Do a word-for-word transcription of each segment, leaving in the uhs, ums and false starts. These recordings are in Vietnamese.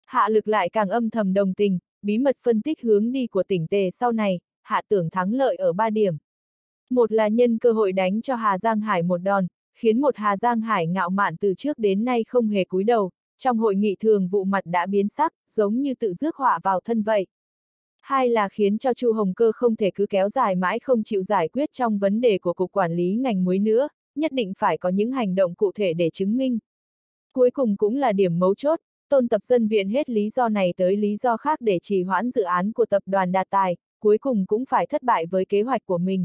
Hạ Lực lại càng âm thầm đồng tình, bí mật phân tích hướng đi của tỉnh Tề sau này, Hạ tưởng thắng lợi ở ba điểm. Một là nhân cơ hội đánh cho Hà Giang Hải một đòn, khiến một Hà Giang Hải ngạo mạn từ trước đến nay không hề cúi đầu, trong hội nghị thường vụ mặt đã biến sắc, giống như tự rước họa vào thân vậy. Hai là khiến cho Chu Hồng Cơ không thể cứ kéo dài mãi không chịu giải quyết trong vấn đề của Cục Quản lý ngành muối nữa, nhất định phải có những hành động cụ thể để chứng minh. Cuối cùng cũng là điểm mấu chốt, Tôn Tập Dân viện hết lý do này tới lý do khác để trì hoãn dự án của tập đoàn Đạt Tài, cuối cùng cũng phải thất bại với kế hoạch của mình.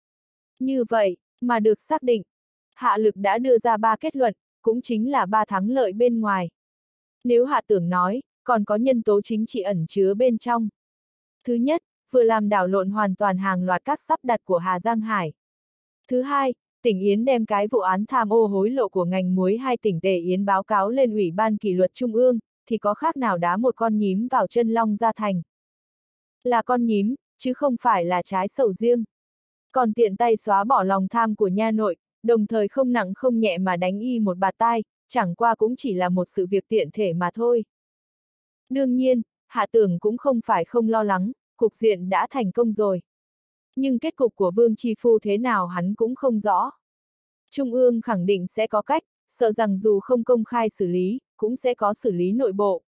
Như vậy, mà được xác định, Hạ Lực đã đưa ra ba kết luận, cũng chính là ba thắng lợi bên ngoài. Nếu Hạ tưởng nói, còn có nhân tố chính trị ẩn chứa bên trong. Thứ nhất, vừa làm đảo lộn hoàn toàn hàng loạt các sắp đặt của Hà Giang Hải. Thứ hai, tỉnh Yến đem cái vụ án tham ô hối lộ của ngành muối hai tỉnh Tề Yến báo cáo lên Ủy ban Kỷ luật Trung ương, thì có khác nào đá một con nhím vào chân long gia thành. Là con nhím, chứ không phải là trái sầu riêng. Còn tiện tay xóa bỏ lòng tham của nha nội, đồng thời không nặng không nhẹ mà đánh y một bạt tai, chẳng qua cũng chỉ là một sự việc tiện thể mà thôi. Đương nhiên, Hạ Tưởng cũng không phải không lo lắng, cục diện đã thành công rồi. Nhưng kết cục của Vương Chi Phu thế nào hắn cũng không rõ. Trung ương khẳng định sẽ có cách, sợ rằng dù không công khai xử lý, cũng sẽ có xử lý nội bộ.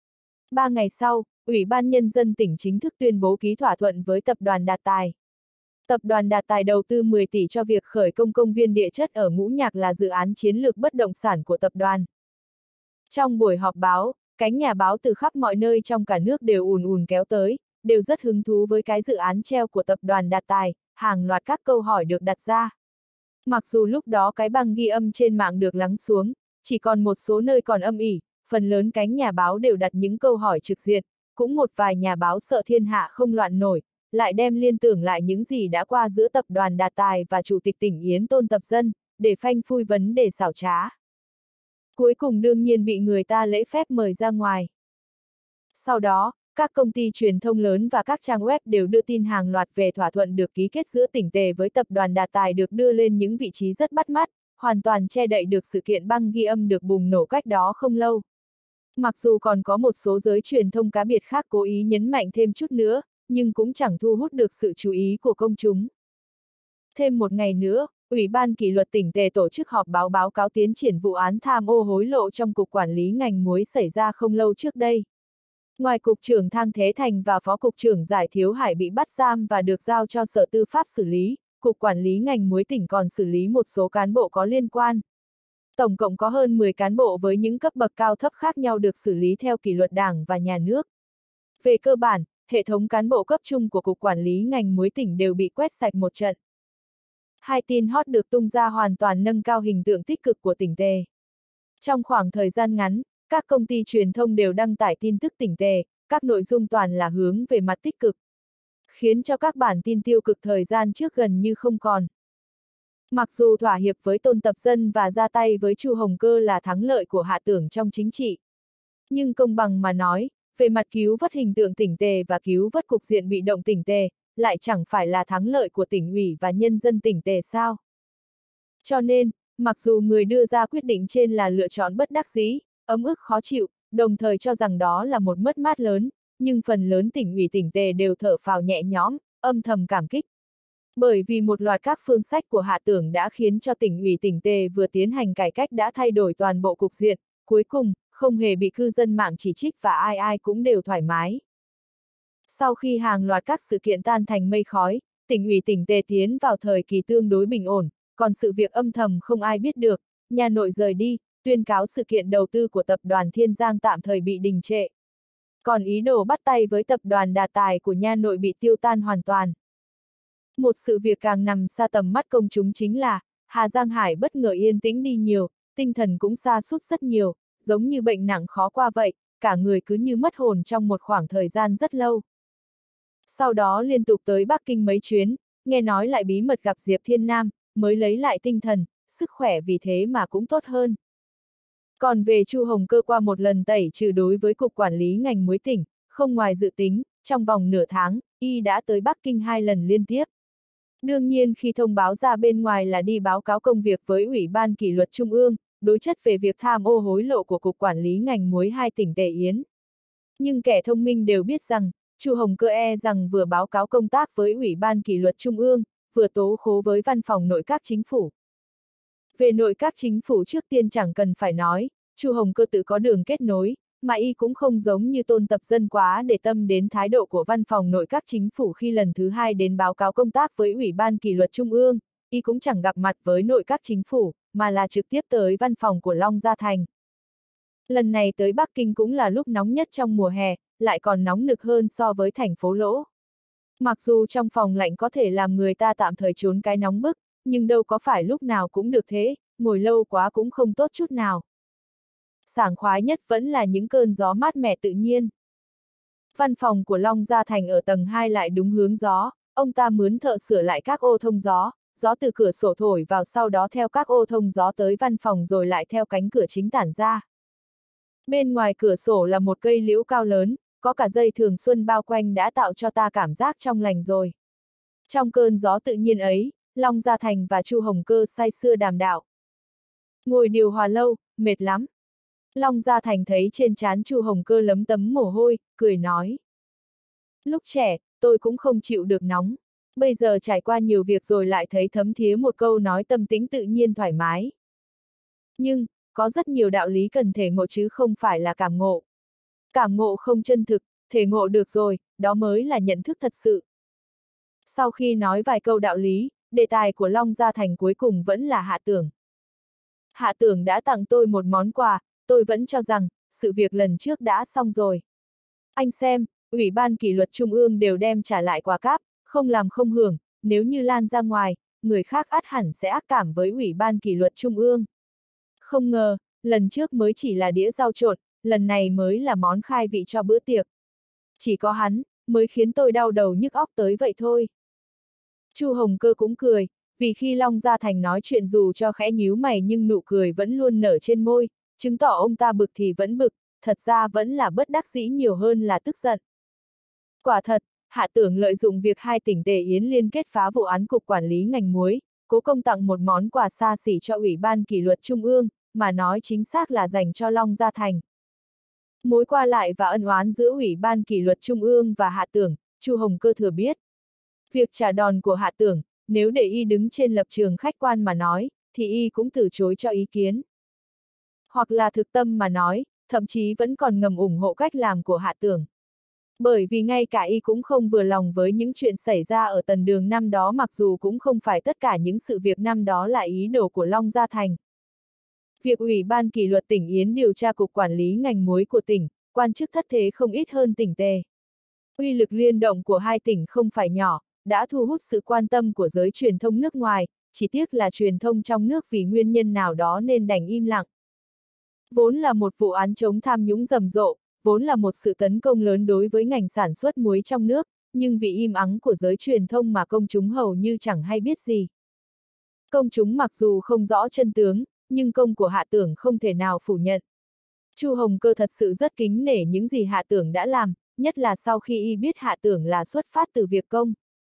Ba ngày sau, Ủy ban Nhân dân tỉnh chính thức tuyên bố ký thỏa thuận với Tập đoàn Đạt Tài. Tập đoàn Đạt Tài đầu tư mười tỷ cho việc khởi công công viên địa chất ở Ngũ Nhạc là dự án chiến lược bất động sản của tập đoàn. Trong buổi họp báo, cánh nhà báo từ khắp mọi nơi trong cả nước đều ùn ùn kéo tới, đều rất hứng thú với cái dự án treo của tập đoàn Đạt Tài, hàng loạt các câu hỏi được đặt ra. Mặc dù lúc đó cái băng ghi âm trên mạng được lắng xuống, chỉ còn một số nơi còn âm ỉ, phần lớn cánh nhà báo đều đặt những câu hỏi trực diện, cũng một vài nhà báo sợ thiên hạ không loạn nổi, lại đem liên tưởng lại những gì đã qua giữa tập đoàn Đạt Tài và Chủ tịch tỉnh Yến Tôn Tập Dân, để phanh phui vấn đề xảo trá. Cuối cùng đương nhiên bị người ta lễ phép mời ra ngoài. Sau đó, các công ty truyền thông lớn và các trang web đều đưa tin hàng loạt về thỏa thuận được ký kết giữa tỉnh Tề với tập đoàn Đạt Tài được đưa lên những vị trí rất bắt mắt, hoàn toàn che đậy được sự kiện băng ghi âm được bùng nổ cách đó không lâu. Mặc dù còn có một số giới truyền thông cá biệt khác cố ý nhấn mạnh thêm chút nữa, nhưng cũng chẳng thu hút được sự chú ý của công chúng. Thêm một ngày nữa, Ủy ban Kỷ luật tỉnh Tề tổ chức họp báo báo cáo tiến triển vụ án tham ô hối lộ trong Cục Quản lý ngành muối xảy ra không lâu trước đây. Ngoài Cục trưởng Thang Thế Thành và Phó Cục trưởng Giải Thiếu Hải bị bắt giam và được giao cho Sở Tư pháp xử lý, Cục Quản lý ngành muối tỉnh còn xử lý một số cán bộ có liên quan. Tổng cộng có hơn mười cán bộ với những cấp bậc cao thấp khác nhau được xử lý theo kỷ luật Đảng và Nhà nước. Về cơ bản, hệ thống cán bộ cấp trung của Cục Quản lý ngành muối tỉnh đều bị quét sạch một trận. Hai tin hot được tung ra hoàn toàn nâng cao hình tượng tích cực của tỉnh Tề. Trong khoảng thời gian ngắn, các công ty truyền thông đều đăng tải tin tức tỉnh Tề, các nội dung toàn là hướng về mặt tích cực, khiến cho các bản tin tiêu cực thời gian trước gần như không còn. Mặc dù thỏa hiệp với Tôn Tập Dân và ra tay với Chu Hồng Cơ là thắng lợi của Hạ Tưởng trong chính trị, nhưng công bằng mà nói, về mặt cứu vớt hình tượng tỉnh Tề và cứu vớt cục diện bị động tỉnh Tề, lại chẳng phải là thắng lợi của tỉnh ủy và nhân dân tỉnh Tề sao. Cho nên, mặc dù người đưa ra quyết định trên là lựa chọn bất đắc dĩ, ấm ức khó chịu, đồng thời cho rằng đó là một mất mát lớn, nhưng phần lớn tỉnh ủy tỉnh Tề đều thở phào nhẹ nhõm, âm thầm cảm kích. Bởi vì một loạt các phương sách của Hạ Tưởng đã khiến cho tỉnh ủy tỉnh Tề vừa tiến hành cải cách đã thay đổi toàn bộ cục diện, cuối cùng, không hề bị cư dân mạng chỉ trích và ai ai cũng đều thoải mái. Sau khi hàng loạt các sự kiện tan thành mây khói, tỉnh ủy tỉnh Tề tiến vào thời kỳ tương đối bình ổn, còn sự việc âm thầm không ai biết được, nhà nội rời đi, tuyên cáo sự kiện đầu tư của tập đoàn Thiên Giang tạm thời bị đình trệ. Còn ý đồ bắt tay với tập đoàn Đạt Tài của nha nội bị tiêu tan hoàn toàn. Một sự việc càng nằm xa tầm mắt công chúng chính là, Hà Giang Hải bất ngờ yên tĩnh đi nhiều, tinh thần cũng sa sút rất nhiều, giống như bệnh nặng khó qua vậy, cả người cứ như mất hồn trong một khoảng thời gian rất lâu. Sau đó liên tục tới Bắc Kinh mấy chuyến, nghe nói lại bí mật gặp Diệp Thiên Nam, mới lấy lại tinh thần, sức khỏe vì thế mà cũng tốt hơn. Còn về Chu Hồng Cơ qua một lần tẩy trừ đối với Cục Quản lý ngành muối tỉnh, không ngoài dự tính, trong vòng nửa tháng, y đã tới Bắc Kinh hai lần liên tiếp. Đương nhiên khi thông báo ra bên ngoài là đi báo cáo công việc với Ủy ban Kỷ luật Trung ương, đối chất về việc tham ô hối lộ của Cục Quản lý ngành muối hai tỉnh Tề Yến. Nhưng kẻ thông minh đều biết rằng, Chu Hồng Cơ e rằng vừa báo cáo công tác với Ủy ban Kỷ luật Trung ương, vừa tố khố với Văn phòng Nội các Chính phủ. Về Nội các Chính phủ trước tiên chẳng cần phải nói, Chu Hồng Cơ tự có đường kết nối, mà y cũng không giống như Tôn Tập Dân quá để tâm đến thái độ của Văn phòng Nội các Chính phủ khi lần thứ hai đến báo cáo công tác với Ủy ban Kỷ luật Trung ương, y cũng chẳng gặp mặt với Nội các Chính phủ, mà là trực tiếp tới văn phòng của Long Gia Thành. Lần này tới Bắc Kinh cũng là lúc nóng nhất trong mùa hè, lại còn nóng nực hơn so với thành phố Lỗ. Mặc dù trong phòng lạnh có thể làm người ta tạm thời trốn cái nóng bức, nhưng đâu có phải lúc nào cũng được thế, ngồi lâu quá cũng không tốt chút nào. Sảng khoái nhất vẫn là những cơn gió mát mẻ tự nhiên. Văn phòng của Long Gia Thành ở tầng hai lại đúng hướng gió, ông ta mướn thợ sửa lại các ô thông gió, gió từ cửa sổ thổi vào sau đó theo các ô thông gió tới văn phòng rồi lại theo cánh cửa chính tản ra. Bên ngoài cửa sổ là một cây liễu cao lớn, có cả dây thường xuân bao quanh đã tạo cho ta cảm giác trong lành rồi. Trong cơn gió tự nhiên ấy, Long Gia Thành và Chu Hồng Cơ say sưa đàm đạo. Ngồi điều hòa lâu, mệt lắm. Long Gia Thành thấy trên trán Chu Hồng Cơ lấm tấm mồ hôi, cười nói. Lúc trẻ, tôi cũng không chịu được nóng. Bây giờ trải qua nhiều việc rồi lại thấy thấm thía một câu nói tâm tính tự nhiên thoải mái. Nhưng, có rất nhiều đạo lý cần thể ngộ chứ không phải là cảm ngộ. Cảm ngộ không chân thực, thể ngộ được rồi, đó mới là nhận thức thật sự. Sau khi nói vài câu đạo lý, đề tài của Long Gia Thành cuối cùng vẫn là Hạ Tưởng. Hạ Tưởng đã tặng tôi một món quà, tôi vẫn cho rằng, sự việc lần trước đã xong rồi. Anh xem, Ủy ban Kỷ luật Trung ương đều đem trả lại quà cáp, không làm không hưởng, nếu như lan ra ngoài, người khác ắt hẳn sẽ ác cảm với Ủy ban Kỷ luật Trung ương. Không ngờ, lần trước mới chỉ là đĩa rau trộn, lần này mới là món khai vị cho bữa tiệc. Chỉ có hắn, mới khiến tôi đau đầu nhức óc tới vậy thôi. Chu Hồng Cơ cũng cười, vì khi Long Gia Thành nói chuyện dù cho khẽ nhíu mày nhưng nụ cười vẫn luôn nở trên môi, chứng tỏ ông ta bực thì vẫn bực, thật ra vẫn là bất đắc dĩ nhiều hơn là tức giận. Quả thật, Hạ Tưởng lợi dụng việc hai tỉnh Tề Yến liên kết phá vụ án cục quản lý ngành muối, cố công tặng một món quà xa xỉ cho Ủy ban Kỷ luật Trung ương, mà nói chính xác là dành cho Long Gia Thành. Mối qua lại và ân oán giữa Ủy ban Kỷ luật Trung ương và Hạ Tưởng, Chu Hồng Cơ thừa biết. Việc trả đòn của Hạ Tưởng, nếu để y đứng trên lập trường khách quan mà nói, thì y cũng từ chối cho ý kiến. Hoặc là thực tâm mà nói, thậm chí vẫn còn ngầm ủng hộ cách làm của Hạ Tưởng. Bởi vì ngay cả y cũng không vừa lòng với những chuyện xảy ra ở Tần Đường năm đó, mặc dù cũng không phải tất cả những sự việc năm đó là ý đồ của Long Gia Thành. Việc Ủy ban Kỷ luật tỉnh Yến điều tra cục quản lý ngành muối của tỉnh, quan chức thất thế không ít hơn tỉnh Tề. Uy lực liên động của hai tỉnh không phải nhỏ, đã thu hút sự quan tâm của giới truyền thông nước ngoài, chỉ tiếc là truyền thông trong nước vì nguyên nhân nào đó nên đành im lặng. Vốn là một vụ án chống tham nhũng rầm rộ, vốn là một sự tấn công lớn đối với ngành sản xuất muối trong nước, nhưng vì im ắng của giới truyền thông mà công chúng hầu như chẳng hay biết gì. Công chúng mặc dù không rõ chân tướng, nhưng công của Hạ Tưởng không thể nào phủ nhận. Chu Hồng Cơ thật sự rất kính nể những gì Hạ Tưởng đã làm, nhất là sau khi y biết Hạ Tưởng là xuất phát từ việc công.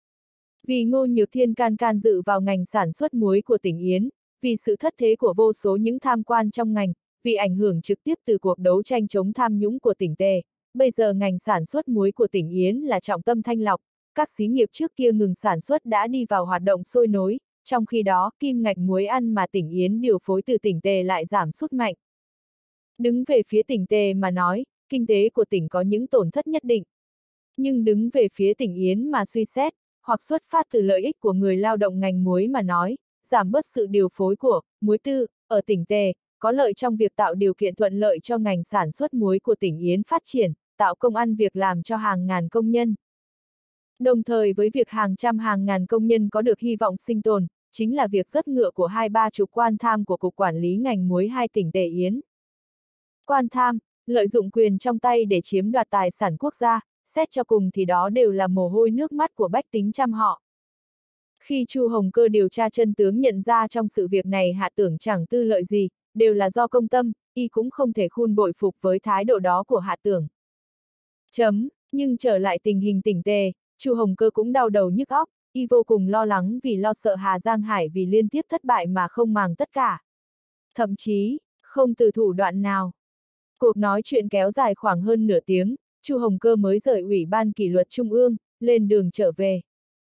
Vì Ngô Nhược Thiên can can dự vào ngành sản xuất muối của tỉnh Yến, vì sự thất thế của vô số những tham quan trong ngành, vì ảnh hưởng trực tiếp từ cuộc đấu tranh chống tham nhũng của tỉnh Tề, bây giờ ngành sản xuất muối của tỉnh Yến là trọng tâm thanh lọc, các xí nghiệp trước kia ngừng sản xuất đã đi vào hoạt động sôi nối, trong khi đó kim ngạch muối ăn mà tỉnh Yến điều phối từ tỉnh Tề lại giảm sút mạnh. Đứng về phía tỉnh Tề mà nói, kinh tế của tỉnh có những tổn thất nhất định. Nhưng đứng về phía tỉnh Yến mà suy xét, hoặc xuất phát từ lợi ích của người lao động ngành muối mà nói, giảm bớt sự điều phối của muối tư ở tỉnh Tề, có lợi trong việc tạo điều kiện thuận lợi cho ngành sản xuất muối của tỉnh Yến phát triển, tạo công ăn việc làm cho hàng ngàn công nhân. Đồng thời với việc hàng trăm hàng ngàn công nhân có được hy vọng sinh tồn, chính là việc rớt ngựa của hai ba chục quan tham của Cục Quản lý ngành muối hai tỉnh Tề Yến. Quan tham, lợi dụng quyền trong tay để chiếm đoạt tài sản quốc gia, xét cho cùng thì đó đều là mồ hôi nước mắt của bách tính trăm họ. Khi Chu Hồng Cơ điều tra chân tướng nhận ra trong sự việc này Hạ Tưởng chẳng tư lợi gì, đều là do công tâm, y cũng không thể khôn bội phục với thái độ đó của Hạ Tưởng. Chấm, nhưng trở lại tình hình tỉnh Tề, Chu Hồng Cơ cũng đau đầu nhức óc, y vô cùng lo lắng vì lo sợ Hà Giang Hải vì liên tiếp thất bại mà không màng tất cả. Thậm chí, không từ thủ đoạn nào. Cuộc nói chuyện kéo dài khoảng hơn nửa tiếng, Chu Hồng Cơ mới rời Ủy ban kỷ luật Trung ương, lên đường trở về.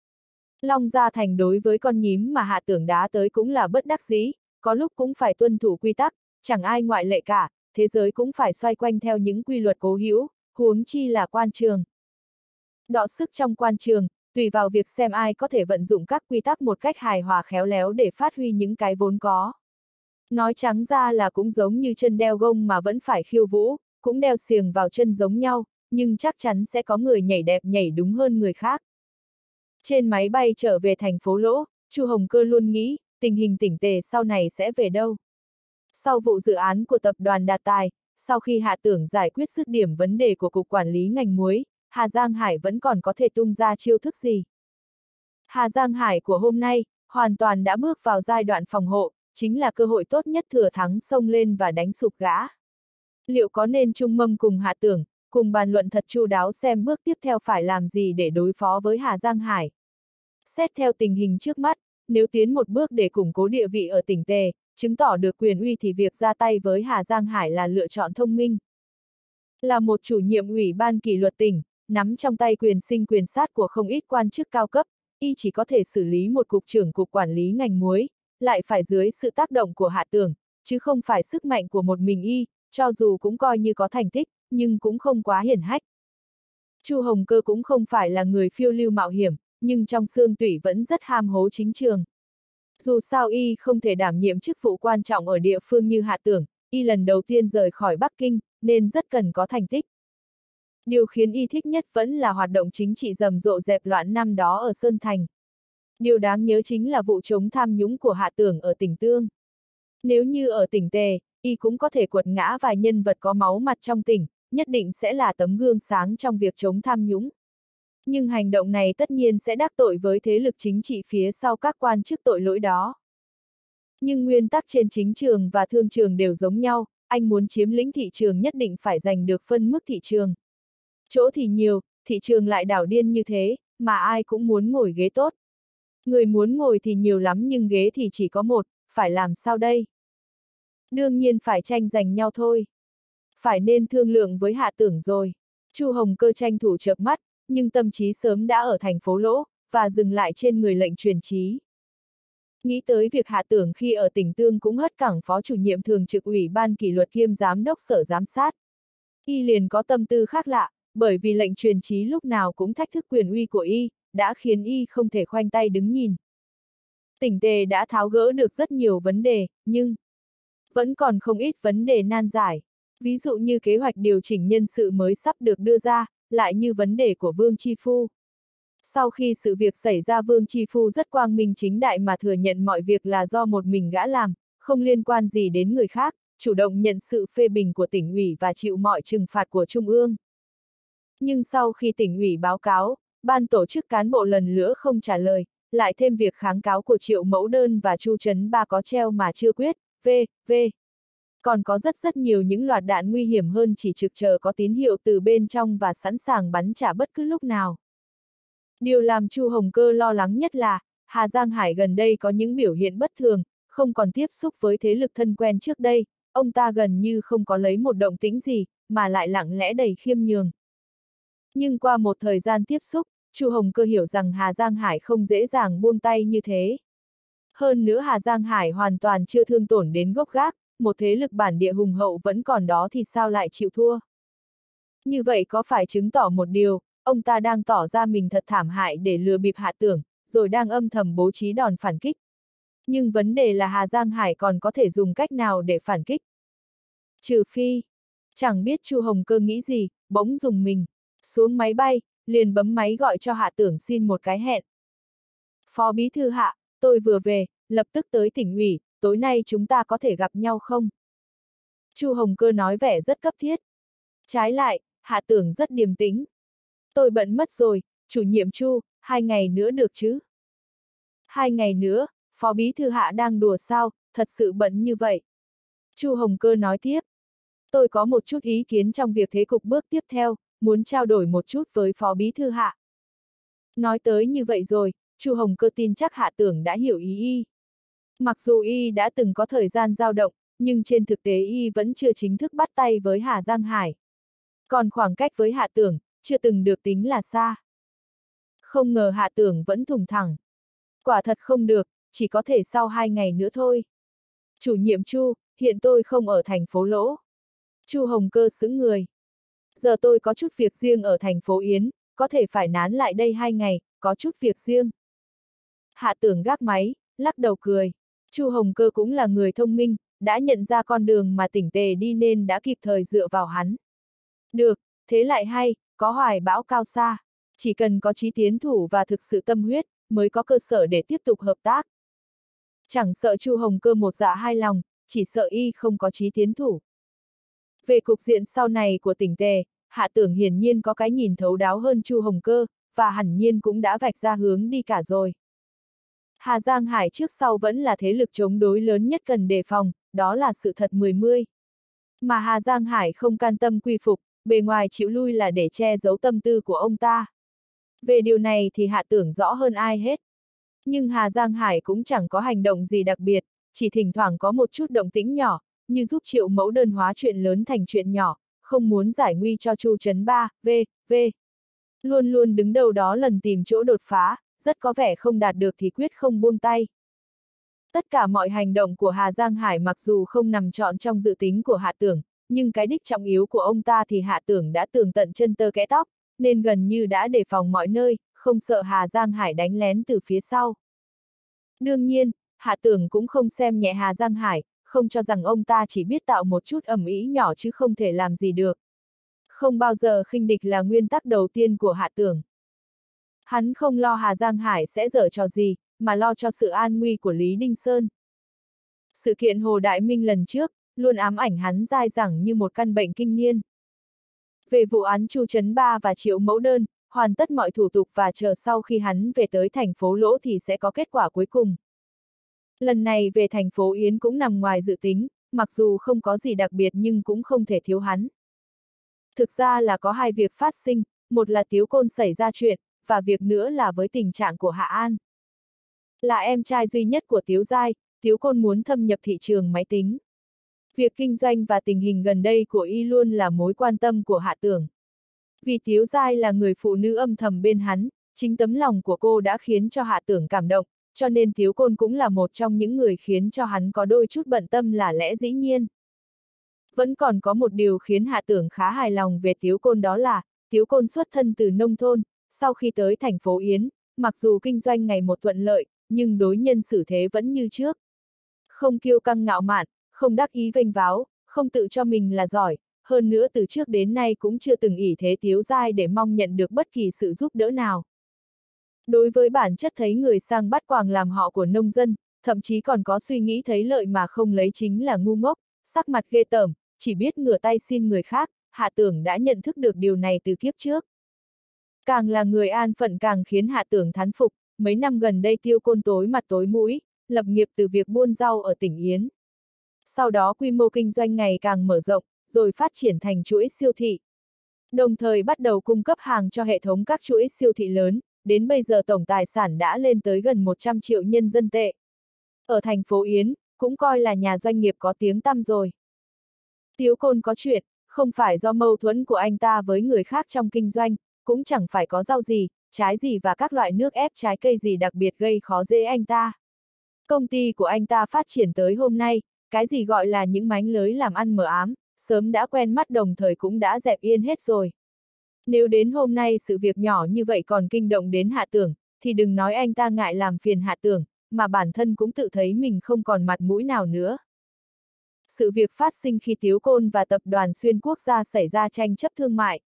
Long Gia Thành đối với con nhím mà Hạ Tưởng đá tới cũng là bất đắc dĩ, có lúc cũng phải tuân thủ quy tắc, chẳng ai ngoại lệ cả, thế giới cũng phải xoay quanh theo những quy luật cố hữu, huống chi là quan trường. Đọ sức trong quan trường, tùy vào việc xem ai có thể vận dụng các quy tắc một cách hài hòa khéo léo để phát huy những cái vốn có. Nói trắng ra là cũng giống như chân đeo gông mà vẫn phải khiêu vũ, cũng đeo xiềng vào chân giống nhau, nhưng chắc chắn sẽ có người nhảy đẹp nhảy đúng hơn người khác. Trên máy bay trở về thành phố Lỗ, Chu Hồng Cơ luôn nghĩ, tình hình tỉnh tề sau này sẽ về đâu. Sau vụ dự án của tập đoàn Đạt Tài, sau khi Hạ Tưởng giải quyết dứt điểm vấn đề của Cục Quản lý ngành muối, Hà Giang Hải vẫn còn có thể tung ra chiêu thức gì. Hà Giang Hải của hôm nay, hoàn toàn đã bước vào giai đoạn phòng hộ, chính là cơ hội tốt nhất thừa thắng xông lên và đánh sụp gã. Liệu có nên chung mâm cùng Hạ Tưởng, cùng bàn luận thật chu đáo xem bước tiếp theo phải làm gì để đối phó với Hà Giang Hải? Xét theo tình hình trước mắt, nếu tiến một bước để củng cố địa vị ở tỉnh Tề, chứng tỏ được quyền uy thì việc ra tay với Hà Giang Hải là lựa chọn thông minh. Là một chủ nhiệm ủy ban kỷ luật tỉnh, nắm trong tay quyền sinh quyền sát của không ít quan chức cao cấp, y chỉ có thể xử lý một cục trưởng cục quản lý ngành muối, lại phải dưới sự tác động của Hạ Tưởng, chứ không phải sức mạnh của một mình y, cho dù cũng coi như có thành tích, nhưng cũng không quá hiển hách. Chu Hồng Cơ cũng không phải là người phiêu lưu mạo hiểm, nhưng trong xương tủy vẫn rất ham hố chính trường. Dù sao y không thể đảm nhiệm chức vụ quan trọng ở địa phương như Hạ Tưởng, y lần đầu tiên rời khỏi Bắc Kinh, nên rất cần có thành tích. Điều khiến y thích nhất vẫn là hoạt động chính trị rầm rộ dẹp loạn năm đó ở Sơn Thành. Điều đáng nhớ chính là vụ chống tham nhũng của Hạ Tưởng ở tỉnh Tương. Nếu như ở tỉnh Tề, y cũng có thể quật ngã vài nhân vật có máu mặt trong tỉnh, nhất định sẽ là tấm gương sáng trong việc chống tham nhũng. Nhưng hành động này tất nhiên sẽ đắc tội với thế lực chính trị phía sau các quan chức tội lỗi đó. Nhưng nguyên tắc trên chính trường và thương trường đều giống nhau, anh muốn chiếm lĩnh thị trường nhất định phải giành được phân mức thị trường. Chỗ thì nhiều, thị trường lại đảo điên như thế, mà ai cũng muốn ngồi ghế tốt. Người muốn ngồi thì nhiều lắm nhưng ghế thì chỉ có một, phải làm sao đây? Đương nhiên phải tranh giành nhau thôi. Phải nên thương lượng với Hạ Tưởng rồi. Chu Hồng Cơ tranh thủ chợp mắt, nhưng tâm trí sớm đã ở thành phố Lỗ, và dừng lại trên người lệnh truyền chí. Nghĩ tới việc Hạ Tưởng khi ở tỉnh Tương cũng hất cẳng phó chủ nhiệm thường trực ủy ban kỷ luật kiêm giám đốc sở giám sát. Y liền có tâm tư khác lạ, bởi vì lệnh truyền chí lúc nào cũng thách thức quyền uy của y, đã khiến y không thể khoanh tay đứng nhìn. Tỉnh Tề đã tháo gỡ được rất nhiều vấn đề, nhưng vẫn còn không ít vấn đề nan giải. Ví dụ như kế hoạch điều chỉnh nhân sự mới sắp được đưa ra, lại như vấn đề của Vương Chi Phu. Sau khi sự việc xảy ra Vương Chi Phu rất quang minh chính đại mà thừa nhận mọi việc là do một mình gã làm, không liên quan gì đến người khác, chủ động nhận sự phê bình của tỉnh ủy và chịu mọi trừng phạt của Trung ương. Nhưng sau khi tỉnh ủy báo cáo, ban tổ chức cán bộ lần nữa không trả lời, lại thêm việc kháng cáo của Triệu Mẫu Đơn và Chu Trấn Ba có treo mà chưa quyết, v.v. Còn có rất rất nhiều những loạt đạn nguy hiểm hơn chỉ trực chờ có tín hiệu từ bên trong và sẵn sàng bắn trả bất cứ lúc nào. Điều làm Chu Hồng Cơ lo lắng nhất là, Hà Giang Hải gần đây có những biểu hiện bất thường, không còn tiếp xúc với thế lực thân quen trước đây, ông ta gần như không có lấy một động tĩnh gì, mà lại lặng lẽ đầy khiêm nhường. Nhưng qua một thời gian tiếp xúc, Chu Hồng Cơ hiểu rằng Hà Giang Hải không dễ dàng buông tay như thế. Hơn nữa Hà Giang Hải hoàn toàn chưa thương tổn đến gốc gác, một thế lực bản địa hùng hậu vẫn còn đó thì sao lại chịu thua. Như vậy có phải chứng tỏ một điều, ông ta đang tỏ ra mình thật thảm hại để lừa bịp Hạ Tưởng, rồi đang âm thầm bố trí đòn phản kích. Nhưng vấn đề là Hà Giang Hải còn có thể dùng cách nào để phản kích. Trừ phi, chẳng biết Chu Hồng Cơ nghĩ gì, bỗng dùng mình, xuống máy bay, liền bấm máy gọi cho Hạ Tưởng xin một cái hẹn. Phó Bí Thư Hạ, tôi vừa về, lập tức tới tỉnh ủy, tối nay chúng ta có thể gặp nhau không? Chu Hồng Cơ nói vẻ rất cấp thiết. Trái lại, Hạ Tưởng rất điềm tĩnh. Tôi bận mất rồi, chủ nhiệm Chu, hai ngày nữa được chứ? Hai ngày nữa, Phó Bí Thư Hạ đang đùa sao, thật sự bận như vậy. Chu Hồng Cơ nói tiếp. Tôi có một chút ý kiến trong việc thế cục bước tiếp theo, muốn trao đổi một chút với Phó Bí Thư Hạ. Nói tới như vậy rồi, Chu Hồng Cơ tin chắc Hạ Tưởng đã hiểu ý y. Mặc dù y đã từng có thời gian dao động, nhưng trên thực tế y vẫn chưa chính thức bắt tay với Hà Giang Hải. Còn khoảng cách với Hạ Tưởng, chưa từng được tính là xa. Không ngờ Hạ Tưởng vẫn thùng thẳng. Quả thật không được, chỉ có thể sau hai ngày nữa thôi. Chủ nhiệm Chu, hiện tôi không ở thành phố Lỗ. Chu Hồng Cơ sững người. Giờ tôi có chút việc riêng ở thành phố Yến, có thể phải nán lại đây hai ngày, có chút việc riêng. Hạ Tưởng gác máy, lắc đầu cười. Chu Hồng Cơ cũng là người thông minh, đã nhận ra con đường mà Tỉnh Tề đi nên đã kịp thời dựa vào hắn. Được, thế lại hay, có hoài bão cao xa. Chỉ cần có chí tiến thủ và thực sự tâm huyết, mới có cơ sở để tiếp tục hợp tác. Chẳng sợ Chu Hồng Cơ một dạ hai lòng, chỉ sợ y không có chí tiến thủ. Về cục diện sau này của Tỉnh Tề, Hạ Tưởng hiển nhiên có cái nhìn thấu đáo hơn Chu Hồng Cơ, và hẳn nhiên cũng đã vạch ra hướng đi cả rồi. Hà Giang Hải trước sau vẫn là thế lực chống đối lớn nhất cần đề phòng, đó là sự thật mười mươi. Mà Hà Giang Hải không can tâm quy phục, bề ngoài chịu lui là để che giấu tâm tư của ông ta. Về điều này thì Hạ Tưởng rõ hơn ai hết. Nhưng Hà Giang Hải cũng chẳng có hành động gì đặc biệt, chỉ thỉnh thoảng có một chút động tĩnh nhỏ, như giúp Triệu Mẫu đơn hóa chuyện lớn thành chuyện nhỏ, không muốn giải nguy cho Chu Trấn Ba, v, v. Luôn luôn đứng đầu đó lần tìm chỗ đột phá, rất có vẻ không đạt được thì quyết không buông tay. Tất cả mọi hành động của Hà Giang Hải mặc dù không nằm trọn trong dự tính của Hạ Tưởng, nhưng cái đích trọng yếu của ông ta thì Hạ Tưởng đã tường tận chân tơ kẽ tóc, nên gần như đã đề phòng mọi nơi, không sợ Hà Giang Hải đánh lén từ phía sau. Đương nhiên, Hạ Tưởng cũng không xem nhẹ Hà Giang Hải, không cho rằng ông ta chỉ biết tạo một chút ầm ĩ nhỏ chứ không thể làm gì được. Không bao giờ khinh địch là nguyên tắc đầu tiên của Hạ Tưởng. Hắn không lo Hà Giang Hải sẽ giở trò gì, mà lo cho sự an nguy của Lý Đinh Sơn. Sự kiện Hồ Đại Minh lần trước, luôn ám ảnh hắn dai dẳng như một căn bệnh kinh niên. Về vụ án Chu Trấn Ba và Triệu Mẫu đơn, hoàn tất mọi thủ tục và chờ sau khi hắn về tới thành phố Lỗ thì sẽ có kết quả cuối cùng. Lần này về thành phố Yến cũng nằm ngoài dự tính, mặc dù không có gì đặc biệt nhưng cũng không thể thiếu hắn. Thực ra là có hai việc phát sinh, một là Tiếu Côn xảy ra chuyện, và việc nữa là với tình trạng của Hạ An. Là em trai duy nhất của Tiếu Giai, Tiếu Côn muốn thâm nhập thị trường máy tính. Việc kinh doanh và tình hình gần đây của y luôn là mối quan tâm của Hạ Tưởng. Vì Tiếu Giai là người phụ nữ âm thầm bên hắn, chính tấm lòng của cô đã khiến cho Hạ Tưởng cảm động, cho nên Tiếu Côn cũng là một trong những người khiến cho hắn có đôi chút bận tâm là lẽ dĩ nhiên. Vẫn còn có một điều khiến Hạ Tưởng khá hài lòng về Tiếu Côn, đó là, Tiếu Côn xuất thân từ nông thôn, sau khi tới thành phố Yến, mặc dù kinh doanh ngày một thuận lợi, nhưng đối nhân xử thế vẫn như trước. Không kiêu căng ngạo mạn, không đắc ý vênh váo, không tự cho mình là giỏi, hơn nữa từ trước đến nay cũng chưa từng ỷ thế Tiếu Giai để mong nhận được bất kỳ sự giúp đỡ nào. Đối với bản chất thấy người sang bắt quàng làm họ của nông dân, thậm chí còn có suy nghĩ thấy lợi mà không lấy chính là ngu ngốc, sắc mặt ghê tởm, chỉ biết ngửa tay xin người khác, Hạ Tưởng đã nhận thức được điều này từ kiếp trước. Càng là người an phận càng khiến Hạ Tưởng thán phục, mấy năm gần đây Tiêu Côn tối mặt tối mũi, lập nghiệp từ việc buôn rau ở tỉnh Yến. Sau đó quy mô kinh doanh ngày càng mở rộng, rồi phát triển thành chuỗi siêu thị. Đồng thời bắt đầu cung cấp hàng cho hệ thống các chuỗi siêu thị lớn, đến bây giờ tổng tài sản đã lên tới gần một trăm triệu nhân dân tệ. Ở thành phố Yến, cũng coi là nhà doanh nghiệp có tiếng tăm rồi. Tiếu Côn có chuyện, không phải do mâu thuẫn của anh ta với người khác trong kinh doanh, cũng chẳng phải có rau gì, trái gì và các loại nước ép trái cây gì đặc biệt gây khó dễ anh ta. Công ty của anh ta phát triển tới hôm nay, cái gì gọi là những mánh lới làm ăn mờ ám, sớm đã quen mắt đồng thời cũng đã dẹp yên hết rồi. Nếu đến hôm nay sự việc nhỏ như vậy còn kinh động đến Hạ Tưởng, thì đừng nói anh ta ngại làm phiền Hạ Tưởng, mà bản thân cũng tự thấy mình không còn mặt mũi nào nữa. Sự việc phát sinh khi Tiếu Côn và tập đoàn Xuyên Quốc gia xảy ra tranh chấp thương mại.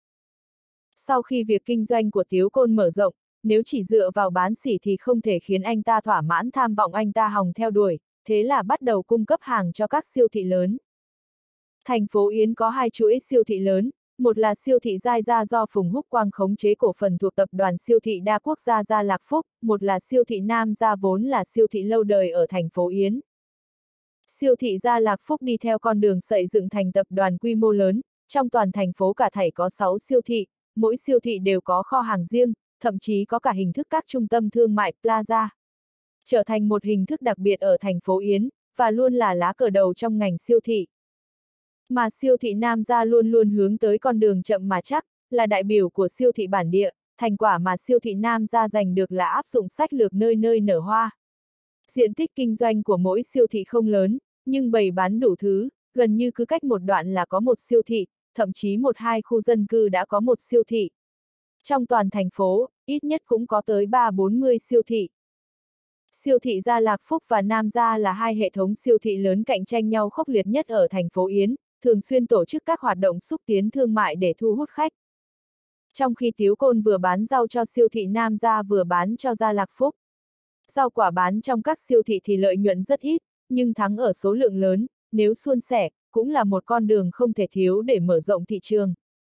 Sau khi việc kinh doanh của Tiếu Côn mở rộng, nếu chỉ dựa vào bán sỉ thì không thể khiến anh ta thỏa mãn tham vọng anh ta hòng theo đuổi, thế là bắt đầu cung cấp hàng cho các siêu thị lớn. Thành phố Yến có hai chuỗi siêu thị lớn, một là siêu thị Giai Gia do Phùng Húc Quang khống chế cổ phần thuộc tập đoàn siêu thị đa quốc gia Gia Lạc Phúc, một là siêu thị Nam Gia vốn là siêu thị lâu đời ở thành phố Yến. Siêu thị Gia Lạc Phúc đi theo con đường xây dựng thành tập đoàn quy mô lớn, trong toàn thành phố cả thảy có sáu siêu thị, mỗi siêu thị đều có kho hàng riêng, thậm chí có cả hình thức các trung tâm thương mại plaza. Trở thành một hình thức đặc biệt ở thành phố Yến, và luôn là lá cờ đầu trong ngành siêu thị. Mà siêu thị Nam gia luôn luôn hướng tới con đường chậm mà chắc, là đại biểu của siêu thị bản địa, thành quả mà siêu thị Nam gia giành được là áp dụng sách lược nơi nơi nở hoa. Diện tích kinh doanh của mỗi siêu thị không lớn, nhưng bày bán đủ thứ, gần như cứ cách một đoạn là có một siêu thị, thậm chí một hai khu dân cư đã có một siêu thị. Trong toàn thành phố, ít nhất cũng có tới ba bốn mươi siêu thị. Siêu thị Gia Lạc Phúc và Nam Gia là hai hệ thống siêu thị lớn cạnh tranh nhau khốc liệt nhất ở thành phố Yến, thường xuyên tổ chức các hoạt động xúc tiến thương mại để thu hút khách. Trong khi Tiếu Côn vừa bán rau cho siêu thị Nam Gia vừa bán cho Gia Lạc Phúc. Rau quả bán trong các siêu thị thì lợi nhuận rất ít, nhưng thắng ở số lượng lớn, nếu suôn sẻ, cũng là một con đường không thể thiếu để mở rộng thị trường.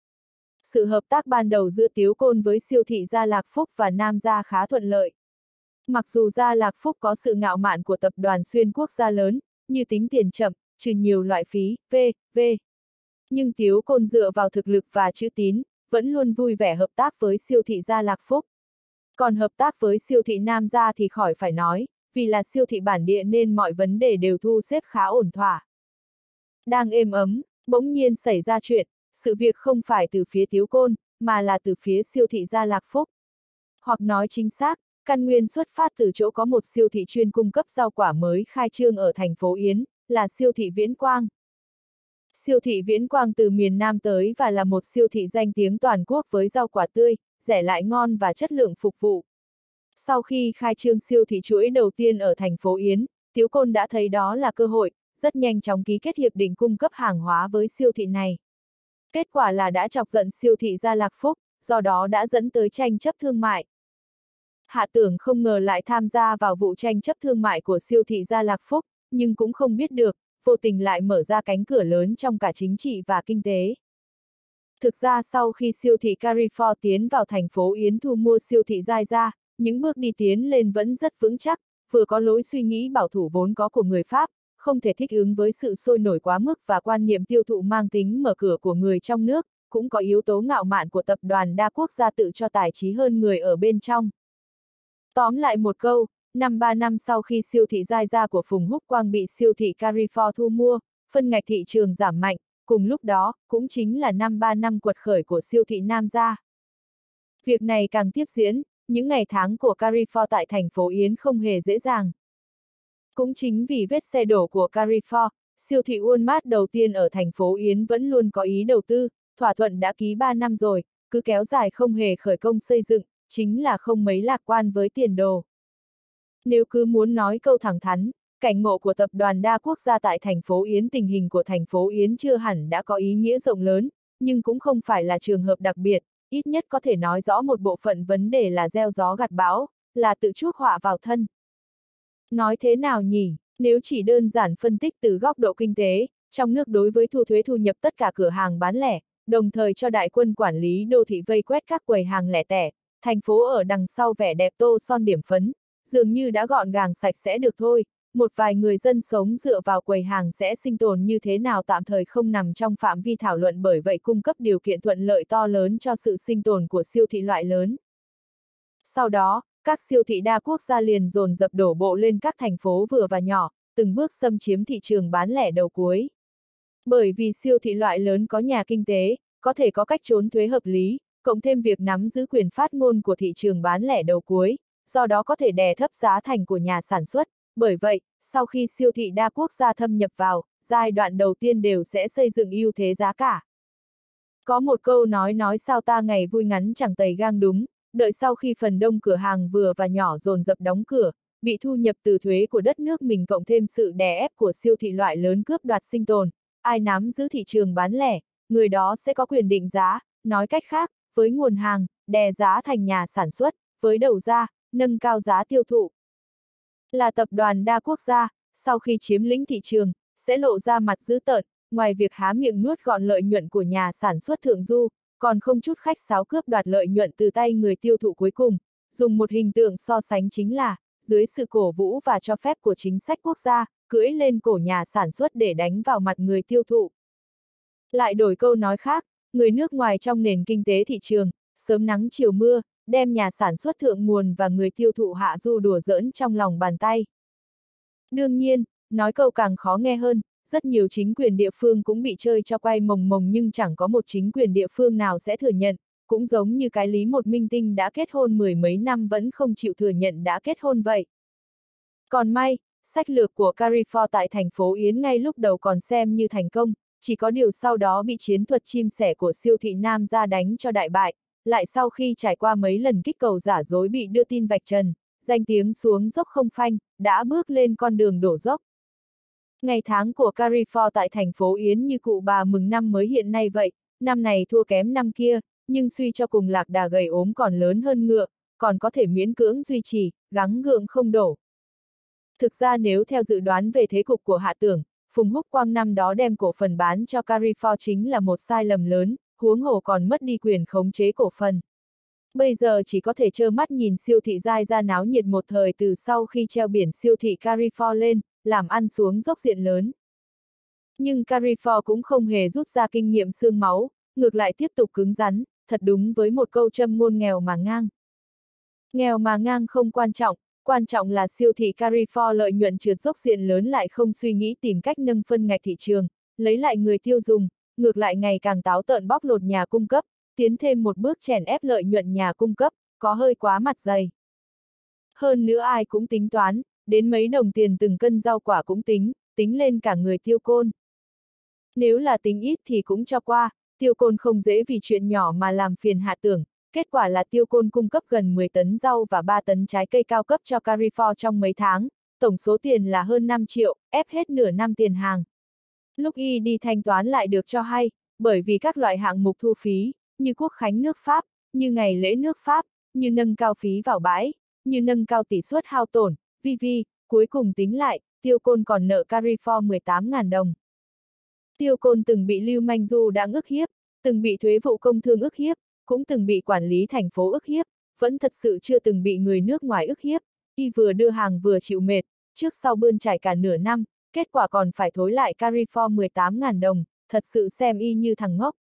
Sự hợp tác ban đầu giữa Tiếu Côn với siêu thị Gia Lạc Phúc và Nam Gia khá thuận lợi. Mặc dù Gia Lạc Phúc có sự ngạo mạn của tập đoàn xuyên quốc gia lớn, như tính tiền chậm, trừ nhiều loại phí, vân vân Nhưng Tiếu Côn dựa vào thực lực và chữ tín, vẫn luôn vui vẻ hợp tác với siêu thị Gia Lạc Phúc. Còn hợp tác với siêu thị Nam Gia thì khỏi phải nói, vì là siêu thị bản địa nên mọi vấn đề đều thu xếp khá ổn thỏa. Đang êm ấm, bỗng nhiên xảy ra chuyện, sự việc không phải từ phía Tiếu Côn, mà là từ phía siêu thị Gia Lạc Phúc. Hoặc nói chính xác, căn nguyên xuất phát từ chỗ có một siêu thị chuyên cung cấp rau quả mới khai trương ở thành phố Yến, là siêu thị Viễn Quang. Siêu thị Viễn Quang từ miền Nam tới và là một siêu thị danh tiếng toàn quốc với rau quả tươi, rẻ lại ngon và chất lượng phục vụ. Sau khi khai trương siêu thị chuỗi đầu tiên ở thành phố Yến, Tiếu Côn đã thấy đó là cơ hội, rất nhanh chóng ký kết hiệp định cung cấp hàng hóa với siêu thị này. Kết quả là đã chọc giận siêu thị Gia Lạc Phúc, do đó đã dẫn tới tranh chấp thương mại. Hạ Tưởng không ngờ lại tham gia vào vụ tranh chấp thương mại của siêu thị Gia Lạc Phúc, nhưng cũng không biết được, vô tình lại mở ra cánh cửa lớn trong cả chính trị và kinh tế. Thực ra sau khi siêu thị Carrefour tiến vào thành phố Yến thu mua siêu thị Giai Gia, những bước đi tiến lên vẫn rất vững chắc, vừa có lối suy nghĩ bảo thủ vốn có của người Pháp, không thể thích ứng với sự sôi nổi quá mức và quan niệm tiêu thụ mang tính mở cửa của người trong nước, cũng có yếu tố ngạo mạn của tập đoàn đa quốc gia tự cho tài trí hơn người ở bên trong. Tóm lại một câu, năm ba năm sau khi siêu thị Giai Gia của Phùng Húc Quang bị siêu thị Carrefour thu mua, phân ngạch thị trường giảm mạnh, cùng lúc đó, cũng chính là năm ba năm quật khởi của siêu thị Nam Gia. Việc này càng tiếp diễn, những ngày tháng của Carrefour tại thành phố Yến không hề dễ dàng. Cũng chính vì vết xe đổ của Carrefour, siêu thị Walmart đầu tiên ở thành phố Yến vẫn luôn có ý đầu tư, thỏa thuận đã ký ba năm rồi, cứ kéo dài không hề khởi công xây dựng, chính là không mấy lạc quan với tiền đồ. Nếu cứ muốn nói câu thẳng thắn, cảnh ngộ của tập đoàn đa quốc gia tại thành phố Yến, tình hình của thành phố Yến chưa hẳn đã có ý nghĩa rộng lớn, nhưng cũng không phải là trường hợp đặc biệt, ít nhất có thể nói rõ một bộ phận vấn đề là gieo gió gặt bão, là tự chuốc họa vào thân. Nói thế nào nhỉ, nếu chỉ đơn giản phân tích từ góc độ kinh tế, trong nước đối với thu thuế thu nhập tất cả cửa hàng bán lẻ, đồng thời cho đại quân quản lý đô thị vây quét các quầy hàng lẻ tẻ, thành phố ở đằng sau vẻ đẹp tô son điểm phấn, dường như đã gọn gàng sạch sẽ được thôi, một vài người dân sống dựa vào quầy hàng sẽ sinh tồn như thế nào tạm thời không nằm trong phạm vi thảo luận, bởi vậy cung cấp điều kiện thuận lợi to lớn cho sự sinh tồn của siêu thị loại lớn. Sau đó, các siêu thị đa quốc gia liền dồn dập đổ bộ lên các thành phố vừa và nhỏ, từng bước xâm chiếm thị trường bán lẻ đầu cuối. Bởi vì siêu thị loại lớn có nhà kinh tế, có thể có cách trốn thuế hợp lý, cộng thêm việc nắm giữ quyền phát ngôn của thị trường bán lẻ đầu cuối, do đó có thể đè thấp giá thành của nhà sản xuất. Bởi vậy, sau khi siêu thị đa quốc gia thâm nhập vào, giai đoạn đầu tiên đều sẽ xây dựng ưu thế giá cả. Có một câu nói nói sao ta ngày vui ngắn chẳng tày gang đúng, đợi sau khi phần đông cửa hàng vừa và nhỏ dồn dập đóng cửa, bị thu nhập từ thuế của đất nước mình cộng thêm sự đè ép của siêu thị loại lớn cướp đoạt sinh tồn, ai nắm giữ thị trường bán lẻ, người đó sẽ có quyền định giá, nói cách khác, với nguồn hàng, đè giá thành nhà sản xuất, với đầu ra, nâng cao giá tiêu thụ. Là tập đoàn đa quốc gia, sau khi chiếm lĩnh thị trường, sẽ lộ ra mặt dữ tợn, ngoài việc há miệng nuốt gọn lợi nhuận của nhà sản xuất thượng du, còn không chút khách sáo cướp đoạt lợi nhuận từ tay người tiêu thụ cuối cùng. Dùng một hình tượng so sánh chính là, dưới sự cổ vũ và cho phép của chính sách quốc gia, cưỡi lên cổ nhà sản xuất để đánh vào mặt người tiêu thụ. Lại đổi câu nói khác, người nước ngoài trong nền kinh tế thị trường, sớm nắng chiều mưa, đem nhà sản xuất thượng nguồn và người tiêu thụ hạ du đùa giỡn trong lòng bàn tay. Đương nhiên, nói câu càng khó nghe hơn, rất nhiều chính quyền địa phương cũng bị chơi cho quay mồng mồng nhưng chẳng có một chính quyền địa phương nào sẽ thừa nhận, cũng giống như cái lý một minh tinh đã kết hôn mười mấy năm vẫn không chịu thừa nhận đã kết hôn vậy. Còn may, sách lược của Carrefour tại thành phố Yến ngay lúc đầu còn xem như thành công, chỉ có điều sau đó bị chiến thuật chim sẻ của siêu thị Nam gia đánh cho đại bại, lại sau khi trải qua mấy lần kích cầu giả dối bị đưa tin vạch trần, danh tiếng xuống dốc không phanh, đã bước lên con đường đổ dốc. Ngày tháng của Carrefour tại thành phố Yến như cụ bà mừng năm mới hiện nay vậy, năm này thua kém năm kia, nhưng suy cho cùng lạc đà gầy ốm còn lớn hơn ngựa, còn có thể miễn cưỡng duy trì, gắng gượng không đổ. Thực ra nếu theo dự đoán về thế cục của Hạ Tưởng, Phùng Húc Quang năm đó đem cổ phần bán cho Carrefour chính là một sai lầm lớn, huống hồ còn mất đi quyền khống chế cổ phần. Bây giờ chỉ có thể trơ mắt nhìn siêu thị dai ra náo nhiệt một thời từ sau khi treo biển siêu thị Carrefour lên, làm ăn xuống dốc diện lớn. Nhưng Carrefour cũng không hề rút ra kinh nghiệm xương máu, ngược lại tiếp tục cứng rắn, thật đúng với một câu châm ngôn nghèo mà ngang. Nghèo mà ngang không quan trọng, quan trọng là siêu thị Carrefour lợi nhuận trượt dốc diện lớn lại không suy nghĩ tìm cách nâng phân ngạch thị trường, lấy lại người tiêu dùng, ngược lại ngày càng táo tợn bóc lột nhà cung cấp, tiến thêm một bước chèn ép lợi nhuận nhà cung cấp, có hơi quá mặt dày. Hơn nữa ai cũng tính toán, đến mấy đồng tiền từng cân rau quả cũng tính, tính lên cả người tiêu côn. Nếu là tính ít thì cũng cho qua, tiêu côn không dễ vì chuyện nhỏ mà làm phiền Hạ Tưởng, kết quả là tiêu côn cung cấp gần mười tấn rau và ba tấn trái cây cao cấp cho Carrefour trong mấy tháng, tổng số tiền là hơn năm triệu, ép hết nửa năm tiền hàng. Lúc y đi thanh toán lại được cho hay, bởi vì các loại hạng mục thu phí, như quốc khánh nước Pháp, như ngày lễ nước Pháp, như nâng cao phí vào bãi, như nâng cao tỷ suất hao tổn, vân vân, cuối cùng tính lại, tiêu côn còn nợ Carrefour mười tám nghìn đồng. Tiêu côn từng bị Lưu Manh Du đã ức hiếp, từng bị thuế vụ công thương ức hiếp, cũng từng bị quản lý thành phố ức hiếp, vẫn thật sự chưa từng bị người nước ngoài ức hiếp, y vừa đưa hàng vừa chịu mệt, trước sau bươn trải cả nửa năm, kết quả còn phải thối lại Carrefour mười tám nghìn đồng, thật sự xem y như thằng ngốc.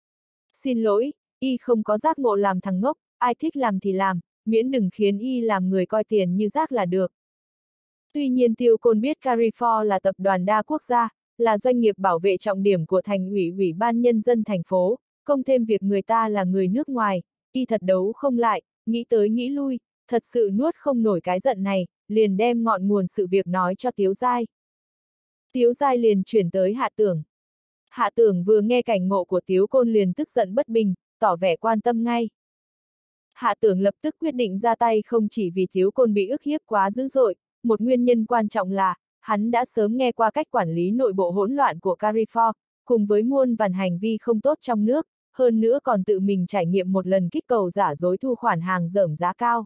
Xin lỗi, y không có giác ngộ làm thằng ngốc, ai thích làm thì làm, miễn đừng khiến y làm người coi tiền như rác là được. Tuy nhiên Tiêu Côn biết Carrefour là tập đoàn đa quốc gia, là doanh nghiệp bảo vệ trọng điểm của thành ủy ủy ban nhân dân thành phố, công thêm việc người ta là người nước ngoài, y thật đấu không lại, nghĩ tới nghĩ lui, thật sự nuốt không nổi cái giận này, liền đem ngọn nguồn sự việc nói cho Tiếu Giai. Tiếu Giai liền chuyển tới Hạ Tưởng. Hạ Tưởng vừa nghe cảnh ngộ của Tiếu Côn liền tức giận bất bình, tỏ vẻ quan tâm ngay. Hạ Tưởng lập tức quyết định ra tay không chỉ vì Tiếu Côn bị ức hiếp quá dữ dội, một nguyên nhân quan trọng là, hắn đã sớm nghe qua cách quản lý nội bộ hỗn loạn của Carrefour, cùng với muôn vàn hành vi không tốt trong nước, hơn nữa còn tự mình trải nghiệm một lần kích cầu giả dối thu khoản hàng dởm giá cao.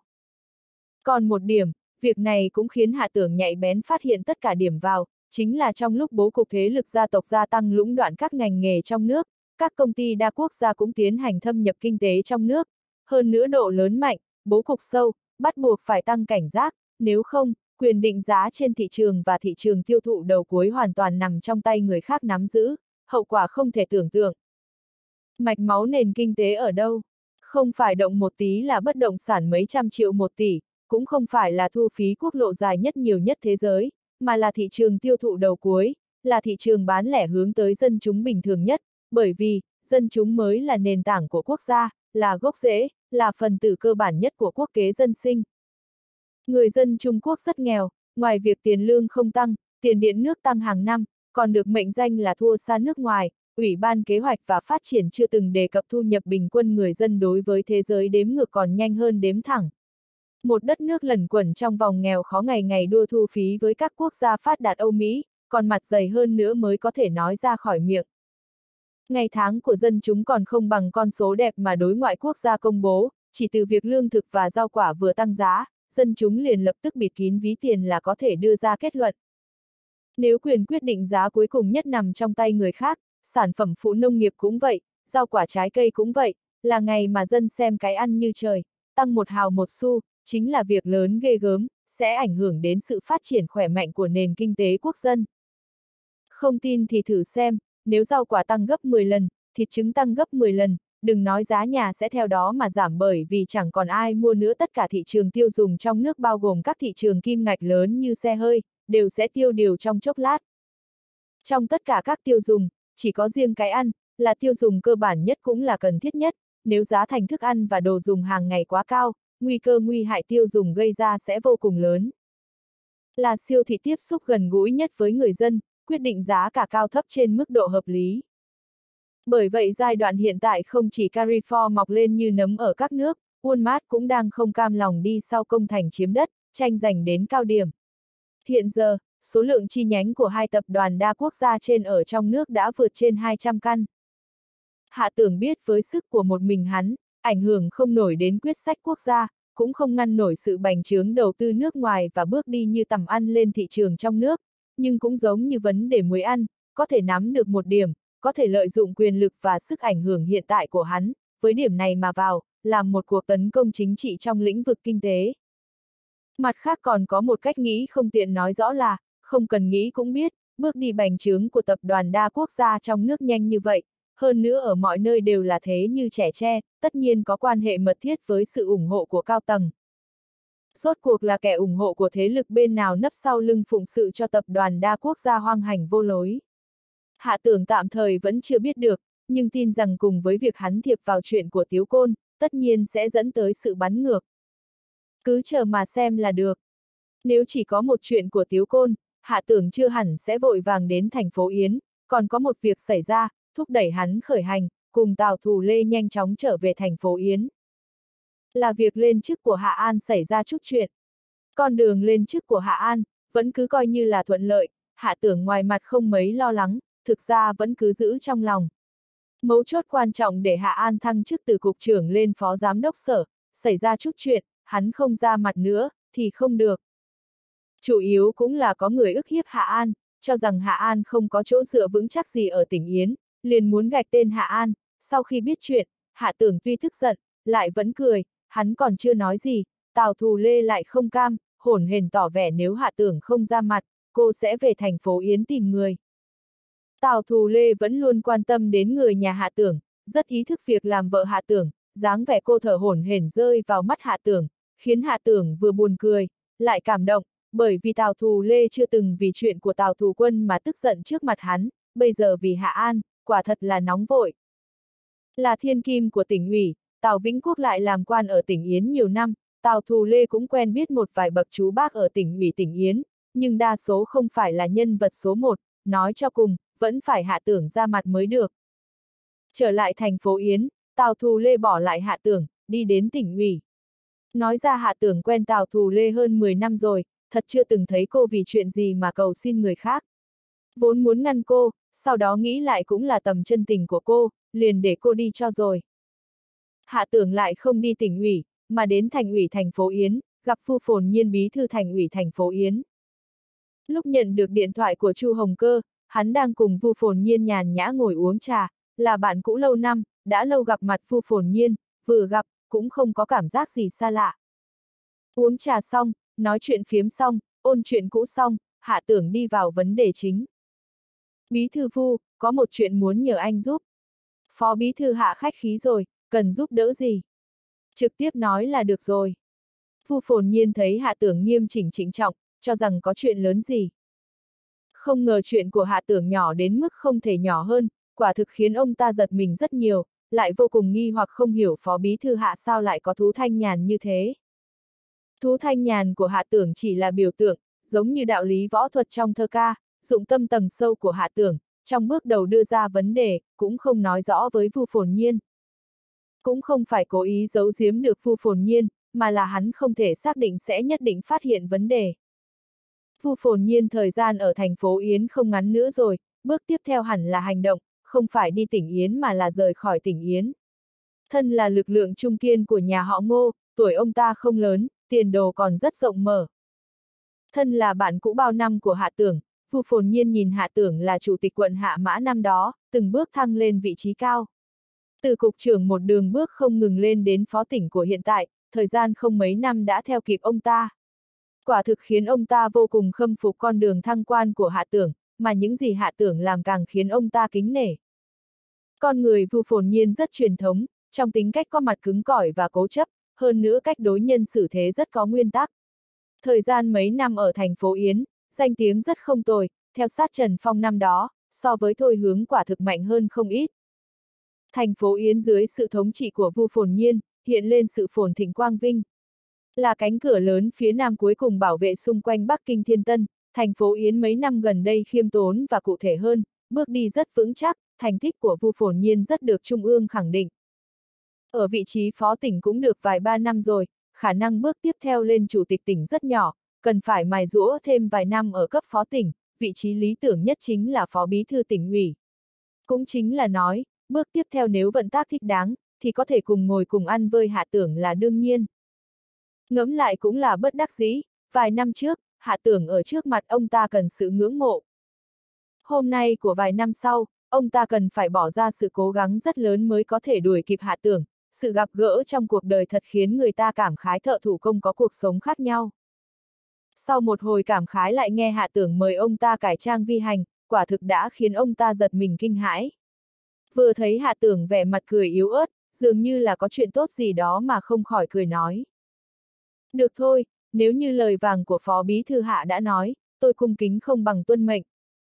Còn một điểm, việc này cũng khiến Hạ Tưởng nhạy bén phát hiện tất cả điểm vào, chính là trong lúc bố cục thế lực gia tộc gia tăng lũng đoạn các ngành nghề trong nước, các công ty đa quốc gia cũng tiến hành thâm nhập kinh tế trong nước, hơn nữa độ lớn mạnh, bố cục sâu, bắt buộc phải tăng cảnh giác, nếu không, quyền định giá trên thị trường và thị trường tiêu thụ đầu cuối hoàn toàn nằm trong tay người khác nắm giữ, hậu quả không thể tưởng tượng. Mạch máu nền kinh tế ở đâu? Không phải động một tí là bất động sản mấy trăm triệu một tỷ, cũng không phải là thu phí quốc lộ dài nhất nhiều nhất thế giới, mà là thị trường tiêu thụ đầu cuối, là thị trường bán lẻ hướng tới dân chúng bình thường nhất, bởi vì, dân chúng mới là nền tảng của quốc gia, là gốc rễ, là phần tử cơ bản nhất của quốc kế dân sinh. Người dân Trung Quốc rất nghèo, ngoài việc tiền lương không tăng, tiền điện nước tăng hàng năm, còn được mệnh danh là thua xa nước ngoài, Ủy ban Kế hoạch và Phát triển chưa từng đề cập thu nhập bình quân người dân đối với thế giới đếm ngược còn nhanh hơn đếm thẳng. Một đất nước lẩn quẩn trong vòng nghèo khó ngày ngày đua thu phí với các quốc gia phát đạt Âu Mỹ, còn mặt dày hơn nữa mới có thể nói ra khỏi miệng. Ngày tháng của dân chúng còn không bằng con số đẹp mà đối ngoại quốc gia công bố, chỉ từ việc lương thực và rau quả vừa tăng giá, dân chúng liền lập tức bịt kín ví tiền là có thể đưa ra kết luận. Nếu quyền quyết định giá cuối cùng nhất nằm trong tay người khác, sản phẩm phụ nông nghiệp cũng vậy, rau quả trái cây cũng vậy, là ngày mà dân xem cái ăn như trời, tăng một hào một xu, chính là việc lớn ghê gớm, sẽ ảnh hưởng đến sự phát triển khỏe mạnh của nền kinh tế quốc dân. Không tin thì thử xem, nếu rau quả tăng gấp mười lần, thịt trứng tăng gấp mười lần, đừng nói giá nhà sẽ theo đó mà giảm bởi vì chẳng còn ai mua nữa, tất cả thị trường tiêu dùng trong nước bao gồm các thị trường kim ngạch lớn như xe hơi, đều sẽ tiêu điều trong chốc lát. Trong tất cả các tiêu dùng, chỉ có riêng cái ăn, là tiêu dùng cơ bản nhất cũng là cần thiết nhất, nếu giá thành thức ăn và đồ dùng hàng ngày quá cao, nguy cơ nguy hại tiêu dùng gây ra sẽ vô cùng lớn. Là siêu thị tiếp xúc gần gũi nhất với người dân, quyết định giá cả cao thấp trên mức độ hợp lý. Bởi vậy giai đoạn hiện tại không chỉ Carrefour mọc lên như nấm ở các nước, Walmart cũng đang không cam lòng đi sau công thành chiếm đất, tranh giành đến cao điểm. Hiện giờ, số lượng chi nhánh của hai tập đoàn đa quốc gia trên ở trong nước đã vượt trên hai trăm căn. Hạ Tưởng biết với sức của một mình hắn, ảnh hưởng không nổi đến quyết sách quốc gia, cũng không ngăn nổi sự bành trướng đầu tư nước ngoài và bước đi như tầm ăn lên thị trường trong nước, nhưng cũng giống như vấn đề muối ăn, có thể nắm được một điểm, có thể lợi dụng quyền lực và sức ảnh hưởng hiện tại của hắn, với điểm này mà vào, làm một cuộc tấn công chính trị trong lĩnh vực kinh tế. Mặt khác còn có một cách nghĩ không tiện nói rõ là, không cần nghĩ cũng biết, bước đi bành trướng của tập đoàn đa quốc gia trong nước nhanh như vậy, hơn nữa ở mọi nơi đều là thế như trẻ tre, tất nhiên có quan hệ mật thiết với sự ủng hộ của cao tầng. Rốt cuộc là kẻ ủng hộ của thế lực bên nào nấp sau lưng phụng sự cho tập đoàn đa quốc gia hoang hành vô lối. Hạ Tưởng tạm thời vẫn chưa biết được, nhưng tin rằng cùng với việc hắn thiệp vào chuyện của Tiếu Côn, tất nhiên sẽ dẫn tới sự bắn ngược. Cứ chờ mà xem là được. Nếu chỉ có một chuyện của Tiếu Côn, Hạ Tưởng chưa hẳn sẽ vội vàng đến thành phố Yến, còn có một việc xảy ra, thúc đẩy hắn khởi hành, cùng Tào Thù Lê nhanh chóng trở về thành phố Yến. Là việc lên chức của Hạ An xảy ra chút chuyện. Con đường lên chức của Hạ An, vẫn cứ coi như là thuận lợi, Hạ Tưởng ngoài mặt không mấy lo lắng, thực ra vẫn cứ giữ trong lòng. Mấu chốt quan trọng để Hạ An thăng chức từ cục trưởng lên phó giám đốc sở, xảy ra chút chuyện, hắn không ra mặt nữa, thì không được. Chủ yếu cũng là có người ức hiếp Hạ An, cho rằng Hạ An không có chỗ dựa vững chắc gì ở tỉnh Yến, liền muốn gạch tên Hạ An. Sau khi biết chuyện, Hạ Tưởng tuy tức giận, lại vẫn cười, hắn còn chưa nói gì, Tào Thù Lê lại không cam, hổn hển tỏ vẻ nếu Hạ Tưởng không ra mặt, cô sẽ về thành phố Yến tìm người. Tào Thù Lê vẫn luôn quan tâm đến người nhà Hạ Tưởng, rất ý thức việc làm vợ Hạ Tưởng, dáng vẻ cô thở hổn hển rơi vào mắt Hạ Tưởng, khiến Hạ Tưởng vừa buồn cười, lại cảm động, bởi vì Tào Thù Lê chưa từng vì chuyện của Tào Thù Quân mà tức giận trước mặt hắn, bây giờ vì Hạ An, quả thật là nóng vội. Là thiên kim của tỉnh ủy, Tào Vĩnh Quốc lại làm quan ở tỉnh Yến nhiều năm, Tào Thù Lê cũng quen biết một vài bậc chú bác ở tỉnh ủy tỉnh Yến, nhưng đa số không phải là nhân vật số một, nói cho cùng, vẫn phải Hạ Tưởng ra mặt mới được. Trở lại thành phố Yến, Tào Thù Lê bỏ lại Hạ Tưởng, đi đến tỉnh ủy. Nói ra Hạ Tưởng quen Tào Thù Lê hơn mười năm rồi, thật chưa từng thấy cô vì chuyện gì mà cầu xin người khác. Vốn muốn ngăn cô, sau đó nghĩ lại cũng là tầm chân tình của cô, liền để cô đi cho rồi. Hạ Tưởng lại không đi tỉnh ủy, mà đến thành ủy thành phố Yến, gặp Vu Phồn Nhiên bí thư thành ủy thành phố Yến. Lúc nhận được điện thoại của Chu Hồng Cơ, hắn đang cùng Vu Phồn Nhiên nhàn nhã ngồi uống trà, là bạn cũ lâu năm, đã lâu gặp mặt Vu Phồn Nhiên, vừa gặp, cũng không có cảm giác gì xa lạ. Uống trà xong, nói chuyện phiếm xong, ôn chuyện cũ xong, Hạ Tưởng đi vào vấn đề chính. Bí thư Vu, có một chuyện muốn nhờ anh giúp. Phó bí thư Hạ khách khí rồi, cần giúp đỡ gì? Trực tiếp nói là được rồi. Vu Phồn Nhiên thấy Hạ Tưởng nghiêm chỉnh trịnh trọng, cho rằng có chuyện lớn gì. Không ngờ chuyện của Hạ Tưởng nhỏ đến mức không thể nhỏ hơn, quả thực khiến ông ta giật mình rất nhiều, lại vô cùng nghi hoặc không hiểu phó bí thư Hạ sao lại có thú thanh nhàn như thế. Thú thanh nhàn của Hạ Tưởng chỉ là biểu tượng, giống như đạo lý võ thuật trong thơ ca, dụng tâm tầng sâu của Hạ Tưởng, trong bước đầu đưa ra vấn đề, cũng không nói rõ với Vu Phồn Nhiên. Cũng không phải cố ý giấu giếm được Vu Phồn Nhiên, mà là hắn không thể xác định sẽ nhất định phát hiện vấn đề. Vu Phồn Nhiên thời gian ở thành phố Yến không ngắn nữa rồi, bước tiếp theo hẳn là hành động, không phải đi tỉnh Yến mà là rời khỏi tỉnh Yến. Thân là lực lượng trung kiên của nhà họ Ngô, tuổi ông ta không lớn, tiền đồ còn rất rộng mở. Thân là bạn cũ bao năm của Hạ Tưởng, Vu Phồn Nhiên nhìn Hạ Tưởng là chủ tịch quận Hạ Mã năm đó, từng bước thăng lên vị trí cao. Từ cục trưởng một đường bước không ngừng lên đến phó tỉnh của hiện tại, thời gian không mấy năm đã theo kịp ông ta. Quả thực khiến ông ta vô cùng khâm phục con đường thăng quan của Hạ Tưởng, mà những gì Hạ Tưởng làm càng khiến ông ta kính nể. Con người Vu Phồn Nhiên rất truyền thống, trong tính cách có mặt cứng cỏi và cố chấp, hơn nữa cách đối nhân xử thế rất có nguyên tắc. Thời gian mấy năm ở thành phố Yến, danh tiếng rất không tồi, theo sát Trần Phong năm đó, so với Thôi Hướng quả thực mạnh hơn không ít. Thành phố Yến dưới sự thống trị của Vu Phồn Nhiên, hiện lên sự phồn thịnh quang vinh. Là cánh cửa lớn phía nam cuối cùng bảo vệ xung quanh Bắc Kinh Thiên Tân, thành phố Yến mấy năm gần đây khiêm tốn và cụ thể hơn, bước đi rất vững chắc, thành tích của Vu Phồn Nhiên rất được Trung ương khẳng định. Ở vị trí phó tỉnh cũng được vài ba năm rồi, khả năng bước tiếp theo lên chủ tịch tỉnh rất nhỏ, cần phải mài giũa thêm vài năm ở cấp phó tỉnh, vị trí lý tưởng nhất chính là phó bí thư tỉnh ủy. Cũng chính là nói, bước tiếp theo nếu vận tác thích đáng, thì có thể cùng ngồi cùng ăn với Hạ Tưởng là đương nhiên. Ngẫm lại cũng là bất đắc dĩ, vài năm trước, Hạ Tưởng ở trước mặt ông ta cần sự ngưỡng mộ. Hôm nay của vài năm sau, ông ta cần phải bỏ ra sự cố gắng rất lớn mới có thể đuổi kịp Hạ Tưởng, sự gặp gỡ trong cuộc đời thật khiến người ta cảm khái thợ thủ công có cuộc sống khác nhau. Sau một hồi cảm khái lại nghe Hạ Tưởng mời ông ta cải trang vi hành, quả thực đã khiến ông ta giật mình kinh hãi. Vừa thấy Hạ Tưởng vẻ mặt cười yếu ớt, dường như là có chuyện tốt gì đó mà không khỏi cười nói. Được thôi, nếu như lời vàng của Phó Bí Thư Hạ đã nói, tôi cung kính không bằng tuân mệnh.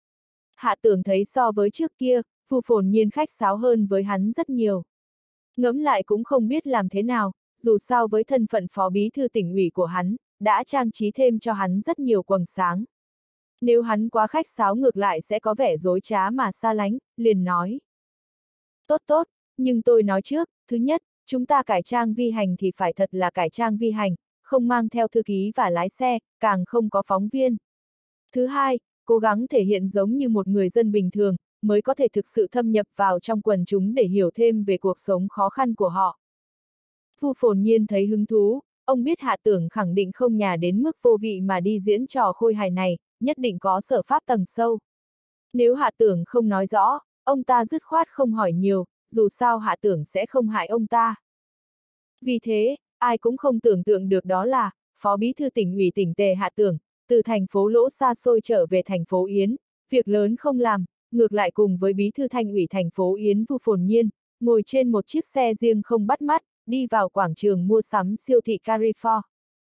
Hạ Tưởng thấy so với trước kia, Vu Phồn Nhiên khách sáo hơn với hắn rất nhiều. Ngẫm lại cũng không biết làm thế nào, dù sao với thân phận Phó Bí Thư tỉnh ủy của hắn, đã trang trí thêm cho hắn rất nhiều quầng sáng. Nếu hắn quá khách sáo ngược lại sẽ có vẻ dối trá mà xa lánh, liền nói. Tốt tốt, nhưng tôi nói trước, thứ nhất, chúng ta cải trang vi hành thì phải thật là cải trang vi hành, không mang theo thư ký và lái xe, càng không có phóng viên. Thứ hai, cố gắng thể hiện giống như một người dân bình thường, mới có thể thực sự thâm nhập vào trong quần chúng để hiểu thêm về cuộc sống khó khăn của họ. Vu Phồn Nhiên thấy hứng thú, ông biết Hạ Tưởng khẳng định không nhả đến mức vô vị mà đi diễn trò khôi hài này, nhất định có sở pháp tầng sâu. Nếu Hạ Tưởng không nói rõ, ông ta dứt khoát không hỏi nhiều, dù sao Hạ Tưởng sẽ không hại ông ta. Vì thế, ai cũng không tưởng tượng được đó là, Phó Bí Thư tỉnh ủy tỉnh Tề Hạ Tưởng, từ thành phố Lỗ xa xôi trở về thành phố Yến, việc lớn không làm, ngược lại cùng với Bí Thư Thành ủy thành phố Yến Vu Phồn Nhiên, ngồi trên một chiếc xe riêng không bắt mắt, đi vào quảng trường mua sắm siêu thị Carrefour.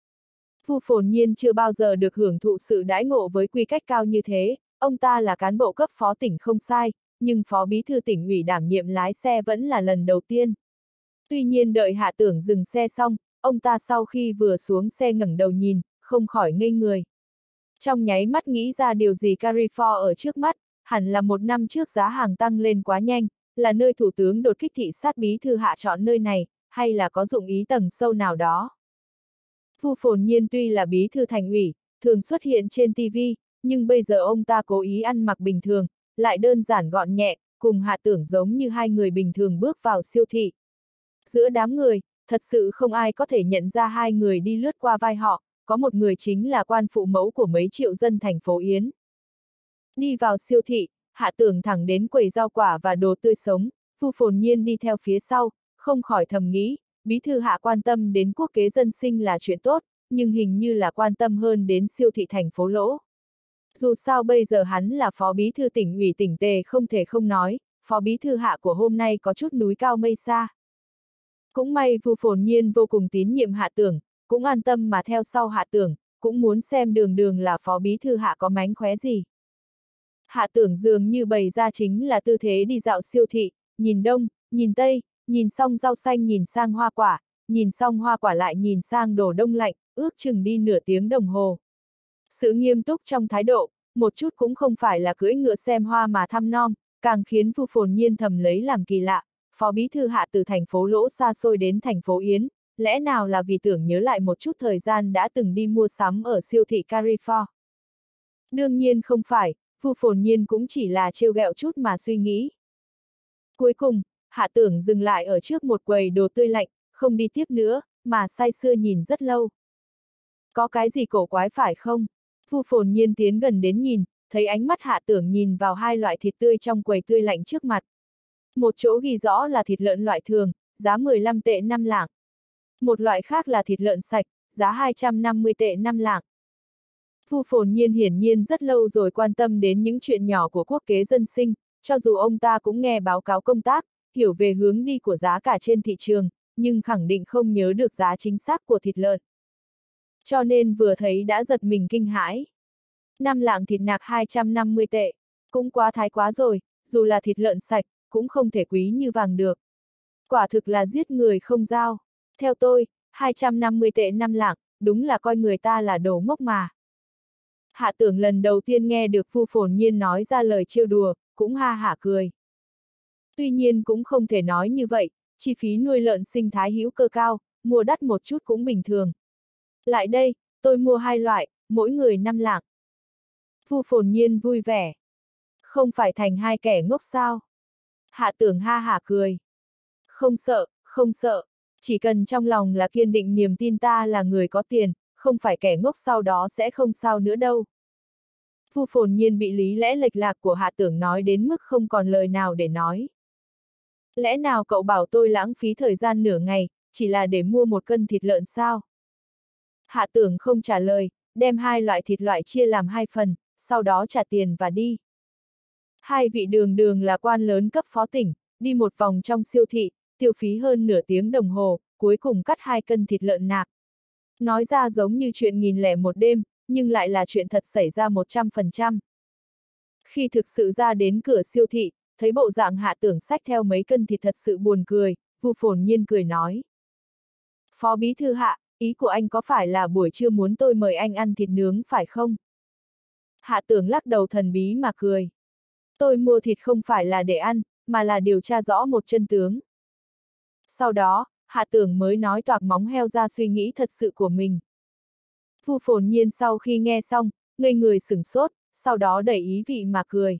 Vu Phồn Nhiên chưa bao giờ được hưởng thụ sự đãi ngộ với quy cách cao như thế, ông ta là cán bộ cấp phó tỉnh không sai, nhưng Phó Bí Thư tỉnh ủy đảm nhiệm lái xe vẫn là lần đầu tiên. Tuy nhiên đợi Hạ Tưởng dừng xe xong, ông ta sau khi vừa xuống xe ngẩng đầu nhìn, không khỏi ngây người. Trong nháy mắt nghĩ ra điều gì Carrefour ở trước mắt, hẳn là một năm trước giá hàng tăng lên quá nhanh, là nơi Thủ tướng đột kích thị sát Bí Thư Hạ chọn nơi này, hay là có dụng ý tầng sâu nào đó. Vu Phồn Nhiên tuy là Bí Thư Thành ủy, thường xuất hiện trên ti vi, nhưng bây giờ ông ta cố ý ăn mặc bình thường, lại đơn giản gọn nhẹ, cùng Hạ Tưởng giống như hai người bình thường bước vào siêu thị. Giữa đám người, thật sự không ai có thể nhận ra hai người đi lướt qua vai họ, có một người chính là quan phụ mẫu của mấy triệu dân thành phố Yến. Đi vào siêu thị, Hạ Tưởng thẳng đến quầy rau quả và đồ tươi sống, Vu Phồn Nhiên đi theo phía sau, không khỏi thầm nghĩ, Bí Thư Hạ quan tâm đến quốc kế dân sinh là chuyện tốt, nhưng hình như là quan tâm hơn đến siêu thị thành phố Lỗ. Dù sao bây giờ hắn là Phó Bí Thư tỉnh ủy tỉnh Tề không thể không nói, Phó Bí Thư Hạ của hôm nay có chút núi cao mây xa. Cũng may Vu Phồn Nhiên vô cùng tín nhiệm Hạ Tưởng, cũng an tâm mà theo sau Hạ Tưởng, cũng muốn xem đường đường là Phó Bí Thư Hạ có mánh khóe gì. Hạ Tưởng dường như bày ra chính là tư thế đi dạo siêu thị, nhìn đông, nhìn tây, nhìn xong rau xanh nhìn sang hoa quả, nhìn xong hoa quả lại nhìn sang đồ đông lạnh, ước chừng đi nửa tiếng đồng hồ. Sự nghiêm túc trong thái độ, một chút cũng không phải là cưỡi ngựa xem hoa mà thăm nom, càng khiến Vu Phồn Nhiên thầm lấy làm kỳ lạ. Phó Bí Thư Hạ từ thành phố Lỗ xa xôi đến thành phố Yến, lẽ nào là vì tưởng nhớ lại một chút thời gian đã từng đi mua sắm ở siêu thị Carrefour? Đương nhiên không phải, Vu Phồn Nhiên cũng chỉ là trêu ghẹo chút mà suy nghĩ. Cuối cùng, Hạ Tưởng dừng lại ở trước một quầy đồ tươi lạnh, không đi tiếp nữa, mà say sưa nhìn rất lâu. Có cái gì cổ quái phải không? Vu Phồn Nhiên tiến gần đến nhìn, thấy ánh mắt Hạ Tưởng nhìn vào hai loại thịt tươi trong quầy tươi lạnh trước mặt. Một chỗ ghi rõ là thịt lợn loại thường, giá mười lăm tệ năm lạng. Một loại khác là thịt lợn sạch, giá hai trăm năm mươi tệ năm lạng. Vu Phồn Nhiên hiển nhiên rất lâu rồi quan tâm đến những chuyện nhỏ của quốc kế dân sinh, cho dù ông ta cũng nghe báo cáo công tác, hiểu về hướng đi của giá cả trên thị trường, nhưng khẳng định không nhớ được giá chính xác của thịt lợn. Cho nên vừa thấy đã giật mình kinh hãi. Năm lạng thịt nạc hai trăm năm mươi tệ. Cũng quá thái quá rồi, dù là thịt lợn sạch, cũng không thể quý như vàng được. Quả thực là giết người không dao. Theo tôi, hai trăm năm mươi tệ năm lạng, đúng là coi người ta là đồ ngốc mà. Hạ Tưởng lần đầu tiên nghe được Vu Phồn Nhiên nói ra lời trêu đùa, cũng ha hả cười. Tuy nhiên cũng không thể nói như vậy, chi phí nuôi lợn sinh thái hữu cơ cao, mua đắt một chút cũng bình thường. Lại đây, tôi mua hai loại, mỗi người năm lạng. Vu Phồn Nhiên vui vẻ. Không phải thành hai kẻ ngốc sao? Hạ Tưởng ha hả cười. Không sợ, không sợ, chỉ cần trong lòng là kiên định niềm tin ta là người có tiền, không phải kẻ ngốc sau đó sẽ không sao nữa đâu. Vu Phồn Nhiên bị lý lẽ lệch lạc của Hạ Tưởng nói đến mức không còn lời nào để nói. Lẽ nào cậu bảo tôi lãng phí thời gian nửa ngày, chỉ là để mua một cân thịt lợn sao? Hạ Tưởng không trả lời, đem hai loại thịt loại chia làm hai phần, sau đó trả tiền và đi. Hai vị đường đường là quan lớn cấp phó tỉnh, đi một vòng trong siêu thị, tiêu phí hơn nửa tiếng đồng hồ, cuối cùng cắt hai cân thịt lợn nạc. Nói ra giống như chuyện nghìn lẻ một đêm, nhưng lại là chuyện thật xảy ra một trăm phần trăm. Khi thực sự ra đến cửa siêu thị, thấy bộ dạng Hạ Tưởng xách theo mấy cân thịt thật sự buồn cười, Vu Phồn Nhiên cười nói. Phó bí thư Hạ, ý của anh có phải là buổi trưa muốn tôi mời anh ăn thịt nướng phải không? Hạ Tưởng lắc đầu thần bí mà cười. Tôi mua thịt không phải là để ăn, mà là điều tra rõ một chân tướng. Sau đó, Hạ Tưởng mới nói toạc móng heo ra suy nghĩ thật sự của mình. Vu Phồn Nhiên sau khi nghe xong, ngây người sửng sốt, sau đó đẩy ý vị mà cười.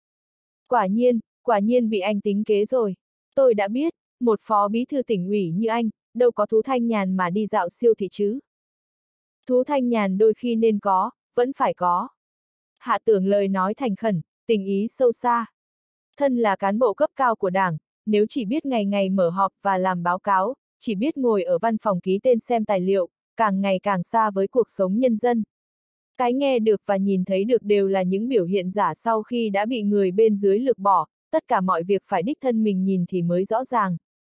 Quả nhiên, quả nhiên bị anh tính kế rồi. Tôi đã biết, một phó bí thư tỉnh ủy như anh, đâu có thú thanh nhàn mà đi dạo siêu thị chứ. Thú thanh nhàn đôi khi nên có, vẫn phải có. Hạ Tưởng lời nói thành khẩn, tình ý sâu xa. Thân là cán bộ cấp cao của đảng, nếu chỉ biết ngày ngày mở họp và làm báo cáo, chỉ biết ngồi ở văn phòng ký tên xem tài liệu, càng ngày càng xa với cuộc sống nhân dân. Cái nghe được và nhìn thấy được đều là những biểu hiện giả sau khi đã bị người bên dưới lược bỏ, tất cả mọi việc phải đích thân mình nhìn thì mới rõ ràng.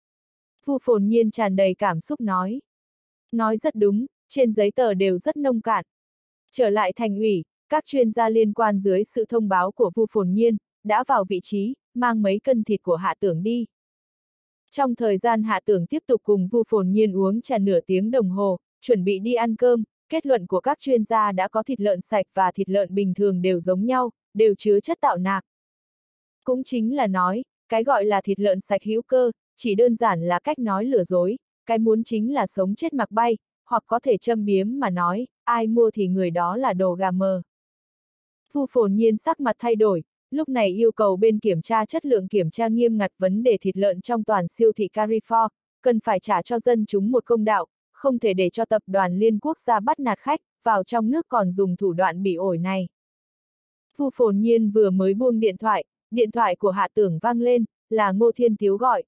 Vu Phồn Nhiên tràn đầy cảm xúc nói. Nói rất đúng, trên giấy tờ đều rất nông cạn. Trở lại thành ủy, các chuyên gia liên quan dưới sự thông báo của Vu Phồn Nhiên, đã vào vị trí, mang mấy cân thịt của Hạ Tưởng đi. Trong thời gian Hạ Tưởng tiếp tục cùng Vu Phồn Nhiên uống trà nửa tiếng đồng hồ, chuẩn bị đi ăn cơm, kết luận của các chuyên gia đã có thịt lợn sạch và thịt lợn bình thường đều giống nhau, đều chứa chất tạo nạc. Cũng chính là nói, cái gọi là thịt lợn sạch hữu cơ, chỉ đơn giản là cách nói lừa dối, cái muốn chính là sống chết mặc bay, hoặc có thể châm biếm mà nói, ai mua thì người đó là đồ gà mờ. Vu Phồn Nhiên sắc mặt thay đổi, lúc này yêu cầu bên kiểm tra chất lượng kiểm tra nghiêm ngặt vấn đề thịt lợn trong toàn siêu thị Carrefour, cần phải trả cho dân chúng một công đạo, không thể để cho tập đoàn Liên Quốc gia bắt nạt khách, vào trong nước còn dùng thủ đoạn bị ổi này. Vu Phồn Nhiên vừa mới buông điện thoại, điện thoại của Hạ Tưởng vang lên, là Ngô Thiên Tiếu gọi.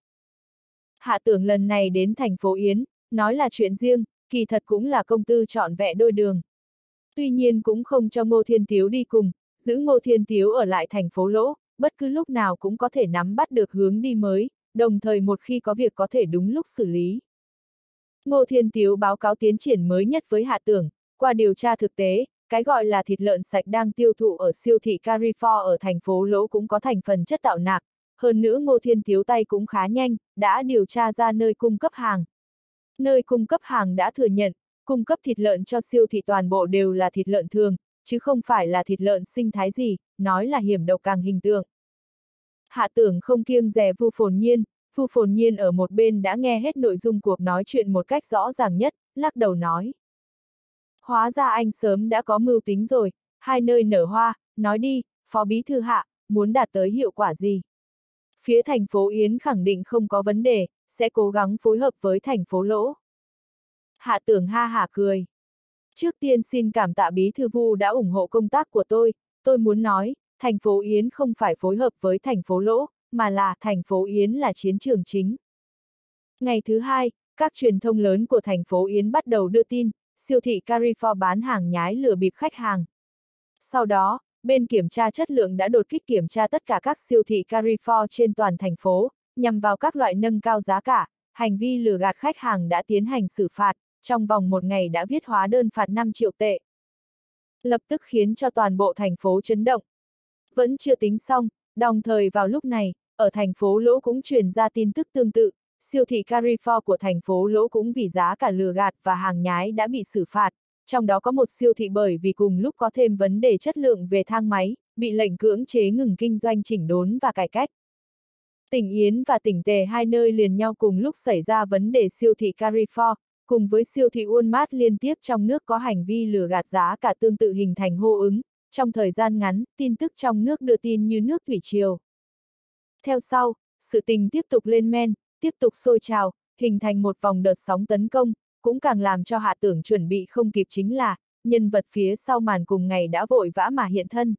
Hạ Tưởng lần này đến thành phố Yến, nói là chuyện riêng, kỳ thật cũng là công tư trọn vẹn đôi đường. Tuy nhiên cũng không cho Ngô Thiên Tiếu đi cùng, giữ Ngô Thiên Tiếu ở lại thành phố Lỗ, bất cứ lúc nào cũng có thể nắm bắt được hướng đi mới, đồng thời một khi có việc có thể đúng lúc xử lý. Ngô Thiên Tiếu báo cáo tiến triển mới nhất với Hạ Tưởng, qua điều tra thực tế, cái gọi là thịt lợn sạch đang tiêu thụ ở siêu thị Carrefour ở thành phố Lỗ cũng có thành phần chất tạo nạc, hơn nữa Ngô Thiên Tiếu tay cũng khá nhanh, đã điều tra ra nơi cung cấp hàng. Nơi cung cấp hàng đã thừa nhận, cung cấp thịt lợn cho siêu thị toàn bộ đều là thịt lợn thường, chứ không phải là thịt lợn sinh thái gì, nói là hiểm độc càng hình tượng. Hạ Tưởng không kiêng dè Vu Phồn Nhiên, Vu Phồn Nhiên ở một bên đã nghe hết nội dung cuộc nói chuyện một cách rõ ràng nhất, lắc đầu nói. Hóa ra anh sớm đã có mưu tính rồi, hai nơi nở hoa, nói đi, Phó Bí Thư Hạ, muốn đạt tới hiệu quả gì? Phía thành phố Yến khẳng định không có vấn đề, sẽ cố gắng phối hợp với thành phố Lỗ. Hạ Tưởng ha hả cười. Trước tiên xin cảm tạ Bí Thư Vu đã ủng hộ công tác của tôi, tôi muốn nói, thành phố Yến không phải phối hợp với thành phố Lỗ, mà là thành phố Yến là chiến trường chính. Ngày thứ hai, các truyền thông lớn của thành phố Yến bắt đầu đưa tin, siêu thị Carrefour bán hàng nhái lừa bịp khách hàng. Sau đó, bên kiểm tra chất lượng đã đột kích kiểm tra tất cả các siêu thị Carrefour trên toàn thành phố, nhằm vào các loại nâng cao giá cả, hành vi lừa gạt khách hàng đã tiến hành xử phạt, trong vòng một ngày đã viết hóa đơn phạt năm triệu tệ. Lập tức khiến cho toàn bộ thành phố chấn động. Vẫn chưa tính xong, đồng thời vào lúc này, ở thành phố Lỗ cũng truyền ra tin tức tương tự, siêu thị Carrefour của thành phố Lỗ cũng vì giá cả lừa gạt và hàng nhái đã bị xử phạt, trong đó có một siêu thị bởi vì cùng lúc có thêm vấn đề chất lượng về thang máy, bị lệnh cưỡng chế ngừng kinh doanh chỉnh đốn và cải cách. Tỉnh Yến và tỉnh Tề hai nơi liền nhau cùng lúc xảy ra vấn đề siêu thị Carrefour, cùng với siêu thị Walmart liên tiếp trong nước có hành vi lừa gạt giá cả tương tự hình thành hô ứng. Trong thời gian ngắn, tin tức trong nước đưa tin như nước thủy triều. Theo sau, sự tình tiếp tục lên men, tiếp tục sôi trào, hình thành một vòng đợt sóng tấn công, cũng càng làm cho Hạ Tưởng chuẩn bị không kịp chính là, nhân vật phía sau màn cùng ngày đã vội vã mà hiện thân.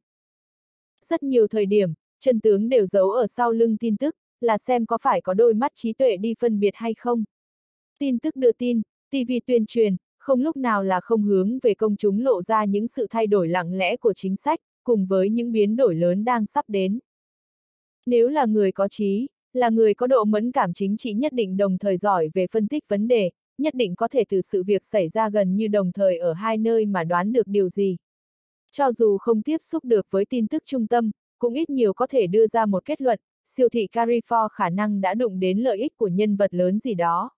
Rất nhiều thời điểm, chân tướng đều giấu ở sau lưng tin tức, là xem có phải có đôi mắt trí tuệ đi phân biệt hay không. Tin tức đưa tin, ti vi tuyên truyền, không lúc nào là không hướng về công chúng lộ ra những sự thay đổi lặng lẽ của chính sách, cùng với những biến đổi lớn đang sắp đến. Nếu là người có trí, là người có độ mẫn cảm chính trị nhất định đồng thời giỏi về phân tích vấn đề, nhất định có thể từ sự việc xảy ra gần như đồng thời ở hai nơi mà đoán được điều gì. Cho dù không tiếp xúc được với tin tức trung tâm, cũng ít nhiều có thể đưa ra một kết luận, siêu thị Carrefour khả năng đã đụng đến lợi ích của nhân vật lớn gì đó.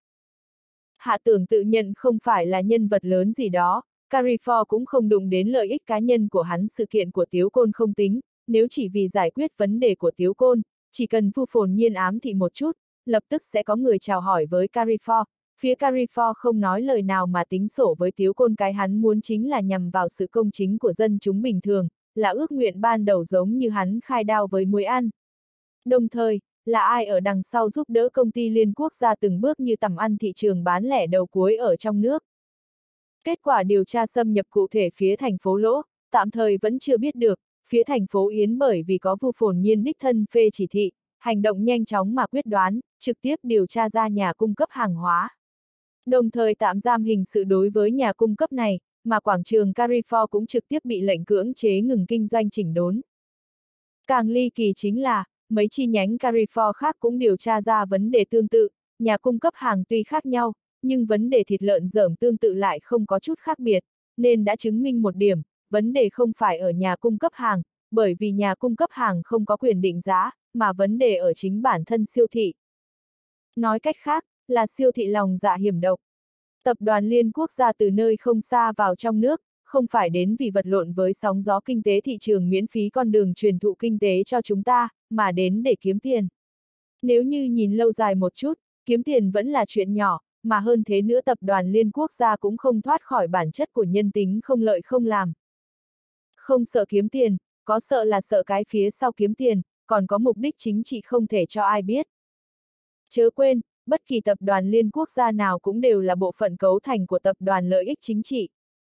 Hạ Tưởng tự nhận không phải là nhân vật lớn gì đó, Carrefour cũng không đụng đến lợi ích cá nhân của hắn, sự kiện của Tiếu Côn không tính, nếu chỉ vì giải quyết vấn đề của Tiếu Côn, chỉ cần Vu Phồn Nhiên ám thị một chút, lập tức sẽ có người chào hỏi với Carrefour, phía Carrefour không nói lời nào mà tính sổ với Tiếu Côn, cái hắn muốn chính là nhằm vào sự công chính của dân chúng bình thường, là ước nguyện ban đầu giống như hắn khai đao với muối ăn. Đồng thời, là ai ở đằng sau giúp đỡ công ty liên quốc gia từng bước như tầm ăn thị trường bán lẻ đầu cuối ở trong nước. Kết quả điều tra xâm nhập cụ thể phía thành phố Lỗ, tạm thời vẫn chưa biết được, phía thành phố Yến bởi vì có Vu Phồn Nhiên đích thân phê chỉ thị, hành động nhanh chóng mà quyết đoán, trực tiếp điều tra ra nhà cung cấp hàng hóa. Đồng thời tạm giam hình sự đối với nhà cung cấp này, mà quảng trường Carrefour cũng trực tiếp bị lệnh cưỡng chế ngừng kinh doanh chỉnh đốn. Càng ly kỳ chính là, mấy chi nhánh Carrefour khác cũng điều tra ra vấn đề tương tự, nhà cung cấp hàng tuy khác nhau, nhưng vấn đề thịt lợn dởm tương tự lại không có chút khác biệt, nên đã chứng minh một điểm, vấn đề không phải ở nhà cung cấp hàng, bởi vì nhà cung cấp hàng không có quyền định giá, mà vấn đề ở chính bản thân siêu thị. Nói cách khác, là siêu thị lòng dạ hiểm độc. Tập đoàn Liên Quốc gia từ nơi không xa vào trong nước, không phải đến vì vật lộn với sóng gió kinh tế thị trường miễn phí con đường truyền thụ kinh tế cho chúng ta, mà đến để kiếm tiền. Nếu như nhìn lâu dài một chút, kiếm tiền vẫn là chuyện nhỏ, mà hơn thế nữa tập đoàn Liên Quốc gia cũng không thoát khỏi bản chất của nhân tính không lợi không làm. Không sợ kiếm tiền, có sợ là sợ cái phía sau kiếm tiền, còn có mục đích chính trị không thể cho ai biết. Chớ quên, bất kỳ tập đoàn liên quốc gia nào cũng đều là bộ phận cấu thành của tập đoàn lợi ích chính trị.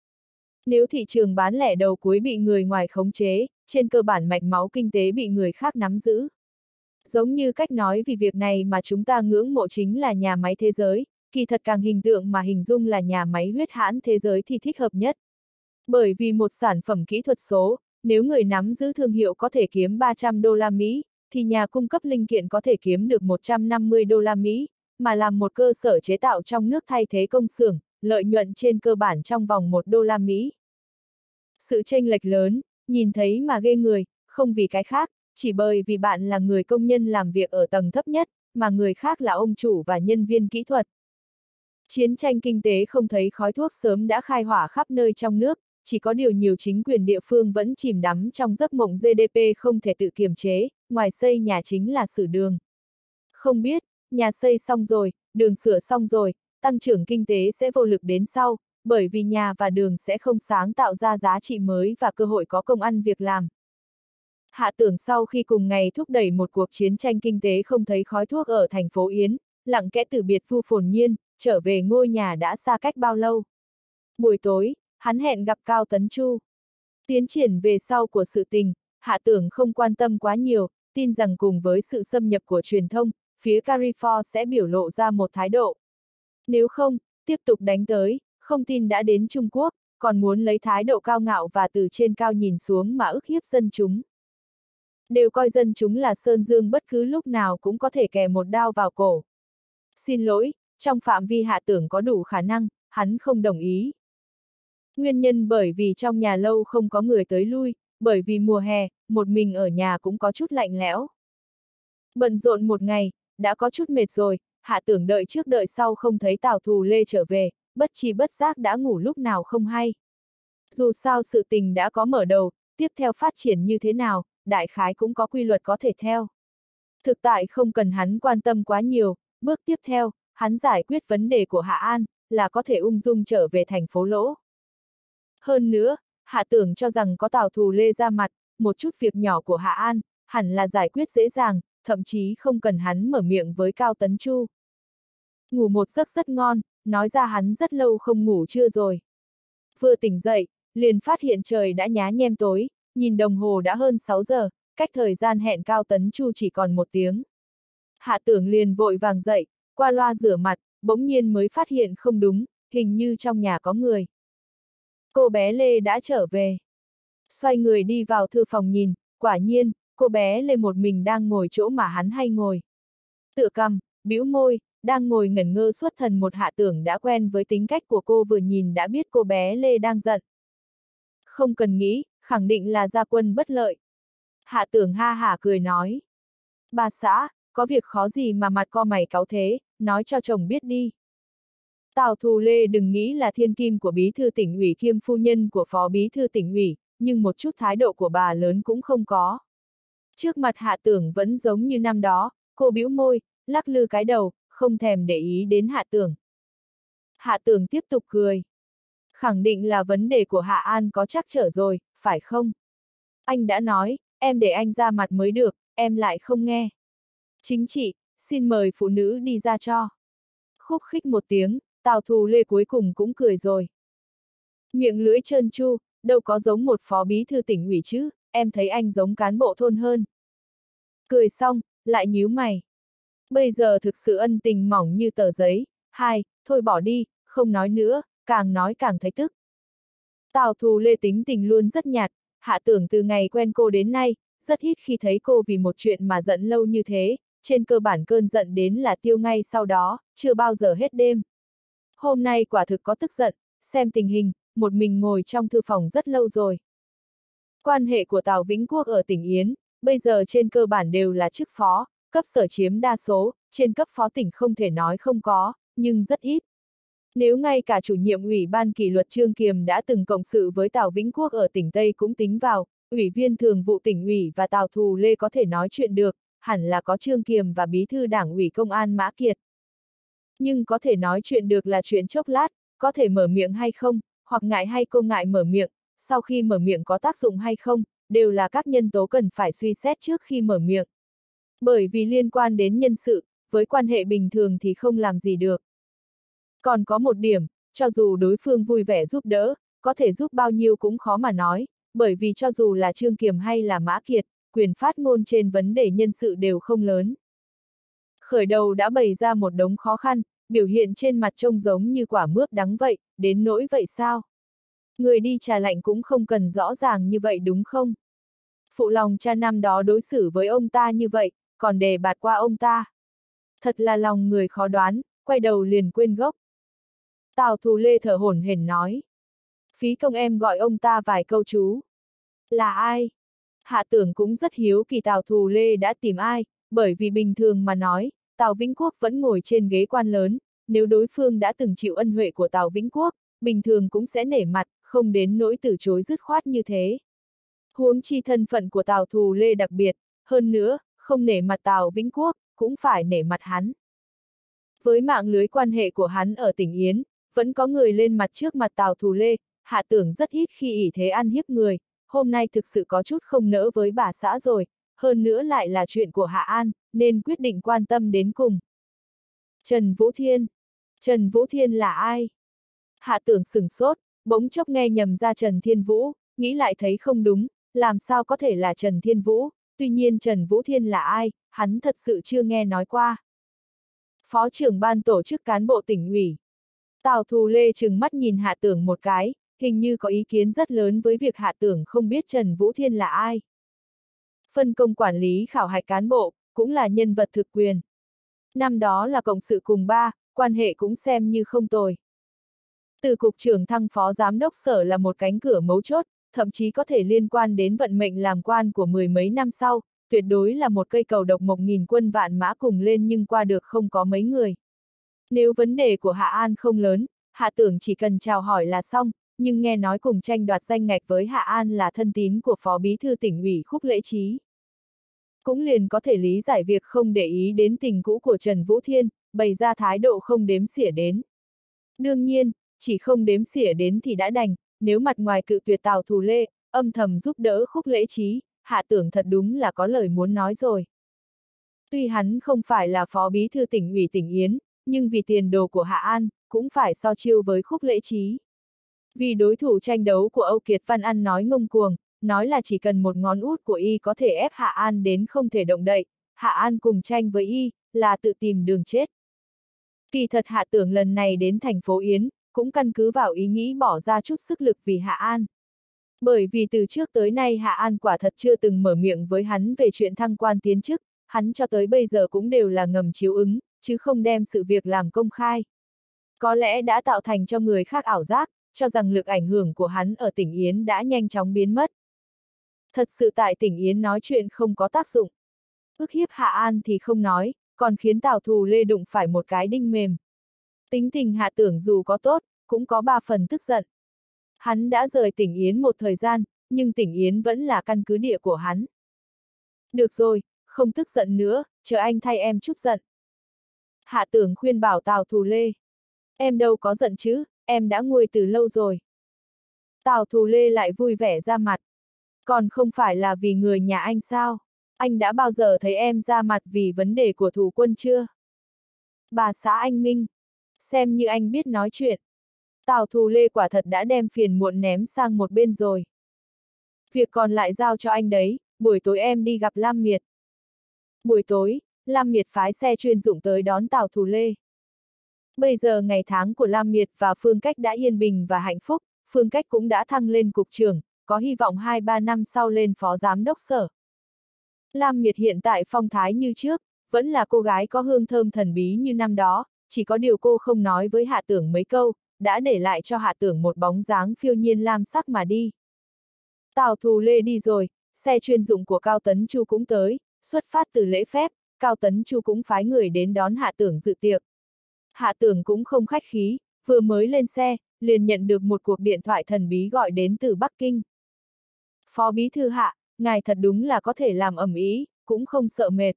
Nếu thị trường bán lẻ đầu cuối bị người ngoài khống chế, trên cơ bản mạch máu kinh tế bị người khác nắm giữ. Giống như cách nói vì việc này mà chúng ta ngưỡng mộ chính là nhà máy thế giới, kỳ thật càng hình tượng mà hình dung là nhà máy huyết hãn thế giới thì thích hợp nhất. Bởi vì một sản phẩm kỹ thuật số, nếu người nắm giữ thương hiệu có thể kiếm ba trăm đô la Mỹ, thì nhà cung cấp linh kiện có thể kiếm được một trăm năm mươi đô la Mỹ, mà làm một cơ sở chế tạo trong nước thay thế công xưởng, lợi nhuận trên cơ bản trong vòng một đô la Mỹ. Sự chênh lệch lớn, nhìn thấy mà ghê người, không vì cái khác, chỉ bởi vì bạn là người công nhân làm việc ở tầng thấp nhất, mà người khác là ông chủ và nhân viên kỹ thuật. Chiến tranh kinh tế không thấy khói thuốc sớm đã khai hỏa khắp nơi trong nước, chỉ có điều nhiều chính quyền địa phương vẫn chìm đắm trong giấc mộng giê đê pê không thể tự kiềm chế, ngoài xây nhà chính là sửa đường. Không biết, nhà xây xong rồi, đường sửa xong rồi, tăng trưởng kinh tế sẽ vô lực đến sau, bởi vì nhà và đường sẽ không sáng tạo ra giá trị mới và cơ hội có công ăn việc làm. Hạ Tưởng sau khi cùng ngày thúc đẩy một cuộc chiến tranh kinh tế không thấy khói thuốc ở thành phố Yến, lặng kẽ từ biệt Vu Phồn Nhiên, trở về ngôi nhà đã xa cách bao lâu. Buổi tối, hắn hẹn gặp Cao Tấn Chu. Tiến triển về sau của sự tình, Hạ Tưởng không quan tâm quá nhiều, tin rằng cùng với sự xâm nhập của truyền thông, phía Carrefour sẽ biểu lộ ra một thái độ. Nếu không, tiếp tục đánh tới, không tin đã đến Trung Quốc, còn muốn lấy thái độ cao ngạo và từ trên cao nhìn xuống mà ức hiếp dân chúng. Đều coi dân chúng là sơn dương bất cứ lúc nào cũng có thể kè một đao vào cổ. Xin lỗi, trong phạm vi Hạ Tưởng có đủ khả năng, hắn không đồng ý. Nguyên nhân bởi vì trong nhà lâu không có người tới lui, bởi vì mùa hè, một mình ở nhà cũng có chút lạnh lẽo. Bận rộn một ngày, đã có chút mệt rồi, Hạ Tưởng đợi trước đợi sau không thấy Tào Thù Lê trở về, bất tri bất giác đã ngủ lúc nào không hay. Dù sao sự tình đã có mở đầu, tiếp theo phát triển như thế nào, đại khái cũng có quy luật có thể theo. Thực tại không cần hắn quan tâm quá nhiều, bước tiếp theo, hắn giải quyết vấn đề của Hạ An, là có thể ung dung trở về thành phố Lỗ. Hơn nữa, Hạ Tưởng cho rằng có Tào Thù Lê ra mặt, một chút việc nhỏ của Hạ An, hẳn là giải quyết dễ dàng, thậm chí không cần hắn mở miệng với Cao Tấn Chu. Ngủ một giấc rất ngon, nói ra hắn rất lâu không ngủ trưa rồi. Vừa tỉnh dậy, liền phát hiện trời đã nhá nhem tối, nhìn đồng hồ đã hơn sáu giờ, cách thời gian hẹn Cao Tấn Chu chỉ còn một tiếng. Hạ Tưởng liền vội vàng dậy, qua loa rửa mặt, bỗng nhiên mới phát hiện không đúng, hình như trong nhà có người. Cô bé Lê đã trở về. Xoay người đi vào thư phòng nhìn, quả nhiên, cô bé Lê một mình đang ngồi chỗ mà hắn hay ngồi. Tựa cằm, bĩu môi, đang ngồi ngẩn ngơ xuất thần một Hạ Tưởng đã quen với tính cách của cô vừa nhìn đã biết cô bé Lê đang giận. Không cần nghĩ, khẳng định là gia quân bất lợi. Hạ Tưởng ha hả cười nói. Bà xã, có việc khó gì mà mặt co mày cáu thế, nói cho chồng biết đi. Tào Thù Lê đừng nghĩ là thiên kim của bí thư tỉnh ủy kiêm phu nhân của phó bí thư tỉnh ủy, nhưng một chút thái độ của bà lớn cũng không có. Trước mặt Hạ Tưởng vẫn giống như năm đó, cô bĩu môi, lắc lư cái đầu, không thèm để ý đến Hạ Tưởng. Hạ Tưởng tiếp tục cười. Khẳng định là vấn đề của Hạ An có trắc trở rồi, phải không? Anh đã nói, em để anh ra mặt mới được, em lại không nghe. Chính chị, xin mời phụ nữ đi ra cho. Khúc khích một tiếng, Tào Thù Lê cuối cùng cũng cười rồi. Miệng lưỡi trơn tru, đâu có giống một phó bí thư tỉnh ủy chứ, em thấy anh giống cán bộ thôn hơn. Cười xong, lại nhíu mày. Bây giờ thực sự ân tình mỏng như tờ giấy, hai, thôi bỏ đi, không nói nữa, càng nói càng thấy tức. Tào Thù Lê tính tình luôn rất nhạt, Hạ Tưởng từ ngày quen cô đến nay, rất ít khi thấy cô vì một chuyện mà giận lâu như thế, trên cơ bản cơn giận đến là tiêu ngay sau đó, chưa bao giờ hết đêm. Hôm nay quả thực có tức giận, xem tình hình, một mình ngồi trong thư phòng rất lâu rồi. Quan hệ của Tào Vĩnh Quốc ở tỉnh Yến, bây giờ trên cơ bản đều là chức phó, cấp sở chiếm đa số, trên cấp phó tỉnh không thể nói không có, nhưng rất ít. Nếu ngay cả chủ nhiệm ủy ban kỷ luật Trương Kiềm đã từng cộng sự với Tào Vĩnh Quốc ở tỉnh Tây cũng tính vào, ủy viên thường vụ tỉnh ủy và Tào Thù Lê có thể nói chuyện được, hẳn là có Trương Kiềm và bí thư đảng ủy công an Mã Kiệt. Nhưng có thể nói chuyện được là chuyện chốc lát, có thể mở miệng hay không, hoặc ngại hay cô ngại mở miệng, sau khi mở miệng có tác dụng hay không, đều là các nhân tố cần phải suy xét trước khi mở miệng. Bởi vì liên quan đến nhân sự, với quan hệ bình thường thì không làm gì được. Còn có một điểm, cho dù đối phương vui vẻ giúp đỡ, có thể giúp bao nhiêu cũng khó mà nói, bởi vì cho dù là Trương Kiềm hay là Mã Kiệt, quyền phát ngôn trên vấn đề nhân sự đều không lớn. Khởi đầu đã bày ra một đống khó khăn, biểu hiện trên mặt trông giống như quả mướp đắng vậy, đến nỗi vậy sao? Người đi trà lạnh cũng không cần rõ ràng như vậy đúng không? Phụ lòng cha năm đó đối xử với ông ta như vậy, còn đề bạt qua ông ta. Thật là lòng người khó đoán, quay đầu liền quên gốc. Tào Thù Lê thở hổn hển nói. Phí công em gọi ông ta vài câu chú. Là ai? Hạ Tưởng cũng rất hiếu kỳ Tào Thù Lê đã tìm ai, bởi vì bình thường mà nói, Tào Vĩnh Quốc vẫn ngồi trên ghế quan lớn, nếu đối phương đã từng chịu ân huệ của Tào Vĩnh Quốc, bình thường cũng sẽ nể mặt, không đến nỗi từ chối dứt khoát như thế. Huống chi thân phận của Tào Thù Lê đặc biệt, hơn nữa, không nể mặt Tào Vĩnh Quốc, cũng phải nể mặt hắn. Với mạng lưới quan hệ của hắn ở tỉnh Yến, vẫn có người lên mặt trước mặt Tào Thù Lê, Hạ Tưởng rất ít khi ỷ thế ăn hiếp người, hôm nay thực sự có chút không nỡ với bà xã rồi, hơn nữa lại là chuyện của Hạ An, nên quyết định quan tâm đến cùng. Trần Vũ Thiên. Trần Vũ Thiên là ai? Hạ Tưởng sửng sốt, bỗng chốc nghe nhầm ra Trần Thiên Vũ, nghĩ lại thấy không đúng, làm sao có thể là Trần Thiên Vũ, tuy nhiên Trần Vũ Thiên là ai, hắn thật sự chưa nghe nói qua. Phó trưởng ban tổ chức cán bộ tỉnh ủy. Tào Thù Lê trừng mắt nhìn Hạ Tưởng một cái, hình như có ý kiến rất lớn với việc Hạ Tưởng không biết Trần Vũ Thiên là ai. Phân công quản lý khảo hạch cán bộ, cũng là nhân vật thực quyền. Năm đó là cộng sự cùng ba, quan hệ cũng xem như không tồi. Từ cục trưởng thăng phó giám đốc sở là một cánh cửa mấu chốt, thậm chí có thể liên quan đến vận mệnh làm quan của mười mấy năm sau, tuyệt đối là một cây cầu độc mộc nghìn quân vạn mã cùng lên nhưng qua được không có mấy người. Nếu vấn đề của Hạ An không lớn, Hạ Tưởng chỉ cần chào hỏi là xong, nhưng nghe nói cùng tranh đoạt danh ngạch với Hạ An là thân tín của Phó Bí thư tỉnh ủy Khúc Lễ Chí. Cũng liền có thể lý giải việc không để ý đến tình cũ của Trần Vũ Thiên, bày ra thái độ không đếm xỉa đến. Đương nhiên, chỉ không đếm xỉa đến thì đã đành, nếu mặt ngoài cự tuyệt Tào Thù Lê, âm thầm giúp đỡ Khúc Lễ Chí, Hạ Tưởng thật đúng là có lời muốn nói rồi. Tuy hắn không phải là Phó Bí thư tỉnh ủy tỉnh Yến, nhưng vì tiền đồ của Hạ An, cũng phải so chiêu với Khúc Lễ Chí. Vì đối thủ tranh đấu của Âu Kiệt Văn ăn nói ngông cuồng, nói là chỉ cần một ngón út của y có thể ép Hạ An đến không thể động đậy, Hạ An cùng tranh với y, là tự tìm đường chết. Kỳ thật Hạ Tưởng lần này đến thành phố Yến, cũng căn cứ vào ý nghĩ bỏ ra chút sức lực vì Hạ An. Bởi vì từ trước tới nay Hạ An quả thật chưa từng mở miệng với hắn về chuyện thăng quan tiến chức, hắn cho tới bây giờ cũng đều là ngầm chiếu ứng, chứ không đem sự việc làm công khai. Có lẽ đã tạo thành cho người khác ảo giác, cho rằng lực ảnh hưởng của hắn ở tỉnh Yến đã nhanh chóng biến mất. Thật sự tại tỉnh Yến nói chuyện không có tác dụng. Ức hiếp Hạ An thì không nói, còn khiến Tào Thù Lê đụng phải một cái đinh mềm. Tính tình Hạ Tưởng dù có tốt, cũng có ba phần tức giận. Hắn đã rời tỉnh Yến một thời gian, nhưng tỉnh Yến vẫn là căn cứ địa của hắn. Được rồi, không tức giận nữa, chờ anh thay em chút giận. Hạ Tưởng khuyên bảo Tào Thù Lê. Em đâu có giận chứ, em đã nguôi từ lâu rồi. Tào Thù Lê lại vui vẻ ra mặt. Còn không phải là vì người nhà anh sao? Anh đã bao giờ thấy em ra mặt vì vấn đề của Thủ Quân chưa? Bà xã anh Minh. Xem như anh biết nói chuyện. Tào Thù Lê quả thật đã đem phiền muộn ném sang một bên rồi. Việc còn lại giao cho anh đấy, buổi tối em đi gặp Lam Miệt. Buổi tối, Lam Miệt phái xe chuyên dụng tới đón Tào Thù Lê. Bây giờ ngày tháng của Lam Miệt và Phương Cách đã yên bình và hạnh phúc, Phương Cách cũng đã thăng lên cục trưởng, có hy vọng hai ba năm sau lên phó giám đốc sở. Lam Miệt hiện tại phong thái như trước, vẫn là cô gái có hương thơm thần bí như năm đó, chỉ có điều cô không nói với Hạ Tưởng mấy câu, đã để lại cho Hạ Tưởng một bóng dáng phiêu nhiên lam sắc mà đi. Tào Thù Lê đi rồi, xe chuyên dụng của Cao Tấn Chu cũng tới, xuất phát từ lễ phép, Cao Tấn Chu cũng phái người đến đón Hạ Tưởng dự tiệc. Hạ Tưởng cũng không khách khí, vừa mới lên xe, liền nhận được một cuộc điện thoại thần bí gọi đến từ Bắc Kinh. Phó Bí thư Hạ, ngài thật đúng là có thể làm ầm ĩ, cũng không sợ mệt.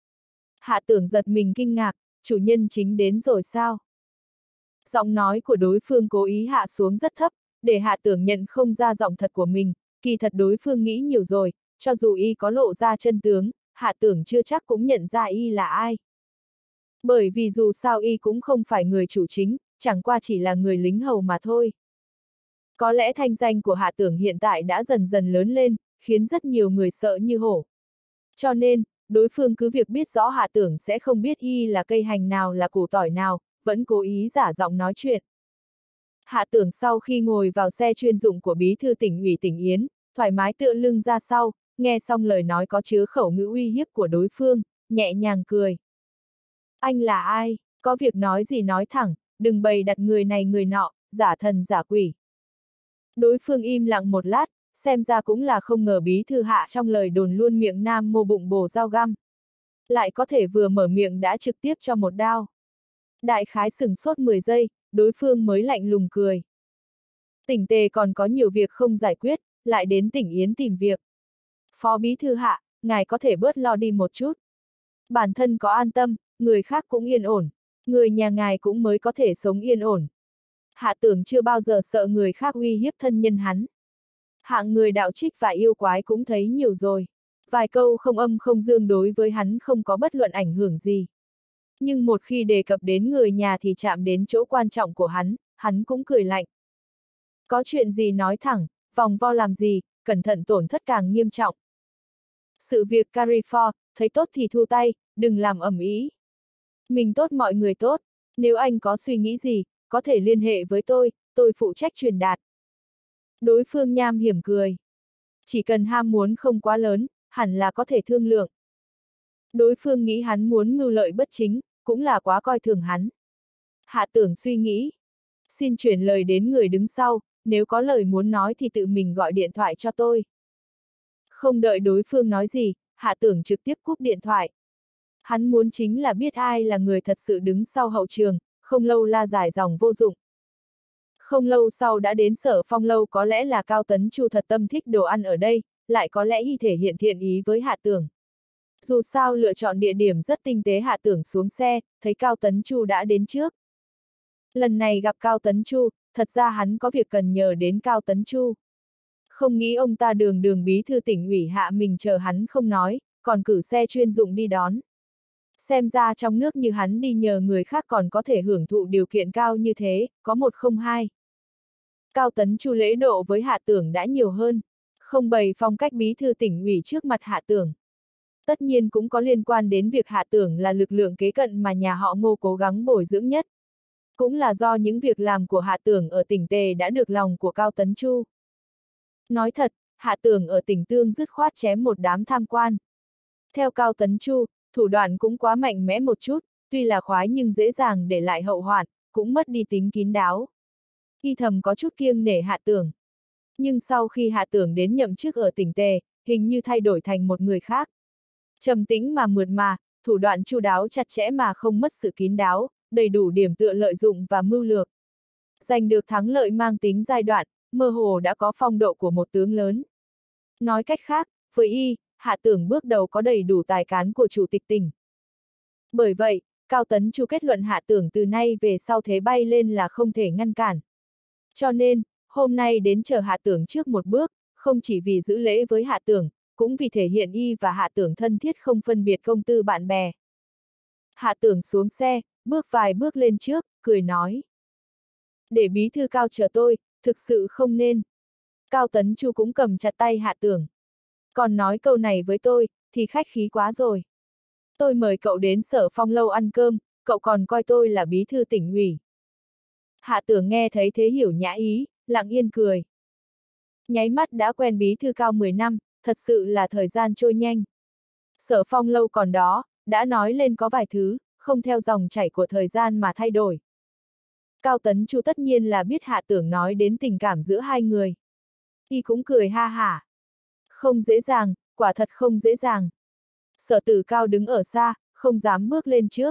Hạ Tưởng giật mình kinh ngạc, chủ nhân chính đến rồi sao? Giọng nói của đối phương cố ý hạ xuống rất thấp, để Hạ Tưởng nhận không ra giọng thật của mình, kỳ thật đối phương nghĩ nhiều rồi, cho dù y có lộ ra chân tướng, Hạ Tưởng chưa chắc cũng nhận ra y là ai. Bởi vì dù sao y cũng không phải người chủ chính, chẳng qua chỉ là người lính hầu mà thôi. Có lẽ thanh danh của Hạ Tưởng hiện tại đã dần dần lớn lên, khiến rất nhiều người sợ như hổ. Cho nên, đối phương cứ việc biết rõ Hạ Tưởng sẽ không biết y là cây hành nào là củ tỏi nào, vẫn cố ý giả giọng nói chuyện. Hạ Tưởng sau khi ngồi vào xe chuyên dụng của Bí thư tỉnh ủy tỉnh Yến, thoải mái tựa lưng ra sau, nghe xong lời nói có chứa khẩu ngữ uy hiếp của đối phương, nhẹ nhàng cười. Anh là ai? Có việc nói gì nói thẳng, đừng bày đặt người này người nọ, giả thần giả quỷ. Đối phương im lặng một lát, xem ra cũng là không ngờ Bí thư Hạ trong lời đồn luôn miệng nam mô bụng bồ dao găm. Lại có thể vừa mở miệng đã trực tiếp cho một đao. Đại khái sửng sốt mười giây, đối phương mới lạnh lùng cười. Tỉnh Tề còn có nhiều việc không giải quyết, lại đến tỉnh Yến tìm việc. Phó Bí thư Hạ, ngài có thể bớt lo đi một chút. Bản thân có an tâm, người khác cũng yên ổn. Người nhà ngài cũng mới có thể sống yên ổn. Hạ Tưởng chưa bao giờ sợ người khác uy hiếp thân nhân hắn. Hạng người đạo trích và yêu quái cũng thấy nhiều rồi. Vài câu không âm không dương đối với hắn không có bất luận ảnh hưởng gì. Nhưng một khi đề cập đến người nhà thì chạm đến chỗ quan trọng của hắn, hắn cũng cười lạnh. Có chuyện gì nói thẳng, vòng vo làm gì, cẩn thận tổn thất càng nghiêm trọng. Sự việc Carrefour, thấy tốt thì thu tay, đừng làm ầm ĩ. Mình tốt mọi người tốt, nếu anh có suy nghĩ gì, có thể liên hệ với tôi, tôi phụ trách truyền đạt. Đối phương nham hiểm cười. Chỉ cần ham muốn không quá lớn, hẳn là có thể thương lượng. Đối phương nghĩ hắn muốn mưu lợi bất chính, cũng là quá coi thường hắn. Hạ Tưởng suy nghĩ. Xin chuyển lời đến người đứng sau, nếu có lời muốn nói thì tự mình gọi điện thoại cho tôi. Không đợi đối phương nói gì, Hạ Tưởng trực tiếp cúp điện thoại. Hắn muốn chính là biết ai là người thật sự đứng sau hậu trường, không lâu la dài dòng vô dụng. Không lâu sau đã đến Sở Phong lâu, có lẽ là Cao Tấn Chu thật tâm thích đồ ăn ở đây, lại có lẽ y thể hiện thiện ý với Hạ Tưởng. Dù sao lựa chọn địa điểm rất tinh tế, Hạ Tưởng xuống xe, thấy Cao Tấn Chu đã đến trước. Lần này gặp Cao Tấn Chu, thật ra hắn có việc cần nhờ đến Cao Tấn Chu. Không nghĩ ông ta đường đường bí thư tỉnh ủy hạ mình chờ hắn không nói, còn cử xe chuyên dụng đi đón. Xem ra trong nước như hắn đi nhờ người khác còn có thể hưởng thụ điều kiện cao như thế, có một không hai. Cao Tấn Chu lễ độ với Hạ Tưởng đã nhiều hơn, không bày phong cách bí thư tỉnh ủy trước mặt Hạ Tưởng. Tất nhiên cũng có liên quan đến việc Hạ Tưởng là lực lượng kế cận mà nhà họ Ngô cố gắng bồi dưỡng nhất. Cũng là do những việc làm của Hạ Tưởng ở tỉnh Tề đã được lòng của Cao Tấn Chu. Nói thật, Hạ Tưởng ở tỉnh Tương dứt khoát chém một đám tham quan. Theo Cao Tấn Chu, thủ đoạn cũng quá mạnh mẽ một chút, tuy là khoái nhưng dễ dàng để lại hậu hoạn, cũng mất đi tính kín đáo. Y thầm có chút kiêng nể Hạ Tưởng. Nhưng sau khi Hạ Tưởng đến nhậm chức ở tỉnh Tề, hình như thay đổi thành một người khác. Trầm tĩnh mà mượt mà, thủ đoạn chu đáo chặt chẽ mà không mất sự kín đáo, đầy đủ điểm tựa lợi dụng và mưu lược. Giành được thắng lợi mang tính giai đoạn, mơ hồ đã có phong độ của một tướng lớn. Nói cách khác, với y, Hạ Tưởng bước đầu có đầy đủ tài cán của chủ tịch tỉnh. Bởi vậy, Cao Tấn Chu kết luận Hạ Tưởng từ nay về sau thế bay lên là không thể ngăn cản. Cho nên, hôm nay đến chờ Hạ Tưởng trước một bước, không chỉ vì giữ lễ với Hạ Tưởng, cũng vì thể hiện y và Hạ Tưởng thân thiết không phân biệt công tư bạn bè. Hạ Tưởng xuống xe, bước vài bước lên trước, cười nói. Để bí thư Cao chờ tôi, thực sự không nên. Cao Tấn Chu cũng cầm chặt tay Hạ Tưởng. Còn nói câu này với tôi, thì khách khí quá rồi. Tôi mời cậu đến Sở Phong lâu ăn cơm, cậu còn coi tôi là bí thư tỉnh ủy. Hạ Tưởng nghe thấy thế hiểu nhã ý, lặng yên cười. Nháy mắt đã quen bí thư Cao mười năm, thật sự là thời gian trôi nhanh. Sở Phong lâu còn đó, đã nói lên có vài thứ, không theo dòng chảy của thời gian mà thay đổi. Cao Tấn Chu tất nhiên là biết Hạ Tưởng nói đến tình cảm giữa hai người. Y cũng cười ha hả. Không dễ dàng, quả thật không dễ dàng. Sở Tử Cao đứng ở xa, không dám bước lên trước.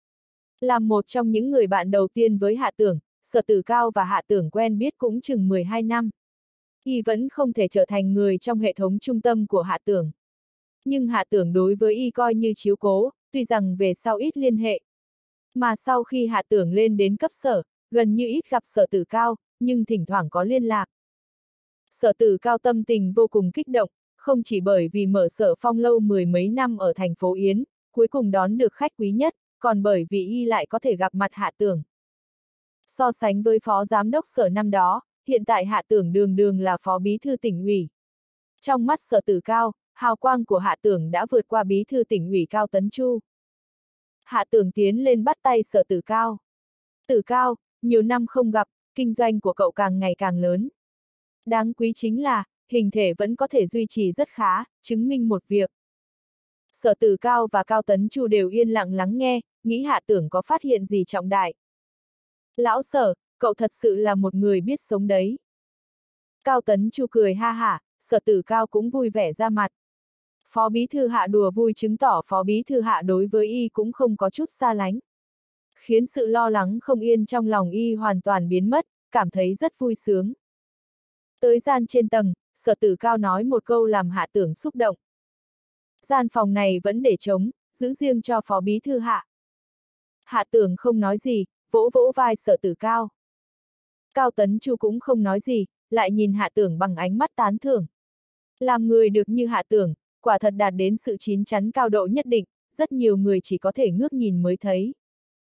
Làm một trong những người bạn đầu tiên với Hạ Tưởng, Sở Tử Cao và Hạ Tưởng quen biết cũng chừng mười hai năm. Y vẫn không thể trở thành người trong hệ thống trung tâm của Hạ Tưởng. Nhưng Hạ Tưởng đối với Y coi như chiếu cố, tuy rằng về sau ít liên hệ. Mà sau khi Hạ Tưởng lên đến cấp sở, gần như ít gặp Sở Tử Cao, nhưng thỉnh thoảng có liên lạc. Sở Tử Cao tâm tình vô cùng kích động, không chỉ bởi vì mở Sở Phong lâu mười mấy năm ở thành phố Yến, cuối cùng đón được khách quý nhất, còn bởi vì Y lại có thể gặp mặt Hạ Tưởng. So sánh với phó giám đốc sở năm đó, hiện tại Hạ Tưởng đường đường là phó bí thư tỉnh ủy. Trong mắt Sở Tử Cao, hào quang của Hạ Tưởng đã vượt qua bí thư tỉnh ủy Cao Tấn Chu. Hạ Tưởng tiến lên bắt tay Sở Tử Cao. Tử Cao, nhiều năm không gặp, kinh doanh của cậu càng ngày càng lớn. Đáng quý chính là, hình thể vẫn có thể duy trì rất khá, chứng minh một việc. Sở Tử Cao và Cao Tấn Chu đều yên lặng lắng nghe, nghĩ Hạ Tưởng có phát hiện gì trọng đại. Lão Sở, cậu thật sự là một người biết sống đấy. Cao Tấn Chu cười ha hả, Sở Tử Cao cũng vui vẻ ra mặt. Phó bí thư Hạ đùa vui chứng tỏ phó bí thư Hạ đối với Y cũng không có chút xa lánh. Khiến sự lo lắng không yên trong lòng Y hoàn toàn biến mất, cảm thấy rất vui sướng. Tới gian trên tầng, Sở Tử Cao nói một câu làm Hạ Tưởng xúc động. Gian phòng này vẫn để trống, giữ riêng cho phó bí thư Hạ. Hạ Tưởng không nói gì, vỗ vỗ vai Sở Tử Cao. Cao Tấn Chu cũng không nói gì, lại nhìn Hạ Tưởng bằng ánh mắt tán thưởng. Làm người được như Hạ Tưởng, quả thật đạt đến sự chín chắn cao độ nhất định, rất nhiều người chỉ có thể ngước nhìn mới thấy.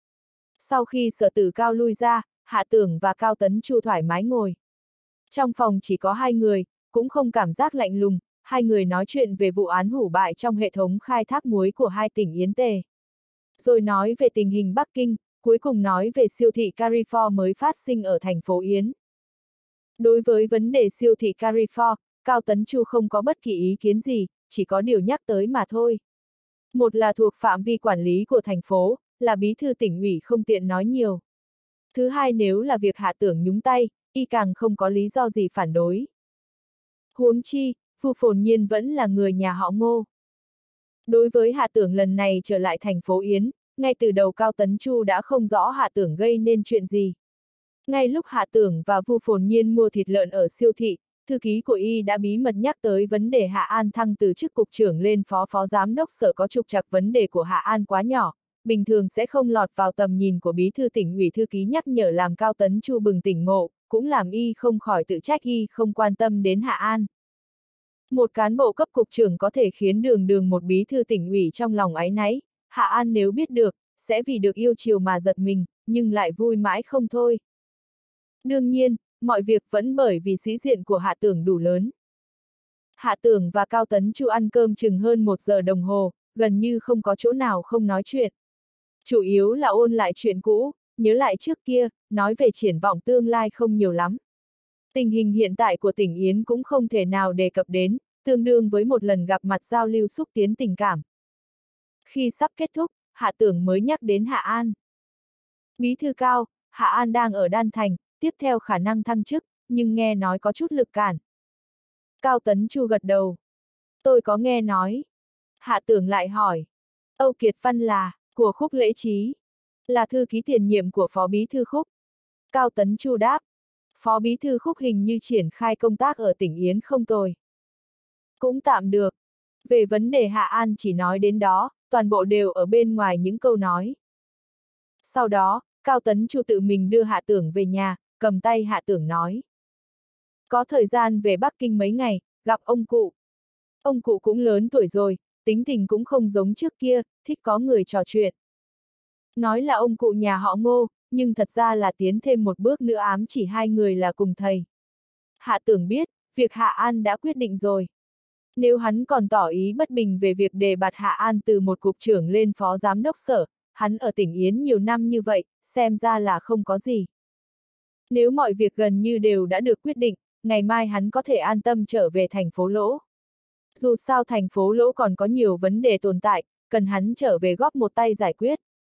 Sau khi Sở Tử Cao lui ra, Hạ Tưởng và Cao Tấn Chu thoải mái ngồi. Trong phòng chỉ có hai người, cũng không cảm giác lạnh lùng, hai người nói chuyện về vụ án hủ bại trong hệ thống khai thác muối của hai tỉnh Yến Tề. Rồi nói về tình hình Bắc Kinh, cuối cùng nói về siêu thị Carrefour mới phát sinh ở thành phố Yến. Đối với vấn đề siêu thị Carrefour, Cao Tấn Chu không có bất kỳ ý kiến gì, chỉ có điều nhắc tới mà thôi. Một là thuộc phạm vi quản lý của thành phố, là bí thư tỉnh ủy không tiện nói nhiều. Thứ hai, nếu là việc Hạ Tưởng nhúng tay, y càng không có lý do gì phản đối. Huống chi, Vu Phồn Nhiên vẫn là người nhà họ Ngô. Đối với Hạ Tưởng lần này trở lại thành phố Yến, ngay từ đầu Cao Tấn Chu đã không rõ Hạ Tưởng gây nên chuyện gì. Ngay lúc Hạ Tưởng và Vu Phồn Nhiên mua thịt lợn ở siêu thị, thư ký của y đã bí mật nhắc tới vấn đề Hạ An thăng từ chức cục trưởng lên phó phó giám đốc sở có trục trặc. Vấn đề của Hạ An quá nhỏ, bình thường sẽ không lọt vào tầm nhìn của bí thư tỉnh ủy. Thư ký nhắc nhở làm Cao Tấn Chu bừng tỉnh ngộ, cũng làm y không khỏi tự trách y không quan tâm đến Hạ An. Một cán bộ cấp cục trưởng có thể khiến đường đường một bí thư tỉnh ủy trong lòng áy náy, Hạ An nếu biết được, sẽ vì được yêu chiều mà giật mình, nhưng lại vui mãi không thôi. Đương nhiên, mọi việc vẫn bởi vì sĩ diện của Hạ Tưởng đủ lớn. Hạ Tưởng và Cao Tấn Chu ăn cơm chừng hơn một giờ đồng hồ, gần như không có chỗ nào không nói chuyện. Chủ yếu là ôn lại chuyện cũ, nhớ lại trước kia, nói về triển vọng tương lai không nhiều lắm. Tình hình hiện tại của tỉnh Yến cũng không thể nào đề cập đến, tương đương với một lần gặp mặt giao lưu xúc tiến tình cảm. Khi sắp kết thúc, Hạ Tưởng mới nhắc đến Hạ An. Bí thư Cao, Hạ An đang ở Đan Thành, tiếp theo khả năng thăng chức, nhưng nghe nói có chút lực cản. Cao Tấn Chu gật đầu. Tôi có nghe nói. Hạ Tưởng lại hỏi. Âu Kiệt Văn là, của Khúc Lễ Trí, là thư ký tiền nhiệm của Phó Bí thư Khúc. Cao Tấn Chu đáp. Phó Bí thư Khúc hình như triển khai công tác ở tỉnh Yến không tồi. Cũng tạm được. Về vấn đề Hạ An chỉ nói đến đó, toàn bộ đều ở bên ngoài những câu nói. Sau đó, Cao Tấn Chu tự mình đưa Hạ Tưởng về nhà, cầm tay Hạ Tưởng nói. Có thời gian về Bắc Kinh mấy ngày, gặp ông cụ. Ông cụ cũng lớn tuổi rồi, tính tình cũng không giống trước kia, thích có người trò chuyện. Nói là ông cụ nhà họ Ngô, nhưng thật ra là tiến thêm một bước nữa ám chỉ hai người là cùng thầy. Hạ Tưởng biết, việc Hạ An đã quyết định rồi. Nếu hắn còn tỏ ý bất bình về việc đề bạt Hạ An từ một cục trưởng lên phó giám đốc sở, hắn ở tỉnh Yến nhiều năm như vậy, xem ra là không có gì. Nếu mọi việc gần như đều đã được quyết định, ngày mai hắn có thể an tâm trở về thành phố Lỗ. Dù sao thành phố Lỗ còn có nhiều vấn đề tồn tại, cần hắn trở về góp một tay giải quyết.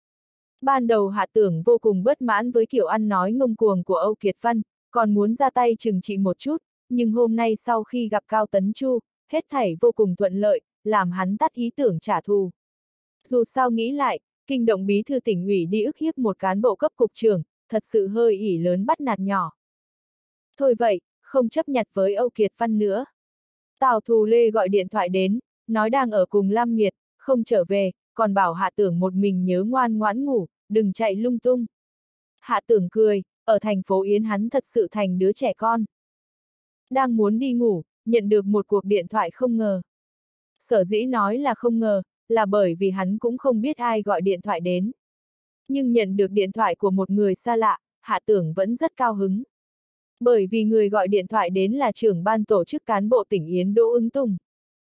Ban đầu Hạ Tưởng vô cùng bất mãn với kiểu ăn nói ngông cuồng của Âu Kiệt Văn, còn muốn ra tay trừng trị một chút, nhưng hôm nay sau khi gặp Cao Tấn Chu, hết thảy vô cùng thuận lợi, làm hắn tắt ý tưởng trả thù. Dù sao nghĩ lại, kinh động bí thư tỉnh ủy đi ức hiếp một cán bộ cấp cục trưởng, thật sự hơi ỷ lớn bắt nạt nhỏ. Thôi vậy, không chấp nhặt với Âu Kiệt Văn nữa. Tào Thù Lê gọi điện thoại đến, nói đang ở cùng Lam Miệt, không trở về, còn bảo Hạ Tưởng một mình nhớ ngoan ngoãn ngủ, đừng chạy lung tung. Hạ Tưởng cười, ở thành phố Yến hắn thật sự thành đứa trẻ con. Đang muốn đi ngủ, nhận được một cuộc điện thoại không ngờ. Sở dĩ nói là không ngờ, là bởi vì hắn cũng không biết ai gọi điện thoại đến. Nhưng nhận được điện thoại của một người xa lạ, Hạ Tưởng vẫn rất cao hứng. Bởi vì người gọi điện thoại đến là trưởng ban tổ chức cán bộ tỉnh Yến Đỗ Ứng Tùng.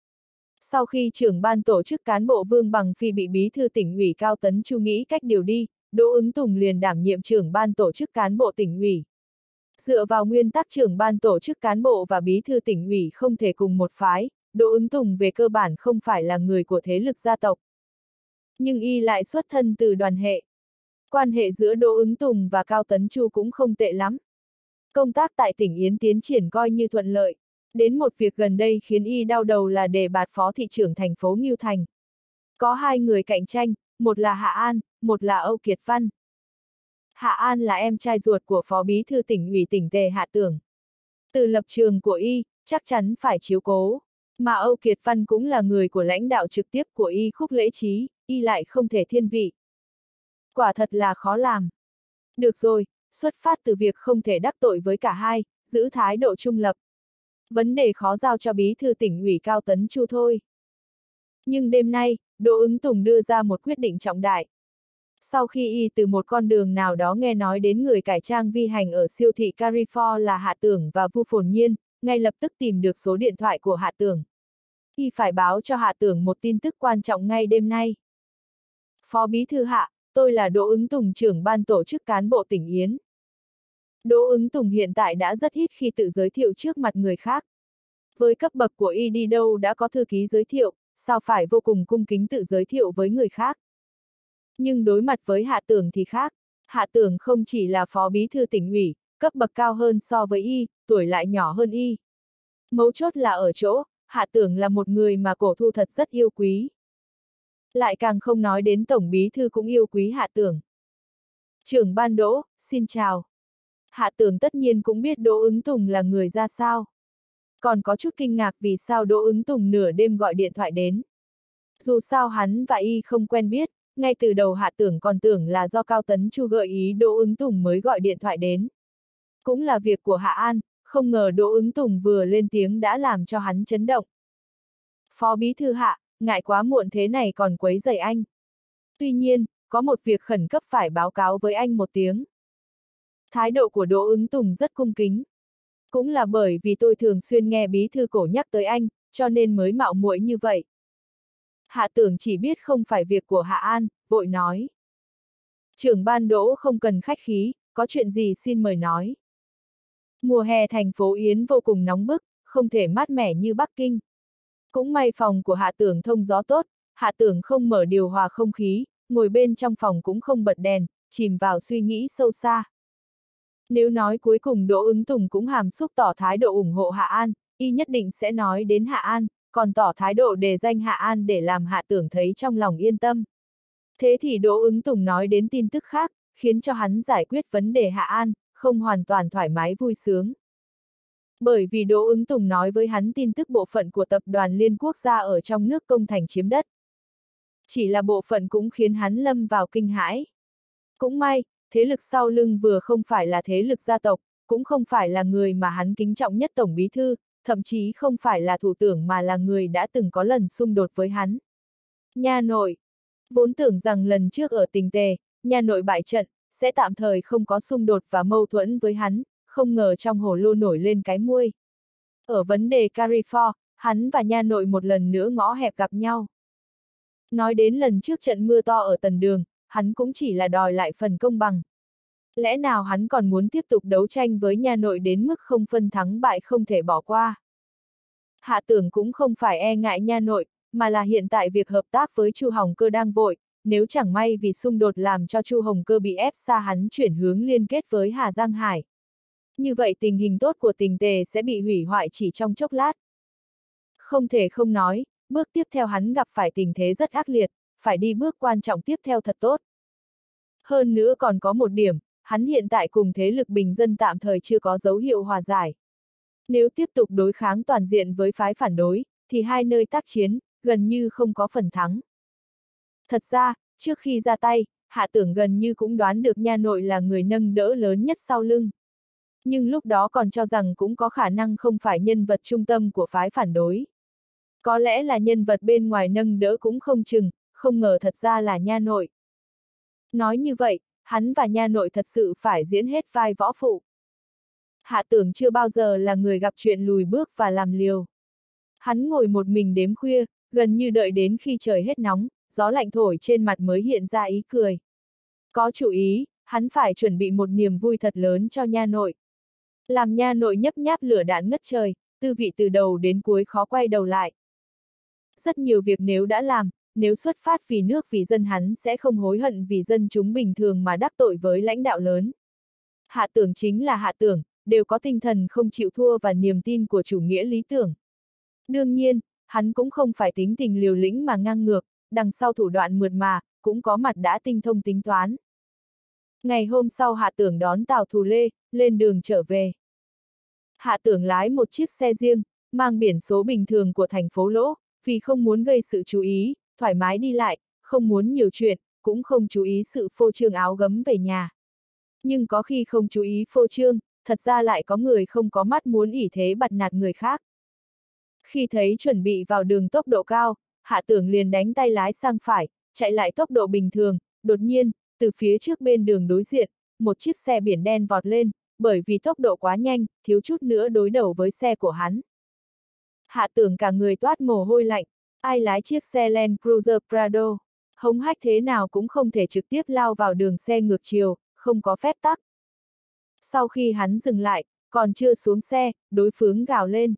Sau khi trưởng ban tổ chức cán bộ Vương Bằng Phi bị bí thư tỉnh ủy Cao Tấn Chu nghĩ cách điều đi, Đỗ Ứng Tùng liền đảm nhiệm trưởng ban tổ chức cán bộ tỉnh ủy. Dựa vào nguyên tắc trưởng ban tổ chức cán bộ và bí thư tỉnh ủy không thể cùng một phái, Đỗ Ứng Tùng về cơ bản không phải là người của thế lực gia tộc. Nhưng y lại xuất thân từ đoàn hệ. Quan hệ giữa Đỗ Ứng Tùng và Cao Tấn Chu cũng không tệ lắm. Công tác tại tỉnh Yến tiến triển coi như thuận lợi. Đến một việc gần đây khiến y đau đầu là đề bạt phó thị trưởng thành phố Ngưu Thành. Có hai người cạnh tranh, một là Hạ An, một là Âu Kiệt Văn. Hạ An là em trai ruột của phó bí thư tỉnh ủy tỉnh Tề Hạ Tưởng. Từ lập trường của y, chắc chắn phải chiếu cố. Mà Âu Kiệt Văn cũng là người của lãnh đạo trực tiếp của y Khúc Lễ Trí, y lại không thể thiên vị. Quả thật là khó làm. Được rồi, xuất phát từ việc không thể đắc tội với cả hai, giữ thái độ trung lập. Vấn đề khó giao cho bí thư tỉnh ủy Cao Tấn Chu thôi. Nhưng đêm nay, Đỗ Ứng Tùng đưa ra một quyết định trọng đại. Sau khi y từ một con đường nào đó nghe nói đến người cải trang vi hành ở siêu thị Carrefour là Hạ Tưởng và Vu Phồn Nhiên, ngay lập tức tìm được số điện thoại của Hạ Tưởng. Y phải báo cho Hạ Tưởng một tin tức quan trọng ngay đêm nay. Phó Bí thư Hạ, tôi là Đỗ Ứng Tùng, trưởng ban tổ chức cán bộ tỉnh Yến. Đỗ Ứng Tùng hiện tại đã rất ít khi tự giới thiệu trước mặt người khác. Với cấp bậc của y đi đâu đã có thư ký giới thiệu, sao phải vô cùng cung kính tự giới thiệu với người khác. Nhưng đối mặt với Hạ Tưởng thì khác. Hạ Tưởng không chỉ là phó bí thư tỉnh ủy, cấp bậc cao hơn so với y, tuổi lại nhỏ hơn y. Mấu chốt là ở chỗ, Hạ Tưởng là một người mà cổ thu thật rất yêu quý. Lại càng không nói đến tổng bí thư cũng yêu quý Hạ Tưởng. Trưởng ban Đỗ, xin chào. Hạ Tưởng tất nhiên cũng biết Đỗ Ứng Tùng là người ra sao. Còn có chút kinh ngạc vì sao Đỗ Ứng Tùng nửa đêm gọi điện thoại đến. Dù sao hắn và y không quen biết, ngay từ đầu Hạ Tưởng còn tưởng là do Cao Tấn Chu gợi ý Đỗ Ứng Tùng mới gọi điện thoại đến. Cũng là việc của Hạ An, không ngờ Đỗ Ứng Tùng vừa lên tiếng đã làm cho hắn chấn động. Phó bí thư Hạ, ngại quá muộn thế này còn quấy rầy anh. Tuy nhiên, có một việc khẩn cấp phải báo cáo với anh một tiếng. Thái độ của Đỗ Ứng Tùng rất cung kính. Cũng là bởi vì tôi thường xuyên nghe bí thư cổ nhắc tới anh, cho nên mới mạo muội như vậy. Hạ Tưởng chỉ biết không phải việc của Hạ An, vội nói. Trưởng ban Đỗ không cần khách khí, có chuyện gì xin mời nói. Mùa hè thành phố Yến vô cùng nóng bức, không thể mát mẻ như Bắc Kinh. Cũng may phòng của Hạ Tưởng thông gió tốt, Hạ Tưởng không mở điều hòa không khí, ngồi bên trong phòng cũng không bật đèn, chìm vào suy nghĩ sâu xa. Nếu nói cuối cùng Đỗ Ứng Tùng cũng hàm xúc tỏ thái độ ủng hộ Hạ An, y nhất định sẽ nói đến Hạ An, còn tỏ thái độ đề danh Hạ An để làm Hạ Tưởng thấy trong lòng yên tâm. Thế thì Đỗ Ứng Tùng nói đến tin tức khác, khiến cho hắn giải quyết vấn đề Hạ An, không hoàn toàn thoải mái vui sướng. Bởi vì Đỗ Ứng Tùng nói với hắn tin tức bộ phận của tập đoàn Liên Quốc gia ở trong nước công thành chiếm đất. Chỉ là bộ phận cũng khiến hắn lâm vào kinh hãi. Cũng may, thế lực sau lưng vừa không phải là thế lực gia tộc, cũng không phải là người mà hắn kính trọng nhất tổng bí thư, thậm chí không phải là thủ trưởng mà là người đã từng có lần xung đột với hắn. Nha nội. Vốn tưởng rằng lần trước ở Tình Tề, nha nội bại trận, sẽ tạm thời không có xung đột và mâu thuẫn với hắn, không ngờ trong hồ lô nổi lên cái muôi. Ở vấn đề Carrefour, hắn và nha nội một lần nữa ngõ hẹp gặp nhau. Nói đến lần trước trận mưa to ở Tần Đường, hắn cũng chỉ là đòi lại phần công bằng. Lẽ nào hắn còn muốn tiếp tục đấu tranh với nha nội đến mức không phân thắng bại không thể bỏ qua. Hạ Tưởng cũng không phải e ngại nha nội, mà là hiện tại việc hợp tác với Chu Hồng Cơ đang vội, nếu chẳng may vì xung đột làm cho Chu Hồng Cơ bị ép xa hắn chuyển hướng liên kết với Hà Giang Hải. Như vậy tình hình tốt của Tình Tề sẽ bị hủy hoại chỉ trong chốc lát. Không thể không nói, bước tiếp theo hắn gặp phải tình thế rất ác liệt, phải đi bước quan trọng tiếp theo thật tốt. Hơn nữa còn có một điểm, hắn hiện tại cùng thế lực bình dân tạm thời chưa có dấu hiệu hòa giải. Nếu tiếp tục đối kháng toàn diện với phái phản đối, thì hai nơi tác chiến, gần như không có phần thắng. Thật ra, trước khi ra tay, Hạ Tưởng gần như cũng đoán được nha nội là người nâng đỡ lớn nhất sau lưng. Nhưng lúc đó còn cho rằng cũng có khả năng không phải nhân vật trung tâm của phái phản đối. Có lẽ là nhân vật bên ngoài nâng đỡ cũng không chừng, không ngờ thật ra là nha nội. Nói như vậy, hắn và nha nội thật sự phải diễn hết vai võ phụ. Hạ Tưởng chưa bao giờ là người gặp chuyện lùi bước và làm liều. Hắn ngồi một mình đếm khuya, gần như đợi đến khi trời hết nóng, gió lạnh thổi trên mặt mới hiện ra ý cười. Có chủ ý, hắn phải chuẩn bị một niềm vui thật lớn cho nha nội. Làm nha nội nhấp nháp lửa đạn ngất trời, tư vị từ đầu đến cuối khó quay đầu lại. Rất nhiều việc nếu đã làm, nếu xuất phát vì nước vì dân hắn sẽ không hối hận vì dân chúng bình thường mà đắc tội với lãnh đạo lớn. Hạ Tưởng chính là Hạ Tưởng, đều có tinh thần không chịu thua và niềm tin của chủ nghĩa lý tưởng. Đương nhiên, hắn cũng không phải tính tình liều lĩnh mà ngang ngược, đằng sau thủ đoạn mượt mà, cũng có mặt đã tinh thông tính toán. Ngày hôm sau Hạ Tưởng đón Tào Thù Lê, lên đường trở về. Hạ Tưởng lái một chiếc xe riêng, mang biển số bình thường của thành phố Lỗ, vì không muốn gây sự chú ý, thoải mái đi lại, không muốn nhiều chuyện, cũng không chú ý sự phô trương áo gấm về nhà. Nhưng có khi không chú ý phô trương, thật ra lại có người không có mắt muốn ỷ thế bặt nạt người khác. Khi thấy chuẩn bị vào đường tốc độ cao, Hạ Tưởng liền đánh tay lái sang phải, chạy lại tốc độ bình thường, đột nhiên, từ phía trước bên đường đối diện, một chiếc xe biển đen vọt lên, bởi vì tốc độ quá nhanh, thiếu chút nữa đối đầu với xe của hắn. Hạ Tưởng cả người toát mồ hôi lạnh, ai lái chiếc xe Land Cruiser Prado, hống hách thế nào cũng không thể trực tiếp lao vào đường xe ngược chiều, không có phép tắc. Sau khi hắn dừng lại, còn chưa xuống xe, đối phương gào lên.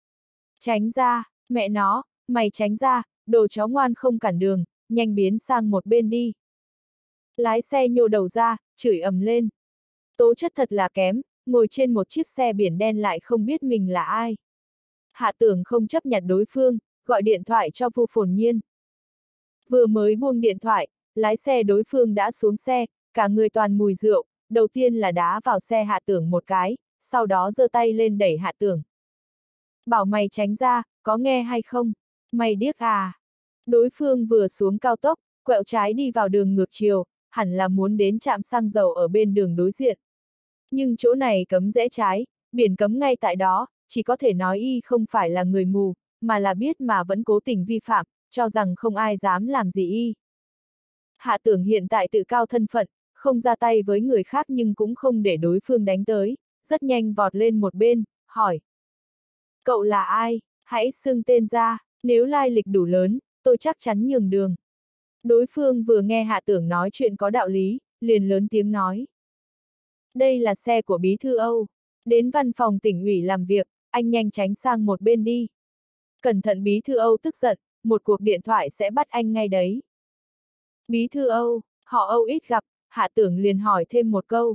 Tránh ra, mẹ nó, mày tránh ra, đồ chó ngoan không cản đường, nhanh biến sang một bên đi. Lái xe nhô đầu ra, chửi ầm lên. Tố chất thật là kém, ngồi trên một chiếc xe biển đen lại không biết mình là ai. Hạ Tưởng không chấp nhận đối phương, gọi điện thoại cho Vu Phồn Nhiên. Vừa mới buông điện thoại, lái xe đối phương đã xuống xe, cả người toàn mùi rượu, đầu tiên là đá vào xe Hạ Tưởng một cái, sau đó giơ tay lên đẩy Hạ Tưởng. Bảo mày tránh ra, có nghe hay không? Mày điếc à? Đối phương vừa xuống cao tốc, quẹo trái đi vào đường ngược chiều, hẳn là muốn đến trạm xăng dầu ở bên đường đối diện. Nhưng chỗ này cấm rẽ trái, biển cấm ngay tại đó, chỉ có thể nói y không phải là người mù, mà là biết mà vẫn cố tình vi phạm, cho rằng không ai dám làm gì y. Hạ Tưởng hiện tại tự cao thân phận, không ra tay với người khác nhưng cũng không để đối phương đánh tới, rất nhanh vọt lên một bên, hỏi. Cậu là ai? Hãy xưng tên ra, nếu lai lịch đủ lớn, tôi chắc chắn nhường đường. Đối phương vừa nghe Hạ Tưởng nói chuyện có đạo lý, liền lớn tiếng nói. Đây là xe của Bí thư Âu. Đến văn phòng tỉnh ủy làm việc, anh nhanh tránh sang một bên đi. Cẩn thận Bí thư Âu tức giận, một cuộc điện thoại sẽ bắt anh ngay đấy. Bí thư Âu, họ Âu ít gặp, Hạ Tưởng liền hỏi thêm một câu.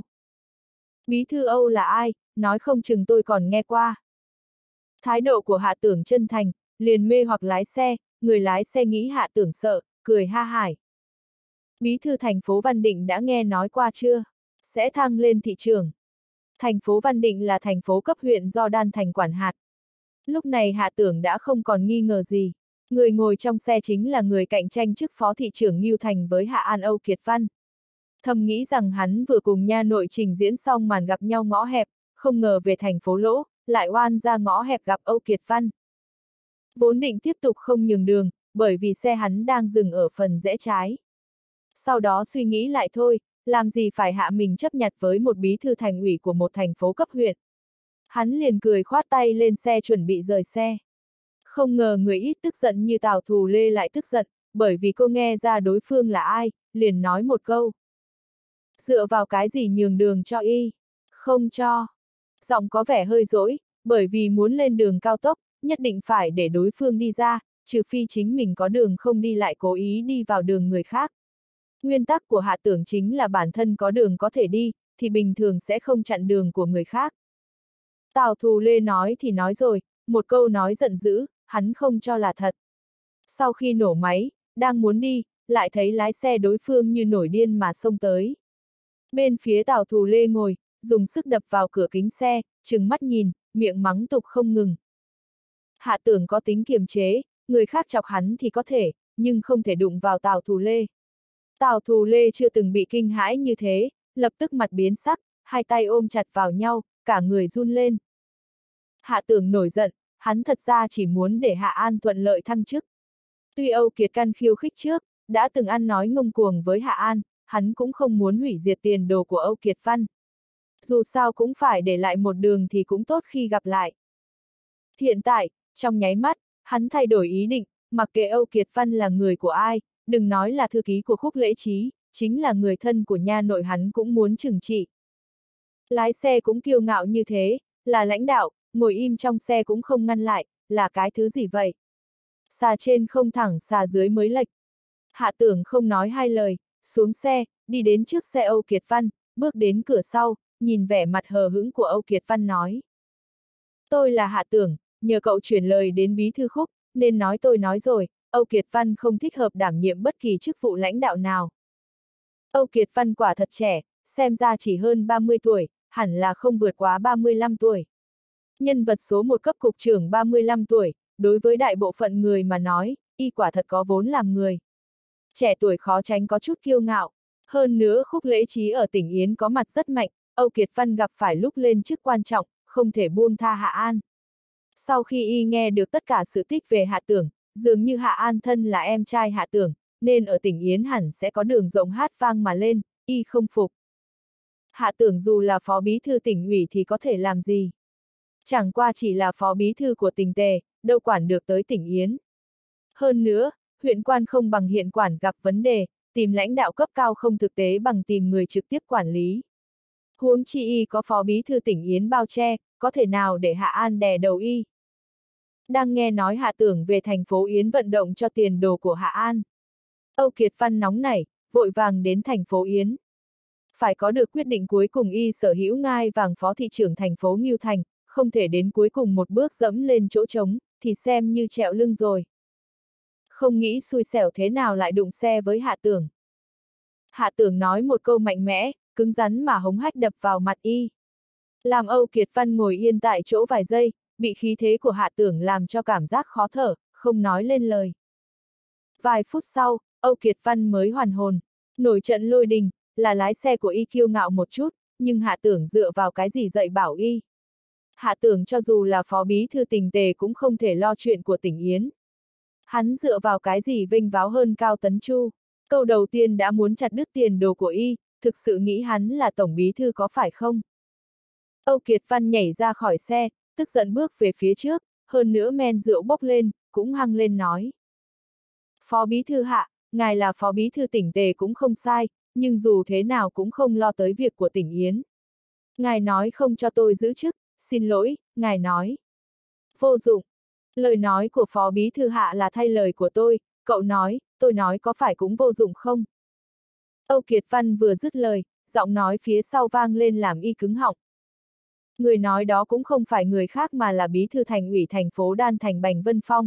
Bí thư Âu là ai, nói không chừng tôi còn nghe qua. Thái độ của Hạ Tưởng chân thành, liền mê hoặc lái xe, người lái xe nghĩ Hạ Tưởng sợ, cười ha hài. Bí thư thành phố Văn Định đã nghe nói qua chưa? Sẽ thăng lên thị trưởng. Thành phố Văn Định là thành phố cấp huyện do Đan Thành quản hạt. Lúc này Hạ Tưởng đã không còn nghi ngờ gì. Người ngồi trong xe chính là người cạnh tranh chức phó thị trưởng Ngưu Thành với Hạ An Âu Kiệt Văn. Thầm nghĩ rằng hắn vừa cùng nha nội trình diễn xong màn gặp nhau ngõ hẹp, không ngờ về thành phố Lỗ, lại oan ra ngõ hẹp gặp Âu Kiệt Văn. Vốn định tiếp tục không nhường đường, bởi vì xe hắn đang dừng ở phần rẽ trái. Sau đó suy nghĩ lại thôi, làm gì phải hạ mình chấp nhặt với một bí thư thành ủy của một thành phố cấp huyện. Hắn liền cười khoát tay lên xe chuẩn bị rời xe. Không ngờ người ít tức giận như Tào Thù Lê lại tức giận, bởi vì cô nghe ra đối phương là ai, liền nói một câu. Dựa vào cái gì nhường đường cho y? Không cho. Giọng có vẻ hơi dỗi, bởi vì muốn lên đường cao tốc, nhất định phải để đối phương đi ra, trừ phi chính mình có đường không đi lại cố ý đi vào đường người khác. Nguyên tắc của Hạ Tưởng chính là bản thân có đường có thể đi, thì bình thường sẽ không chặn đường của người khác. Tào Thù Lê nói thì nói rồi, một câu nói giận dữ, hắn không cho là thật. Sau khi nổ máy, đang muốn đi, lại thấy lái xe đối phương như nổi điên mà xông tới. Bên phía Tào Thù Lê ngồi, dùng sức đập vào cửa kính xe, trừng mắt nhìn, miệng mắng tục không ngừng. Hạ Tưởng có tính kiềm chế, người khác chọc hắn thì có thể, nhưng không thể đụng vào Tào Thù Lê. Tào Thù Lê chưa từng bị kinh hãi như thế, lập tức mặt biến sắc, hai tay ôm chặt vào nhau, cả người run lên. Hạ Tưởng nổi giận, hắn thật ra chỉ muốn để Hạ An thuận lợi thăng chức. Tuy Âu Kiệt Căn khiêu khích trước, đã từng ăn nói ngông cuồng với Hạ An, hắn cũng không muốn hủy diệt tiền đồ của Âu Kiệt Văn. Dù sao cũng phải để lại một đường thì cũng tốt khi gặp lại. Hiện tại, trong nháy mắt, hắn thay đổi ý định, mặc kệ Âu Kiệt Văn là người của ai, đừng nói là thư ký của Khúc Lễ Trí, chính là người thân của nha nội hắn cũng muốn trừng trị. Lái xe cũng kiêu ngạo như thế, là lãnh đạo, ngồi im trong xe cũng không ngăn lại, là cái thứ gì vậy? Xà trên không thẳng xà dưới mới lệch. Hạ Tưởng không nói hai lời, xuống xe, đi đến trước xe Âu Kiệt Văn, bước đến cửa sau, nhìn vẻ mặt hờ hững của Âu Kiệt Văn nói. Tôi là Hạ Tưởng, nhờ cậu chuyển lời đến bí thư Khúc, nên nói tôi nói rồi, Âu Kiệt Văn không thích hợp đảm nhiệm bất kỳ chức vụ lãnh đạo nào. Âu Kiệt Văn quả thật trẻ, xem ra chỉ hơn ba mươi tuổi, hẳn là không vượt quá ba mươi lăm tuổi. Nhân vật số một cấp cục trưởng ba mươi lăm tuổi, đối với đại bộ phận người mà nói, y quả thật có vốn làm người. Trẻ tuổi khó tránh có chút kiêu ngạo. Hơn nữa Khúc Lễ Trí ở tỉnh Yến có mặt rất mạnh, Âu Kiệt Văn gặp phải lúc lên chức quan trọng, không thể buông tha Hạ An. Sau khi y nghe được tất cả sự tích về Hạ Tưởng, dường như Hạ An thân là em trai Hạ Tưởng, nên ở tỉnh Yến hẳn sẽ có đường rộng hát vang mà lên, y không phục. Hạ Tưởng dù là phó bí thư tỉnh ủy thì có thể làm gì? Chẳng qua chỉ là phó bí thư của tỉnh Tề, đâu quản được tới tỉnh Yến. Hơn nữa, huyện quan không bằng hiện quản gặp vấn đề, tìm lãnh đạo cấp cao không thực tế bằng tìm người trực tiếp quản lý. Huống chi y có phó bí thư tỉnh Yến bao che, có thể nào để Hạ An đè đầu y. Đang nghe nói Hạ Tưởng về thành phố Yến vận động cho tiền đồ của Hạ An. Âu Kiệt Văn nóng nảy, vội vàng đến thành phố Yến. Phải có được quyết định cuối cùng y sở hữu ngai vàng phó thị trưởng thành phố Ngưu Thành, không thể đến cuối cùng một bước dẫm lên chỗ trống, thì xem như trẹo lưng rồi. Không nghĩ xui xẻo thế nào lại đụng xe với Hạ Tưởng. Hạ Tưởng nói một câu mạnh mẽ, cứng rắn mà hống hách đập vào mặt y. Làm Âu Kiệt Văn ngồi yên tại chỗ vài giây, bị khí thế của Hạ Tưởng làm cho cảm giác khó thở, không nói lên lời. Vài phút sau, Âu Kiệt Văn mới hoàn hồn. Nổi trận lôi đình, là lái xe của y kiêu ngạo một chút, nhưng Hạ Tưởng dựa vào cái gì dạy bảo y. Hạ Tưởng cho dù là phó bí thư Tỉnh Tề cũng không thể lo chuyện của tỉnh Yến. Hắn dựa vào cái gì vinh váo hơn Cao Tấn Chu. Câu đầu tiên đã muốn chặt đứt tiền đồ của y, thực sự nghĩ hắn là tổng bí thư có phải không? Âu Kiệt Văn nhảy ra khỏi xe, tức giận bước về phía trước, hơn nữa men rượu bốc lên, cũng hăng lên nói. Phó bí thư Hạ, ngài là phó bí thư Tỉnh Tề cũng không sai, nhưng dù thế nào cũng không lo tới việc của tỉnh Yến. Ngài nói không cho tôi giữ chức, xin lỗi, ngài nói. Vô dụng. Lời nói của phó bí thư Hạ là thay lời của tôi, cậu nói, tôi nói có phải cũng vô dụng không? Âu Kiệt Văn vừa dứt lời, giọng nói phía sau vang lên làm y cứng họng. Người nói đó cũng không phải người khác mà là bí thư thành ủy thành phố Đan Thành Bành Vân Phong.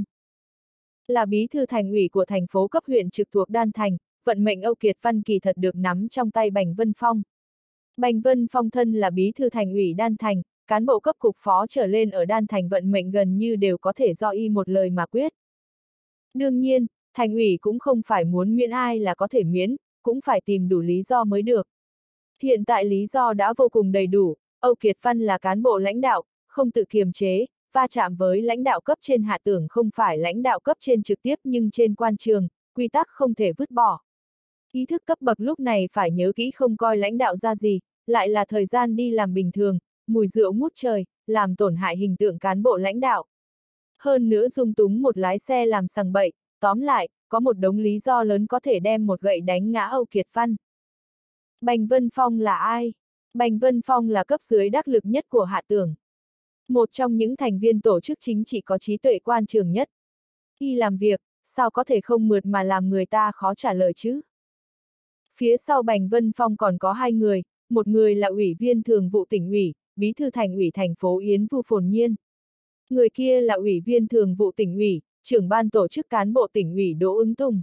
Là bí thư thành ủy của thành phố cấp huyện trực thuộc Đan Thành, vận mệnh Âu Kiệt Văn kỳ thật được nắm trong tay Bành Vân Phong. Bành Vân Phong thân là bí thư thành ủy Đan Thành, cán bộ cấp cục phó trở lên ở Đan Thành vận mệnh gần như đều có thể do y một lời mà quyết. Đương nhiên, thành ủy cũng không phải muốn miễn ai là có thể miễn, cũng phải tìm đủ lý do mới được. Hiện tại lý do đã vô cùng đầy đủ, Âu Kiệt Văn là cán bộ lãnh đạo, không tự kiềm chế, va chạm với lãnh đạo cấp trên. Hạ Tưởng không phải lãnh đạo cấp trên trực tiếp nhưng trên quan trường, quy tắc không thể vứt bỏ. Ý thức cấp bậc lúc này phải nhớ kỹ không coi lãnh đạo ra gì, lại là thời gian đi làm bình thường, mùi rượu ngút trời, làm tổn hại hình tượng cán bộ lãnh đạo. Hơn nữa dung túng một lái xe làm sằng bậy, tóm lại, có một đống lý do lớn có thể đem một gậy đánh ngã Âu Kiệt Văn. Bành Vân Phong là ai? Bành Vân Phong là cấp dưới đắc lực nhất của Hạ Tưởng. Một trong những thành viên tổ chức chính trị có trí tuệ quan trường nhất. Y làm việc, sao có thể không mượt mà làm người ta khó trả lời chứ? Phía sau Bành Vân Phong còn có hai người, một người là ủy viên thường vụ tỉnh ủy, bí thư thành ủy thành phố Yến Vu Phồn Nhiên. Người kia là ủy viên thường vụ tỉnh ủy, trưởng ban tổ chức cán bộ tỉnh ủy Đỗ Ứng Tùng.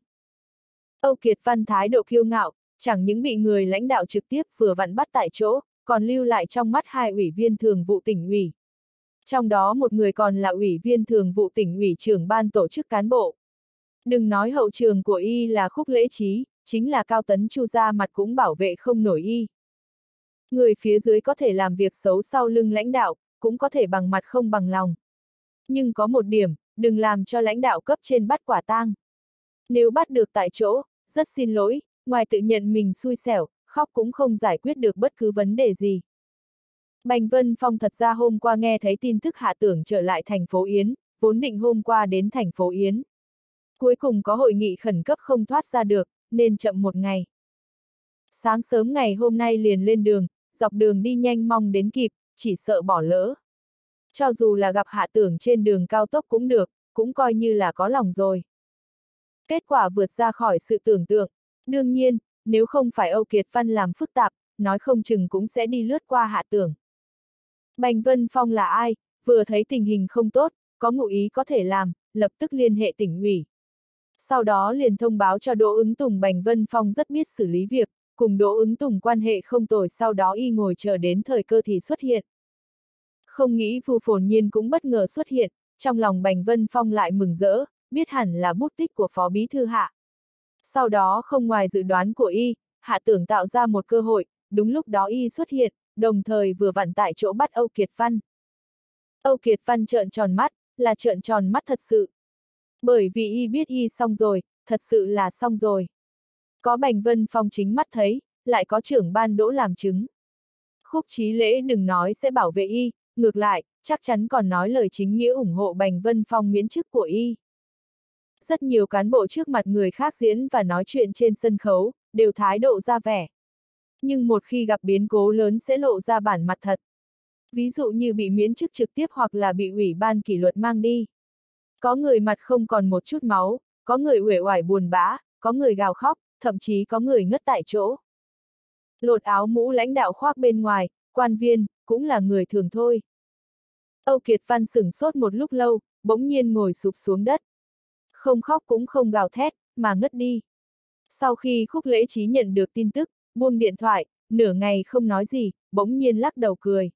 Âu Kiệt Văn thái độ kiêu ngạo, chẳng những bị người lãnh đạo trực tiếp vừa vặn bắt tại chỗ, còn lưu lại trong mắt hai ủy viên thường vụ tỉnh ủy. Trong đó một người còn là ủy viên thường vụ tỉnh ủy trưởng ban tổ chức cán bộ. Đừng nói hậu trường của y là Khúc Lễ Trí, chính là Cao Tấn Chu ra mặt cũng bảo vệ không nổi y. Người phía dưới có thể làm việc xấu sau lưng lãnh đạo, cũng có thể bằng mặt không bằng lòng. Nhưng có một điểm, đừng làm cho lãnh đạo cấp trên bắt quả tang. Nếu bắt được tại chỗ, rất xin lỗi, ngoài tự nhận mình xui xẻo, khóc cũng không giải quyết được bất cứ vấn đề gì. Bành Vân Phong thật ra hôm qua nghe thấy tin tức Hạ Tưởng trở lại thành phố Yến, vốn định hôm qua đến thành phố Yến. Cuối cùng có hội nghị khẩn cấp không thoát ra được, nên chậm một ngày. Sáng sớm ngày hôm nay liền lên đường, dọc đường đi nhanh mong đến kịp, chỉ sợ bỏ lỡ. Cho dù là gặp Hạ Tưởng trên đường cao tốc cũng được, cũng coi như là có lòng rồi. Kết quả vượt ra khỏi sự tưởng tượng. Đương nhiên, nếu không phải Âu Kiệt Văn làm phức tạp, nói không chừng cũng sẽ đi lướt qua Hạ Tưởng. Bành Vân Phong là ai? Vừa thấy tình hình không tốt, có ngụ ý có thể làm, lập tức liên hệ tỉnh ủy. Sau đó liền thông báo cho Đỗ Ứng Tùng. Bành Vân Phong rất biết xử lý việc, cùng Đỗ Ứng Tùng quan hệ không tồi, sau đó y ngồi chờ đến thời cơ thì xuất hiện. Không nghĩ Vu Phồn Nhiên cũng bất ngờ xuất hiện, trong lòng Bành Vân Phong lại mừng rỡ, biết hẳn là bút tích của phó bí thư Hạ. Sau đó không ngoài dự đoán của y, Hạ Tưởng tạo ra một cơ hội, đúng lúc đó y xuất hiện, đồng thời vừa vặn tại chỗ bắt Âu Kiệt Văn. Âu Kiệt Văn trợn tròn mắt, là trợn tròn mắt thật sự. Bởi vì y biết y xong rồi, thật sự là xong rồi. Có Bành Vân Phong chính mắt thấy, lại có trưởng ban Đỗ làm chứng. Khúc Chí Lễ đừng nói sẽ bảo vệ y, ngược lại, chắc chắn còn nói lời chính nghĩa ủng hộ Bành Vân Phong miễn chức của y. Rất nhiều cán bộ trước mặt người khác diễn và nói chuyện trên sân khấu, đều thái độ ra vẻ. Nhưng một khi gặp biến cố lớn sẽ lộ ra bản mặt thật. Ví dụ như bị miễn chức trực tiếp hoặc là bị ủy ban kỷ luật mang đi. Có người mặt không còn một chút máu, có người uể oải buồn bã, có người gào khóc, thậm chí có người ngất tại chỗ. lột áo mũ lãnh đạo khoác bên ngoài, quan viên, cũng là người thường thôi. Âu Kiệt Văn sửng sốt một lúc lâu, bỗng nhiên ngồi sụp xuống đất. Không khóc cũng không gào thét, mà ngất đi. Sau khi Khúc Lễ Chí nhận được tin tức, buông điện thoại, nửa ngày không nói gì, bỗng nhiên lắc đầu cười.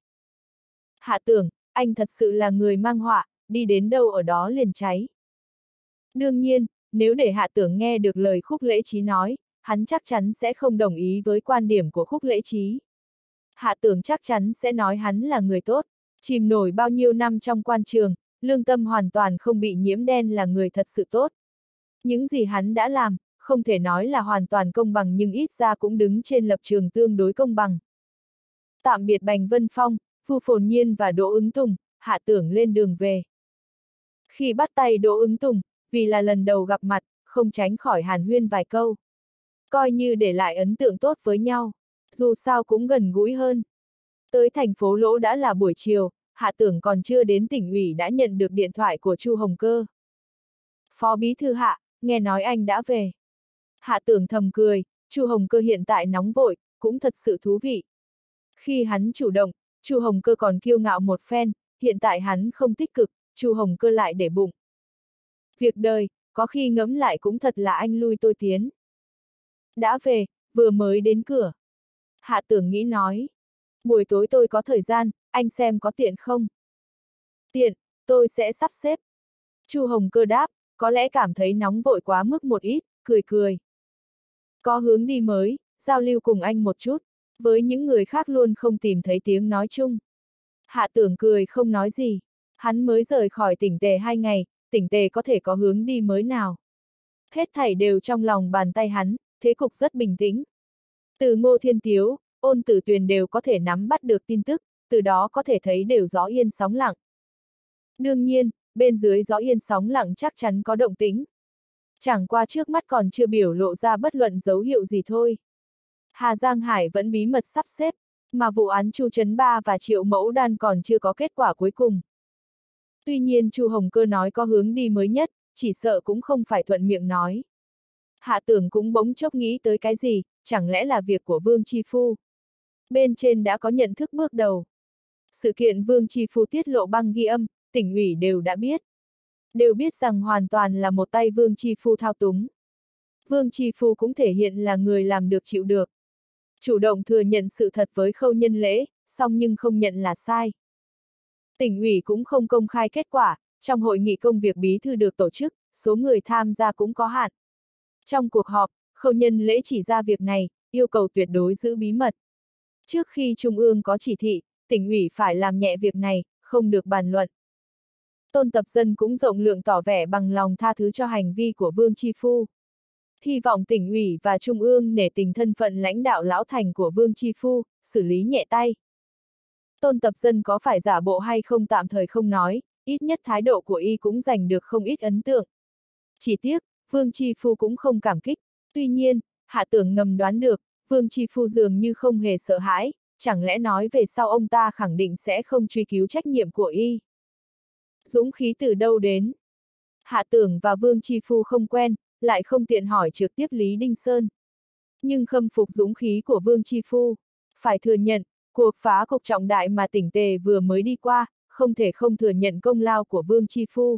Hạ Tưởng, anh thật sự là người mang họa, đi đến đâu ở đó liền cháy. Đương nhiên, nếu để Hạ Tưởng nghe được lời Khúc Lễ Chí nói, hắn chắc chắn sẽ không đồng ý với quan điểm của Khúc Lễ Chí. Hạ Tưởng chắc chắn sẽ nói hắn là người tốt, chìm nổi bao nhiêu năm trong quan trường, lương tâm hoàn toàn không bị nhiễm đen là người thật sự tốt. Những gì hắn đã làm, không thể nói là hoàn toàn công bằng nhưng ít ra cũng đứng trên lập trường tương đối công bằng. Tạm biệt Bành Vân Phong, Vu Phồn Nhiên và Đỗ Ứng Tùng, Hạ Tưởng lên đường về. Khi bắt tay Đỗ Ứng Tùng, vì là lần đầu gặp mặt, không tránh khỏi hàn huyên vài câu. Coi như để lại ấn tượng tốt với nhau, dù sao cũng gần gũi hơn. Tới thành phố Lỗ đã là buổi chiều, Hạ Tưởng còn chưa đến tỉnh ủy đã nhận được điện thoại của Chu Hồng Cơ. Phó Bí thư Hạ, nghe nói anh đã về. Hạ Tưởng thầm cười, Chu Hồng Cơ hiện tại nóng vội, cũng thật sự thú vị. Khi hắn chủ động, Chu Hồng Cơ còn kiêu ngạo một phen, hiện tại hắn không tích cực, Chu Hồng Cơ lại để bụng. Việc đời, có khi ngẫm lại cũng thật là anh lui tôi tiến. Đã về, vừa mới đến cửa. Hạ Tưởng nghĩ nói. Buổi tối tôi có thời gian, anh xem có tiện không? Tiện, tôi sẽ sắp xếp. Chu Hồng Cơ đáp, có lẽ cảm thấy nóng vội quá mức một ít, cười cười. Có hướng đi mới, giao lưu cùng anh một chút, với những người khác luôn không tìm thấy tiếng nói chung. Hạ Tưởng cười không nói gì, hắn mới rời khỏi tỉnh Tề hai ngày, tỉnh Tề có thể có hướng đi mới nào. Hết thảy đều trong lòng bàn tay hắn, thế cục rất bình tĩnh. Từ Ngô Thiên Tiếu, Ôn Tử Tuyền đều có thể nắm bắt được tin tức, từ đó có thể thấy đều gió yên sóng lặng. Đương nhiên, bên dưới gió yên sóng lặng chắc chắn có động tĩnh. Chẳng qua trước mắt còn chưa biểu lộ ra bất luận dấu hiệu gì thôi. Hà Giang Hải vẫn bí mật sắp xếp, mà vụ án Chu Trấn Ba và Triệu Mẫu Đan còn chưa có kết quả cuối cùng. Tuy nhiên Chu Hồng Cơ nói có hướng đi mới nhất, chỉ sợ cũng không phải thuận miệng nói. Hạ Tưởng cũng bỗng chốc nghĩ tới cái gì, chẳng lẽ là việc của Vương Chi Phu. Bên trên đã có nhận thức bước đầu. Sự kiện Vương Chi Phu tiết lộ băng ghi âm, tỉnh ủy đều đã biết. Đều biết rằng hoàn toàn là một tay Vương Chi Phu thao túng. Vương Chi Phu cũng thể hiện là người làm được chịu được. Chủ động thừa nhận sự thật với Khâu Nhân Lễ, song nhưng không nhận là sai. Tỉnh ủy cũng không công khai kết quả, trong hội nghị công việc bí thư được tổ chức, số người tham gia cũng có hạn. Trong cuộc họp, Khâu Nhân Lễ chỉ ra việc này, yêu cầu tuyệt đối giữ bí mật. Trước khi Trung ương có chỉ thị, tỉnh ủy phải làm nhẹ việc này, không được bàn luận. Tôn Tập Dân cũng rộng lượng tỏ vẻ bằng lòng tha thứ cho hành vi của Vương Chi Phu. Hy vọng tỉnh ủy và Trung ương nể tình thân phận lãnh đạo lão thành của Vương Chi Phu, xử lý nhẹ tay. Tôn Tập Dân có phải giả bộ hay không tạm thời không nói, ít nhất thái độ của y cũng giành được không ít ấn tượng. Chỉ tiếc, Vương Chi Phu cũng không cảm kích, tuy nhiên, Hạ Tưởng ngầm đoán được, Vương Chi Phu dường như không hề sợ hãi, chẳng lẽ nói về sau ông ta khẳng định sẽ không truy cứu trách nhiệm của y. Dũng khí từ đâu đến? Hạ Tưởng và Vương Chi Phu không quen, lại không tiện hỏi trực tiếp Lý Đinh Sơn. Nhưng khâm phục dũng khí của Vương Chi Phu. Phải thừa nhận, cuộc phá cục trọng đại mà tỉnh Tề vừa mới đi qua, không thể không thừa nhận công lao của Vương Chi Phu.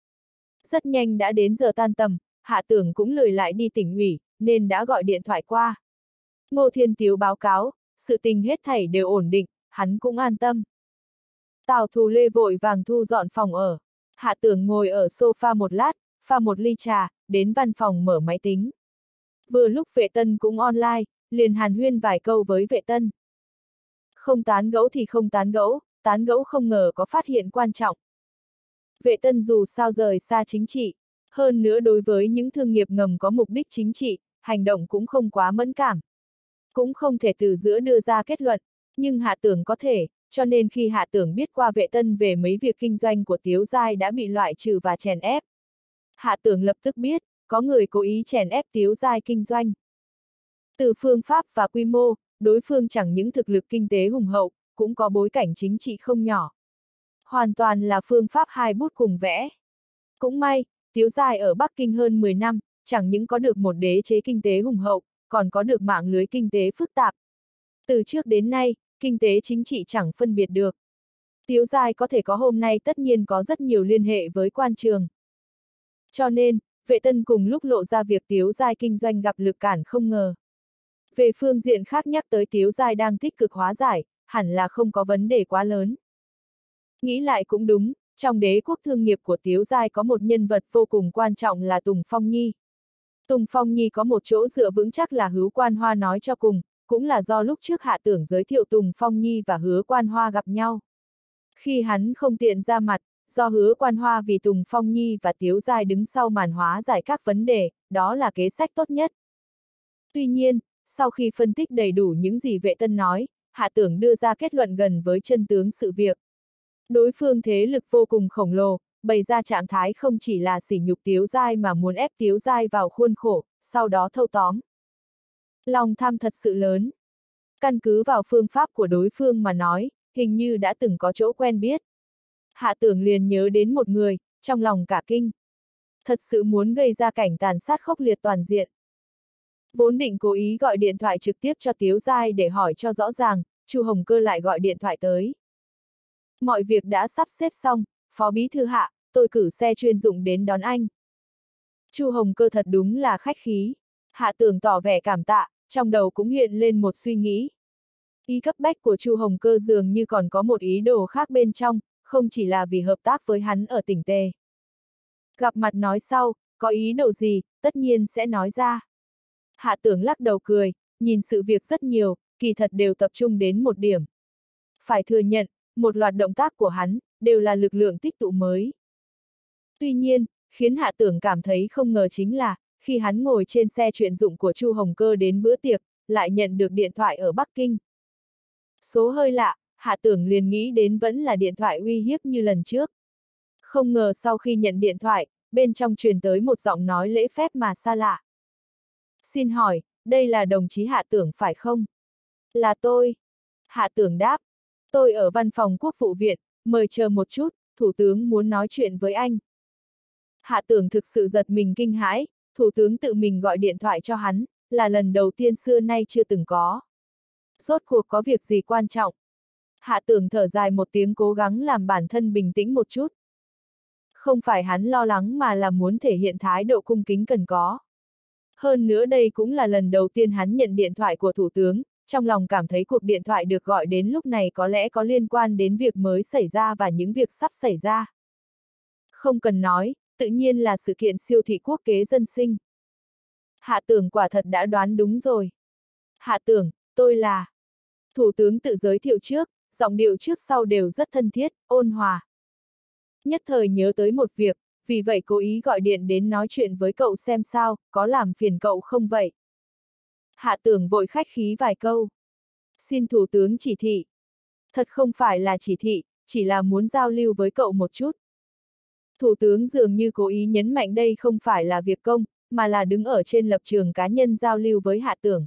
Rất nhanh đã đến giờ tan tầm, Hạ Tưởng cũng lười lại đi tỉnh ủy, nên đã gọi điện thoại qua. Ngô Thiên Tiếu báo cáo, sự tình hết thảy đều ổn định, hắn cũng an tâm. Tào Thù Lê vội vàng thu dọn phòng ở. Hạ Tưởng ngồi ở sofa một lát, pha một ly trà, đến văn phòng mở máy tính. Vừa lúc Vệ Tân cũng online, liền hàn huyên vài câu với Vệ Tân. Không tán gẫu thì không tán gẫu, tán gẫu không ngờ có phát hiện quan trọng. Vệ Tân dù sao rời xa chính trị, hơn nữa đối với những thương nghiệp ngầm có mục đích chính trị, hành động cũng không quá mẫn cảm. Cũng không thể từ giữa đưa ra kết luận, nhưng Hạ Tưởng có thể, cho nên khi Hạ Tưởng biết qua Vệ Tân về mấy việc kinh doanh của Tiếu Giai đã bị loại trừ và chèn ép. Hạ Tưởng lập tức biết, có người cố ý chèn ép Tiếu Giai kinh doanh. Từ phương pháp và quy mô, đối phương chẳng những thực lực kinh tế hùng hậu, cũng có bối cảnh chính trị không nhỏ. Hoàn toàn là phương pháp hai bút cùng vẽ. Cũng may, Tiếu Giai ở Bắc Kinh hơn mười năm, chẳng những có được một đế chế kinh tế hùng hậu, còn có được mạng lưới kinh tế phức tạp. Từ trước đến nay, kinh tế chính trị chẳng phân biệt được. Tiếu Giai có thể có hôm nay tất nhiên có rất nhiều liên hệ với quan trường. Cho nên, Vệ Tân cùng lúc lộ ra việc Tiếu Giai kinh doanh gặp lực cản không ngờ. Về phương diện khác nhắc tới Tiếu Giai đang tích cực hóa giải, hẳn là không có vấn đề quá lớn. Nghĩ lại cũng đúng, trong đế quốc thương nghiệp của Tiếu Giai có một nhân vật vô cùng quan trọng là Tùng Phong Nhi. Tùng Phong Nhi có một chỗ dựa vững chắc là Hứa Quan Hoa nói cho cùng, cũng là do lúc trước Hạ Tưởng giới thiệu Tùng Phong Nhi và Hứa Quan Hoa gặp nhau. Khi hắn không tiện ra mặt, do Hứa Quan Hoa vì Tùng Phong Nhi và Tiếu Giai đứng sau màn hóa giải các vấn đề, đó là kế sách tốt nhất. Tuy nhiên, sau khi phân tích đầy đủ những gì Vệ Tân nói, Hạ Tưởng đưa ra kết luận gần với chân tướng sự việc. Đối phương thế lực vô cùng khổng lồ, bày ra trạng thái không chỉ là sỉ nhục Tiếu Giai mà muốn ép Tiếu Giai vào khuôn khổ, sau đó thâu tóm. Lòng tham thật sự lớn. Căn cứ vào phương pháp của đối phương mà nói, hình như đã từng có chỗ quen biết. Hạ Tưởng liền nhớ đến một người, trong lòng cả kinh. Thật sự muốn gây ra cảnh tàn sát khốc liệt toàn diện. Vốn định cố ý gọi điện thoại trực tiếp cho Tiếu Giai để hỏi cho rõ ràng, Chu Hồng Cơ lại gọi điện thoại tới. Mọi việc đã sắp xếp xong, Phó Bí Thư Hạ, tôi cử xe chuyên dụng đến đón anh. Chu Hồng Cơ thật đúng là khách khí. Hạ Tưởng tỏ vẻ cảm tạ, trong đầu cũng hiện lên một suy nghĩ. Ý cấp bách của Chu Hồng Cơ dường như còn có một ý đồ khác bên trong, không chỉ là vì hợp tác với hắn ở tỉnh Tề. Gặp mặt nói sau, có ý đồ gì, tất nhiên sẽ nói ra. Hạ Tưởng lắc đầu cười, nhìn sự việc rất nhiều, kỳ thật đều tập trung đến một điểm. Phải thừa nhận, một loạt động tác của hắn, đều là lực lượng tích tụ mới. Tuy nhiên, khiến Hạ Tưởng cảm thấy không ngờ chính là, khi hắn ngồi trên xe chuyên dụng của Chu Hồng Cơ đến bữa tiệc, lại nhận được điện thoại ở Bắc Kinh. Số hơi lạ, Hạ Tưởng liền nghĩ đến vẫn là điện thoại uy hiếp như lần trước. Không ngờ sau khi nhận điện thoại, bên trong truyền tới một giọng nói lễ phép mà xa lạ. Xin hỏi, đây là đồng chí Hạ Tưởng phải không? Là tôi. Hạ Tưởng đáp. Tôi ở văn phòng Quốc vụ viện, mời chờ một chút, Thủ tướng muốn nói chuyện với anh. Hạ Tưởng thực sự giật mình kinh hãi, Thủ tướng tự mình gọi điện thoại cho hắn, là lần đầu tiên xưa nay chưa từng có. Rốt cuộc có việc gì quan trọng? Hạ Tưởng thở dài một tiếng cố gắng làm bản thân bình tĩnh một chút. Không phải hắn lo lắng mà là muốn thể hiện thái độ cung kính cần có. Hơn nữa đây cũng là lần đầu tiên hắn nhận điện thoại của Thủ tướng, trong lòng cảm thấy cuộc điện thoại được gọi đến lúc này có lẽ có liên quan đến việc mới xảy ra và những việc sắp xảy ra. Không cần nói, tự nhiên là sự kiện siêu thị quốc kế dân sinh. Hạ Tưởng quả thật đã đoán đúng rồi. Hạ Tưởng, tôi là... Thủ tướng tự giới thiệu trước, giọng điệu trước sau đều rất thân thiết, ôn hòa. Nhất thời nhớ tới một việc, vì vậy cố ý gọi điện đến nói chuyện với cậu xem sao, có làm phiền cậu không vậy? Hạ Tưởng vội khách khí vài câu. Xin Thủ tướng chỉ thị. Thật không phải là chỉ thị, chỉ là muốn giao lưu với cậu một chút. Thủ tướng dường như cố ý nhấn mạnh đây không phải là việc công, mà là đứng ở trên lập trường cá nhân giao lưu với Hạ Tưởng.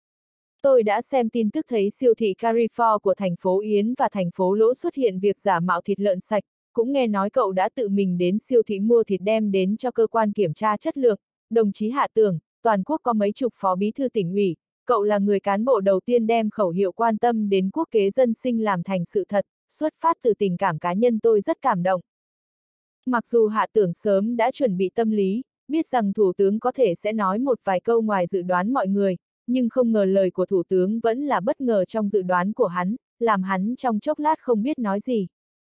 Tôi đã xem tin tức thấy siêu thị Carrefour của thành phố Yến và thành phố Lỗ xuất hiện việc giả mạo thịt lợn sạch, cũng nghe nói cậu đã tự mình đến siêu thị mua thịt đem đến cho cơ quan kiểm tra chất lượng. Đồng chí Hạ Tưởng, toàn quốc có mấy chục phó bí thư tỉnh ủy, cậu là người cán bộ đầu tiên đem khẩu hiệu quan tâm đến quốc kế dân sinh làm thành sự thật, xuất phát từ tình cảm cá nhân tôi rất cảm động. Mặc dù Hạ Tưởng sớm đã chuẩn bị tâm lý, biết rằng Thủ tướng có thể sẽ nói một vài câu ngoài dự đoán mọi người, nhưng không ngờ lời của Thủ tướng vẫn là bất ngờ trong dự đoán của hắn, làm hắn trong chốc lát không biết nói gì.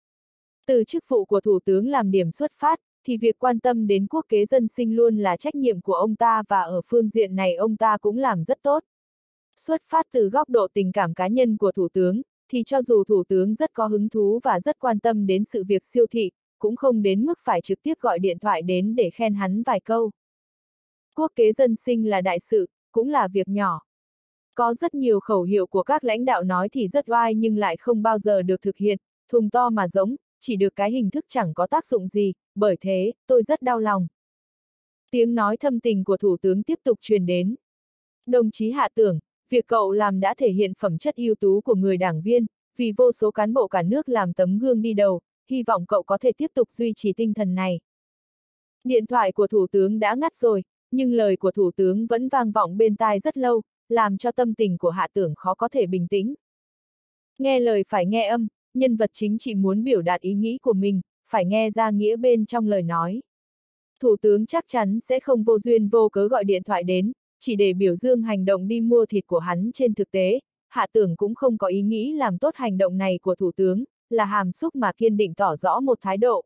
Từ chức vụ của Thủ tướng làm điểm xuất phát, thì việc quan tâm đến quốc kế dân sinh luôn là trách nhiệm của ông ta và ở phương diện này ông ta cũng làm rất tốt. Xuất phát từ góc độ tình cảm cá nhân của Thủ tướng, thì cho dù Thủ tướng rất có hứng thú và rất quan tâm đến sự việc siêu thị, cũng không đến mức phải trực tiếp gọi điện thoại đến để khen hắn vài câu. Quốc kế dân sinh là đại sự, cũng là việc nhỏ. Có rất nhiều khẩu hiệu của các lãnh đạo nói thì rất oai nhưng lại không bao giờ được thực hiện, thùng to mà giống, chỉ được cái hình thức chẳng có tác dụng gì, bởi thế, tôi rất đau lòng. Tiếng nói thâm tình của Thủ tướng tiếp tục truyền đến. Đồng chí Hạ Tưởng, việc cậu làm đã thể hiện phẩm chất ưu tú của người đảng viên, vì vô số cán bộ cả nước làm tấm gương đi đầu, hy vọng cậu có thể tiếp tục duy trì tinh thần này. Điện thoại của Thủ tướng đã ngắt rồi, nhưng lời của Thủ tướng vẫn vang vọng bên tai rất lâu, làm cho tâm tình của Hạ Tưởng khó có thể bình tĩnh. Nghe lời phải nghe âm, nhân vật chính chỉ muốn biểu đạt ý nghĩ của mình, phải nghe ra nghĩa bên trong lời nói. Thủ tướng chắc chắn sẽ không vô duyên vô cớ gọi điện thoại đến, chỉ để biểu dương hành động đi mua thịt của hắn trên thực tế, Hạ Tưởng cũng không có ý nghĩ làm tốt hành động này của thủ tướng, là hàm xúc mà kiên định tỏ rõ một thái độ.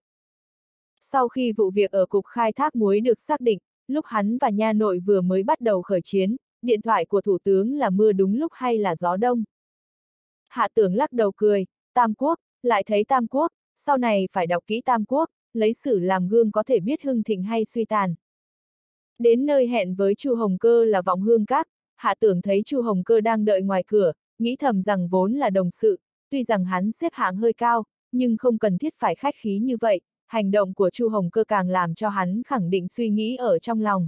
Sau khi vụ việc ở cục khai thác muối được xác định, lúc hắn và nha nội vừa mới bắt đầu khởi chiến, điện thoại của thủ tướng là mưa đúng lúc hay là gió đông. Hạ Tưởng lắc đầu cười, Tam Quốc, lại thấy Tam Quốc, sau này phải đọc kỹ Tam Quốc, lấy sử làm gương có thể biết hưng thịnh hay suy tàn. Đến nơi hẹn với Chu Hồng Cơ là Vọng Hương Các, Hạ Tưởng thấy Chu Hồng Cơ đang đợi ngoài cửa, nghĩ thầm rằng vốn là đồng sự, tuy rằng hắn xếp hạng hơi cao, nhưng không cần thiết phải khách khí như vậy, hành động của Chu Hồng Cơ càng làm cho hắn khẳng định suy nghĩ ở trong lòng.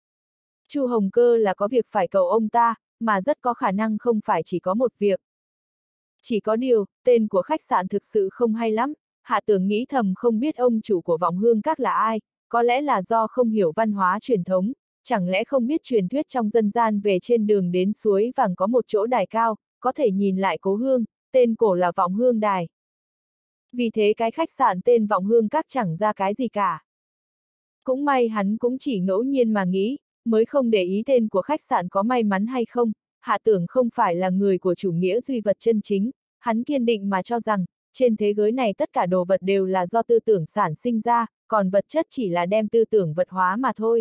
Chu Hồng Cơ là có việc phải cầu ông ta, mà rất có khả năng không phải chỉ có một việc. Chỉ có điều, tên của khách sạn thực sự không hay lắm, Hạ Tưởng nghĩ thầm không biết ông chủ của Vọng Hương Các là ai, có lẽ là do không hiểu văn hóa truyền thống, chẳng lẽ không biết truyền thuyết trong dân gian về trên đường đến suối vàng có một chỗ đài cao, có thể nhìn lại cố hương, tên cổ là Vọng Hương Đài. Vì thế cái khách sạn tên Vọng Hương Các chẳng ra cái gì cả. Cũng may hắn cũng chỉ ngẫu nhiên mà nghĩ, mới không để ý tên của khách sạn có may mắn hay không. Hạ Tưởng không phải là người của chủ nghĩa duy vật chân chính, hắn kiên định mà cho rằng, trên thế giới này tất cả đồ vật đều là do tư tưởng sản sinh ra, còn vật chất chỉ là đem tư tưởng vật hóa mà thôi.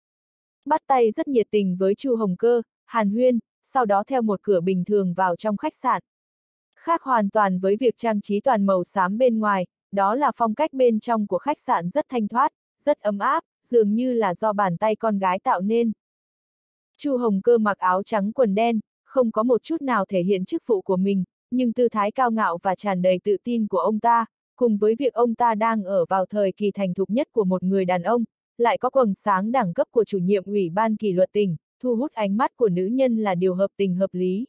Bắt tay rất nhiệt tình với Chu Hồng Cơ, hàn huyên, sau đó theo một cửa bình thường vào trong khách sạn. Khác hoàn toàn với việc trang trí toàn màu xám bên ngoài, đó là phong cách bên trong của khách sạn rất thanh thoát, rất ấm áp, dường như là do bàn tay con gái tạo nên. Chu Hồng Cơ mặc áo trắng quần đen, không có một chút nào thể hiện chức vụ của mình, nhưng tư thái cao ngạo và tràn đầy tự tin của ông ta, cùng với việc ông ta đang ở vào thời kỳ thành thục nhất của một người đàn ông, lại có quầng sáng đẳng cấp của chủ nhiệm ủy ban kỷ luật tỉnh, thu hút ánh mắt của nữ nhân là điều hợp tình hợp lý.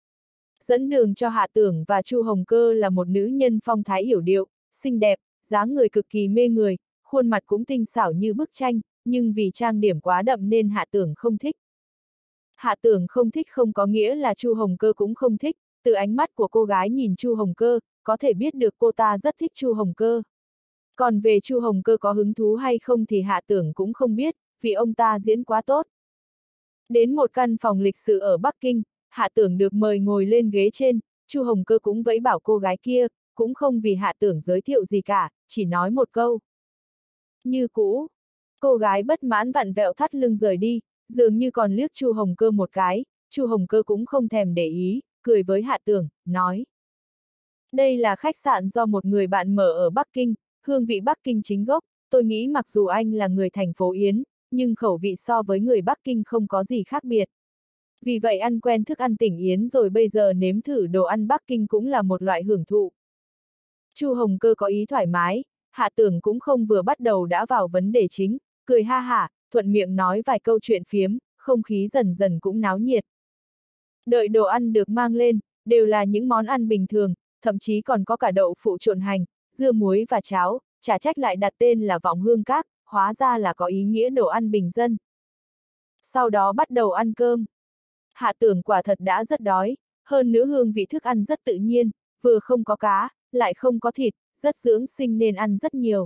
Dẫn đường cho Hạ Tưởng và Chu Hồng Cơ là một nữ nhân phong thái yểu điệu, xinh đẹp, dáng người cực kỳ mê người, khuôn mặt cũng tinh xảo như bức tranh, nhưng vì trang điểm quá đậm nên Hạ Tưởng không thích. Hạ Tưởng không thích không có nghĩa là Chu Hồng Cơ cũng không thích, từ ánh mắt của cô gái nhìn Chu Hồng Cơ, có thể biết được cô ta rất thích Chu Hồng Cơ. Còn về Chu Hồng Cơ có hứng thú hay không thì Hạ Tưởng cũng không biết, vì ông ta diễn quá tốt. Đến một căn phòng lịch sự ở Bắc Kinh, Hạ Tưởng được mời ngồi lên ghế trên, Chu Hồng Cơ cũng vẫy bảo cô gái kia, cũng không vì Hạ Tưởng giới thiệu gì cả, chỉ nói một câu. Như cũ, cô gái bất mãn vặn vẹo thắt lưng rời đi, dường như còn liếc Chu Hồng Cơ một cái, Chu Hồng Cơ cũng không thèm để ý, cười với Hạ Tưởng, nói. Đây là khách sạn do một người bạn mở ở Bắc Kinh, hương vị Bắc Kinh chính gốc, tôi nghĩ mặc dù anh là người thành phố Yến, nhưng khẩu vị so với người Bắc Kinh không có gì khác biệt. Vì vậy ăn quen thức ăn tỉnh Yến rồi bây giờ nếm thử đồ ăn Bắc Kinh cũng là một loại hưởng thụ. Chu Hồng Cơ có ý thoải mái, Hạ Tưởng cũng không vừa bắt đầu đã vào vấn đề chính, cười ha hả, thuận miệng nói vài câu chuyện phiếm, không khí dần dần cũng náo nhiệt. Đợi đồ ăn được mang lên, đều là những món ăn bình thường, thậm chí còn có cả đậu phụ trộn hành, dưa muối và cháo, chả trách lại đặt tên là Vọng Hương Các, hóa ra là có ý nghĩa đồ ăn bình dân. Sau đó bắt đầu ăn cơm. Hạ Tưởng quả thật đã rất đói, hơn nữa hương vị thức ăn rất tự nhiên, vừa không có cá, lại không có thịt, rất dưỡng sinh nên ăn rất nhiều.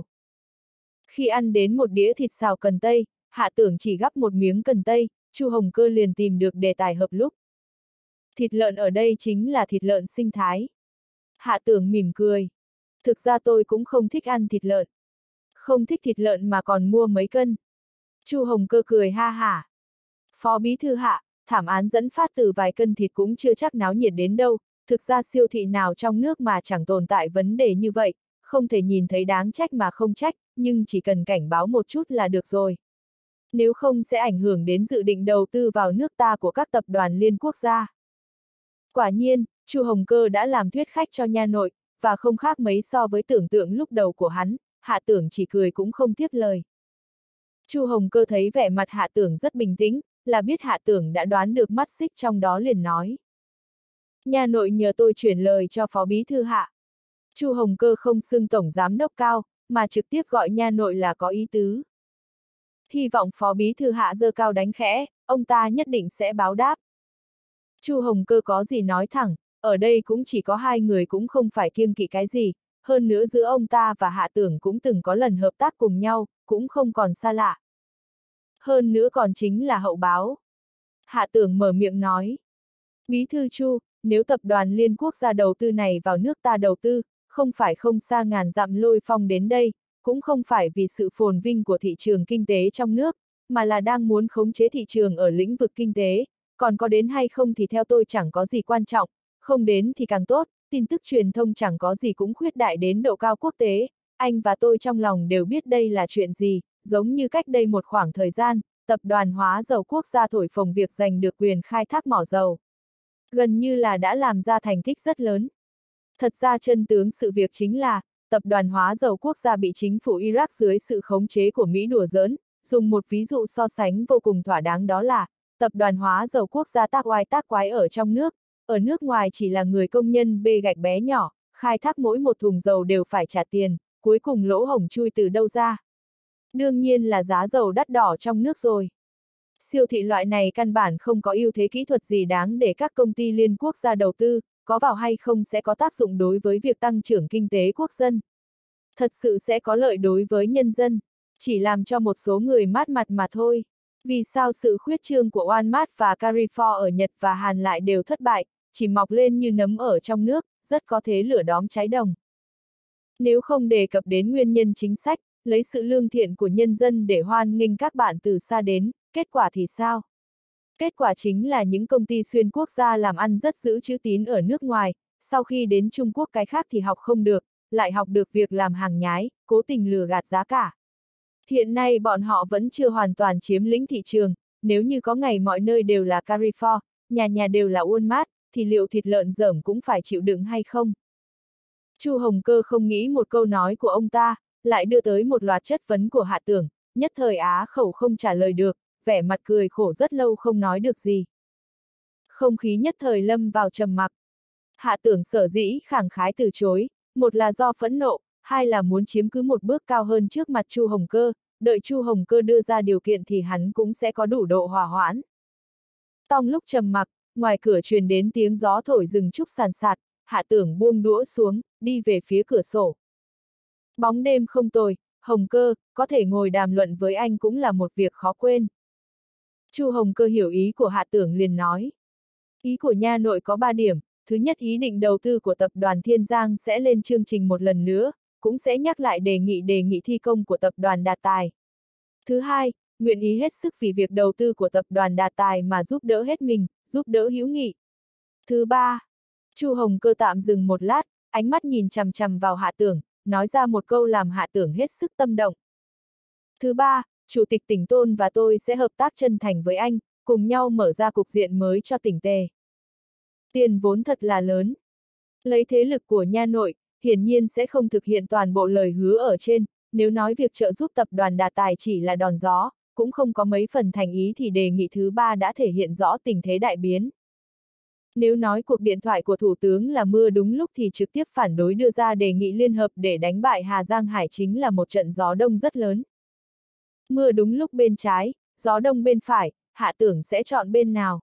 Khi ăn đến một đĩa thịt xào cần tây, Hạ Tưởng chỉ gắp một miếng cần tây, Chu Hồng Cơ liền tìm được đề tài hợp lúc. Thịt lợn ở đây chính là thịt lợn sinh thái. Hạ Tưởng mỉm cười. Thực ra tôi cũng không thích ăn thịt lợn. Không thích thịt lợn mà còn mua mấy cân. Chu Hồng Cơ cười ha hả. Phó bí thư Hạ, thảm án dẫn phát từ vài cân thịt cũng chưa chắc náo nhiệt đến đâu, thực ra siêu thị nào trong nước mà chẳng tồn tại vấn đề như vậy, không thể nhìn thấy đáng trách mà không trách, nhưng chỉ cần cảnh báo một chút là được rồi. Nếu không sẽ ảnh hưởng đến dự định đầu tư vào nước ta của các tập đoàn liên quốc gia. Quả nhiên, Chu Hồng Cơ đã làm thuyết khách cho nha nội, và không khác mấy so với tưởng tượng lúc đầu của hắn, Hạ Tưởng chỉ cười cũng không tiếp lời. Chu Hồng Cơ thấy vẻ mặt Hạ Tưởng rất bình tĩnh, là biết Hạ Tưởng đã đoán được mắt xích trong đó liền nói. Nha nội nhờ tôi chuyển lời cho phó bí thư Hạ. Chu Hồng Cơ không xưng tổng giám đốc cao, mà trực tiếp gọi nha nội là có ý tứ. Hy vọng phó bí thư Hạ giơ cao đánh khẽ, ông ta nhất định sẽ báo đáp. Chu Hồng Cơ có gì nói thẳng, ở đây cũng chỉ có hai người cũng không phải kiêng kỵ cái gì, hơn nữa giữa ông ta và Hạ Tưởng cũng từng có lần hợp tác cùng nhau, cũng không còn xa lạ. Hơn nữa còn chính là hậu báo. Hạ Tưởng mở miệng nói. Bí thư Chu, nếu tập đoàn Liên Quốc gia đầu tư này vào nước ta đầu tư, không phải không xa ngàn dặm lôi phong đến đây, cũng không phải vì sự phồn vinh của thị trường kinh tế trong nước, mà là đang muốn khống chế thị trường ở lĩnh vực kinh tế, còn có đến hay không thì theo tôi chẳng có gì quan trọng, không đến thì càng tốt, tin tức truyền thông chẳng có gì cũng khuyết đại đến độ cao quốc tế, anh và tôi trong lòng đều biết đây là chuyện gì, giống như cách đây một khoảng thời gian, tập đoàn hóa dầu quốc gia thổi phồng việc giành được quyền khai thác mỏ dầu. Gần như là đã làm ra thành tích rất lớn. Thật ra chân tướng sự việc chính là, tập đoàn hóa dầu quốc gia bị chính phủ Iraq dưới sự khống chế của Mỹ đùa giỡn, dùng một ví dụ so sánh vô cùng thỏa đáng đó là, tập đoàn hóa dầu quốc gia tác oai tác quái ở trong nước, ở nước ngoài chỉ là người công nhân bê gạch bé nhỏ, khai thác mỗi một thùng dầu đều phải trả tiền, cuối cùng lỗ hổng chui từ đâu ra. Đương nhiên là giá dầu đắt đỏ trong nước rồi. Siêu thị loại này căn bản không có ưu thế kỹ thuật gì đáng để các công ty liên quốc gia đầu tư, có vào hay không sẽ có tác dụng đối với việc tăng trưởng kinh tế quốc dân. Thật sự sẽ có lợi đối với nhân dân, chỉ làm cho một số người mát mặt mà thôi. Vì sao sự khuyết trương của Walmart và Carrefour ở Nhật và Hàn lại đều thất bại, chỉ mọc lên như nấm ở trong nước, rất có thể lửa đóm cháy đồng. Nếu không đề cập đến nguyên nhân chính sách, lấy sự lương thiện của nhân dân để hoan nghênh các bạn từ xa đến, kết quả thì sao? Kết quả chính là những công ty xuyên quốc gia làm ăn rất giữ chữ tín ở nước ngoài, sau khi đến Trung Quốc cái khác thì học không được, lại học được việc làm hàng nhái, cố tình lừa gạt giá cả. Hiện nay bọn họ vẫn chưa hoàn toàn chiếm lĩnh thị trường, nếu như có ngày mọi nơi đều là Carrefour, nhà nhà đều là Walmart, thì liệu thịt lợn dởm cũng phải chịu đựng hay không? Chu Hồng Cơ không nghĩ một câu nói của ông ta, lại đưa tới một loạt chất vấn của Hạ Tưởng, nhất thời á khẩu không trả lời được, vẻ mặt cười khổ rất lâu không nói được gì. Không khí nhất thời lâm vào trầm mặc. Hạ Tưởng sở dĩ khẳng khái từ chối, một là do phẫn nộ, hai là muốn chiếm cứ một bước cao hơn trước mặt Chu Hồng Cơ, đợi Chu Hồng Cơ đưa ra điều kiện thì hắn cũng sẽ có đủ độ hòa hoãn. Trong lúc trầm mặc, ngoài cửa truyền đến tiếng gió thổi rừng trúc sàn sạt, Hạ Tưởng buông đũa xuống, đi về phía cửa sổ. Bóng đêm không tồi, Hồng Cơ, có thể ngồi đàm luận với anh cũng là một việc khó quên. Chu Hồng Cơ hiểu ý của Hạ Tưởng liền nói. Ý của nha nội có ba điểm, thứ nhất ý định đầu tư của tập đoàn Thiên Giang sẽ lên chương trình một lần nữa, cũng sẽ nhắc lại đề nghị đề nghị thi công của tập đoàn Đạt Tài. Thứ hai, nguyện ý hết sức vì việc đầu tư của tập đoàn Đạt Tài mà giúp đỡ hết mình, giúp đỡ hữu nghị. Thứ ba, Chu Hồng Cơ tạm dừng một lát, ánh mắt nhìn chằm chằm vào Hạ Tưởng, nói ra một câu làm Hạ Tưởng hết sức tâm động. Thứ ba, Chủ tịch tỉnh Tôn và tôi sẽ hợp tác chân thành với anh, cùng nhau mở ra cục diện mới cho tỉnh Tề. Tiền vốn thật là lớn. Lấy thế lực của nha nội, hiển nhiên sẽ không thực hiện toàn bộ lời hứa ở trên, nếu nói việc trợ giúp tập đoàn Đạt Tài chỉ là đòn gió, cũng không có mấy phần thành ý thì đề nghị thứ ba đã thể hiện rõ tình thế đại biến. Nếu nói cuộc điện thoại của Thủ tướng là mưa đúng lúc thì trực tiếp phản đối đưa ra đề nghị liên hợp để đánh bại Hà Giang Hải chính là một trận gió đông rất lớn. Mưa đúng lúc bên trái, gió đông bên phải, Hạ Tưởng sẽ chọn bên nào?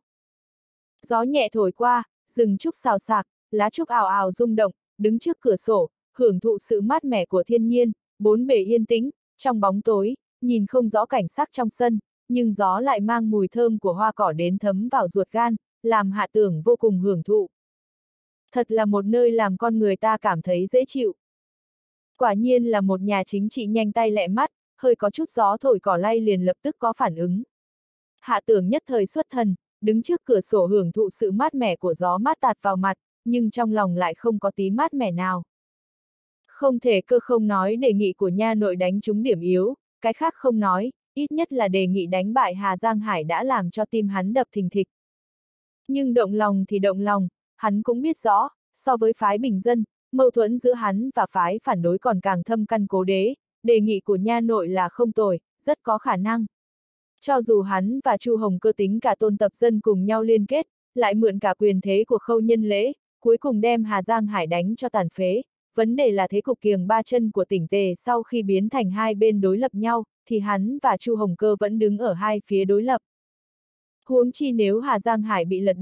Gió nhẹ thổi qua, rừng trúc xào xạc, lá trúc ào ào rung động, đứng trước cửa sổ, hưởng thụ sự mát mẻ của thiên nhiên, bốn bề yên tĩnh, trong bóng tối, nhìn không rõ cảnh sắc trong sân, nhưng gió lại mang mùi thơm của hoa cỏ đến thấm vào ruột gan, làm Hạ Tưởng vô cùng hưởng thụ. Thật là một nơi làm con người ta cảm thấy dễ chịu. Quả nhiên là một nhà chính trị nhanh tay lẹ mắt, hơi có chút gió thổi cỏ lay liền lập tức có phản ứng. Hạ Tưởng nhất thời xuất thần, đứng trước cửa sổ hưởng thụ sự mát mẻ của gió mát tạt vào mặt, nhưng trong lòng lại không có tí mát mẻ nào. Không thể cơ không nói đề nghị của nha nội đánh trúng điểm yếu, cái khác không nói, ít nhất là đề nghị đánh bại Hà Giang Hải đã làm cho tim hắn đập thình thịch. Nhưng động lòng thì động lòng, hắn cũng biết rõ, so với phái bình dân, mâu thuẫn giữa hắn và phái phản đối còn càng thâm căn cố đế, đề nghị của nha nội là không tồi, rất có khả năng. Cho dù hắn và Chu Hồng Cơ tính cả Tôn Tập Dân cùng nhau liên kết, lại mượn cả quyền thế của Khâu Nhân Lễ, cuối cùng đem Hà Giang Hải đánh cho tàn phế, vấn đề là thế cục kiềng ba chân của tỉnh Tề sau khi biến thành hai bên đối lập nhau, thì hắn và Chu Hồng Cơ vẫn đứng ở hai phía đối lập. Huống chi nếu Hà Giang Hải bị lật đổ,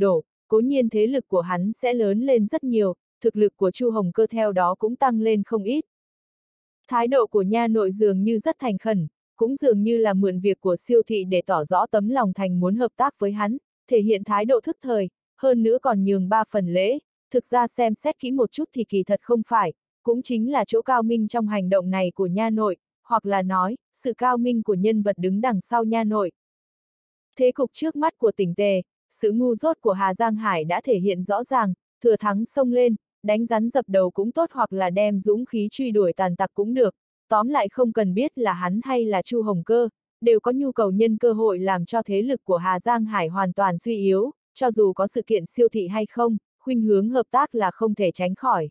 cố nhiên thế lực của hắn sẽ lớn lên rất nhiều, thực lực của Chu Hồng Cơ theo đó cũng tăng lên không ít. Thái độ của nha nội dường như rất thành khẩn, cũng dường như là mượn việc của siêu thị để tỏ rõ tấm lòng thành muốn hợp tác với hắn, thể hiện thái độ thức thời, hơn nữa còn nhường ba phần lễ, thực ra xem xét kỹ một chút thì kỳ thật không phải, cũng chính là chỗ cao minh trong hành động này của nha nội, hoặc là nói, sự cao minh của nhân vật đứng đằng sau nha nội. Thế cục trước mắt của tỉnh Tề, sự ngu dốt của Hà Giang Hải đã thể hiện rõ ràng, thừa thắng xông lên, đánh rắn dập đầu cũng tốt hoặc là đem dũng khí truy đuổi tàn tặc cũng được, tóm lại không cần biết là hắn hay là Chu Hồng Cơ, đều có nhu cầu nhân cơ hội làm cho thế lực của Hà Giang Hải hoàn toàn suy yếu, cho dù có sự kiện siêu thị hay không, khuynh hướng hợp tác là không thể tránh khỏi.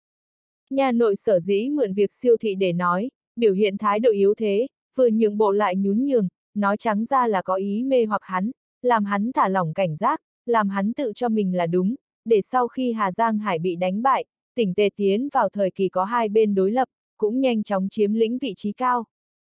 Nha nội sở dĩ mượn việc siêu thị để nói, biểu hiện thái độ yếu thế, vừa nhượng bộ lại nhún nhường, nói trắng ra là có ý mê hoặc hắn, làm hắn thả lỏng cảnh giác, làm hắn tự cho mình là đúng, để sau khi Hà Giang Hải bị đánh bại, tỉnh Tề tiến vào thời kỳ có hai bên đối lập, cũng nhanh chóng chiếm lĩnh vị trí cao.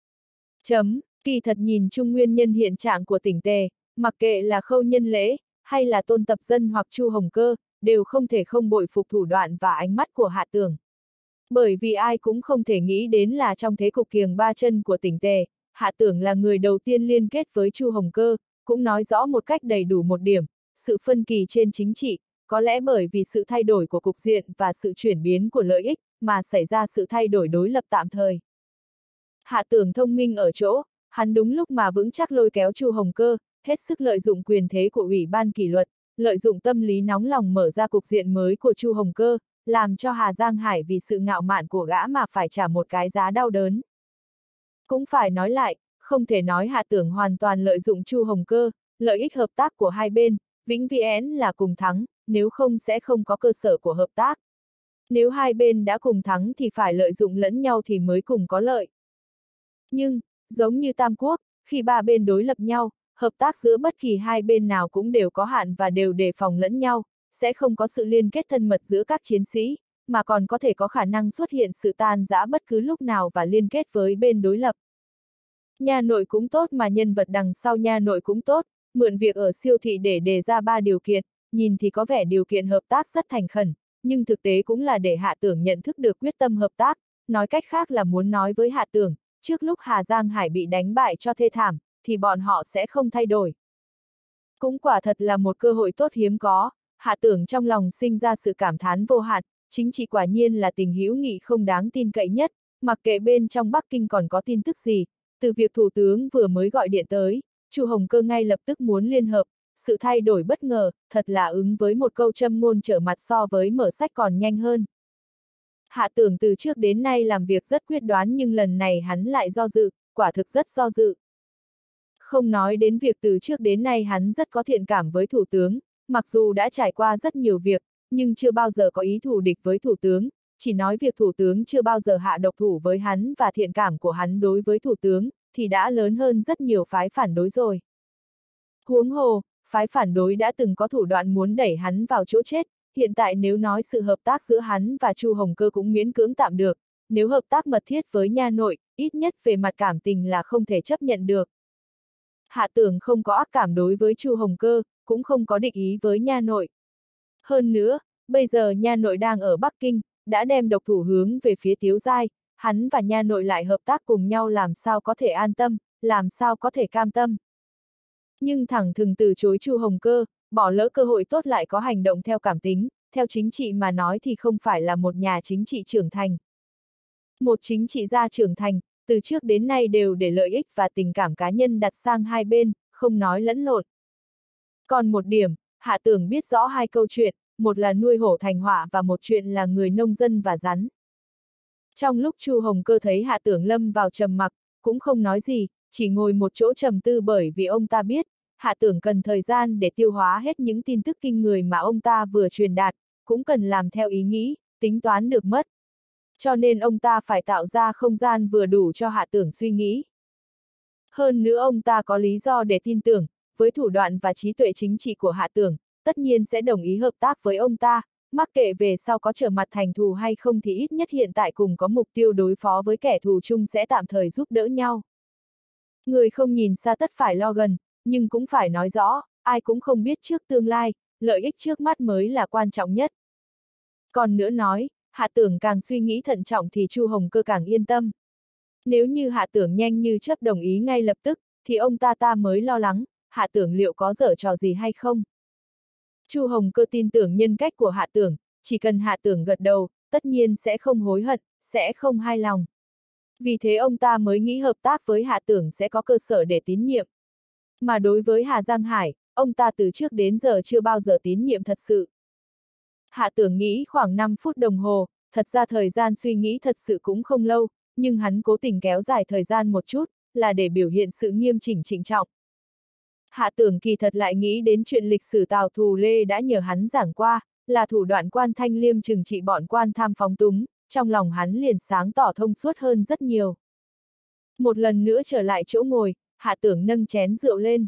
Chấm, kỳ thật nhìn chung nguyên nhân hiện trạng của tỉnh Tề, mặc kệ là Khâu Nhân Lễ, hay là Tôn Tập Dân hoặc Chu Hồng Cơ, đều không thể không bội phục thủ đoạn và ánh mắt của Hạ Tưởng. Bởi vì ai cũng không thể nghĩ đến là trong thế cục kiềng ba chân của tỉnh Tề, Hạ Tưởng là người đầu tiên liên kết với Chu Hồng Cơ, cũng nói rõ một cách đầy đủ một điểm, sự phân kỳ trên chính trị, có lẽ bởi vì sự thay đổi của cục diện và sự chuyển biến của lợi ích, mà xảy ra sự thay đổi đối lập tạm thời. Hạ Tưởng thông minh ở chỗ, hắn đúng lúc mà vững chắc lôi kéo Chu Hồng Cơ, hết sức lợi dụng quyền thế của Ủy ban kỷ luật, lợi dụng tâm lý nóng lòng mở ra cục diện mới của Chu Hồng Cơ, làm cho Hà Giang Hải vì sự ngạo mạn của gã mà phải trả một cái giá đau đớn. Cũng phải nói lại, không thể nói Hạ Tưởng hoàn toàn lợi dụng Chu Hồng Cơ, lợi ích hợp tác của hai bên, vĩnh viễn là cùng thắng, nếu không sẽ không có cơ sở của hợp tác. Nếu hai bên đã cùng thắng thì phải lợi dụng lẫn nhau thì mới cùng có lợi. Nhưng, giống như Tam Quốc, khi ba bên đối lập nhau, hợp tác giữa bất kỳ hai bên nào cũng đều có hạn và đều đề phòng lẫn nhau, sẽ không có sự liên kết thân mật giữa các chiến sĩ, mà còn có thể có khả năng xuất hiện sự tan rã bất cứ lúc nào và liên kết với bên đối lập. Nha nội cũng tốt mà nhân vật đằng sau nha nội cũng tốt, mượn việc ở siêu thị để đề ra ba điều kiện, nhìn thì có vẻ điều kiện hợp tác rất thành khẩn, nhưng thực tế cũng là để Hạ Tưởng nhận thức được quyết tâm hợp tác, nói cách khác là muốn nói với Hạ Tưởng, trước lúc Hà Giang Hải bị đánh bại cho thê thảm, thì bọn họ sẽ không thay đổi. Cũng quả thật là một cơ hội tốt hiếm có, Hạ Tưởng trong lòng sinh ra sự cảm thán vô hạn, chính trị quả nhiên là tình hữu nghị không đáng tin cậy nhất, mặc kệ bên trong Bắc Kinh còn có tin tức gì, từ việc Thủ tướng vừa mới gọi điện tới, Chu Hồng Cơ ngay lập tức muốn liên hợp, sự thay đổi bất ngờ, thật là ứng với một câu châm ngôn trở mặt so với mở sách còn nhanh hơn. Hạ Tưởng từ trước đến nay làm việc rất quyết đoán nhưng lần này hắn lại do dự, quả thực rất do dự. Không nói đến việc từ trước đến nay hắn rất có thiện cảm với Thủ tướng, mặc dù đã trải qua rất nhiều việc, nhưng chưa bao giờ có ý thù địch với Thủ tướng, chỉ nói việc Thủ tướng chưa bao giờ hạ độc thủ với hắn và thiện cảm của hắn đối với Thủ tướng, thì đã lớn hơn rất nhiều phái phản đối rồi. Huống hồ, phái phản đối đã từng có thủ đoạn muốn đẩy hắn vào chỗ chết, hiện tại nếu nói sự hợp tác giữa hắn và Chu Hồng Cơ cũng miễn cưỡng tạm được, nếu hợp tác mật thiết với nha nội, ít nhất về mặt cảm tình là không thể chấp nhận được. Hạ Tưởng không có ác cảm đối với Chu Hồng Cơ, cũng không có địch ý với nha nội. Hơn nữa, bây giờ nha nội đang ở Bắc Kinh, đã đem độc thủ hướng về phía Tiếu Giai, hắn và nha nội lại hợp tác cùng nhau làm sao có thể an tâm, làm sao có thể cam tâm. Nhưng thẳng thừng từ chối Chu Hồng Cơ, bỏ lỡ cơ hội tốt lại có hành động theo cảm tính, theo chính trị mà nói thì không phải là một nhà chính trị trưởng thành. Một chính trị gia trưởng thành, từ trước đến nay đều để lợi ích và tình cảm cá nhân đặt sang hai bên, không nói lẫn lộn. Còn một điểm, Hạ Tưởng biết rõ hai câu chuyện, một là nuôi hổ thành họa và một chuyện là người nông dân và rắn. Trong lúc Chu Hồng Cơ thấy Hạ Tưởng lâm vào trầm mặc, cũng không nói gì, chỉ ngồi một chỗ trầm tư bởi vì ông ta biết, Hạ Tưởng cần thời gian để tiêu hóa hết những tin tức kinh người mà ông ta vừa truyền đạt, cũng cần làm theo ý nghĩ, tính toán được mất. Cho nên ông ta phải tạo ra không gian vừa đủ cho Hạ Tưởng suy nghĩ. Hơn nữa ông ta có lý do để tin tưởng, với thủ đoạn và trí tuệ chính trị của Hạ Tưởng, tất nhiên sẽ đồng ý hợp tác với ông ta, mắc kệ về sau có trở mặt thành thù hay không thì ít nhất hiện tại cùng có mục tiêu đối phó với kẻ thù chung sẽ tạm thời giúp đỡ nhau. Người không nhìn xa tất phải lo gần, nhưng cũng phải nói rõ, ai cũng không biết trước tương lai, lợi ích trước mắt mới là quan trọng nhất. Còn nữa nói, Hạ Tưởng càng suy nghĩ thận trọng thì Chu Hồng Cơ càng yên tâm. Nếu như Hạ Tưởng nhanh như chớp đồng ý ngay lập tức, thì ông ta ta mới lo lắng, Hạ Tưởng liệu có giở trò gì hay không. Chu Hồng Cơ tin tưởng nhân cách của Hạ Tưởng, chỉ cần Hạ Tưởng gật đầu, tất nhiên sẽ không hối hận, sẽ không hài lòng. Vì thế ông ta mới nghĩ hợp tác với Hạ Tưởng sẽ có cơ sở để tín nhiệm. Mà đối với Hà Giang Hải, ông ta từ trước đến giờ chưa bao giờ tín nhiệm thật sự. Hạ Tưởng nghĩ khoảng năm phút đồng hồ, thật ra thời gian suy nghĩ thật sự cũng không lâu, nhưng hắn cố tình kéo dài thời gian một chút, là để biểu hiện sự nghiêm chỉnh trịnh trọng. Hạ Tưởng kỳ thật lại nghĩ đến chuyện lịch sử Tào Thù Lê đã nhờ hắn giảng qua, là thủ đoạn quan Thanh Liêm trừng trị bọn quan tham phóng túng, trong lòng hắn liền sáng tỏ thông suốt hơn rất nhiều. Một lần nữa trở lại chỗ ngồi, Hạ Tưởng nâng chén rượu lên.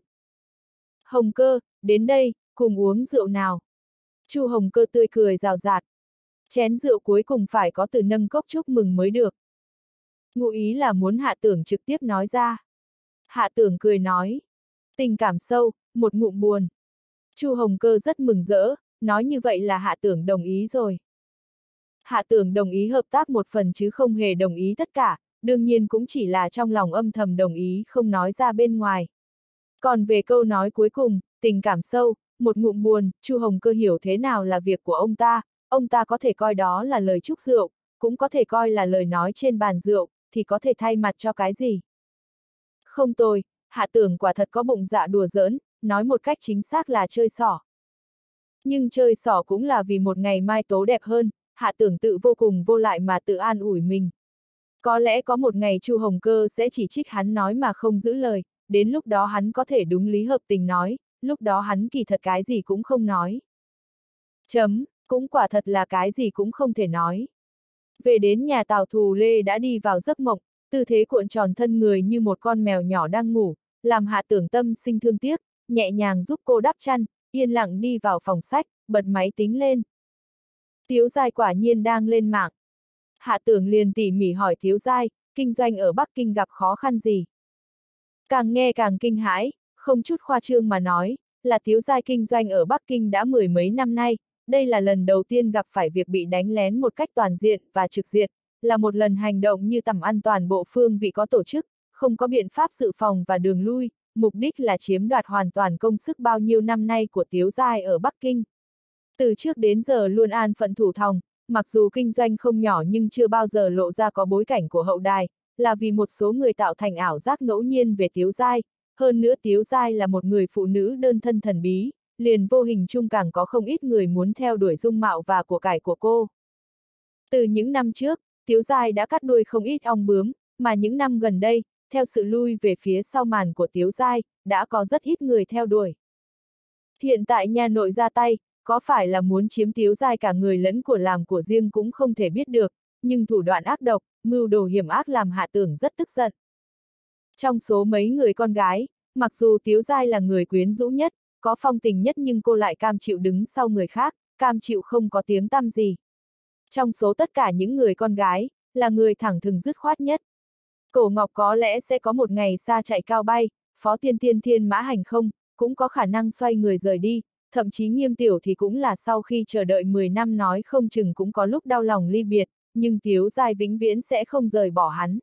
Hồng Cơ, đến đây, cùng uống rượu nào. Chu Hồng Cơ tươi cười rào rạt. Chén rượu cuối cùng phải có từ nâng cốc chúc mừng mới được. Ngụ ý là muốn Hạ Tưởng trực tiếp nói ra. Hạ Tưởng cười nói. Tình cảm sâu, một ngụm buồn. Chu Hồng Cơ rất mừng rỡ, nói như vậy là Hạ Tưởng đồng ý rồi. Hạ Tưởng đồng ý hợp tác một phần chứ không hề đồng ý tất cả, đương nhiên cũng chỉ là trong lòng âm thầm đồng ý không nói ra bên ngoài. Còn về câu nói cuối cùng, tình cảm sâu, một ngụm buồn, Chu Hồng Cơ hiểu thế nào là việc của ông ta, ông ta có thể coi đó là lời chúc rượu, cũng có thể coi là lời nói trên bàn rượu, thì có thể thay mặt cho cái gì. Không tồi, Hạ Tưởng quả thật có bụng dạ đùa giỡn, nói một cách chính xác là chơi xỏ. Nhưng chơi xỏ cũng là vì một ngày mai tố đẹp hơn, Hạ Tưởng tự vô cùng vô lại mà tự an ủi mình. Có lẽ có một ngày Chu Hồng Cơ sẽ chỉ trích hắn nói mà không giữ lời, đến lúc đó hắn có thể đúng lý hợp tình nói, lúc đó hắn kỳ thật cái gì cũng không nói. Chấm, cũng quả thật là cái gì cũng không thể nói. Về đến nhà Tào Thù Lê đã đi vào giấc mộng, tư thế cuộn tròn thân người như một con mèo nhỏ đang ngủ, làm Hạ Tưởng tâm sinh thương tiếc, nhẹ nhàng giúp cô đắp chăn, yên lặng đi vào phòng sách, bật máy tính lên. Tiếu Giai quả nhiên đang lên mạng. Hạ Tưởng liền tỉ mỉ hỏi Tiếu Giai, kinh doanh ở Bắc Kinh gặp khó khăn gì. Càng nghe càng kinh hãi, không chút khoa trương mà nói, là Tiếu Giai kinh doanh ở Bắc Kinh đã mười mấy năm nay, đây là lần đầu tiên gặp phải việc bị đánh lén một cách toàn diện và trực diện, là một lần hành động như tầm ăn toàn bộ phương vị có tổ chức, không có biện pháp dự phòng và đường lui, mục đích là chiếm đoạt hoàn toàn công sức bao nhiêu năm nay của Tiếu Giai ở Bắc Kinh. Từ trước đến giờ luôn an phận thủ thòng, mặc dù kinh doanh không nhỏ nhưng chưa bao giờ lộ ra có bối cảnh của hậu đài, là vì một số người tạo thành ảo giác ngẫu nhiên về Tiếu Giai, hơn nữa Tiếu Giai là một người phụ nữ đơn thân thần bí, liền vô hình chung càng có không ít người muốn theo đuổi dung mạo và của cải của cô. Từ những năm trước, Tiếu Giai đã cắt đuôi không ít ong bướm, mà những năm gần đây, theo sự lui về phía sau màn của Tiếu Giai, đã có rất ít người theo đuổi. Hiện tại nhà nội ra tay, có phải là muốn chiếm Tiếu Giai cả người lẫn của làm của riêng cũng không thể biết được, nhưng thủ đoạn ác độc, mưu đồ hiểm ác làm Hạ Tưởng rất tức giận. Trong số mấy người con gái, mặc dù Tiếu Giai là người quyến rũ nhất, có phong tình nhất nhưng cô lại cam chịu đứng sau người khác, cam chịu không có tiếng tăm gì. Trong số tất cả những người con gái, là người thẳng thừng dứt khoát nhất. Cổ Ngọc có lẽ sẽ có một ngày xa chạy cao bay, Phó Tiên Tiên thiên mã hành không, cũng có khả năng xoay người rời đi, thậm chí Nghiêm Tiểu thì cũng là sau khi chờ đợi mười năm nói không chừng cũng có lúc đau lòng ly biệt, nhưng Tiếu Giai vĩnh viễn sẽ không rời bỏ hắn.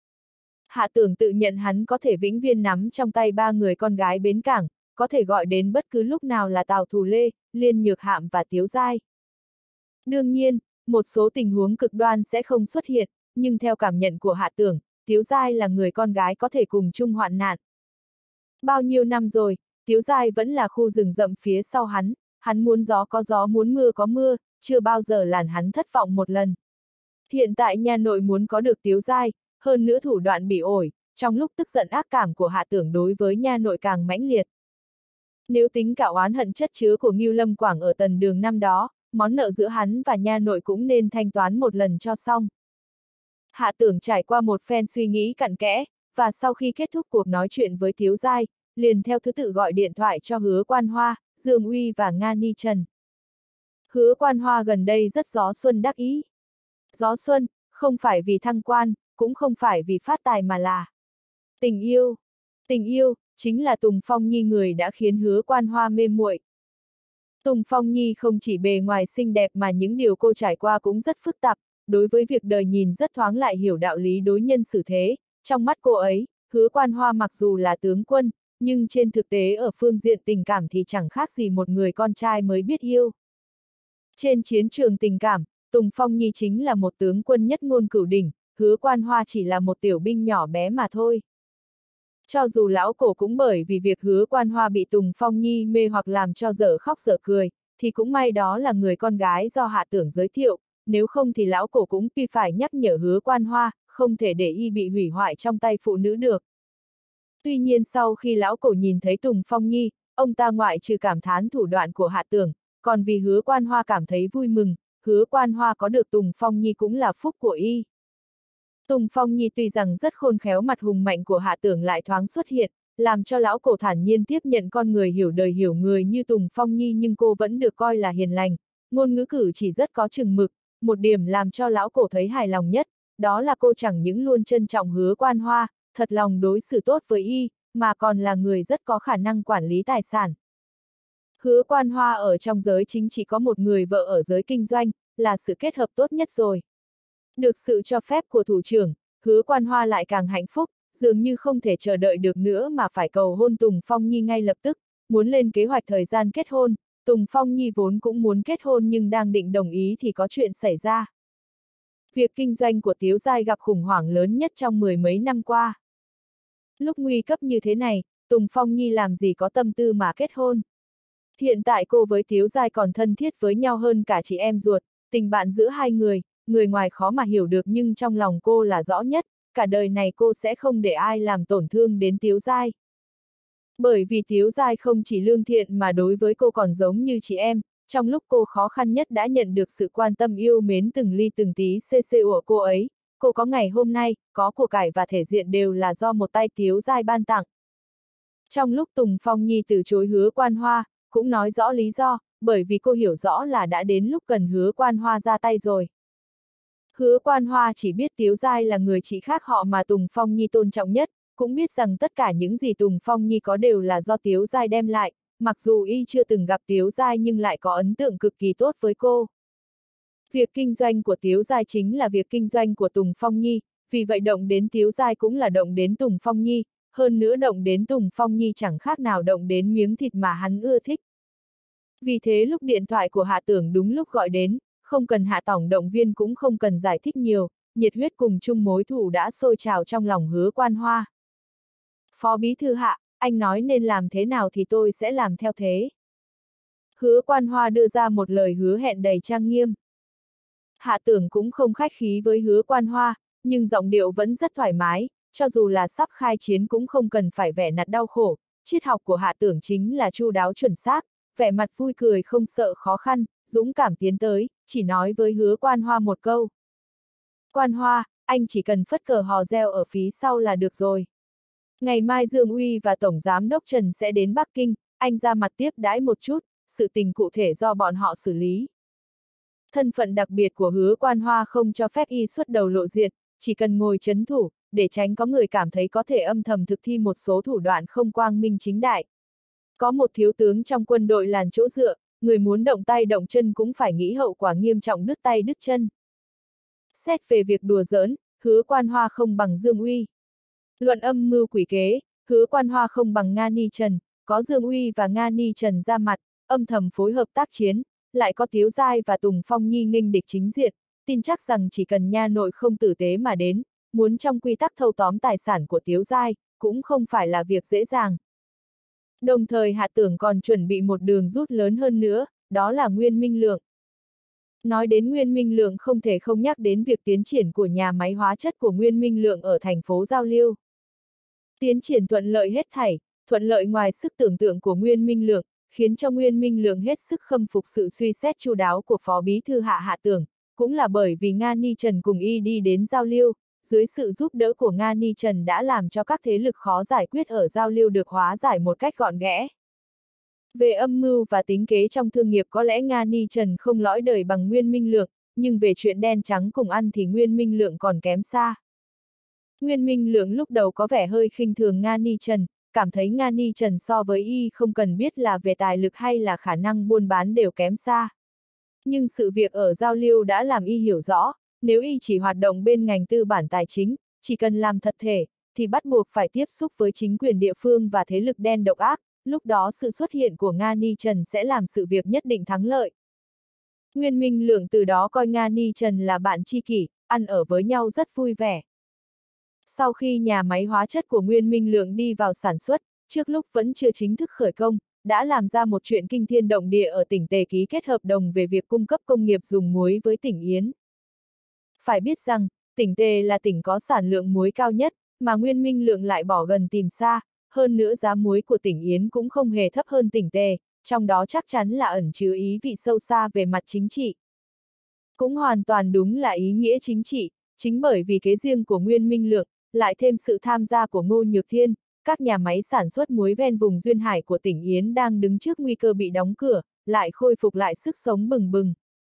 Hạ Tưởng tự nhận hắn có thể vĩnh viễn nắm trong tay ba người con gái bến cảng, có thể gọi đến bất cứ lúc nào là Tào Thù Lê, Liên Nhược Hạm và Tiếu Giai. Đương nhiên, một số tình huống cực đoan sẽ không xuất hiện, nhưng theo cảm nhận của Hạ Tưởng, Tiếu Giai là người con gái có thể cùng chung hoạn nạn. Bao nhiêu năm rồi, Tiếu Giai vẫn là khu rừng rậm phía sau hắn, hắn muốn gió có gió muốn mưa có mưa, chưa bao giờ làm hắn thất vọng một lần. Hiện tại nhà nội muốn có được Tiếu Giai, hơn nữa thủ đoạn bị ổi, trong lúc tức giận ác cảm của Hạ Tưởng đối với nha nội càng mãnh liệt. Nếu tính cả oán hận chất chứa của Ngưu Lâm Quảng ở tần đường năm đó, món nợ giữa hắn và nha nội cũng nên thanh toán một lần cho xong. Hạ Tưởng trải qua một phen suy nghĩ cặn kẽ, và sau khi kết thúc cuộc nói chuyện với Tiếu Giai, liền theo thứ tự gọi điện thoại cho Hứa Quan Hoa, Dương Uy và Nga Ni Trần. Hứa Quan Hoa gần đây rất gió xuân đắc ý. Gió xuân, không phải vì thăng quan, cũng không phải vì phát tài mà là tình yêu. Tình yêu, chính là Tùng Phong Nhi người đã khiến Hứa Quan Hoa mê muội. Tùng Phong Nhi không chỉ bề ngoài xinh đẹp mà những điều cô trải qua cũng rất phức tạp, đối với việc đời nhìn rất thoáng lại hiểu đạo lý đối nhân xử thế. Trong mắt cô ấy, Hứa Quan Hoa mặc dù là tướng quân, nhưng trên thực tế ở phương diện tình cảm thì chẳng khác gì một người con trai mới biết yêu. Trên chiến trường tình cảm, Tùng Phong Nhi chính là một tướng quân nhất ngôn cửu đỉnh, Hứa Quan Hoa chỉ là một tiểu binh nhỏ bé mà thôi. Cho dù lão cổ cũng bởi vì việc Hứa Quan Hoa bị Tùng Phong Nhi mê hoặc làm cho dở khóc dở cười, thì cũng may đó là người con gái do Hạ Tưởng giới thiệu, nếu không thì lão cổ cũng tuy phải nhắc nhở Hứa Quan Hoa, không thể để y bị hủy hoại trong tay phụ nữ được. Tuy nhiên sau khi lão cổ nhìn thấy Tùng Phong Nhi, ông ta ngoại trừ cảm thán thủ đoạn của Hạ Tưởng, còn vì Hứa Quan Hoa cảm thấy vui mừng, Hứa Quan Hoa có được Tùng Phong Nhi cũng là phúc của y. Tùng Phong Nhi tuy rằng rất khôn khéo, mặt hùng mạnh của Hạ Tưởng lại thoáng xuất hiện, làm cho lão cổ thản nhiên tiếp nhận con người hiểu đời hiểu người như Tùng Phong Nhi, nhưng cô vẫn được coi là hiền lành, ngôn ngữ cử chỉ rất có chừng mực. Một điểm làm cho lão cổ thấy hài lòng nhất, đó là cô chẳng những luôn trân trọng Hứa Quan Hoa, thật lòng đối xử tốt với y, mà còn là người rất có khả năng quản lý tài sản. Hứa Quan Hoa ở trong giới chính chỉ có một người vợ ở giới kinh doanh, là sự kết hợp tốt nhất rồi. Được sự cho phép của thủ trưởng, Hứa Quan Hoa lại càng hạnh phúc, dường như không thể chờ đợi được nữa mà phải cầu hôn Tùng Phong Nhi ngay lập tức, muốn lên kế hoạch thời gian kết hôn. Tùng Phong Nhi vốn cũng muốn kết hôn nhưng đang định đồng ý thì có chuyện xảy ra. Việc kinh doanh của Tiếu Giai gặp khủng hoảng lớn nhất trong mười mấy năm qua. Lúc nguy cấp như thế này, Tùng Phong Nhi làm gì có tâm tư mà kết hôn. Hiện tại cô với Tiếu Giai còn thân thiết với nhau hơn cả chị em ruột, tình bạn giữa hai người, người ngoài khó mà hiểu được nhưng trong lòng cô là rõ nhất, cả đời này cô sẽ không để ai làm tổn thương đến Tiếu Giai. Bởi vì Tiếu Giai không chỉ lương thiện mà đối với cô còn giống như chị em, trong lúc cô khó khăn nhất đã nhận được sự quan tâm yêu mến từng ly từng tí cc của cô ấy, cô có ngày hôm nay, có của cải và thể diện đều là do một tay Tiếu Giai ban tặng. Trong lúc Tùng Phong Nhi từ chối Hứa Quan Hoa, cũng nói rõ lý do, bởi vì cô hiểu rõ là đã đến lúc cần Hứa Quan Hoa ra tay rồi. Hứa Quan Hoa chỉ biết Tiếu Giai là người chị khác họ mà Tùng Phong Nhi tôn trọng nhất, cũng biết rằng tất cả những gì Tùng Phong Nhi có đều là do Tiếu Giai đem lại, mặc dù y chưa từng gặp Tiếu Giai nhưng lại có ấn tượng cực kỳ tốt với cô. Việc kinh doanh của Tiếu Giai chính là việc kinh doanh của Tùng Phong Nhi, vì vậy động đến Tiếu Giai cũng là động đến Tùng Phong Nhi, hơn nữa động đến Tùng Phong Nhi chẳng khác nào động đến miếng thịt mà hắn ưa thích. Vì thế lúc điện thoại của Hạ Tưởng đúng lúc gọi đến, không cần Hạ tổng động viên cũng không cần giải thích nhiều, nhiệt huyết cùng chung mối thù đã sôi trào trong lòng Hứa Quan Hoa. Phó bí thư Hạ, anh nói nên làm thế nào thì tôi sẽ làm theo thế. Hứa Quan Hoa đưa ra một lời hứa hẹn đầy trang nghiêm. Hạ Tưởng cũng không khách khí với Hứa Quan Hoa, nhưng giọng điệu vẫn rất thoải mái, cho dù là sắp khai chiến cũng không cần phải vẻ mặt đau khổ. Triết học của Hạ Tưởng chính là chu đáo chuẩn xác, vẻ mặt vui cười không sợ khó khăn, dũng cảm tiến tới, chỉ nói với Hứa Quan Hoa một câu. Quan Hoa, anh chỉ cần phất cờ hò reo ở phía sau là được rồi. Ngày mai Dương Uy và Tổng Giám đốc Trần sẽ đến Bắc Kinh, anh ra mặt tiếp đãi một chút, sự tình cụ thể do bọn họ xử lý. Thân phận đặc biệt của Hứa Quan Hoa không cho phép y xuất đầu lộ diện, chỉ cần ngồi chấn thủ, để tránh có người cảm thấy có thể âm thầm thực thi một số thủ đoạn không quang minh chính đại. Có một thiếu tướng trong quân đội làn chỗ dựa, người muốn động tay động chân cũng phải nghĩ hậu quả nghiêm trọng đứt tay đứt chân. Xét về việc đùa giỡn, Hứa Quan Hoa không bằng Dương Uy. Luận âm mưu quỷ kế, Hứa Quan Hoa không bằng Nga Ni Trần, có Dương Uy và Nga Ni Trần ra mặt, âm thầm phối hợp tác chiến, lại có Tiếu Giai và Tùng Phong Nhi nghênh địch chính diện, tin chắc rằng chỉ cần nha nội không tử tế mà đến, muốn trong quy tắc thâu tóm tài sản của Tiếu Giai, cũng không phải là việc dễ dàng. Đồng thời Hạ Tưởng còn chuẩn bị một đường rút lớn hơn nữa, đó là Nguyên Minh Lượng. Nói đến Nguyên Minh Lượng không thể không nhắc đến việc tiến triển của nhà máy hóa chất của Nguyên Minh Lượng ở thành phố Giao Liêu. Tiến triển thuận lợi hết thảy, thuận lợi ngoài sức tưởng tượng của Nguyên Minh Lượng, khiến cho Nguyên Minh Lượng hết sức khâm phục sự suy xét chu đáo của Phó Bí thư Hạ Hạ Tưởng, cũng là bởi vì Nga Ni Trần cùng y đi đến Giao Liêu, dưới sự giúp đỡ của Nga Ni Trần đã làm cho các thế lực khó giải quyết ở Giao Liêu được hóa giải một cách gọn ghẽ. Về âm mưu và tính kế trong thương nghiệp có lẽ Nga Ni Trần không lõi đời bằng Nguyên Minh Lượng, nhưng về chuyện đen trắng cùng ăn thì Nguyên Minh Lượng còn kém xa. Nguyên Minh Lượng lúc đầu có vẻ hơi khinh thường Nga Ni Trần, cảm thấy Nga Ni Trần so với y không cần biết là về tài lực hay là khả năng buôn bán đều kém xa. Nhưng sự việc ở giao lưu đã làm y hiểu rõ, nếu y chỉ hoạt động bên ngành tư bản tài chính, chỉ cần làm thật thể, thì bắt buộc phải tiếp xúc với chính quyền địa phương và thế lực đen độc ác, lúc đó sự xuất hiện của Nga Ni Trần sẽ làm sự việc nhất định thắng lợi. Nguyên Minh Lượng từ đó coi Nga Ni Trần là bạn tri kỷ, ăn ở với nhau rất vui vẻ. Sau khi nhà máy hóa chất của Nguyên Minh Lượng đi vào sản xuất, trước lúc vẫn chưa chính thức khởi công, đã làm ra một chuyện kinh thiên động địa ở tỉnh Tề ký kết hợp đồng về việc cung cấp công nghiệp dùng muối với tỉnh Yến. Phải biết rằng, tỉnh Tề là tỉnh có sản lượng muối cao nhất, mà Nguyên Minh Lượng lại bỏ gần tìm xa, hơn nữa giá muối của tỉnh Yến cũng không hề thấp hơn tỉnh Tề, trong đó chắc chắn là ẩn chứa ý vị sâu xa về mặt chính trị. Cũng hoàn toàn đúng là ý nghĩa chính trị, chính bởi vì kế riêng của Nguyên Minh Lượng, lại thêm sự tham gia của Ngô Nhược Thiên, các nhà máy sản xuất muối ven vùng duyên hải của tỉnh Yến đang đứng trước nguy cơ bị đóng cửa, lại khôi phục lại sức sống bừng bừng.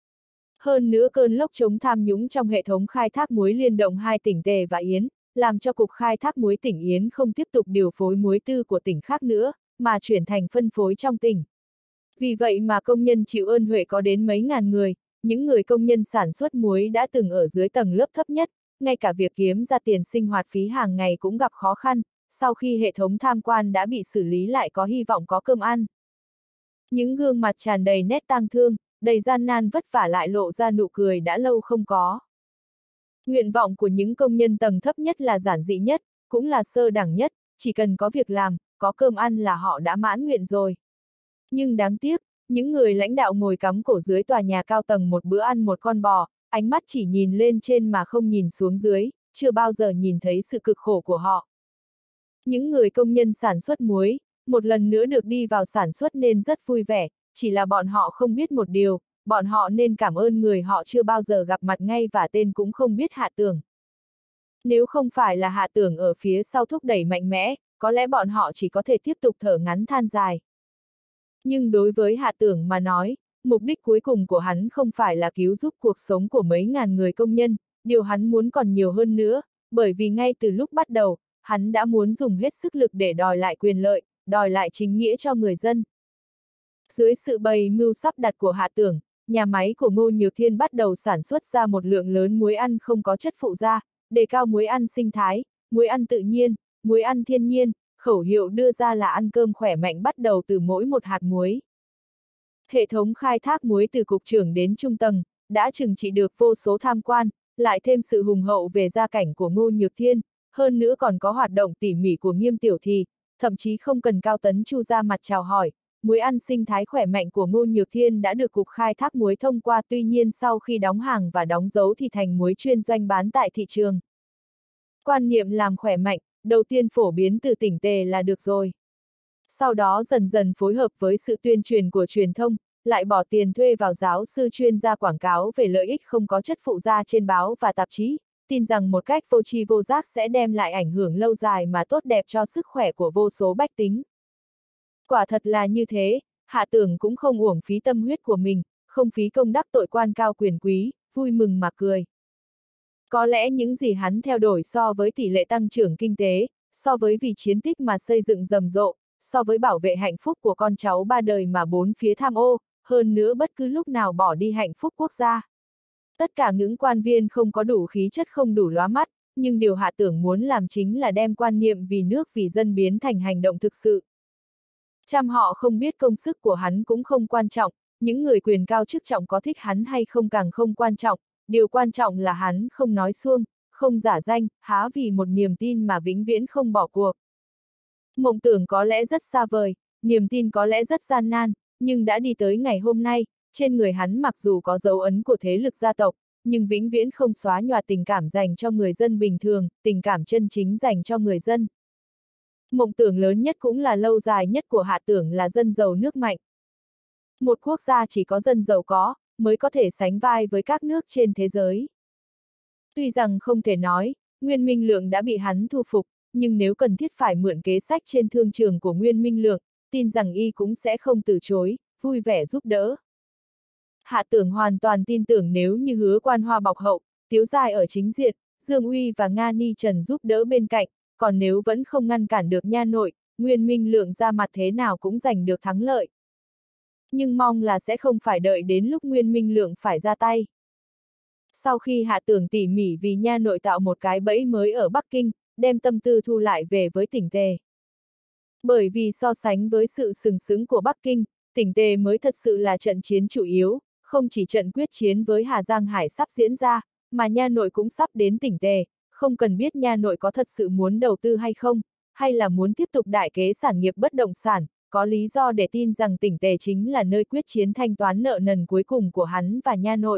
Hơn nữa cơn lốc chống tham nhũng trong hệ thống khai thác muối liên động hai tỉnh Tề và Yến, làm cho Cục Khai thác muối tỉnh Yến không tiếp tục điều phối muối tư của tỉnh khác nữa, mà chuyển thành phân phối trong tỉnh. Vì vậy mà công nhân chịu ơn huệ có đến mấy ngàn người, những người công nhân sản xuất muối đã từng ở dưới tầng lớp thấp nhất, ngay cả việc kiếm ra tiền sinh hoạt phí hàng ngày cũng gặp khó khăn, sau khi hệ thống tham quan đã bị xử lý lại có hy vọng có cơm ăn. Những gương mặt tràn đầy nét tang thương, đầy gian nan vất vả lại lộ ra nụ cười đã lâu không có. Nguyện vọng của những công nhân tầng thấp nhất là giản dị nhất, cũng là sơ đẳng nhất, chỉ cần có việc làm, có cơm ăn là họ đã mãn nguyện rồi. Nhưng đáng tiếc, những người lãnh đạo ngồi cắm cổ dưới tòa nhà cao tầng một bữa ăn một con bò, ánh mắt chỉ nhìn lên trên mà không nhìn xuống dưới, chưa bao giờ nhìn thấy sự cực khổ của họ. Những người công nhân sản xuất muối, một lần nữa được đi vào sản xuất nên rất vui vẻ, chỉ là bọn họ không biết một điều, bọn họ nên cảm ơn người họ chưa bao giờ gặp mặt ngay và tên cũng không biết Hạ Tưởng. Nếu không phải là Hạ Tưởng ở phía sau thúc đẩy mạnh mẽ, có lẽ bọn họ chỉ có thể tiếp tục thở ngắn than dài. Nhưng đối với Hạ Tưởng mà nói, mục đích cuối cùng của hắn không phải là cứu giúp cuộc sống của mấy ngàn người công nhân, điều hắn muốn còn nhiều hơn nữa, bởi vì ngay từ lúc bắt đầu, hắn đã muốn dùng hết sức lực để đòi lại quyền lợi, đòi lại chính nghĩa cho người dân. Dưới sự bày mưu sắp đặt của Hạ Tưởng, nhà máy của Ngô Nhược Thiên bắt đầu sản xuất ra một lượng lớn muối ăn không có chất phụ gia, đề cao muối ăn sinh thái, muối ăn tự nhiên, muối ăn thiên nhiên, khẩu hiệu đưa ra là ăn cơm khỏe mạnh bắt đầu từ mỗi một hạt muối. Hệ thống khai thác muối từ cục trưởng đến trung tầng, đã trừng trị được vô số tham quan, lại thêm sự hùng hậu về gia cảnh của Ngô Nhược Thiên, hơn nữa còn có hoạt động tỉ mỉ của Nghiêm Tiểu Thì, thậm chí không cần Cao Tấn Chu ra mặt chào hỏi, muối ăn sinh thái khỏe mạnh của Ngô Nhược Thiên đã được Cục Khai thác muối thông qua, tuy nhiên sau khi đóng hàng và đóng dấu thì thành muối chuyên doanh bán tại thị trường. Quan niệm làm khỏe mạnh, đầu tiên phổ biến từ tỉnh Tề là được rồi. Sau đó dần dần phối hợp với sự tuyên truyền của truyền thông, lại bỏ tiền thuê vào giáo sư chuyên gia quảng cáo về lợi ích không có chất phụ gia trên báo và tạp chí, tin rằng một cách vô tri vô giác sẽ đem lại ảnh hưởng lâu dài mà tốt đẹp cho sức khỏe của vô số bách tính. Quả thật là như thế, Hạ Tưởng cũng không uổng phí tâm huyết của mình, không phí công đắc tội quan cao quyền quý, vui mừng mà cười. Có lẽ những gì hắn theo đuổi so với tỷ lệ tăng trưởng kinh tế, so với vì chiến tích mà xây dựng rầm rộ, so với bảo vệ hạnh phúc của con cháu ba đời mà bốn phía tham ô, hơn nữa bất cứ lúc nào bỏ đi hạnh phúc quốc gia. Tất cả những quan viên không có đủ khí chất không đủ lóa mắt, nhưng điều Hạ Tưởng muốn làm chính là đem quan niệm vì nước vì dân biến thành hành động thực sự. Trăm họ không biết công sức của hắn cũng không quan trọng, những người quyền cao chức trọng có thích hắn hay không càng không quan trọng, điều quan trọng là hắn không nói suông, không giả danh, há vì một niềm tin mà vĩnh viễn không bỏ cuộc. Mộng tưởng có lẽ rất xa vời, niềm tin có lẽ rất gian nan, nhưng đã đi tới ngày hôm nay, trên người hắn mặc dù có dấu ấn của thế lực gia tộc, nhưng vĩnh viễn không xóa nhòa tình cảm dành cho người dân bình thường, tình cảm chân chính dành cho người dân. Mộng tưởng lớn nhất cũng là lâu dài nhất của Hạ Tưởng là dân giàu nước mạnh. Một quốc gia chỉ có dân giàu có, mới có thể sánh vai với các nước trên thế giới. Tuy rằng không thể nói, Nguyên Minh Lượng đã bị hắn thu phục, nhưng nếu cần thiết phải mượn kế sách trên thương trường của Nguyên Minh Lượng, tin rằng y cũng sẽ không từ chối, vui vẻ giúp đỡ. Hạ Tưởng hoàn toàn tin tưởng nếu như Hứa Quan Hoa bọc hậu, Tiếu Giai ở chính diện, Dương Uy và Nga Ni Trần giúp đỡ bên cạnh, còn nếu vẫn không ngăn cản được nha nội, Nguyên Minh Lượng ra mặt thế nào cũng giành được thắng lợi. Nhưng mong là sẽ không phải đợi đến lúc Nguyên Minh Lượng phải ra tay. Sau khi Hạ Tưởng tỉ mỉ vì nha nội tạo một cái bẫy mới ở Bắc Kinh, đem tâm tư thu lại về với tỉnh Tề. Bởi vì so sánh với sự sừng sững của Bắc Kinh, tỉnh Tề mới thật sự là trận chiến chủ yếu, không chỉ trận quyết chiến với Hà Giang Hải sắp diễn ra, mà nha nội cũng sắp đến tỉnh Tề, không cần biết nha nội có thật sự muốn đầu tư hay không, hay là muốn tiếp tục đại kế sản nghiệp bất động sản, có lý do để tin rằng tỉnh Tề chính là nơi quyết chiến thanh toán nợ nần cuối cùng của hắn và nha nội.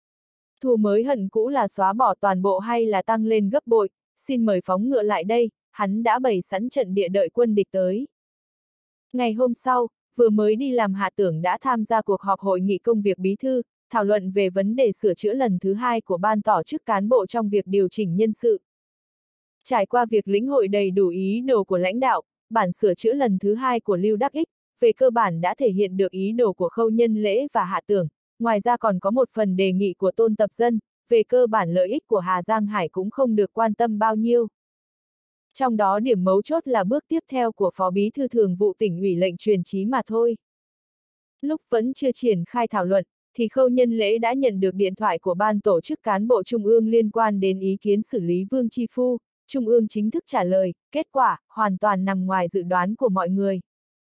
Thù mới hận cũ là xóa bỏ toàn bộ hay là tăng lên gấp bội, xin mời phóng ngựa lại đây, hắn đã bày sẵn trận địa đợi quân địch tới. Ngày hôm sau, vừa mới đi làm Hạ Tưởng đã tham gia cuộc họp hội nghị công việc bí thư, thảo luận về vấn đề sửa chữa lần thứ hai của ban tổ chức cán bộ trong việc điều chỉnh nhân sự. Trải qua việc lĩnh hội đầy đủ ý đồ của lãnh đạo, bản sửa chữa lần thứ hai của Lưu Đắc Ích, về cơ bản đã thể hiện được ý đồ của Khâu Nhân Lễ và Hạ Tưởng, ngoài ra còn có một phần đề nghị của Tôn Tập Dân, về cơ bản lợi ích của Hà Giang Hải cũng không được quan tâm bao nhiêu. Trong đó điểm mấu chốt là bước tiếp theo của Phó Bí thư Thường vụ tỉnh ủy lệnh truyền chí mà thôi. Lúc vẫn chưa triển khai thảo luận, thì Khâu Nhân Lễ đã nhận được điện thoại của ban tổ chức cán bộ Trung ương liên quan đến ý kiến xử lý Vương Chi Phu. Trung ương chính thức trả lời, kết quả, hoàn toàn nằm ngoài dự đoán của mọi người.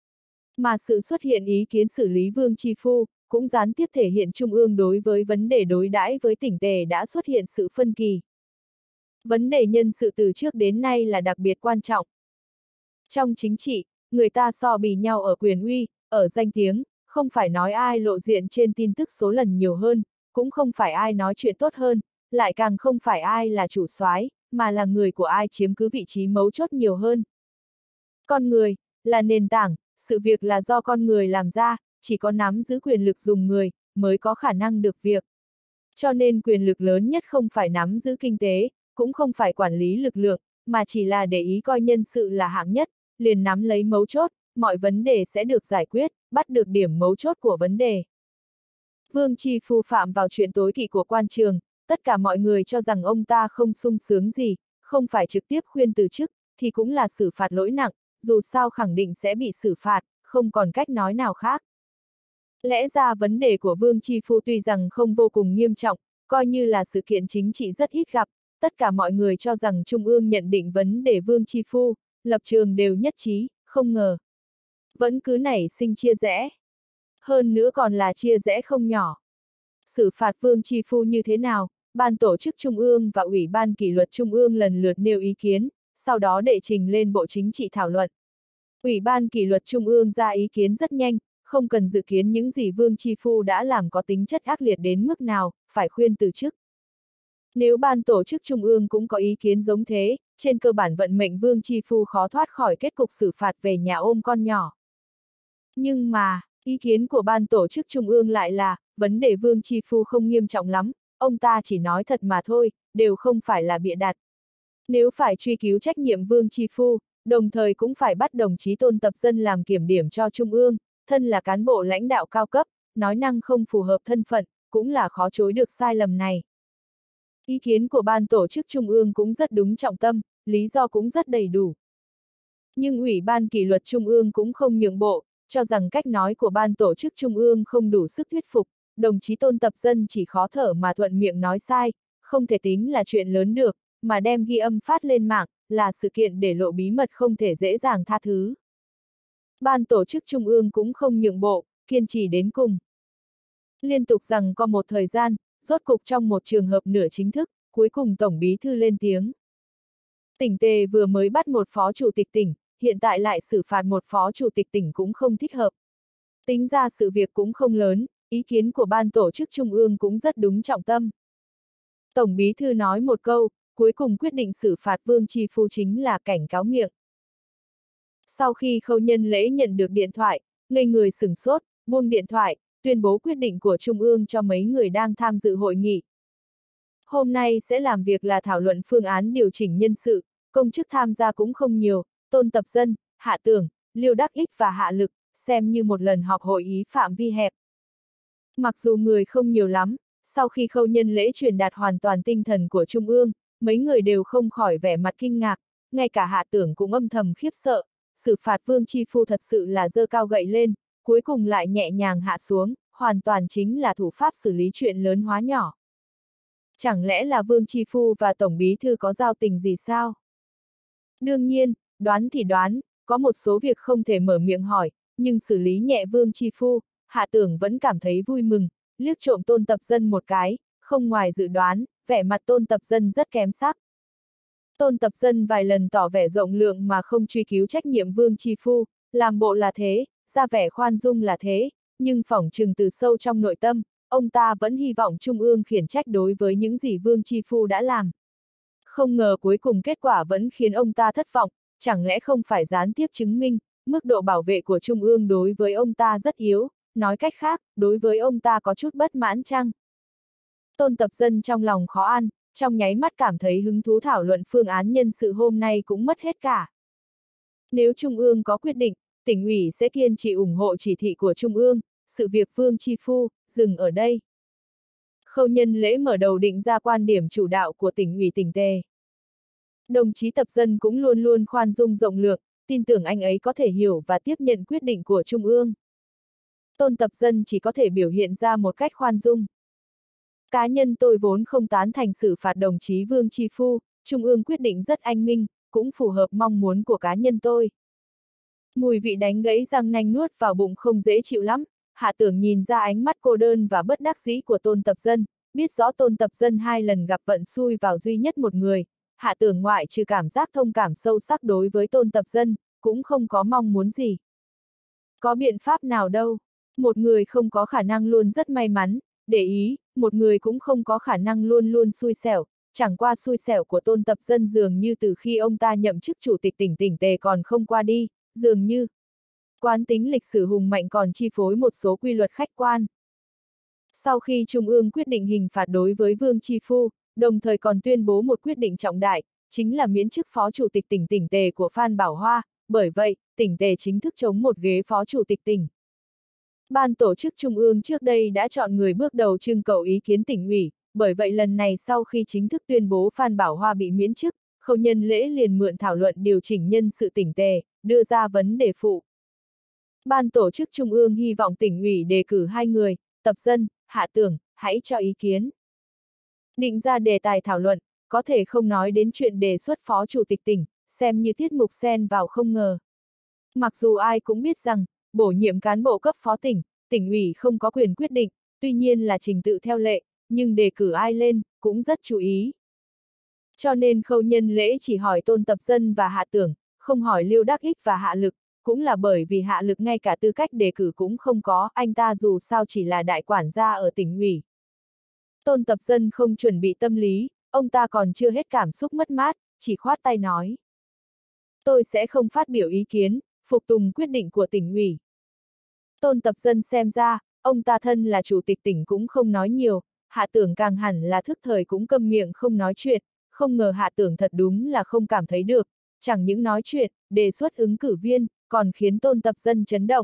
Mà sự xuất hiện ý kiến xử lý Vương Chi Phu, cũng gián tiếp thể hiện Trung ương đối với vấn đề đối đãi với tỉnh Tề đã xuất hiện sự phân kỳ. Vấn đề nhân sự từ trước đến nay là đặc biệt quan trọng. Trong chính trị, người ta so bì nhau ở quyền uy, ở danh tiếng, không phải nói ai lộ diện trên tin tức số lần nhiều hơn, cũng không phải ai nói chuyện tốt hơn, lại càng không phải ai là chủ soái, mà là người của ai chiếm cứ vị trí mấu chốt nhiều hơn. Con người, là nền tảng, sự việc là do con người làm ra, chỉ có nắm giữ quyền lực dùng người, mới có khả năng được việc. Cho nên quyền lực lớn nhất không phải nắm giữ kinh tế, cũng không phải quản lý lực lượng, mà chỉ là để ý coi nhân sự là hạng nhất, liền nắm lấy mấu chốt, mọi vấn đề sẽ được giải quyết, bắt được điểm mấu chốt của vấn đề. Vương Chi Phu phạm vào chuyện tối kỵ của quan trường, tất cả mọi người cho rằng ông ta không sung sướng gì, không phải trực tiếp khuyên từ chức, thì cũng là xử phạt lỗi nặng, dù sao khẳng định sẽ bị xử phạt, không còn cách nói nào khác. Lẽ ra vấn đề của Vương Chi Phu tuy rằng không vô cùng nghiêm trọng, coi như là sự kiện chính trị rất ít gặp, tất cả mọi người cho rằng Trung ương nhận định vấn đề Vương Chi Phu, lập trường đều nhất trí, không ngờ. Vẫn cứ nảy sinh chia rẽ. Hơn nữa còn là chia rẽ không nhỏ. Xử phạt Vương Chi Phu như thế nào, ban tổ chức Trung ương và Ủy ban kỷ luật Trung ương lần lượt nêu ý kiến, sau đó đệ trình lên Bộ Chính trị thảo luận. Ủy ban kỷ luật Trung ương ra ý kiến rất nhanh, không cần dự kiến những gì Vương Chi Phu đã làm có tính chất ác liệt đến mức nào, phải khuyên từ chức. Nếu ban tổ chức Trung ương cũng có ý kiến giống thế, trên cơ bản vận mệnh Vương Chi Phu khó thoát khỏi kết cục xử phạt về nhà ôm con nhỏ. Nhưng mà, ý kiến của ban tổ chức Trung ương lại là, vấn đề Vương Chi Phu không nghiêm trọng lắm, ông ta chỉ nói thật mà thôi, đều không phải là bịa đặt. Nếu phải truy cứu trách nhiệm Vương Chi Phu, đồng thời cũng phải bắt đồng chí Tôn Tập Dân làm kiểm điểm cho Trung ương, thân là cán bộ lãnh đạo cao cấp, nói năng không phù hợp thân phận, cũng là khó chối được sai lầm này. Ý kiến của ban tổ chức Trung ương cũng rất đúng trọng tâm, lý do cũng rất đầy đủ. Nhưng Ủy ban kỷ luật Trung ương cũng không nhượng bộ, cho rằng cách nói của ban tổ chức Trung ương không đủ sức thuyết phục, đồng chí Tôn Tập Dân chỉ khó thở mà thuận miệng nói sai, không thể tính là chuyện lớn được, mà đem ghi âm phát lên mạng, là sự kiện để lộ bí mật không thể dễ dàng tha thứ. Ban tổ chức Trung ương cũng không nhượng bộ, kiên trì đến cùng. Liên tục rằng có một thời gian, rốt cục trong một trường hợp nửa chính thức, cuối cùng Tổng Bí thư lên tiếng. Tỉnh Tề vừa mới bắt một phó chủ tịch tỉnh, hiện tại lại xử phạt một phó chủ tịch tỉnh cũng không thích hợp. Tính ra sự việc cũng không lớn, ý kiến của ban tổ chức Trung ương cũng rất đúng trọng tâm. Tổng Bí thư nói một câu, cuối cùng quyết định xử phạt Vương Chi Phu chính là cảnh cáo miệng. Sau khi Khâu Nhân Lễ nhận được điện thoại, ngây người sửng sốt, buông điện thoại, tuyên bố quyết định của Trung ương cho mấy người đang tham dự hội nghị. Hôm nay sẽ làm việc là thảo luận phương án điều chỉnh nhân sự, công chức tham gia cũng không nhiều, Tôn Tập Dân, Hạ Tưởng, Lưu Đắc Ích và Hạ Lực, xem như một lần họp hội ý phạm vi hẹp. Mặc dù người không nhiều lắm, sau khi Khâu Nhân Lễ truyền đạt hoàn toàn tinh thần của Trung ương, mấy người đều không khỏi vẻ mặt kinh ngạc, ngay cả Hạ Tưởng cũng âm thầm khiếp sợ, xử phạt Vương Chi Phu thật sự là giơ cao gậy lên, cuối cùng lại nhẹ nhàng hạ xuống, hoàn toàn chính là thủ pháp xử lý chuyện lớn hóa nhỏ. Chẳng lẽ là Vương Chi Phu và Tổng Bí Thư có giao tình gì sao? Đương nhiên, đoán thì đoán, có một số việc không thể mở miệng hỏi, nhưng xử lý nhẹ Vương Chi Phu, Hạ Tưởng vẫn cảm thấy vui mừng, liếc trộm Tôn Tập Dân một cái, không ngoài dự đoán, vẻ mặt Tôn Tập Dân rất kém sắc. Tôn Tập Dân vài lần tỏ vẻ rộng lượng mà không truy cứu trách nhiệm Vương Chi Phu, làm bộ là thế, ra vẻ khoan dung là thế, nhưng phỏng chừng từ sâu trong nội tâm, ông ta vẫn hy vọng Trung ương khiển trách đối với những gì Vương Chi Phu đã làm. Không ngờ cuối cùng kết quả vẫn khiến ông ta thất vọng, chẳng lẽ không phải gián tiếp chứng minh, mức độ bảo vệ của Trung ương đối với ông ta rất yếu, nói cách khác, đối với ông ta có chút bất mãn chăng? Tôn Tập Dân trong lòng khó ăn, trong nháy mắt cảm thấy hứng thú thảo luận phương án nhân sự hôm nay cũng mất hết cả. Nếu Trung ương có quyết định, tỉnh ủy sẽ kiên trì ủng hộ chỉ thị của Trung ương, sự việc Vương Chi Phu, dừng ở đây. Khâu Nhân Lễ mở đầu định ra quan điểm chủ đạo của tỉnh ủy tỉnh Tề. Đồng chí Tập Dân cũng luôn luôn khoan dung rộng lượng, tin tưởng anh ấy có thể hiểu và tiếp nhận quyết định của Trung ương. Tôn Tập Dân chỉ có thể biểu hiện ra một cách khoan dung. Cá nhân tôi vốn không tán thành xử phạt đồng chí Vương Chi Phu, Trung ương quyết định rất anh minh, cũng phù hợp mong muốn của cá nhân tôi. Mùi vị đánh gãy răng nanh nuốt vào bụng không dễ chịu lắm, Hạ Tưởng nhìn ra ánh mắt cô đơn và bất đắc dĩ của Tôn Tập Dân, biết rõ Tôn Tập Dân hai lần gặp vận xui vào duy nhất một người, Hạ Tưởng ngoại trừ cảm giác thông cảm sâu sắc đối với Tôn Tập Dân, cũng không có mong muốn gì. Có biện pháp nào đâu, một người không có khả năng luôn rất may mắn, để ý, một người cũng không có khả năng luôn luôn xui xẻo, chẳng qua xui xẻo của Tôn Tập Dân dường như từ khi ông ta nhậm chức chủ tịch tỉnh tỉnh Tề còn không qua đi, dường như quán tính lịch sử hùng mạnh còn chi phối một số quy luật khách quan. Sau khi Trung ương quyết định hình phạt đối với Vương Chi Phu, đồng thời còn tuyên bố một quyết định trọng đại, chính là miễn chức phó chủ tịch tỉnh tỉnh Tề của Phan Bảo Hoa, bởi vậy, tỉnh Tề chính thức chống một ghế phó chủ tịch tỉnh. Ban tổ chức Trung ương trước đây đã chọn người bước đầu trưng cầu ý kiến tỉnh ủy, bởi vậy lần này sau khi chính thức tuyên bố Phan Bảo Hoa bị miễn chức, Khâu Nhân Lễ liền mượn thảo luận điều chỉnh nhân sự tỉnh Tề, đưa ra vấn đề phụ. Ban tổ chức Trung ương hy vọng tỉnh ủy đề cử hai người, Tập Dân, Hạ Tưởng, hãy cho ý kiến. Định ra đề tài thảo luận, có thể không nói đến chuyện đề xuất phó chủ tịch tỉnh, xem như tiết mục xen vào không ngờ. Mặc dù ai cũng biết rằng, bổ nhiệm cán bộ cấp phó tỉnh, tỉnh ủy không có quyền quyết định, tuy nhiên là trình tự theo lệ, nhưng đề cử ai lên, cũng rất chú ý. Cho nên Khâu Nhân Lễ chỉ hỏi Tôn Tập Dân và Hạ Tưởng, không hỏi Liêu Đắc Ích và Hạ Lực, cũng là bởi vì Hạ Lực ngay cả tư cách đề cử cũng không có, anh ta dù sao chỉ là đại quản gia ở tỉnh ủy. Tôn Tập Dân không chuẩn bị tâm lý, ông ta còn chưa hết cảm xúc mất mát, chỉ khoát tay nói. Tôi sẽ không phát biểu ý kiến, phục tùng quyết định của tỉnh ủy. Tôn Tập Dân xem ra, ông ta thân là chủ tịch tỉnh cũng không nói nhiều, Hạ Tưởng càng hẳn là thức thời cũng câm miệng không nói chuyện, không ngờ Hạ Tưởng thật đúng là không cảm thấy được, chẳng những nói chuyện, đề xuất ứng cử viên, còn khiến Tôn Tập Dân chấn động.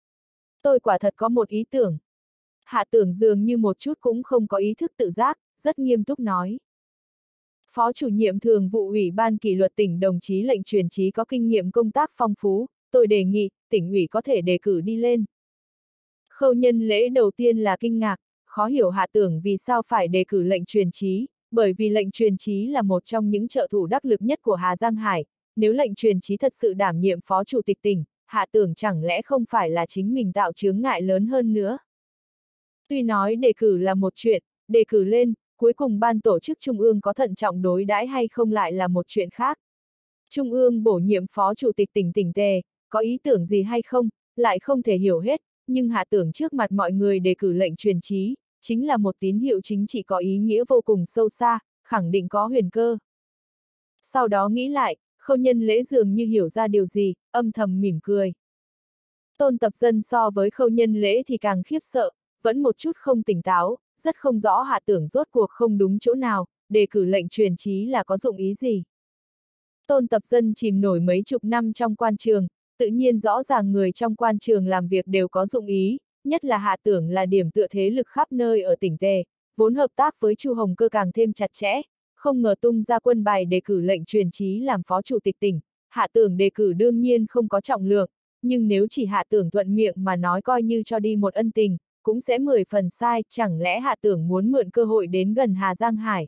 Tôi quả thật có một ý tưởng. Hạ Tưởng dường như một chút cũng không có ý thức tự giác, rất nghiêm túc nói. Phó chủ nhiệm thường vụ Ủy ban kỷ luật tỉnh đồng chí Lệnh Truyền Chí có kinh nghiệm công tác phong phú, tôi đề nghị, tỉnh ủy có thể đề cử đi lên. Khâu Nhân Lễ đầu tiên là kinh ngạc, khó hiểu Hạ Tưởng vì sao phải đề cử Lệnh Truyền Chí, bởi vì Lệnh Truyền Chí là một trong những trợ thủ đắc lực nhất của Hà Giang Hải, nếu Lệnh Truyền Chí thật sự đảm nhiệm phó chủ tịch tỉnh, Hạ Tưởng chẳng lẽ không phải là chính mình tạo chướng ngại lớn hơn nữa. Tuy nói đề cử là một chuyện, đề cử lên, cuối cùng ban tổ chức Trung ương có thận trọng đối đãi hay không lại là một chuyện khác. Trung ương bổ nhiệm phó chủ tịch tỉnh tỉnh Tề, có ý tưởng gì hay không, lại không thể hiểu hết, nhưng Hạ Tưởng trước mặt mọi người đề cử Lệnh Truyền Chí, chính là một tín hiệu chính trị có ý nghĩa vô cùng sâu xa, khẳng định có huyền cơ. Sau đó nghĩ lại, Khâu Nhân Lễ dường như hiểu ra điều gì, âm thầm mỉm cười. Tôn Tập Dân so với Khâu Nhân Lễ thì càng khiếp sợ, vẫn một chút không tỉnh táo, rất không rõ Hạ Tưởng rốt cuộc không đúng chỗ nào, đề cử Lệnh Truyền Chí là có dụng ý gì. Tôn Tập Dân chìm nổi mấy chục năm trong quan trường, tự nhiên rõ ràng người trong quan trường làm việc đều có dụng ý, nhất là Hạ Tưởng là điểm tựa thế lực khắp nơi ở tỉnh Tề, vốn hợp tác với Chu Hồng Cơ càng thêm chặt chẽ, không ngờ tung ra quân bài đề cử Lệnh Truyền Chí làm phó chủ tịch tỉnh, Hạ Tưởng đề cử đương nhiên không có trọng lượng, nhưng nếu chỉ Hạ Tưởng thuận miệng mà nói coi như cho đi một ân tình, cũng sẽ mười phần sai, chẳng lẽ Hạ Tưởng muốn mượn cơ hội đến gần Hà Giang Hải.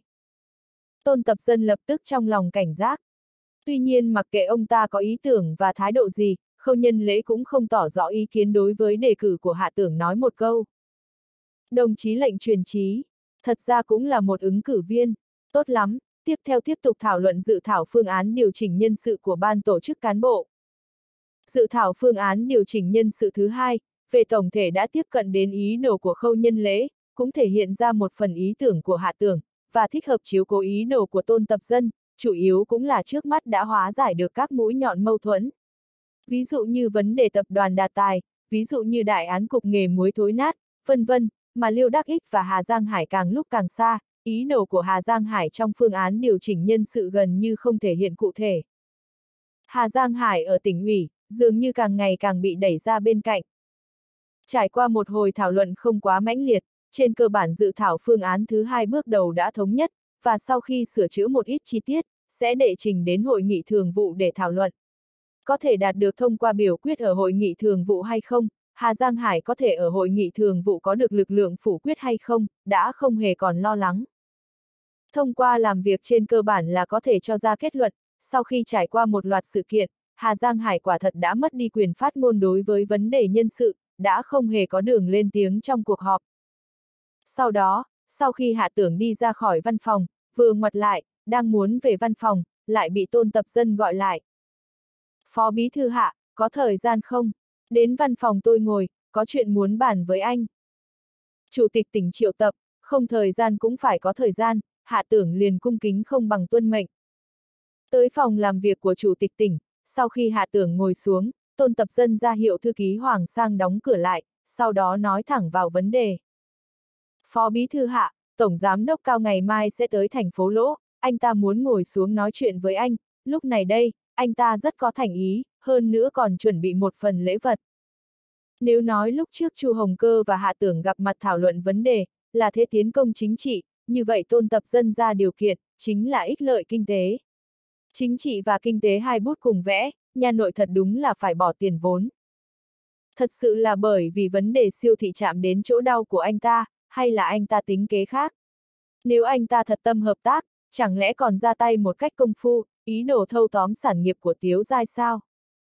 Tôn Tập Dân lập tức trong lòng cảnh giác. Tuy nhiên mặc kệ ông ta có ý tưởng và thái độ gì, Khâu Nhân Lễ cũng không tỏ rõ ý kiến đối với đề cử của Hạ Tưởng, nói một câu. Đồng chí lệnh truyền chí, thật ra cũng là một ứng cử viên, tốt lắm, tiếp theo tiếp tục thảo luận dự thảo phương án điều chỉnh nhân sự của ban tổ chức cán bộ. Dự thảo phương án điều chỉnh nhân sự thứ hai, về tổng thể đã tiếp cận đến ý đồ của Khâu Nhân Lễ, cũng thể hiện ra một phần ý tưởng của Hạ Tưởng, và thích hợp chiếu cố ý đồ của Tôn Tập Dân, chủ yếu cũng là trước mắt đã hóa giải được các mũi nhọn mâu thuẫn. Ví dụ như vấn đề tập đoàn Đạt Tài, ví dụ như đại án cục nghề muối thối nát, vân vân, mà Liêu Đắc Ích và Hà Giang Hải càng lúc càng xa, ý đồ của Hà Giang Hải trong phương án điều chỉnh nhân sự gần như không thể hiện cụ thể. Hà Giang Hải ở tỉnh ủy, dường như càng ngày càng bị đẩy ra bên cạnh. Trải qua một hồi thảo luận không quá mãnh liệt, trên cơ bản dự thảo phương án thứ hai bước đầu đã thống nhất, và sau khi sửa chữa một ít chi tiết, sẽ đệ trình đến hội nghị thường vụ để thảo luận. Có thể đạt được thông qua biểu quyết ở hội nghị thường vụ hay không, Hà Giang Hải có thể ở hội nghị thường vụ có được lực lượng phủ quyết hay không, đã không hề còn lo lắng. Thông qua làm việc trên cơ bản là có thể cho ra kết luận, sau khi trải qua một loạt sự kiện, Hà Giang Hải quả thật đã mất đi quyền phát ngôn đối với vấn đề nhân sự, đã không hề có đường lên tiếng trong cuộc họp. Sau đó, sau khi Hạ Tưởng đi ra khỏi văn phòng, vừa ngoặt lại, đang muốn về văn phòng, lại bị Tôn Tập Dân gọi lại. Phó Bí Thư Hạ, có thời gian không? Đến văn phòng tôi ngồi, có chuyện muốn bàn với anh. Chủ tịch tỉnh triệu tập, không thời gian cũng phải có thời gian, Hạ Tưởng liền cung kính không bằng tuân mệnh. Tới phòng làm việc của Chủ tịch tỉnh, sau khi Hạ Tưởng ngồi xuống, Tôn Tập Dân ra hiệu thư ký Hoàng Sang đóng cửa lại, sau đó nói thẳng vào vấn đề. Phó Bí Thư Hạ, Tổng Giám đốc Cao ngày mai sẽ tới thành phố Lỗ, anh ta muốn ngồi xuống nói chuyện với anh, lúc này đây, anh ta rất có thành ý, hơn nữa còn chuẩn bị một phần lễ vật. Nếu nói lúc trước Chu Hồng Cơ và Hạ Tưởng gặp mặt thảo luận vấn đề, là thế tiến công chính trị, như vậy Tôn Tập Dân ra điều kiện, chính là ích lợi kinh tế. Chính trị và kinh tế hai bút cùng vẽ, nhà nội thật đúng là phải bỏ tiền vốn. Thật sự là bởi vì vấn đề siêu thị chạm đến chỗ đau của anh ta, hay là anh ta tính kế khác? Nếu anh ta thật tâm hợp tác, chẳng lẽ còn ra tay một cách công phu, ý đồ thâu tóm sản nghiệp của Tiếu Giai sao?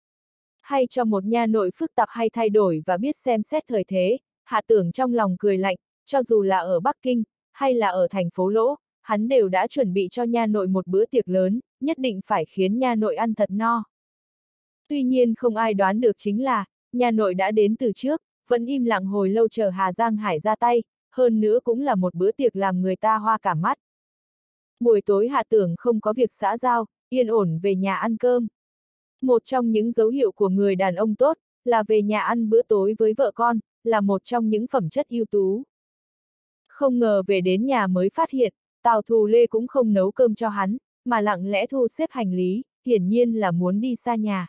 Hay cho một nha nội phức tạp hay thay đổi và biết xem xét thời thế, Hạ Tưởng trong lòng cười lạnh, cho dù là ở Bắc Kinh, hay là ở thành phố Lỗ, hắn đều đã chuẩn bị cho nha nội một bữa tiệc lớn, nhất định phải khiến nha nội ăn thật no. Tuy nhiên không ai đoán được chính là, nha nội đã đến từ trước, vẫn im lặng hồi lâu chờ Hà Giang Hải ra tay, hơn nữa cũng là một bữa tiệc làm người ta hoa cả mắt. Buổi tối Hạ Tưởng không có việc xã giao, yên ổn về nhà ăn cơm. Một trong những dấu hiệu của người đàn ông tốt, là về nhà ăn bữa tối với vợ con, là một trong những phẩm chất ưu tú. Không ngờ về đến nhà mới phát hiện, Tào Thù Lê cũng không nấu cơm cho hắn, mà lặng lẽ thu xếp hành lý, hiển nhiên là muốn đi xa nhà.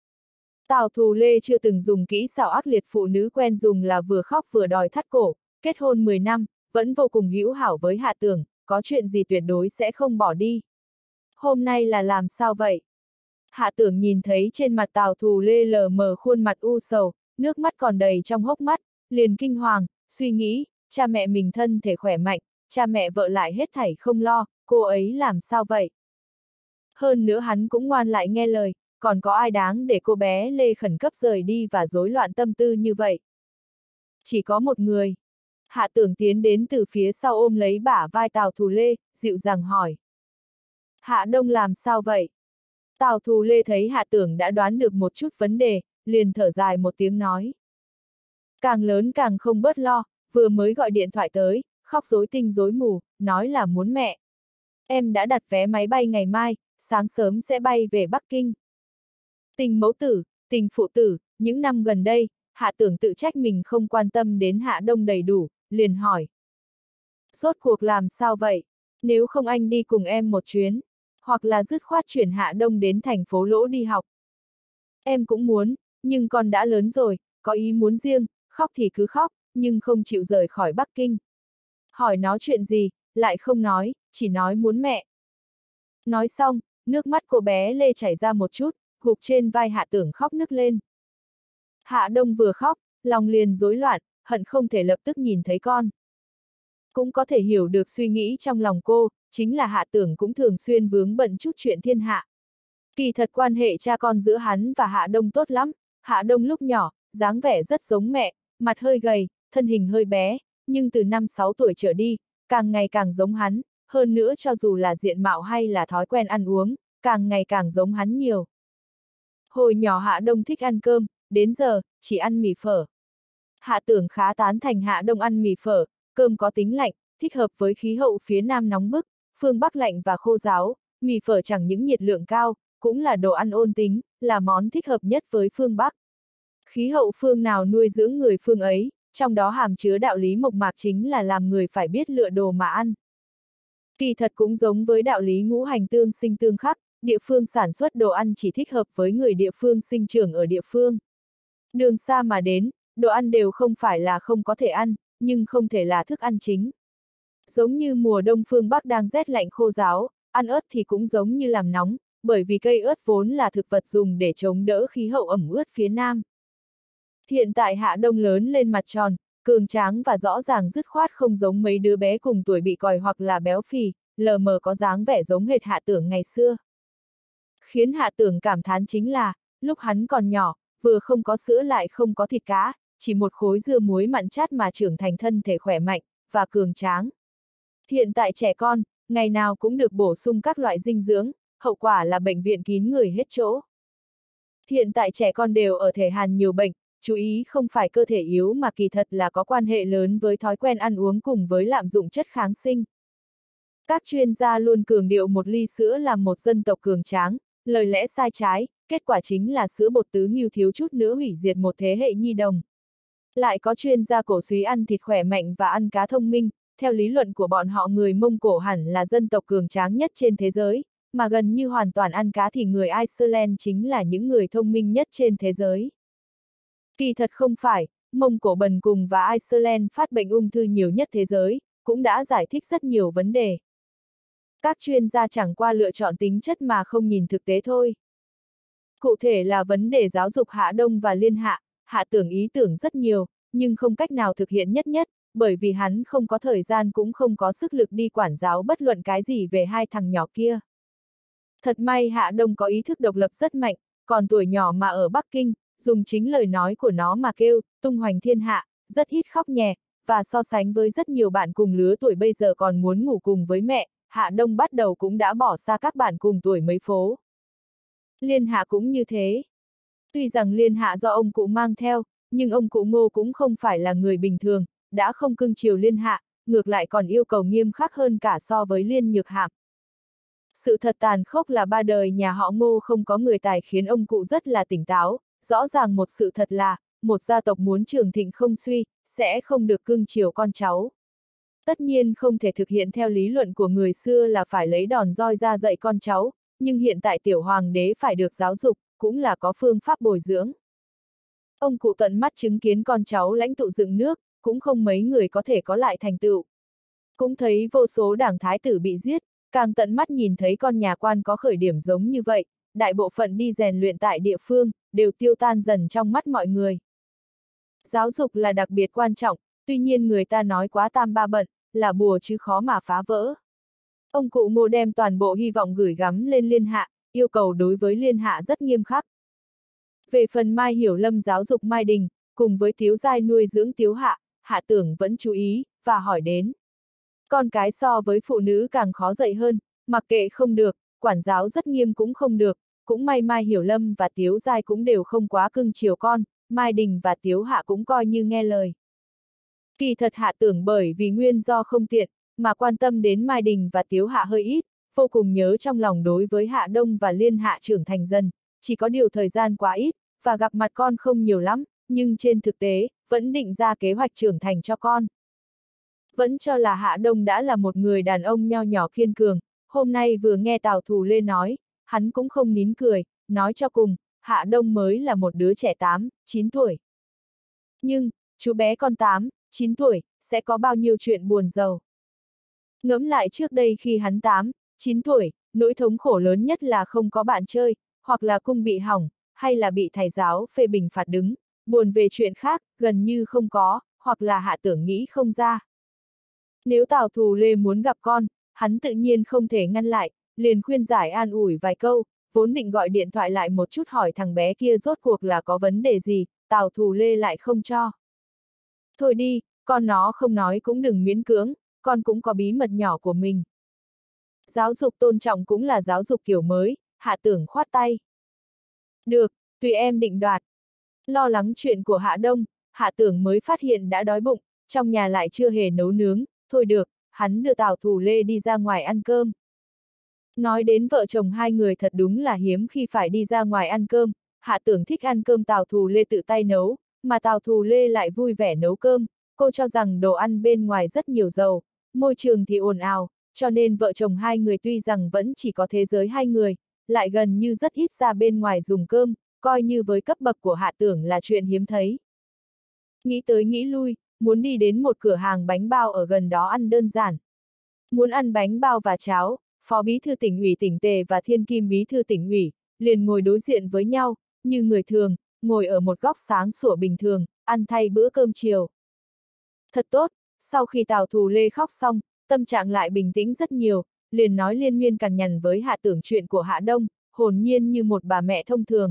Tào Thù Lê chưa từng dùng kỹ xảo ác liệt phụ nữ quen dùng là vừa khóc vừa đòi thắt cổ, kết hôn mười năm, vẫn vô cùng hữu hảo với Hạ Tưởng, có chuyện gì tuyệt đối sẽ không bỏ đi. Hôm nay là làm sao vậy? Hạ Tưởng nhìn thấy trên mặt Tào Thù Lê lờ mờ khuôn mặt u sầu, nước mắt còn đầy trong hốc mắt, liền kinh hoàng, suy nghĩ, cha mẹ mình thân thể khỏe mạnh, cha mẹ vợ lại hết thảy không lo, cô ấy làm sao vậy? Hơn nữa hắn cũng ngoan lại nghe lời, còn có ai đáng để cô bé Lê khẩn cấp rời đi và rối loạn tâm tư như vậy? Chỉ có một người. Hạ Tưởng tiến đến từ phía sau ôm lấy bả vai Tào Thù Lê, dịu dàng hỏi. Hạ Đông làm sao vậy? Tào Thù Lê thấy Hạ Tưởng đã đoán được một chút vấn đề, liền thở dài một tiếng nói. Càng lớn càng không bớt lo, vừa mới gọi điện thoại tới, khóc rối tinh rối mù, nói là muốn mẹ. Em đã đặt vé máy bay ngày mai, sáng sớm sẽ bay về Bắc Kinh. Tình mẫu tử, tình phụ tử, những năm gần đây, Hạ Tưởng tự trách mình không quan tâm đến Hạ Đông đầy đủ, liền hỏi. Rốt cuộc làm sao vậy? Nếu không anh đi cùng em một chuyến, hoặc là dứt khoát chuyển Hạ Đông đến thành phố Lỗ đi học. Em cũng muốn, nhưng con đã lớn rồi, có ý muốn riêng, khóc thì cứ khóc, nhưng không chịu rời khỏi Bắc Kinh. Hỏi nó chuyện gì, lại không nói, chỉ nói muốn mẹ. Nói xong, nước mắt cô bé Lê chảy ra một chút, gục trên vai Hạ Tưởng khóc nức lên. Hạ Đông vừa khóc, lòng liền rối loạn, hận không thể lập tức nhìn thấy con. Cũng có thể hiểu được suy nghĩ trong lòng cô, chính là Hạ Tưởng cũng thường xuyên vướng bận chút chuyện thiên hạ. Kỳ thật quan hệ cha con giữa hắn và Hạ Đông tốt lắm, Hạ Đông lúc nhỏ, dáng vẻ rất giống mẹ, mặt hơi gầy, thân hình hơi bé, nhưng từ năm sáu tuổi trở đi, càng ngày càng giống hắn, hơn nữa cho dù là diện mạo hay là thói quen ăn uống, càng ngày càng giống hắn nhiều. Hồi nhỏ Hạ Đông thích ăn cơm, đến giờ, chỉ ăn mì phở. Hạ Tưởng khá tán thành Hạ Đông ăn mì phở, cơm có tính lạnh, thích hợp với khí hậu phía Nam nóng bức, phương Bắc lạnh và khô ráo, mì phở chẳng những nhiệt lượng cao, cũng là đồ ăn ôn tính, là món thích hợp nhất với phương Bắc. Khí hậu phương nào nuôi dưỡng người phương ấy, trong đó hàm chứa đạo lý mộc mạc chính là làm người phải biết lựa đồ mà ăn. Kỳ thật cũng giống với đạo lý ngũ hành tương sinh tương khắc, địa phương sản xuất đồ ăn chỉ thích hợp với người địa phương sinh trưởng ở địa phương. Đường xa mà đến, đồ ăn đều không phải là không có thể ăn, nhưng không thể là thức ăn chính. Giống như mùa đông phương Bắc đang rét lạnh khô ráo, ăn ớt thì cũng giống như làm nóng, bởi vì cây ớt vốn là thực vật dùng để chống đỡ khí hậu ẩm ướt phía Nam. Hiện tại Hạ Đông lớn lên mặt tròn, cường tráng và rõ ràng dứt khoát không giống mấy đứa bé cùng tuổi bị còi hoặc là béo phì, lờ mờ có dáng vẻ giống hệt Hạ Tưởng ngày xưa. Khiến Hạ Tưởng cảm thán chính là, lúc hắn còn nhỏ, vừa không có sữa lại không có thịt cá, chỉ một khối dưa muối mặn chát mà trưởng thành thân thể khỏe mạnh, và cường tráng. Hiện tại trẻ con, ngày nào cũng được bổ sung các loại dinh dưỡng, hậu quả là bệnh viện kín người hết chỗ. Hiện tại trẻ con đều ở thể hàn nhiều bệnh, chú ý không phải cơ thể yếu mà kỳ thật là có quan hệ lớn với thói quen ăn uống cùng với lạm dụng chất kháng sinh. Các chuyên gia luôn cường điệu một ly sữa làm một dân tộc cường tráng, lời lẽ sai trái, kết quả chính là sữa bột tứ nghêu thiếu chút nữa hủy diệt một thế hệ nhi đồng. Lại có chuyên gia cổ súy ăn thịt khỏe mạnh và ăn cá thông minh, theo lý luận của bọn họ người Mông Cổ hẳn là dân tộc cường tráng nhất trên thế giới, mà gần như hoàn toàn ăn cá thì người Iceland chính là những người thông minh nhất trên thế giới. Kỳ thật không phải, Mông Cổ bần cùng và Iceland phát bệnh ung thư nhiều nhất thế giới, cũng đã giải thích rất nhiều vấn đề. Các chuyên gia chẳng qua lựa chọn tính chất mà không nhìn thực tế thôi. Cụ thể là vấn đề giáo dục Hạ Đông và Liên Hạ, Hạ Tưởng ý tưởng rất nhiều, nhưng không cách nào thực hiện nhất nhất, bởi vì hắn không có thời gian cũng không có sức lực đi quản giáo bất luận cái gì về hai thằng nhỏ kia. Thật may Hạ Đông có ý thức độc lập rất mạnh, còn tuổi nhỏ mà ở Bắc Kinh, dùng chính lời nói của nó mà kêu, tung hoành thiên hạ, rất ít khóc nhè, và so sánh với rất nhiều bạn cùng lứa tuổi bây giờ còn muốn ngủ cùng với mẹ, Hạ Đông bắt đầu cũng đã bỏ xa các bạn cùng tuổi mấy phố. Liên Hạ cũng như thế. Tuy rằng Liên Hạ do ông cụ mang theo, nhưng ông cụ Ngô cũng không phải là người bình thường, đã không cưng chiều Liên Hạ, ngược lại còn yêu cầu nghiêm khắc hơn cả so với Liên Nhược Hạm. Sự thật tàn khốc là ba đời nhà họ Ngô không có người tài khiến ông cụ rất là tỉnh táo, rõ ràng một sự thật là, một gia tộc muốn trường thịnh không suy, sẽ không được cưng chiều con cháu. Tất nhiên không thể thực hiện theo lý luận của người xưa là phải lấy đòn roi ra dạy con cháu, nhưng hiện tại tiểu hoàng đế phải được giáo dục, cũng là có phương pháp bồi dưỡng. Ông cụ tận mắt chứng kiến con cháu lãnh tụ dựng nước, cũng không mấy người có thể có lại thành tựu. Cũng thấy vô số đảng thái tử bị giết, càng tận mắt nhìn thấy con nhà quan có khởi điểm giống như vậy, đại bộ phận đi rèn luyện tại địa phương, đều tiêu tan dần trong mắt mọi người. Giáo dục là đặc biệt quan trọng, tuy nhiên người ta nói quá tam ba bận, là bùa chứ khó mà phá vỡ. Ông cụ Ngô đem toàn bộ hy vọng gửi gắm lên Liên Hạ, yêu cầu đối với Liên Hạ rất nghiêm khắc. Về phần Mai Hiểu Lâm giáo dục Mai Đình, cùng với Tiếu Giai nuôi dưỡng Tiếu Hạ, Hạ Tưởng vẫn chú ý, và hỏi đến. Con cái so với phụ nữ càng khó dạy hơn, mặc kệ không được, quản giáo rất nghiêm cũng không được, cũng may Mai Hiểu Lâm và Tiếu Giai cũng đều không quá cưng chiều con, Mai Đình và Tiếu Hạ cũng coi như nghe lời. Kỳ thật Hạ Tưởng bởi vì nguyên do không tiện, mà quan tâm đến Mai Đình và Tiếu Hạ hơi ít, vô cùng nhớ trong lòng đối với Hạ Đông và Liên Hạ trưởng thành dần, chỉ có điều thời gian quá ít, và gặp mặt con không nhiều lắm, nhưng trên thực tế, vẫn định ra kế hoạch trưởng thành cho con. Vẫn cho là Hạ Đông đã là một người đàn ông nho nhỏ kiên cường, hôm nay vừa nghe Tào Thù Lê nói, hắn cũng không nín cười, nói cho cùng, Hạ Đông mới là một đứa trẻ tám, chín tuổi. Nhưng, chú bé con tám, chín tuổi, sẽ có bao nhiêu chuyện buồn rầu. Ngẫm lại trước đây khi hắn tám, chín tuổi, nỗi thống khổ lớn nhất là không có bạn chơi, hoặc là cung bị hỏng, hay là bị thầy giáo phê bình phạt đứng, buồn về chuyện khác, gần như không có, hoặc là Hạ Tưởng nghĩ không ra. Nếu Tào Thù Lê muốn gặp con, hắn tự nhiên không thể ngăn lại, liền khuyên giải an ủi vài câu, vốn định gọi điện thoại lại một chút hỏi thằng bé kia rốt cuộc là có vấn đề gì, Tào Thù Lê lại không cho. Thôi đi, con nó không nói cũng đừng miễn cưỡng, con cũng có bí mật nhỏ của mình. Giáo dục tôn trọng cũng là giáo dục kiểu mới, Hạ Tưởng khoát tay. Được, tùy em định đoạt. Lo lắng chuyện của Hạ Đông, Hạ Tưởng mới phát hiện đã đói bụng, trong nhà lại chưa hề nấu nướng, thôi được, hắn đưa Tào Thù Lê đi ra ngoài ăn cơm. Nói đến vợ chồng hai người thật đúng là hiếm khi phải đi ra ngoài ăn cơm, Hạ Tưởng thích ăn cơm Tào Thù Lê tự tay nấu, mà Tào Thù Lê lại vui vẻ nấu cơm, cô cho rằng đồ ăn bên ngoài rất nhiều dầu, môi trường thì ồn ào, cho nên vợ chồng hai người tuy rằng vẫn chỉ có thế giới hai người, lại gần như rất ít ra bên ngoài dùng cơm, coi như với cấp bậc của Hạ Tưởng là chuyện hiếm thấy. Nghĩ tới nghĩ lui, muốn đi đến một cửa hàng bánh bao ở gần đó ăn đơn giản. Muốn ăn bánh bao và cháo, Phó Bí thư tỉnh ủy Tỉnh Tề và Thiên Kim Bí thư tỉnh ủy liền ngồi đối diện với nhau, như người thường, ngồi ở một góc sáng sủa bình thường, ăn thay bữa cơm chiều. Thật tốt, sau khi Tào Thù Lê khóc xong, tâm trạng lại bình tĩnh rất nhiều, liền nói liên miên cằn nhằn với Hạ Tưởng chuyện của Hạ Đông, hồn nhiên như một bà mẹ thông thường.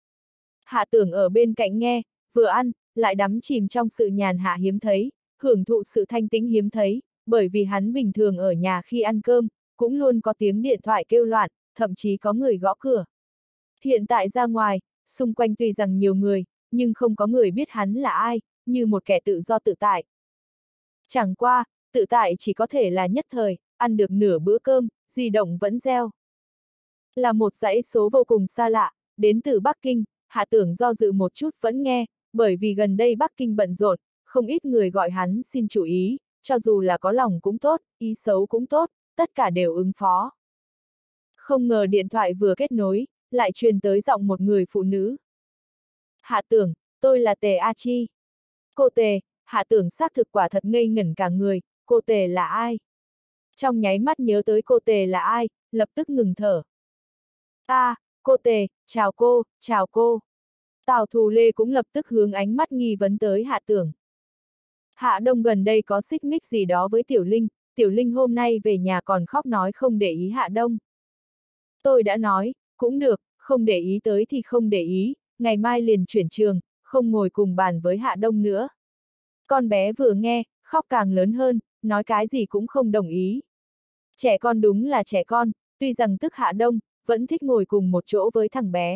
Hạ Tưởng ở bên cạnh nghe, vừa ăn, lại đắm chìm trong sự nhàn hạ hiếm thấy, hưởng thụ sự thanh tĩnh hiếm thấy, bởi vì hắn bình thường ở nhà khi ăn cơm, cũng luôn có tiếng điện thoại kêu loạn, thậm chí có người gõ cửa. Hiện tại ra ngoài, xung quanh tuy rằng nhiều người, nhưng không có người biết hắn là ai, như một kẻ tự do tự tại. Chẳng qua, tự tại chỉ có thể là nhất thời, ăn được nửa bữa cơm, di động vẫn reo. Là một dãy số vô cùng xa lạ, đến từ Bắc Kinh, Hạ Tưởng do dự một chút vẫn nghe, bởi vì gần đây Bắc Kinh bận rộn, không ít người gọi hắn xin chú ý, cho dù là có lòng cũng tốt, ý xấu cũng tốt, tất cả đều ứng phó. Không ngờ điện thoại vừa kết nối, lại truyền tới giọng một người phụ nữ. Hạ Tưởng, tôi là Tề A Chi. Cô Tề, Hạ Tưởng xác thực quả thật ngây ngẩn cả người, cô Tề là ai? Trong nháy mắt nhớ tới cô Tề là ai, lập tức ngừng thở. A, à, cô Tề, chào cô, chào cô. Tào Thù Lê cũng lập tức hướng ánh mắt nghi vấn tới Hạ Tưởng. Hạ Đông gần đây có xích mích gì đó với Tiểu Linh, Tiểu Linh hôm nay về nhà còn khóc nói không để ý Hạ Đông. Tôi đã nói, cũng được, không để ý tới thì không để ý, ngày mai liền chuyển trường, không ngồi cùng bàn với Hạ Đông nữa. Con bé vừa nghe, khóc càng lớn hơn, nói cái gì cũng không đồng ý. Trẻ con đúng là trẻ con, tuy rằng tức Hạ Đông, vẫn thích ngồi cùng một chỗ với thằng bé.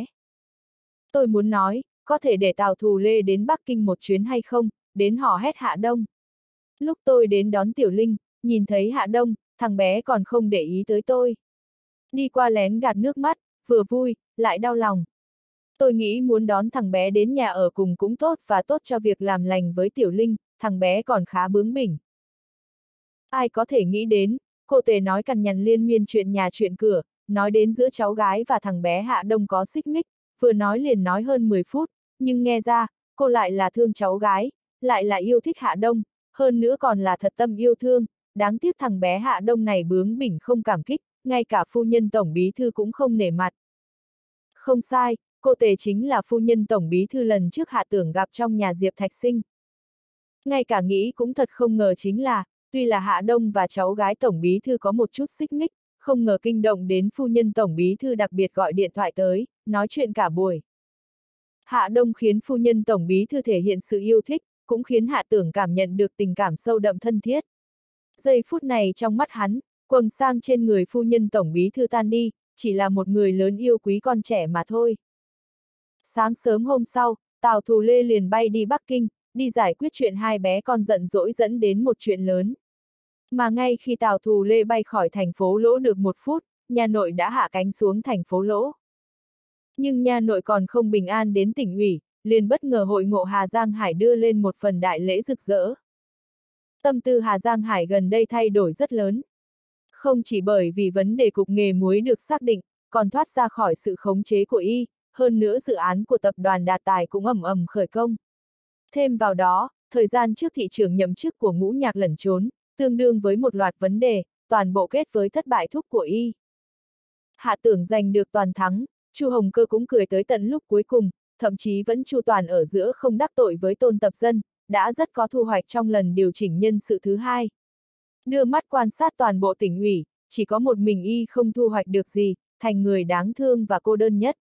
Tôi muốn nói, có thể để Tào Thù Lê đến Bắc Kinh một chuyến hay không, đến hò hét Hạ Đông. Lúc tôi đến đón Tiểu Linh, nhìn thấy Hạ Đông, thằng bé còn không để ý tới tôi. Đi qua lén gạt nước mắt, vừa vui, lại đau lòng. Tôi nghĩ muốn đón thằng bé đến nhà ở cùng cũng tốt và tốt cho việc làm lành với Tiểu Linh, thằng bé còn khá bướng bỉnh. Ai có thể nghĩ đến, cô Tề nói cằn nhằn liên miên chuyện nhà chuyện cửa, nói đến giữa cháu gái và thằng bé Hạ Đông có xích mích, vừa nói liền nói hơn mười phút, nhưng nghe ra, cô lại là thương cháu gái, lại là yêu thích Hạ Đông, hơn nữa còn là thật tâm yêu thương, đáng tiếc thằng bé Hạ Đông này bướng bỉnh không cảm kích, ngay cả phu nhân tổng bí thư cũng không nể mặt. Không sai, cô Tề chính là phu nhân tổng bí thư lần trước Hạ Tưởng gặp trong nhà Diệp Thạch Sinh. Ngay cả nghĩ cũng thật không ngờ chính là, tuy là Hạ Đông và cháu gái tổng bí thư có một chút xích mích, không ngờ kinh động đến phu nhân tổng bí thư đặc biệt gọi điện thoại tới, nói chuyện cả buổi. Hạ Đông khiến phu nhân tổng bí thư thể hiện sự yêu thích, cũng khiến Hạ Tưởng cảm nhận được tình cảm sâu đậm thân thiết. Giây phút này trong mắt hắn, quầng sang trên người phu nhân tổng bí thư tan đi, chỉ là một người lớn yêu quý con trẻ mà thôi. Sáng sớm hôm sau, Tào Thù Lê liền bay đi Bắc Kinh, đi giải quyết chuyện hai bé con giận dỗi dẫn đến một chuyện lớn. Mà ngay khi Tào Thù Lê bay khỏi thành phố Lỗ được một phút, nhà nội đã hạ cánh xuống thành phố Lỗ. Nhưng nhà nội còn không bình an đến tỉnh ủy, liền bất ngờ hội ngộ Hà Giang Hải đưa lên một phần đại lễ rực rỡ. Tâm tư Hà Giang Hải gần đây thay đổi rất lớn. Không chỉ bởi vì vấn đề cục nghề muối được xác định, còn thoát ra khỏi sự khống chế của y, hơn nữa dự án của tập đoàn Đạt Tài cũng ầm ầm khởi công. Thêm vào đó, thời gian trước thị trường nhậm chức của Ngũ Nhạc lẩn trốn, tương đương với một loạt vấn đề, toàn bộ kết với thất bại thúc của y. Hạ Tưởng giành được toàn thắng, Chu Hồng Cơ cũng cười tới tận lúc cuối cùng, thậm chí vẫn chu toàn ở giữa không đắc tội với Tôn Tập Dân, đã rất có thu hoạch trong lần điều chỉnh nhân sự thứ hai. Đưa mắt quan sát toàn bộ tỉnh ủy, chỉ có một mình y không thu hoạch được gì, thành người đáng thương và cô đơn nhất.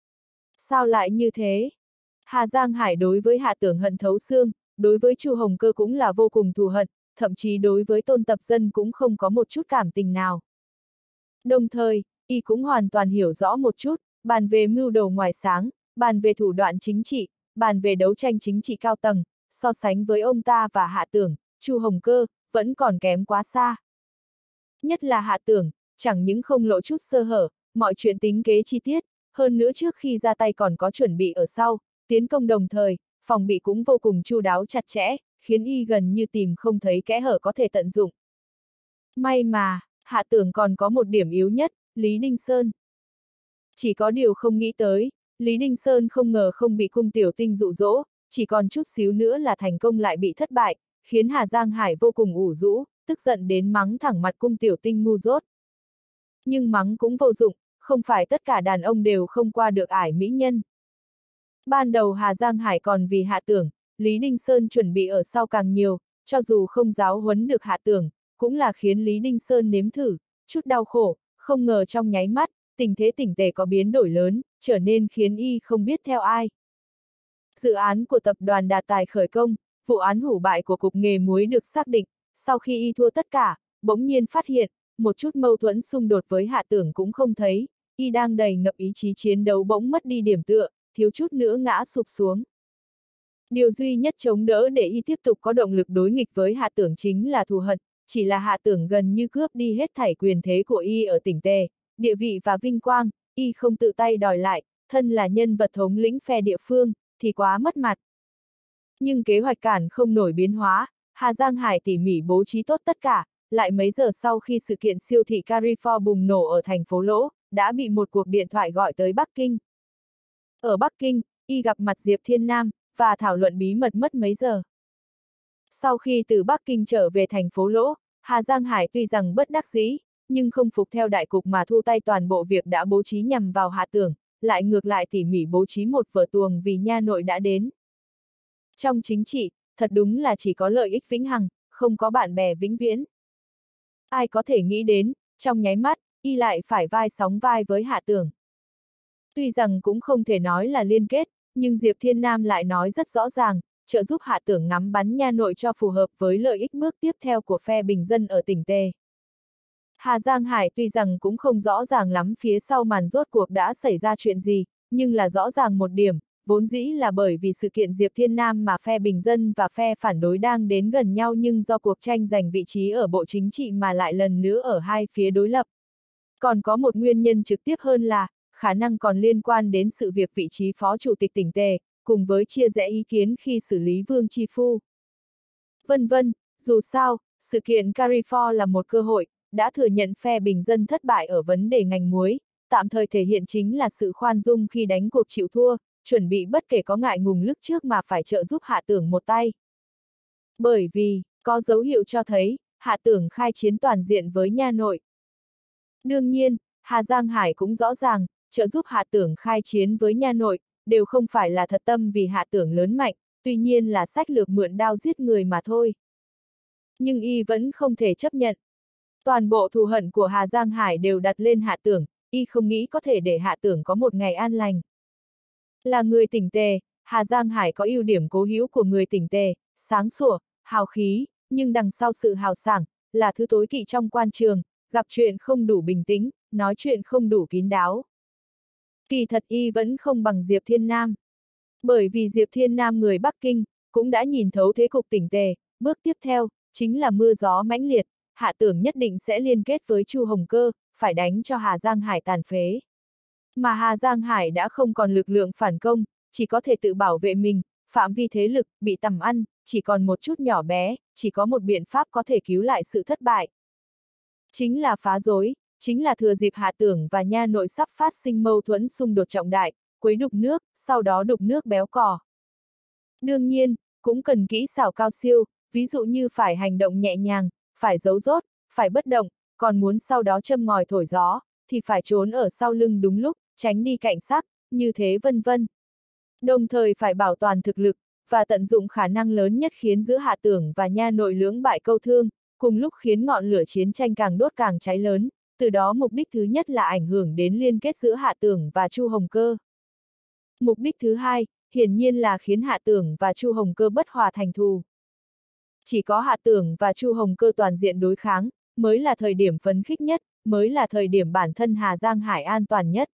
Sao lại như thế? Hà Giang Hải đối với Hạ Tưởng hận thấu xương, đối với Chu Hồng Cơ cũng là vô cùng thù hận, thậm chí đối với Tôn Tập Dân cũng không có một chút cảm tình nào. Đồng thời, y cũng hoàn toàn hiểu rõ một chút, bàn về mưu đồ ngoài sáng, bàn về thủ đoạn chính trị, bàn về đấu tranh chính trị cao tầng, so sánh với ông ta và Hạ Tưởng, Chu Hồng Cơ, vẫn còn kém quá xa. Nhất là Hạ Tưởng, chẳng những không lộ chút sơ hở, mọi chuyện tính kế chi tiết, hơn nữa trước khi ra tay còn có chuẩn bị ở sau, tiến công đồng thời, phòng bị cũng vô cùng chu đáo chặt chẽ, khiến y gần như tìm không thấy kẽ hở có thể tận dụng. May mà, Hạ Tưởng còn có một điểm yếu nhất, Lý Đinh Sơn. Chỉ có điều không nghĩ tới, Lý Đinh Sơn không ngờ không bị Cung Tiểu Tinh dụ dỗ, chỉ còn chút xíu nữa là thành công lại bị thất bại, khiến Hà Giang Hải vô cùng ủ rũ, tức giận đến mắng thẳng mặt Cung Tiểu Tinh ngu dốt. Nhưng mắng cũng vô dụng, không phải tất cả đàn ông đều không qua được ải mỹ nhân. Ban đầu Hà Giang Hải còn vì Hạ Tưởng, Lý Đinh Sơn chuẩn bị ở sau càng nhiều, cho dù không giáo huấn được Hạ Tưởng, cũng là khiến Lý Đinh Sơn nếm thử, chút đau khổ, không ngờ trong nháy mắt, tình thế tỉnh tề có biến đổi lớn, trở nên khiến y không biết theo ai. Dự án của tập đoàn Đạt Tài khởi công, vụ án hủ bại của cục nghề muối được xác định, sau khi y thua tất cả, bỗng nhiên phát hiện, một chút mâu thuẫn xung đột với Hạ Tưởng cũng không thấy, y đang đầy ngập ý chí chiến đấu bỗng mất đi điểm tựa, thiếu chút nữa ngã sụp xuống. Điều duy nhất chống đỡ để y tiếp tục có động lực đối nghịch với Hạ Tưởng chính là thù hận, chỉ là Hạ Tưởng gần như cướp đi hết thảy quyền thế của y ở tỉnh Tề, địa vị và vinh quang, y không tự tay đòi lại, thân là nhân vật thống lĩnh phe địa phương, thì quá mất mặt. Nhưng kế hoạch cản không nổi biến hóa, Hà Giang Hải tỉ mỉ bố trí tốt tất cả, lại mấy giờ sau khi sự kiện siêu thị Carrefour bùng nổ ở thành phố Lỗ, đã bị một cuộc điện thoại gọi tới Bắc Kinh. Ở Bắc Kinh, y gặp mặt Diệp Thiên Nam, và thảo luận bí mật mất mấy giờ. Sau khi từ Bắc Kinh trở về thành phố Lỗ, Hà Giang Hải tuy rằng bất đắc dĩ, nhưng không phục theo đại cục mà thu tay toàn bộ việc đã bố trí nhằm vào Hạ Tưởng, lại ngược lại tỉ mỉ bố trí một vở tuồng vì nha nội đã đến. Trong chính trị, thật đúng là chỉ có lợi ích vĩnh hằng, không có bạn bè vĩnh viễn. Ai có thể nghĩ đến, trong nháy mắt, y lại phải vai sóng vai với Hạ Tưởng. Tuy rằng cũng không thể nói là liên kết, nhưng Diệp Thiên Nam lại nói rất rõ ràng, trợ giúp Hạ Tưởng ngắm bắn nha nội cho phù hợp với lợi ích bước tiếp theo của phe bình dân ở tỉnh Tề. Hà Giang Hải tuy rằng cũng không rõ ràng lắm phía sau màn rốt cuộc đã xảy ra chuyện gì, nhưng là rõ ràng một điểm, vốn dĩ là bởi vì sự kiện Diệp Thiên Nam mà phe bình dân và phe phản đối đang đến gần nhau, nhưng do cuộc tranh giành vị trí ở bộ chính trị mà lại lần nữa ở hai phía đối lập. Còn có một nguyên nhân trực tiếp hơn là, khả năng còn liên quan đến sự việc vị trí phó chủ tịch tỉnh Tề, cùng với chia rẽ ý kiến khi xử lý Vương Chi Phu. Vân vân, dù sao, sự kiện Carrefour là một cơ hội, đã thừa nhận phe bình dân thất bại ở vấn đề ngành muối, tạm thời thể hiện chính là sự khoan dung khi đánh cuộc chịu thua, chuẩn bị bất kể có ngại ngùng lúc trước mà phải trợ giúp Hạ Tưởng một tay. Bởi vì, có dấu hiệu cho thấy, Hạ Tưởng khai chiến toàn diện với nha nội. Đương nhiên, Hà Giang Hải cũng rõ ràng, trợ giúp Hạ Tưởng khai chiến với nha nội, đều không phải là thật tâm vì Hạ Tưởng lớn mạnh, tuy nhiên là sách lược mượn đao giết người mà thôi. Nhưng y vẫn không thể chấp nhận. Toàn bộ thù hận của Hà Giang Hải đều đặt lên Hạ Tưởng, y không nghĩ có thể để Hạ Tưởng có một ngày an lành. Là người tỉnh Tề, Hà Giang Hải có ưu điểm cố hữu của người tỉnh Tề, sáng sủa, hào khí, nhưng đằng sau sự hào sảng, là thứ tối kỵ trong quan trường, gặp chuyện không đủ bình tĩnh, nói chuyện không đủ kín đáo. Kỳ thật y vẫn không bằng Diệp Thiên Nam. Bởi vì Diệp Thiên Nam người Bắc Kinh, cũng đã nhìn thấu thế cục tỉnh Tề, bước tiếp theo, chính là mưa gió mãnh liệt, Hạ Tưởng nhất định sẽ liên kết với Chu Hồng Cơ, phải đánh cho Hà Giang Hải tàn phế. Mà Hà Giang Hải đã không còn lực lượng phản công, chỉ có thể tự bảo vệ mình, phạm vi thế lực, bị tầm ăn, chỉ còn một chút nhỏ bé, chỉ có một biện pháp có thể cứu lại sự thất bại. Chính là phá rối, chính là thừa dịp Hạ Tưởng và nha nội sắp phát sinh mâu thuẫn xung đột trọng đại, quấy đục nước, sau đó đục nước béo cò. Đương nhiên, cũng cần kỹ xảo cao siêu, ví dụ như phải hành động nhẹ nhàng, phải giấu rốt, phải bất động, còn muốn sau đó châm ngòi thổi gió, thì phải trốn ở sau lưng đúng lúc, tránh đi cạnh sắc, như thế vân vân. Đồng thời phải bảo toàn thực lực, và tận dụng khả năng lớn nhất khiến giữa Hạ Tưởng và Nha Nội lưỡng bại câu thương, cùng lúc khiến ngọn lửa chiến tranh càng đốt càng cháy lớn, từ đó mục đích thứ nhất là ảnh hưởng đến liên kết giữa Hạ Tưởng và Chu Hồng Cơ. Mục đích thứ hai, hiển nhiên là khiến Hạ Tưởng và Chu Hồng Cơ bất hòa thành thù. Chỉ có Hạ Tưởng và Chu Hồng Cơ toàn diện đối kháng, mới là thời điểm phấn khích nhất, mới là thời điểm bản thân Hà Giang Hải an toàn nhất.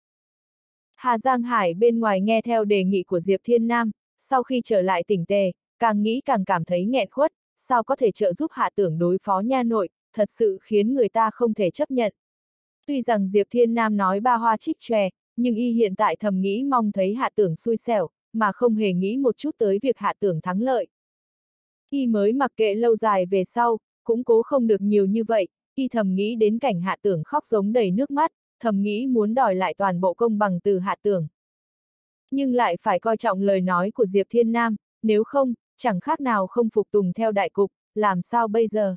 Hà Giang Hải bên ngoài nghe theo đề nghị của Diệp Thiên Nam, sau khi trở lại tỉnh Tề, càng nghĩ càng cảm thấy nghẹn khuất, sao có thể trợ giúp Hạ Tưởng đối phó Nha Nội, thật sự khiến người ta không thể chấp nhận. Tuy rằng Diệp Thiên Nam nói ba hoa trích chòe, nhưng y hiện tại thầm nghĩ mong thấy Hạ Tưởng xui xẻo, mà không hề nghĩ một chút tới việc Hạ Tưởng thắng lợi. Y mới mặc kệ lâu dài về sau, cũng cố không được nhiều như vậy, y thầm nghĩ đến cảnh Hạ Tưởng khóc giống đầy nước mắt, thầm nghĩ muốn đòi lại toàn bộ công bằng từ Hạ Tưởng. Nhưng lại phải coi trọng lời nói của Diệp Thiên Nam, nếu không, chẳng khác nào không phục tùng theo đại cục, làm sao bây giờ?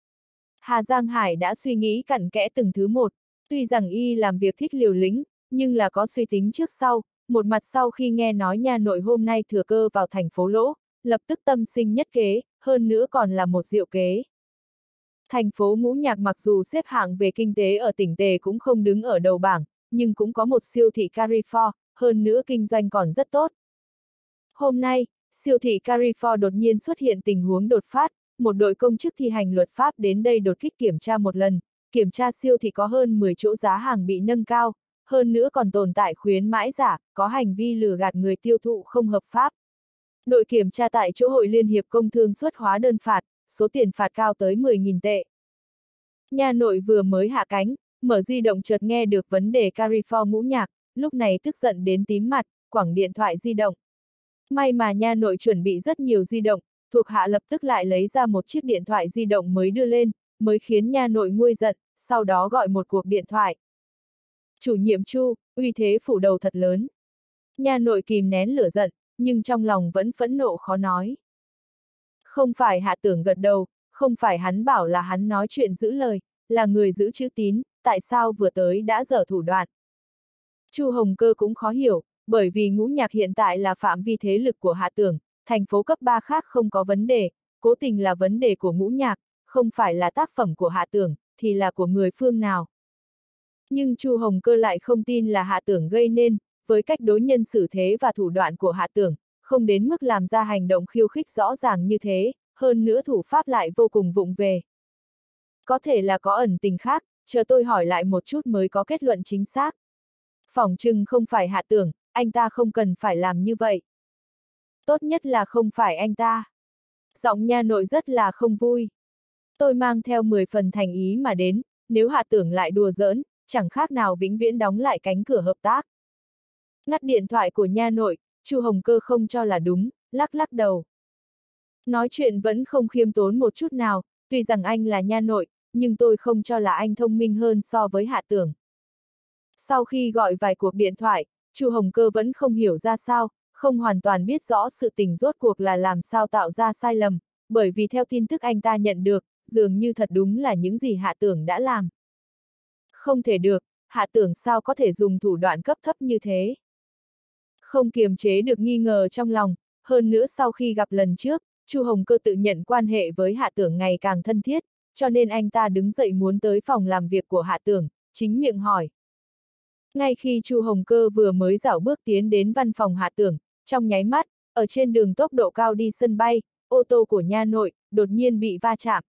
Hà Giang Hải đã suy nghĩ cặn kẽ từng thứ một, tuy rằng y làm việc thích liều lĩnh, nhưng là có suy tính trước sau, một mặt sau khi nghe nói Nha Nội hôm nay thừa cơ vào thành phố Lỗ, lập tức tâm sinh nhất kế, hơn nữa còn là một diệu kế. Thành phố Ngũ Nhạc mặc dù xếp hạng về kinh tế ở tỉnh Tề cũng không đứng ở đầu bảng, nhưng cũng có một siêu thị Carrefour, hơn nữa kinh doanh còn rất tốt. Hôm nay, siêu thị Carrefour đột nhiên xuất hiện tình huống đột phát, một đội công chức thi hành luật pháp đến đây đột kích kiểm tra một lần, kiểm tra siêu thị có hơn mười chỗ giá hàng bị nâng cao, hơn nữa còn tồn tại khuyến mãi giả, có hành vi lừa gạt người tiêu thụ không hợp pháp. Đội kiểm tra tại chỗ Hội Liên hiệp Công thương xuất hóa đơn phạt, số tiền phạt cao tới mười nghìn tệ. Nha Nội vừa mới hạ cánh, mở di động chợt nghe được vấn đề Carrefour Ngũ Nhạc, lúc này tức giận đến tím mặt, quẳng điện thoại di động. May mà Nha Nội chuẩn bị rất nhiều di động, thuộc hạ lập tức lại lấy ra một chiếc điện thoại di động mới đưa lên, mới khiến Nha Nội nguôi giận, sau đó gọi một cuộc điện thoại. Chủ nhiệm Chu, uy thế phủ đầu thật lớn. Nha Nội kìm nén lửa giận, nhưng trong lòng vẫn phẫn nộ khó nói. Không phải Hạ Tưởng gật đầu, không phải hắn bảo là hắn nói chuyện giữ lời, là người giữ chữ tín, tại sao vừa tới đã dở thủ đoạn. Chu Hồng Cơ cũng khó hiểu, bởi vì Ngũ Nhạc hiện tại là phạm vi thế lực của Hạ Tưởng, thành phố cấp ba khác không có vấn đề, cố tình là vấn đề của Ngũ Nhạc, không phải là tác phẩm của Hạ Tưởng, thì là của người phương nào. Nhưng Chu Hồng Cơ lại không tin là Hạ Tưởng gây nên, với cách đối nhân xử thế và thủ đoạn của Hạ Tưởng, không đến mức làm ra hành động khiêu khích rõ ràng như thế, hơn nữa thủ pháp lại vô cùng vụng về. Có thể là có ẩn tình khác, chờ tôi hỏi lại một chút mới có kết luận chính xác. Phỏng chừng không phải Hạ Tưởng, anh ta không cần phải làm như vậy. Tốt nhất là không phải anh ta. Giọng Nha Nội rất là không vui. Tôi mang theo mười phần thành ý mà đến, nếu Hạ Tưởng lại đùa giỡn, chẳng khác nào vĩnh viễn đóng lại cánh cửa hợp tác. Ngắt điện thoại của Nha Nội, Chu Hồng Cơ không cho là đúng, lắc lắc đầu. Nói chuyện vẫn không khiêm tốn một chút nào, tuy rằng anh là Nha Nội, nhưng tôi không cho là anh thông minh hơn so với Hạ Tưởng. Sau khi gọi vài cuộc điện thoại, Chu Hồng Cơ vẫn không hiểu ra sao, không hoàn toàn biết rõ sự tình rốt cuộc là làm sao tạo ra sai lầm, bởi vì theo tin tức anh ta nhận được, dường như thật đúng là những gì Hạ Tưởng đã làm. Không thể được, Hạ Tưởng sao có thể dùng thủ đoạn cấp thấp như thế. Không kiềm chế được nghi ngờ trong lòng, hơn nữa sau khi gặp lần trước, Chu Hồng Cơ tự nhận quan hệ với Hạ Tưởng ngày càng thân thiết, cho nên anh ta đứng dậy muốn tới phòng làm việc của Hạ Tưởng, chính miệng hỏi. Ngay khi Chu Hồng Cơ vừa mới dạo bước tiến đến văn phòng Hạ Tưởng, trong nháy mắt, ở trên đường tốc độ cao đi sân bay, ô tô của Nha Nội đột nhiên bị va chạm.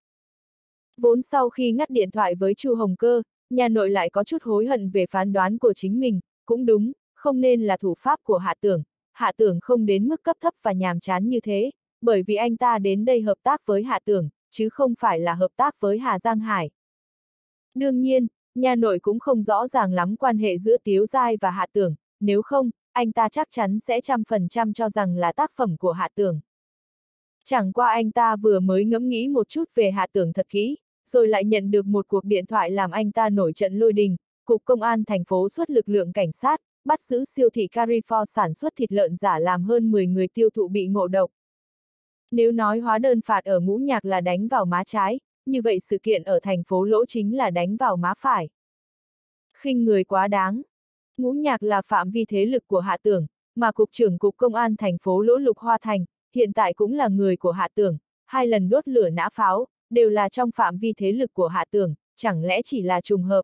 Vốn sau khi ngắt điện thoại với Chu Hồng Cơ, Nha Nội lại có chút hối hận về phán đoán của chính mình, cũng đúng, không nên là thủ pháp của Hạ Tưởng, Hạ Tưởng không đến mức cấp thấp và nhàm chán như thế, bởi vì anh ta đến đây hợp tác với Hạ Tưởng, chứ không phải là hợp tác với Hà Giang Hải. Đương nhiên, Nha Nội cũng không rõ ràng lắm quan hệ giữa Tiếu Giai và Hạ Tưởng, nếu không, anh ta chắc chắn sẽ trăm phần trăm cho rằng là tác phẩm của Hạ Tưởng. Chẳng qua anh ta vừa mới ngẫm nghĩ một chút về Hạ Tưởng thật kỹ, rồi lại nhận được một cuộc điện thoại làm anh ta nổi trận lôi đình, Cục Công an thành phố xuất lực lượng cảnh sát, bắt giữ siêu thị Carrefour sản xuất thịt lợn giả làm hơn mười người tiêu thụ bị ngộ độc. Nếu nói hóa đơn phạt ở Ngũ Nhạc là đánh vào má trái, như vậy sự kiện ở thành phố Lỗ chính là đánh vào má phải. Khinh người quá đáng. Ngũ Nhạc là phạm vi thế lực của Hạ Tưởng, mà Cục trưởng Cục Công an thành phố Lỗ Lục Hoa Thành, hiện tại cũng là người của Hạ Tưởng, hai lần đốt lửa nã pháo, đều là trong phạm vi thế lực của Hạ Tưởng, chẳng lẽ chỉ là trùng hợp.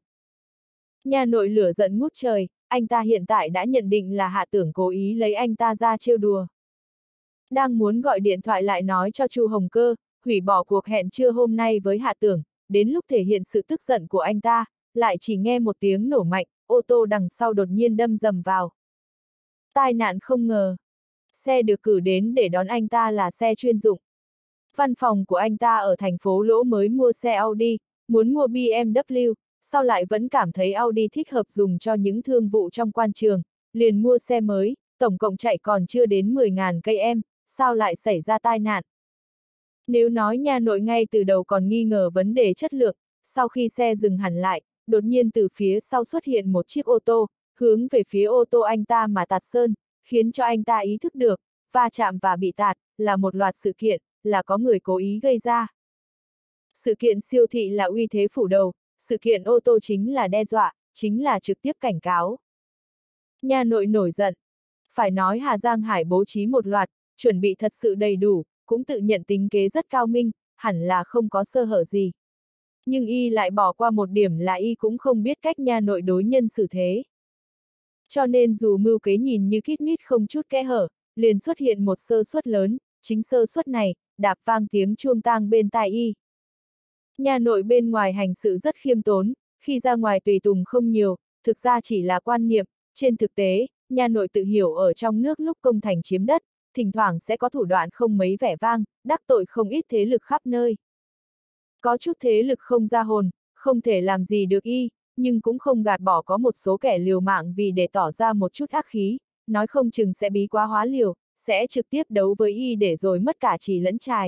Nha Nội lửa giận ngút trời, anh ta hiện tại đã nhận định là Hạ Tưởng cố ý lấy anh ta ra trêu đùa. Đang muốn gọi điện thoại lại nói cho Chu Hồng Cơ, hủy bỏ cuộc hẹn trưa hôm nay với Hạ Tưởng, đến lúc thể hiện sự tức giận của anh ta, lại chỉ nghe một tiếng nổ mạnh, ô tô đằng sau đột nhiên đâm dầm vào. Tai nạn không ngờ. Xe được cử đến để đón anh ta là xe chuyên dụng. Văn phòng của anh ta ở thành phố Lỗ mới mua xe Audi, muốn mua bê em vê, sau lại vẫn cảm thấy Audi thích hợp dùng cho những thương vụ trong quan trường, liền mua xe mới, tổng cộng chạy còn chưa đến mười nghìn cây em, sao lại xảy ra tai nạn. Nếu nói Nha Nội ngay từ đầu còn nghi ngờ vấn đề chất lượng, sau khi xe dừng hẳn lại, đột nhiên từ phía sau xuất hiện một chiếc ô tô, hướng về phía ô tô anh ta mà tạt sơn, khiến cho anh ta ý thức được, va chạm và bị tạt, là một loạt sự kiện, là có người cố ý gây ra. Sự kiện siêu thị là uy thế phủ đầu, sự kiện ô tô chính là đe dọa, chính là trực tiếp cảnh cáo. Nha Nội nổi giận. Phải nói Hà Giang Hải bố trí một loạt, chuẩn bị thật sự đầy đủ, cũng tự nhận tính kế rất cao minh, hẳn là không có sơ hở gì. Nhưng y lại bỏ qua một điểm là y cũng không biết cách Nha Nội đối nhân xử thế. Cho nên dù mưu kế nhìn như kít mít không chút kẽ hở, liền xuất hiện một sơ suất lớn, chính sơ suất này, đạp vang tiếng chuông tang bên tai y. Nha Nội bên ngoài hành sự rất khiêm tốn, khi ra ngoài tùy tùng không nhiều, thực ra chỉ là quan niệm, trên thực tế, Nha Nội tự hiểu ở trong nước lúc công thành chiếm đất, thỉnh thoảng sẽ có thủ đoạn không mấy vẻ vang, đắc tội không ít thế lực khắp nơi. Có chút thế lực không ra hồn, không thể làm gì được y, nhưng cũng không gạt bỏ có một số kẻ liều mạng vì để tỏ ra một chút ác khí, nói không chừng sẽ bí quá hóa liều, sẽ trực tiếp đấu với y để rồi mất cả trì lẫn trài.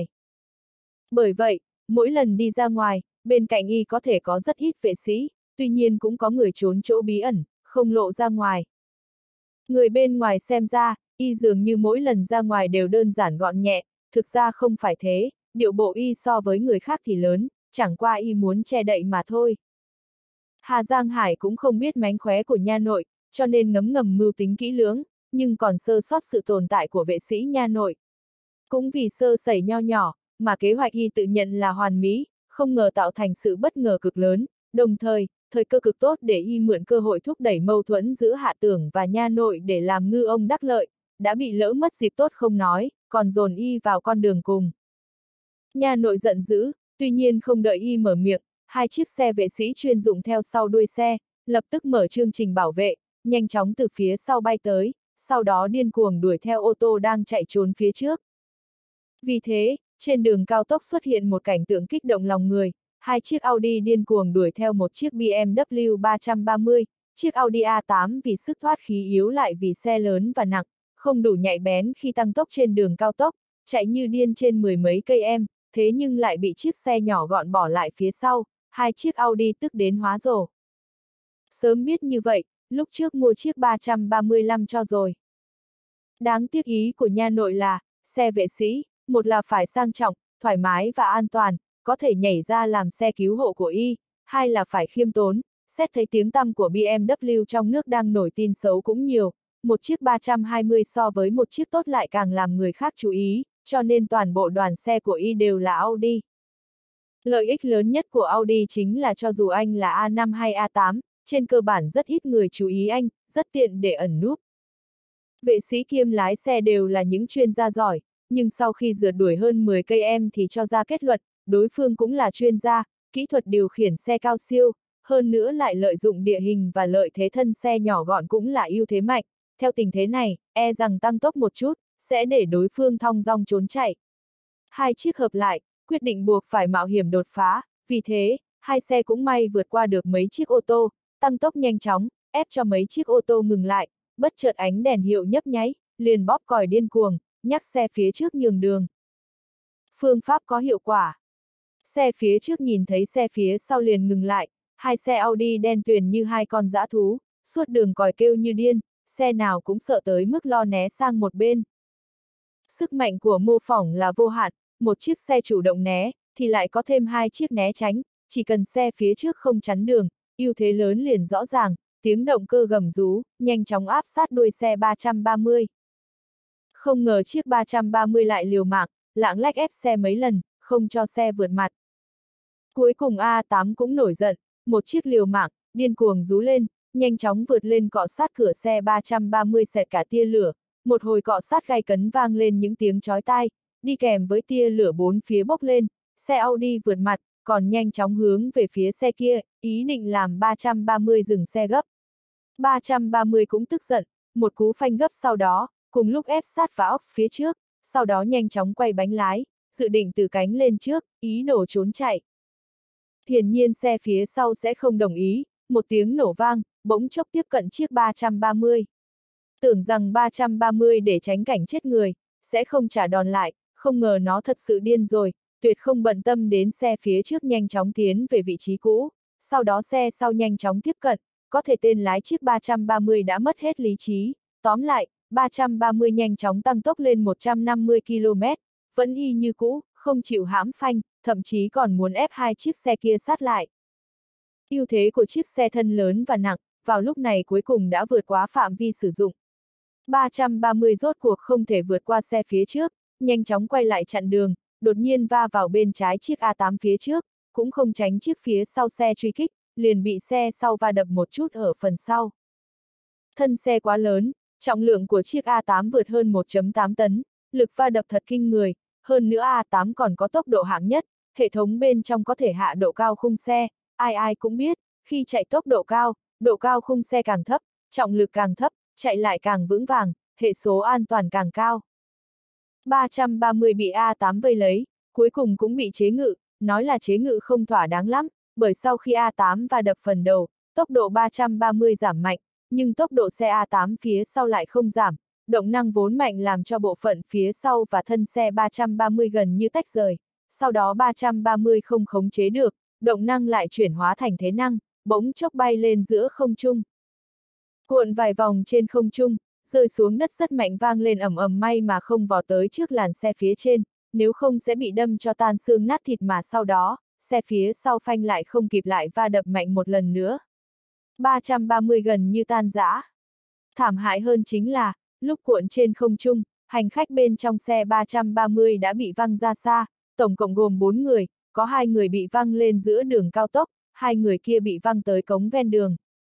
Bởi vậy, mỗi lần đi ra ngoài, bên cạnh y có thể có rất ít vệ sĩ, tuy nhiên cũng có người trốn chỗ bí ẩn, không lộ ra ngoài. Người bên ngoài xem ra, y dường như mỗi lần ra ngoài đều đơn giản gọn nhẹ, thực ra không phải thế, điệu bộ y so với người khác thì lớn, chẳng qua y muốn che đậy mà thôi. Hà Giang Hải cũng không biết mánh khóe của Nha Nội, cho nên ngấm ngầm mưu tính kỹ lưỡng, nhưng còn sơ sót sự tồn tại của vệ sĩ Nha Nội. Cũng vì sơ sẩy nho nhỏ, mà kế hoạch y tự nhận là hoàn mỹ, không ngờ tạo thành sự bất ngờ cực lớn, đồng thời, thời cơ cực tốt để y mượn cơ hội thúc đẩy mâu thuẫn giữa Hạ Tưởng và Nha Nội để làm ngư ông đắc lợi, đã bị lỡ mất dịp tốt không nói, còn dồn y vào con đường cùng. Nha Nội giận dữ, tuy nhiên không đợi y mở miệng, hai chiếc xe vệ sĩ chuyên dụng theo sau đuôi xe, lập tức mở chương trình bảo vệ, nhanh chóng từ phía sau bay tới, sau đó điên cuồng đuổi theo ô tô đang chạy trốn phía trước. Vì thế, trên đường cao tốc xuất hiện một cảnh tượng kích động lòng người, hai chiếc Audi điên cuồng đuổi theo một chiếc bê em vê ba ba mươi, chiếc Audi A tám vì sức thoát khí yếu lại vì xe lớn và nặng, không đủ nhạy bén khi tăng tốc trên đường cao tốc, chạy như điên trên mười mấy cây em, thế nhưng lại bị chiếc xe nhỏ gọn bỏ lại phía sau, hai chiếc Audi tức đến hóa rồ. Sớm biết như vậy, lúc trước mua chiếc ba ba lăm cho rồi. Đáng tiếc ý của Nha Nội là, xe vệ sĩ, một là phải sang trọng, thoải mái và an toàn, có thể nhảy ra làm xe cứu hộ của y, hai là phải khiêm tốn, xét thấy tiếng tăm của bê em vê trong nước đang nổi tin xấu cũng nhiều, một chiếc ba hai mươi so với một chiếc tốt lại càng làm người khác chú ý, cho nên toàn bộ đoàn xe của y đều là Audi. Lợi ích lớn nhất của Audi chính là cho dù anh là A năm hay A tám, trên cơ bản rất ít người chú ý anh, rất tiện để ẩn núp. Vệ sĩ kiêm lái xe đều là những chuyên gia giỏi, nhưng sau khi rượt đuổi hơn mười cây em thì cho ra kết luận, đối phương cũng là chuyên gia, kỹ thuật điều khiển xe cao siêu, hơn nữa lại lợi dụng địa hình và lợi thế thân xe nhỏ gọn cũng là ưu thế mạnh, theo tình thế này, e rằng tăng tốc một chút, sẽ để đối phương thong dong trốn chạy. Hai chiếc hợp lại, quyết định buộc phải mạo hiểm đột phá, vì thế, hai xe cũng may vượt qua được mấy chiếc ô tô, tăng tốc nhanh chóng, ép cho mấy chiếc ô tô ngừng lại, bất chợt ánh đèn hiệu nhấp nháy, liền bóp còi điên cuồng, nhắc xe phía trước nhường đường. Phương pháp có hiệu quả. Xe phía trước nhìn thấy xe phía sau liền ngừng lại, hai xe Audi đen tuyền như hai con dã thú, suốt đường còi kêu như điên, xe nào cũng sợ tới mức lo né sang một bên. Sức mạnh của mô phỏng là vô hạn, một chiếc xe chủ động né, thì lại có thêm hai chiếc né tránh, chỉ cần xe phía trước không chắn đường, ưu thế lớn liền rõ ràng, tiếng động cơ gầm rú, nhanh chóng áp sát đuôi xe ba trăm ba mươi. Không ngờ chiếc ba trăm ba mươi lại liều mạng, lạng lách ép xe mấy lần, không cho xe vượt mặt. Cuối cùng A tám cũng nổi giận, một chiếc liều mạng, điên cuồng rú lên, nhanh chóng vượt lên cọ sát cửa xe ba trăm ba mươi xẹt cả tia lửa, một hồi cọ sát gay cấn vang lên những tiếng chói tai, đi kèm với tia lửa bốn phía bốc lên, xe Audi vượt mặt, còn nhanh chóng hướng về phía xe kia, ý định làm ba trăm ba mươi dừng xe gấp. ba trăm ba mươi cũng tức giận, một cú phanh gấp sau đó, cùng lúc ép sát vào ốc phía trước, sau đó nhanh chóng quay bánh lái, dự định từ cánh lên trước, ý đồ trốn chạy. Hiển nhiên xe phía sau sẽ không đồng ý, một tiếng nổ vang, bỗng chốc tiếp cận chiếc ba trăm ba mươi. Tưởng rằng ba trăm ba mươi để tránh cảnh chết người, sẽ không trả đòn lại, không ngờ nó thật sự điên rồi, tuyệt không bận tâm đến xe phía trước nhanh chóng tiến về vị trí cũ, sau đó xe sau nhanh chóng tiếp cận, có thể tên lái chiếc ba trăm ba mươi đã mất hết lý trí, tóm lại, ba trăm ba mươi nhanh chóng tăng tốc lên một trăm năm mươi ki lô mét, vẫn y như cũ, không chịu hãm phanh, thậm chí còn muốn ép hai chiếc xe kia sát lại. Ưu thế của chiếc xe thân lớn và nặng, vào lúc này cuối cùng đã vượt quá phạm vi sử dụng. ba trăm ba mươi rốt cuộc không thể vượt qua xe phía trước, nhanh chóng quay lại chặn đường, đột nhiên va vào bên trái chiếc A tám phía trước, cũng không tránh chiếc phía sau xe truy kích, liền bị xe sau va đập một chút ở phần sau. Thân xe quá lớn, trọng lượng của chiếc A tám vượt hơn một phẩy tám tấn, lực va đập thật kinh người, hơn nữa A tám còn có tốc độ hạng nhất, hệ thống bên trong có thể hạ độ cao khung xe, ai ai cũng biết, khi chạy tốc độ cao, độ cao khung xe càng thấp, trọng lực càng thấp, chạy lại càng vững vàng, hệ số an toàn càng cao. ba trăm ba mươi bị A tám vây lấy, cuối cùng cũng bị chế ngự, nói là chế ngự không thỏa đáng lắm, bởi sau khi A tám va đập phần đầu, tốc độ ba trăm ba mươi giảm mạnh, nhưng tốc độ xe A tám phía sau lại không giảm, động năng vốn mạnh làm cho bộ phận phía sau và thân xe ba trăm ba mươi gần như tách rời, sau đó ba trăm ba mươi không khống chế được, động năng lại chuyển hóa thành thế năng, bỗng chốc bay lên giữa không trung. Cuộn vài vòng trên không trung, rơi xuống đất rất mạnh vang lên ầm ầm, may mà không vò tới trước làn xe phía trên, nếu không sẽ bị đâm cho tan xương nát thịt, mà sau đó, xe phía sau phanh lại không kịp lại va đập mạnh một lần nữa. ba trăm ba mươi gần như tan rã. Thảm hại hơn chính là, lúc cuộn trên không trung, hành khách bên trong xe ba trăm ba mươi đã bị văng ra xa, tổng cộng gồm bốn người, có hai người bị văng lên giữa đường cao tốc, hai người kia bị văng tới cống ven đường.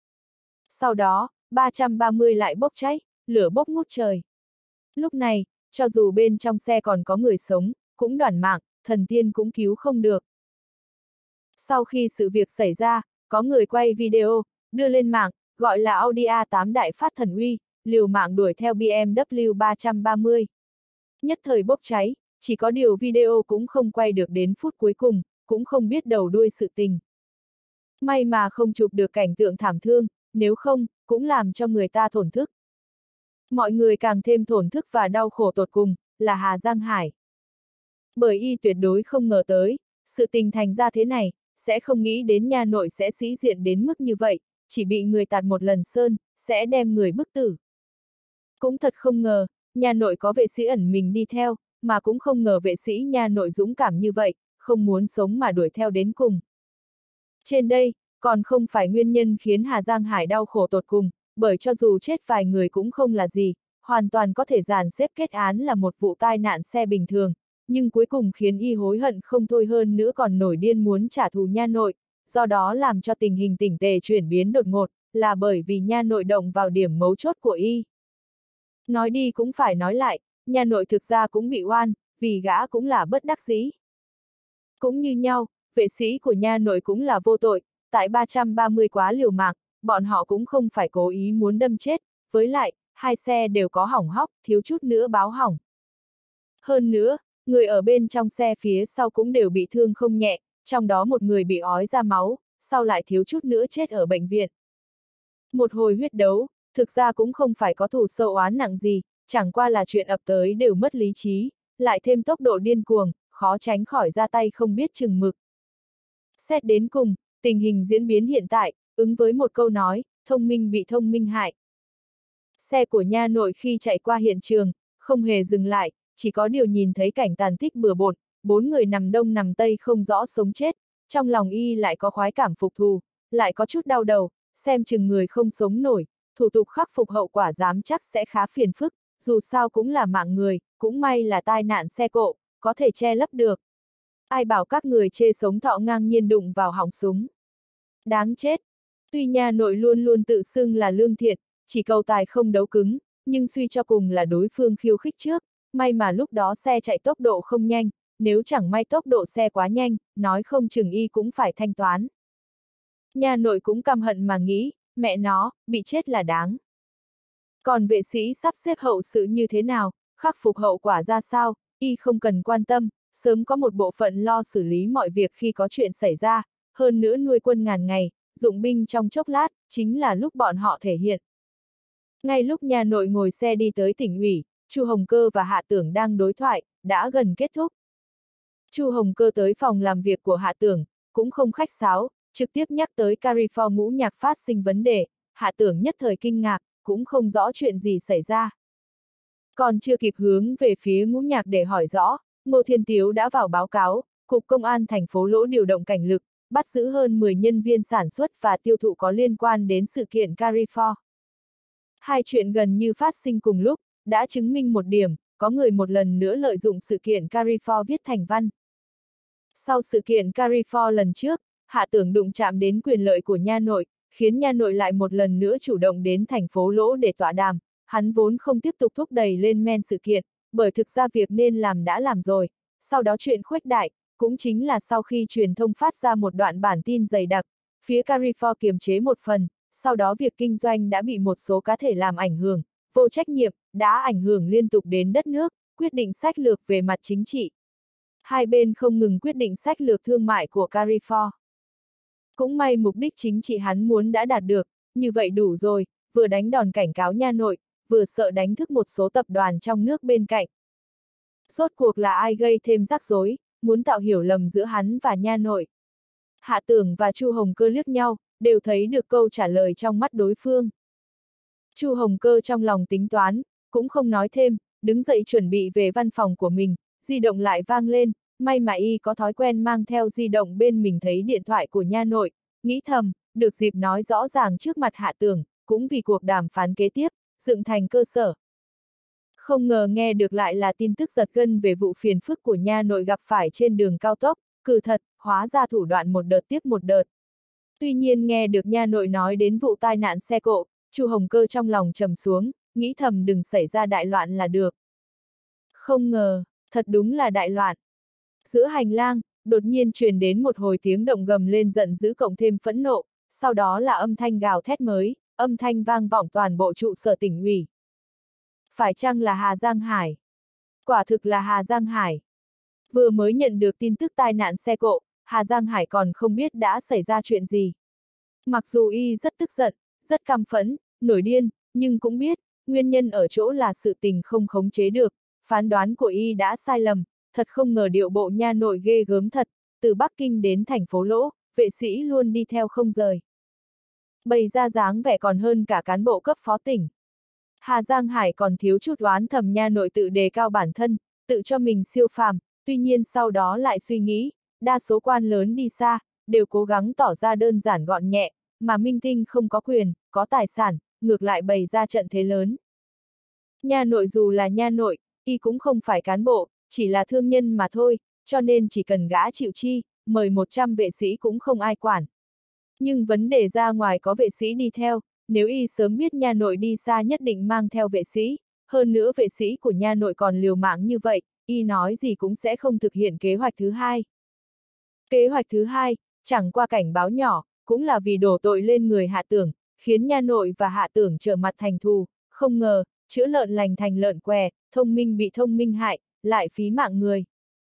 Sau đó, ba trăm ba mươi lại bốc cháy, lửa bốc ngút trời. Lúc này, cho dù bên trong xe còn có người sống, cũng đoản mạng, thần tiên cũng cứu không được. Sau khi sự việc xảy ra, có người quay video, đưa lên mạng, gọi là Audi A tám đại phát thần uy, liều mạng đuổi theo B M W ba trăm ba mươi. Nhất thời bốc cháy, chỉ có điều video cũng không quay được đến phút cuối cùng, cũng không biết đầu đuôi sự tình. May mà không chụp được cảnh tượng thảm thương, nếu không, cũng làm cho người ta thổn thức. Mọi người càng thêm thổn thức và đau khổ tột cùng, là Hà Giang Hải. Bởi y tuyệt đối không ngờ tới, sự tình thành ra thế này, sẽ không nghĩ đến nhà nội sẽ sĩ diện đến mức như vậy, chỉ bị người tạt một lần sơn, sẽ đem người bức tử. Cũng thật không ngờ, nhà nội có vệ sĩ ẩn mình đi theo, mà cũng không ngờ vệ sĩ nhà nội dũng cảm như vậy, không muốn sống mà đuổi theo đến cùng. Trên đây, còn không phải nguyên nhân khiến Hà Giang Hải đau khổ tột cùng, bởi cho dù chết vài người cũng không là gì, hoàn toàn có thể dàn xếp kết án là một vụ tai nạn xe bình thường, nhưng cuối cùng khiến y hối hận không thôi, hơn nữa còn nổi điên muốn trả thù nha nội, do đó làm cho tình hình tỉnh tề chuyển biến đột ngột, là bởi vì nha nội động vào điểm mấu chốt của y. Nói đi cũng phải nói lại, nha nội thực ra cũng bị oan, vì gã cũng là bất đắc dĩ. Cũng như nhau, vệ sĩ của nha nội cũng là vô tội, tại ba trăm ba mươi quá liều mạng, bọn họ cũng không phải cố ý muốn đâm chết, với lại, hai xe đều có hỏng hóc, thiếu chút nữa báo hỏng. Hơn nữa, người ở bên trong xe phía sau cũng đều bị thương không nhẹ, trong đó một người bị ói ra máu, sau lại thiếu chút nữa chết ở bệnh viện. Một hồi huyết đấu, thực ra cũng không phải có thù sâu oán nặng gì, chẳng qua là chuyện ập tới đều mất lý trí, lại thêm tốc độ điên cuồng, khó tránh khỏi ra tay không biết chừng mực. Xét đến cùng, tình hình diễn biến hiện tại, ứng với một câu nói, thông minh bị thông minh hại. Xe của nha nội khi chạy qua hiện trường, không hề dừng lại, chỉ có điều nhìn thấy cảnh tàn tích bừa bộn, bốn người nằm đông nằm tây không rõ sống chết, trong lòng y lại có khoái cảm phục thù, lại có chút đau đầu, xem chừng người không sống nổi, thủ tục khắc phục hậu quả dám chắc sẽ khá phiền phức, dù sao cũng là mạng người, cũng may là tai nạn xe cộ, có thể che lấp được. Ai bảo các người chê sống thọ ngang nhiên đụng vào họng súng. Đáng chết. Tuy nha nội luôn luôn tự xưng là lương thiện, chỉ cầu tài không đấu cứng, nhưng suy cho cùng là đối phương khiêu khích trước, may mà lúc đó xe chạy tốc độ không nhanh, nếu chẳng may tốc độ xe quá nhanh, nói không chừng y cũng phải thanh toán. Nha nội cũng căm hận mà nghĩ, mẹ nó, bị chết là đáng. Còn vệ sĩ sắp xếp hậu sự như thế nào, khắc phục hậu quả ra sao, y không cần quan tâm, sớm có một bộ phận lo xử lý mọi việc khi có chuyện xảy ra, hơn nữa nuôi quân ngàn ngày, dụng binh trong chốc lát, chính là lúc bọn họ thể hiện. Ngay lúc nhà nội ngồi xe đi tới tỉnh ủy, Chu Hồng Cơ và Hạ Tưởng đang đối thoại, đã gần kết thúc. Chu Hồng Cơ tới phòng làm việc của Hạ Tưởng, cũng không khách sáo, trực tiếp nhắc tới Carrefour ngũ nhạc phát sinh vấn đề, Hạ Tưởng nhất thời kinh ngạc, cũng không rõ chuyện gì xảy ra. Còn chưa kịp hướng về phía ngũ nhạc để hỏi rõ, Ngô Thiên Tiếu đã vào báo cáo, Cục Công an thành phố Lỗ điều động cảnh lực, bắt giữ hơn mười nhân viên sản xuất và tiêu thụ có liên quan đến sự kiện Carrefour. Hai chuyện gần như phát sinh cùng lúc, đã chứng minh một điểm, có người một lần nữa lợi dụng sự kiện Carrefour viết thành văn. Sau sự kiện Carrefour lần trước, Hạ Tưởng đụng chạm đến quyền lợi của nha nội, khiến nha nội lại một lần nữa chủ động đến thành phố Lỗ để tọa đàm, hắn vốn không tiếp tục thúc đẩy lên men sự kiện, bởi thực ra việc nên làm đã làm rồi, sau đó chuyện khuếch đại, cũng chính là sau khi truyền thông phát ra một đoạn bản tin dày đặc, phía Carrefour kiềm chế một phần, sau đó việc kinh doanh đã bị một số cá thể làm ảnh hưởng, vô trách nhiệm, đã ảnh hưởng liên tục đến đất nước, quyết định sách lược về mặt chính trị. Hai bên không ngừng quyết định sách lược thương mại của Carrefour. Cũng may mục đích chính trị hắn muốn đã đạt được, như vậy đủ rồi, vừa đánh đòn cảnh cáo nha nội, vừa sợ đánh thức một số tập đoàn trong nước bên cạnh. Rốt cuộc là ai gây thêm rắc rối, muốn tạo hiểu lầm giữa hắn và nha nội. Hạ Tưởng và Chu Hồng Cơ liếc nhau, đều thấy được câu trả lời trong mắt đối phương. Chu Hồng Cơ trong lòng tính toán, cũng không nói thêm, đứng dậy chuẩn bị về văn phòng của mình, di động lại vang lên, may mà y có thói quen mang theo di động bên mình thấy điện thoại của nha nội, nghĩ thầm, được dịp nói rõ ràng trước mặt Hạ Tưởng, cũng vì cuộc đàm phán kế tiếp, dựng thành cơ sở. Không ngờ nghe được lại là tin tức giật gân về vụ phiền phức của nha nội gặp phải trên đường cao tốc, cừ thật, hóa ra thủ đoạn một đợt tiếp một đợt. Tuy nhiên nghe được nha nội nói đến vụ tai nạn xe cộ, Chu Hồng Cơ trong lòng trầm xuống, nghĩ thầm đừng xảy ra đại loạn là được. Không ngờ, thật đúng là đại loạn. Giữa hành lang, đột nhiên truyền đến một hồi tiếng động gầm lên giận dữ cộng thêm phẫn nộ, sau đó là âm thanh gào thét mới, âm thanh vang vọng toàn bộ trụ sở tỉnh ủy. Phải chăng là Hà Giang Hải? Quả thực là Hà Giang Hải. Vừa mới nhận được tin tức tai nạn xe cộ, Hà Giang Hải còn không biết đã xảy ra chuyện gì. Mặc dù y rất tức giận, rất căm phẫn, nổi điên, nhưng cũng biết, nguyên nhân ở chỗ là sự tình không khống chế được, phán đoán của y đã sai lầm, thật không ngờ điệu bộ nha nội ghê gớm thật, từ Bắc Kinh đến thành phố Lỗ, vệ sĩ luôn đi theo không rời. Bày ra dáng vẻ còn hơn cả cán bộ cấp phó tỉnh. Hà Giang Hải còn thiếu chút oán thầm nha nội tự đề cao bản thân, tự cho mình siêu phàm, tuy nhiên sau đó lại suy nghĩ, đa số quan lớn đi xa, đều cố gắng tỏ ra đơn giản gọn nhẹ, mà minh tinh không có quyền, có tài sản, ngược lại bày ra trận thế lớn. Nha nội dù là nha nội, y cũng không phải cán bộ, chỉ là thương nhân mà thôi, cho nên chỉ cần gã chịu chi, mời một trăm vệ sĩ cũng không ai quản. Nhưng vấn đề ra ngoài có vệ sĩ đi theo, nếu y sớm biết nha nội đi xa nhất định mang theo vệ sĩ, hơn nữa vệ sĩ của nha nội còn liều mạng như vậy, y nói gì cũng sẽ không thực hiện kế hoạch thứ hai. Kế hoạch thứ hai, chẳng qua cảnh báo nhỏ, cũng là vì đổ tội lên người Hạ Tưởng, khiến nha nội và Hạ Tưởng trở mặt thành thù, không ngờ, chữa lợn lành thành lợn què, thông minh bị thông minh hại, lại phí mạng người.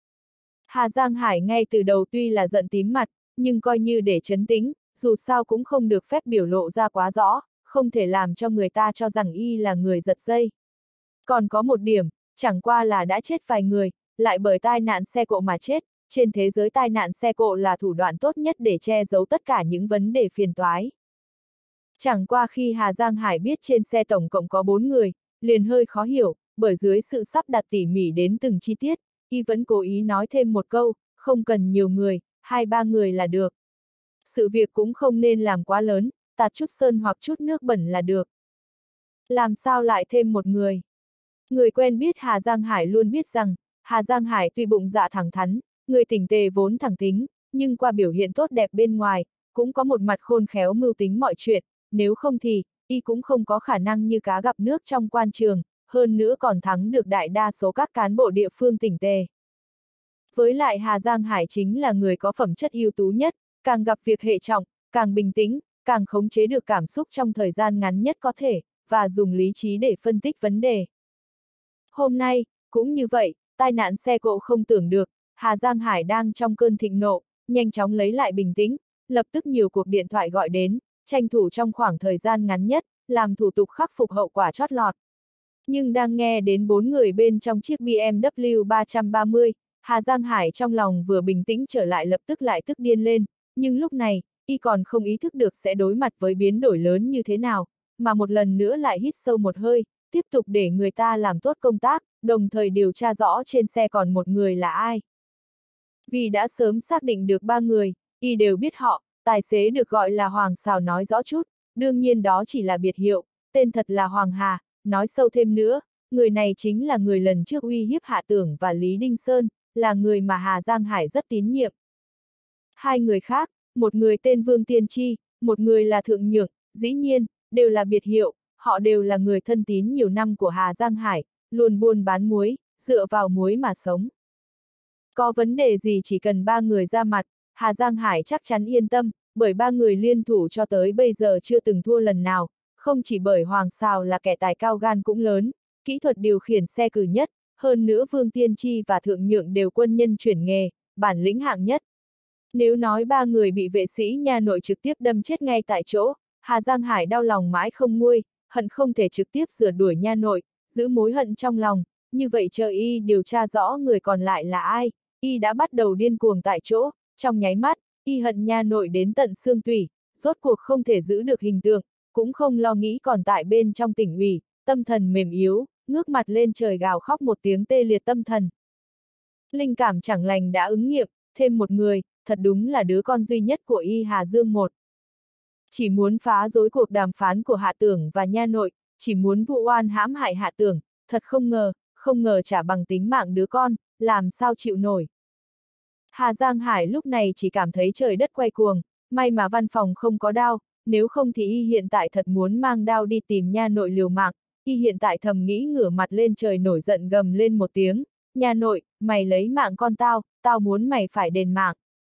Hà Giang Hải ngay từ đầu tuy là giận tím mặt, nhưng coi như để trấn tĩnh, dù sao cũng không được phép biểu lộ ra quá rõ, không thể làm cho người ta cho rằng y là người giật dây. Còn có một điểm, chẳng qua là đã chết vài người, lại bởi tai nạn xe cộ mà chết, trên thế giới tai nạn xe cộ là thủ đoạn tốt nhất để che giấu tất cả những vấn đề phiền toái. Chẳng qua khi Hà Giang Hải biết trên xe tổng cộng có bốn người, liền hơi khó hiểu, bởi dưới sự sắp đặt tỉ mỉ đến từng chi tiết, y vẫn cố ý nói thêm một câu, không cần nhiều người, hai ba người là được. Sự việc cũng không nên làm quá lớn, tạt chút sơn hoặc chút nước bẩn là được. Làm sao lại thêm một người? Người quen biết Hà Giang Hải luôn biết rằng, Hà Giang Hải tuy bụng dạ thẳng thắn, người tỉnh tề vốn thẳng tính, nhưng qua biểu hiện tốt đẹp bên ngoài, cũng có một mặt khôn khéo mưu tính mọi chuyện, nếu không thì, y cũng không có khả năng như cá gặp nước trong quan trường, hơn nữa còn thắng được đại đa số các cán bộ địa phương tỉnh tề. Với lại Hà Giang Hải chính là người có phẩm chất ưu tú nhất, càng gặp việc hệ trọng, càng bình tĩnh, càng khống chế được cảm xúc trong thời gian ngắn nhất có thể, và dùng lý trí để phân tích vấn đề. Hôm nay, cũng như vậy, tai nạn xe cộ không tưởng được, Hà Giang Hải đang trong cơn thịnh nộ, nhanh chóng lấy lại bình tĩnh, lập tức nhiều cuộc điện thoại gọi đến, tranh thủ trong khoảng thời gian ngắn nhất, làm thủ tục khắc phục hậu quả chót lọt. Nhưng đang nghe đến bốn người bên trong chiếc B M W ba ba mươi, Hà Giang Hải trong lòng vừa bình tĩnh trở lại lập tức lại tức điên lên, nhưng lúc này, y còn không ý thức được sẽ đối mặt với biến đổi lớn như thế nào, mà một lần nữa lại hít sâu một hơi, tiếp tục để người ta làm tốt công tác, đồng thời điều tra rõ trên xe còn một người là ai. Vì đã sớm xác định được ba người, y đều biết họ, tài xế được gọi là Hoàng Sào nói rõ chút, đương nhiên đó chỉ là biệt hiệu, tên thật là Hoàng Hà, nói sâu thêm nữa, người này chính là người lần trước uy hiếp Hạ Tưởng và Lý Đinh Sơn, là người mà Hà Giang Hải rất tín nhiệm. Hai người khác, một người tên Vương Tiên Tri, một người là Thượng Nhược, dĩ nhiên, đều là biệt hiệu, họ đều là người thân tín nhiều năm của Hà Giang Hải, luôn buôn bán muối, dựa vào muối mà sống. Có vấn đề gì chỉ cần ba người ra mặt, Hà Giang Hải chắc chắn yên tâm, bởi ba người liên thủ cho tới bây giờ chưa từng thua lần nào, không chỉ bởi Hoàng Sào là kẻ tài cao gan cũng lớn, kỹ thuật điều khiển xe cử nhất, hơn nữa Vương Tiên Tri và Thượng Nhượng đều quân nhân chuyển nghề, bản lĩnh hạng nhất. Nếu nói ba người bị vệ sĩ nha nội trực tiếp đâm chết ngay tại chỗ, Hà Giang Hải đau lòng mãi không nguôi, hận không thể trực tiếp rửa đuổi nha nội, giữ mối hận trong lòng, như vậy chờ y điều tra rõ người còn lại là ai, y đã bắt đầu điên cuồng tại chỗ, trong nháy mắt, y hận nha nội đến tận xương tủy, rốt cuộc không thể giữ được hình tượng, cũng không lo nghĩ còn tại bên trong tỉnh ủy, tâm thần mềm yếu, ngước mặt lên trời gào khóc một tiếng tê liệt tâm thần. Linh cảm chẳng lành đã ứng nghiệm, thêm một người, thật đúng là đứa con duy nhất của y Hà Dương một. Chỉ muốn phá rối cuộc đàm phán của Hạ Tưởng và nha nội, chỉ muốn vụ oan hãm hại Hạ Tưởng, thật không ngờ, không ngờ trả bằng tính mạng đứa con, làm sao chịu nổi. Hà Giang Hải lúc này chỉ cảm thấy trời đất quay cuồng, may mà văn phòng không có đao, nếu không thì y hiện tại thật muốn mang đao đi tìm nha nội liều mạng, y hiện tại thầm nghĩ ngửa mặt lên trời nổi giận gầm lên một tiếng, nha nội, mày lấy mạng con tao, tao muốn mày phải đền mạng.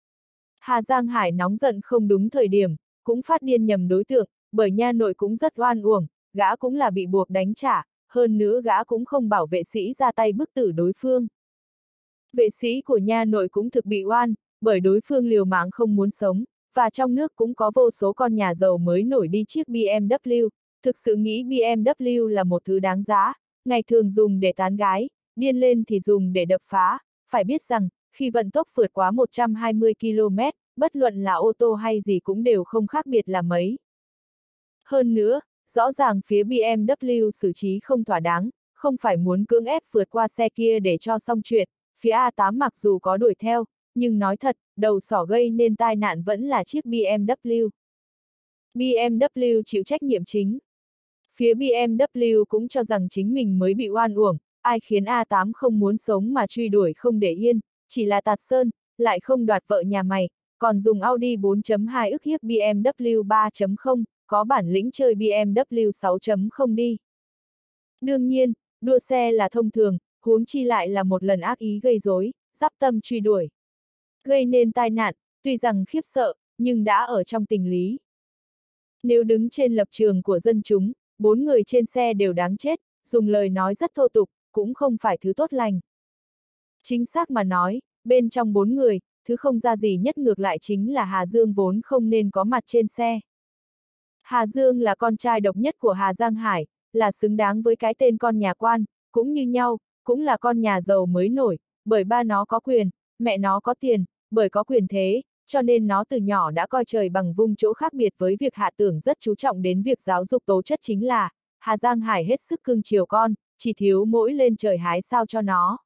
Hà Giang Hải nóng giận không đúng thời điểm, cũng phát điên nhầm đối tượng, bởi nha nội cũng rất oan uổng, gã cũng là bị buộc đánh trả, hơn nữa gã cũng không bảo vệ sĩ ra tay bức tử đối phương. Vệ sĩ của nha nội cũng thực bị oan, bởi đối phương liều mạng không muốn sống, và trong nước cũng có vô số con nhà giàu mới nổi đi chiếc B M W, thực sự nghĩ B M W là một thứ đáng giá, ngày thường dùng để tán gái, điên lên thì dùng để đập phá, phải biết rằng, khi vận tốc vượt quá một trăm hai mươi ki lô mét, bất luận là ô tô hay gì cũng đều không khác biệt là mấy. Hơn nữa, rõ ràng phía B M W xử trí không thỏa đáng, không phải muốn cưỡng ép vượt qua xe kia để cho xong chuyện, phía A tám mặc dù có đuổi theo, nhưng nói thật, đầu sỏ gây nên tai nạn vẫn là chiếc B M W. B M W chịu trách nhiệm chính. Phía B M W cũng cho rằng chính mình mới bị oan uổng, ai khiến A tám không muốn sống mà truy đuổi không để yên, chỉ là tạt sơn, lại không đoạt vợ nhà mày, còn dùng Audi bốn chấm hai ức hiếp B M W ba chấm không, có bản lĩnh chơi B M W sáu chấm không đi. Đương nhiên, đua xe là thông thường, huống chi lại là một lần ác ý gây rối, dắp tâm truy đuổi. Gây nên tai nạn, tuy rằng khiếp sợ, nhưng đã ở trong tình lý. Nếu đứng trên lập trường của dân chúng, bốn người trên xe đều đáng chết, dùng lời nói rất thô tục, cũng không phải thứ tốt lành. Chính xác mà nói, bên trong bốn người, thứ không ra gì nhất ngược lại chính là Hà Dương vốn không nên có mặt trên xe. Hà Dương là con trai độc nhất của Hà Giang Hải, là xứng đáng với cái tên con nhà quan, cũng như nhau, cũng là con nhà giàu mới nổi, bởi ba nó có quyền, mẹ nó có tiền, bởi có quyền thế, cho nên nó từ nhỏ đã coi trời bằng vung. Chỗ khác biệt với việc Hạ Tưởng rất chú trọng đến việc giáo dục tố chất chính là, Hà Giang Hải hết sức cưng chiều con, chỉ thiếu mỗi lên trời hái sao cho nó.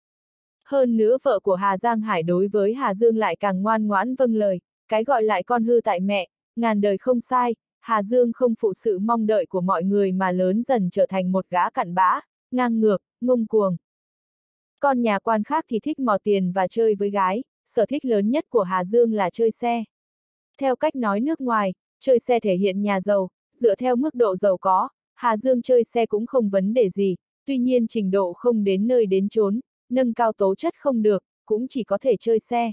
Hơn nữa vợ của Hà Giang Hải đối với Hà Dương lại càng ngoan ngoãn vâng lời, cái gọi lại con hư tại mẹ, ngàn đời không sai, Hà Dương không phụ sự mong đợi của mọi người mà lớn dần trở thành một gã cặn bã, ngang ngược, ngông cuồng. Con nhà quan khác thì thích mò tiền và chơi với gái, sở thích lớn nhất của Hà Dương là chơi xe. Theo cách nói nước ngoài, chơi xe thể hiện nhà giàu, dựa theo mức độ giàu có, Hà Dương chơi xe cũng không vấn đề gì, tuy nhiên trình độ không đến nơi đến chốn, nâng cao tố chất không được, cũng chỉ có thể chơi xe.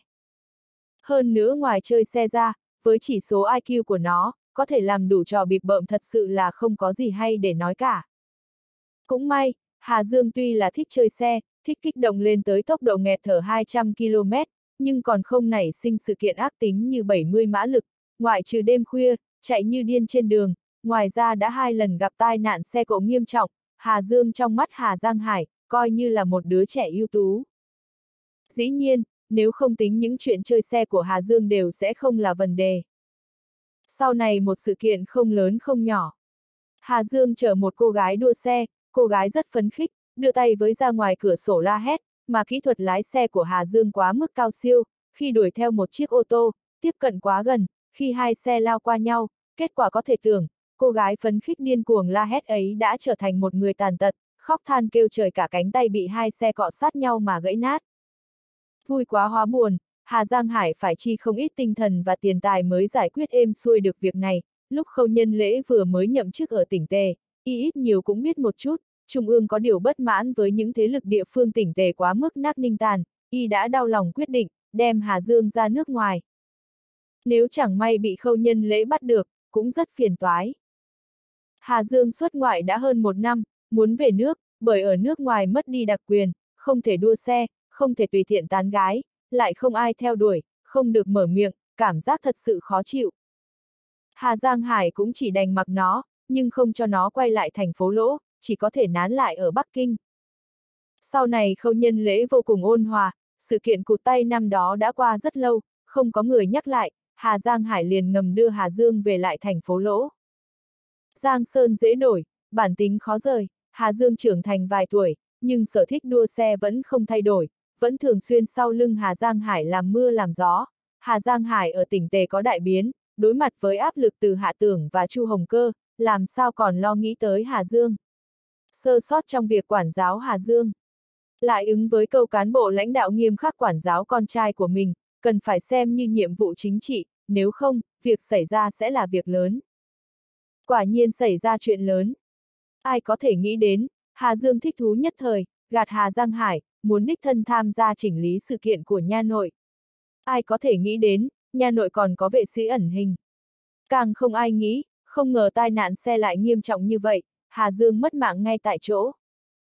Hơn nữa ngoài chơi xe ra, với chỉ số i kiu của nó, có thể làm đủ trò bịp bợm thật sự là không có gì hay để nói cả. Cũng may, Hà Dương tuy là thích chơi xe, thích kích động lên tới tốc độ nghẹt thở hai trăm ki lô mét, nhưng còn không nảy sinh sự kiện ác tính như bảy mươi mã lực, ngoại trừ đêm khuya, chạy như điên trên đường, ngoài ra đã hai lần gặp tai nạn xe cộ nghiêm trọng, Hà Dương trong mắt Hà Giang Hải, coi như là một đứa trẻ ưu tú. Dĩ nhiên, nếu không tính những chuyện chơi xe của Hà Dương đều sẽ không là vấn đề. Sau này một sự kiện không lớn không nhỏ. Hà Dương chở một cô gái đua xe, cô gái rất phấn khích, đưa tay với ra ngoài cửa sổ la hét, mà kỹ thuật lái xe của Hà Dương quá mức cao siêu, khi đuổi theo một chiếc ô tô, tiếp cận quá gần, khi hai xe lao qua nhau, kết quả có thể tưởng, cô gái phấn khích điên cuồng la hét ấy đã trở thành một người tàn tật, khóc than kêu trời cả cánh tay bị hai xe cọ sát nhau mà gãy nát. Vui quá hóa buồn, Hà Giang Hải phải chi không ít tinh thần và tiền tài mới giải quyết êm xuôi được việc này, lúc Khâu Nhân Lễ vừa mới nhậm chức ở tỉnh Tề, y ít nhiều cũng biết một chút, Trung ương có điều bất mãn với những thế lực địa phương tỉnh Tề quá mức nát ninh tàn, y đã đau lòng quyết định, đem Hà Dương ra nước ngoài. Nếu chẳng may bị Khâu Nhân Lễ bắt được, cũng rất phiền toái. Hà Dương xuất ngoại đã hơn một năm, muốn về nước, bởi ở nước ngoài mất đi đặc quyền, không thể đua xe, không thể tùy tiện tán gái, lại không ai theo đuổi, không được mở miệng, cảm giác thật sự khó chịu. Hà Giang Hải cũng chỉ đành mặc nó, nhưng không cho nó quay lại thành phố Lỗ, chỉ có thể nán lại ở Bắc Kinh. Sau này Khâu Nhân Lễ vô cùng ôn hòa, sự kiện cụt tay năm đó đã qua rất lâu, không có người nhắc lại, Hà Giang Hải liền ngầm đưa Hà Dương về lại thành phố Lỗ. Giang sơn dễ đổi, bản tính khó rời, Hà Dương trưởng thành vài tuổi, nhưng sở thích đua xe vẫn không thay đổi, vẫn thường xuyên sau lưng Hà Giang Hải làm mưa làm gió. Hà Giang Hải ở tỉnh Tề có đại biến, đối mặt với áp lực từ Hạ Tưởng và Chu Hồng Cơ, làm sao còn lo nghĩ tới Hà Dương. Sơ sót trong việc quản giáo Hà Dương. Lại ứng với câu cán bộ lãnh đạo nghiêm khắc quản giáo con trai của mình, cần phải xem như nhiệm vụ chính trị, nếu không, việc xảy ra sẽ là việc lớn. Quả nhiên xảy ra chuyện lớn. Ai có thể nghĩ đến, Hà Dương thích thú nhất thời, gạt Hà Giang Hải, muốn đích thân tham gia chỉnh lý sự kiện của nha nội. Ai có thể nghĩ đến, nha nội còn có vệ sĩ ẩn hình. Càng không ai nghĩ, không ngờ tai nạn xe lại nghiêm trọng như vậy, Hà Dương mất mạng ngay tại chỗ.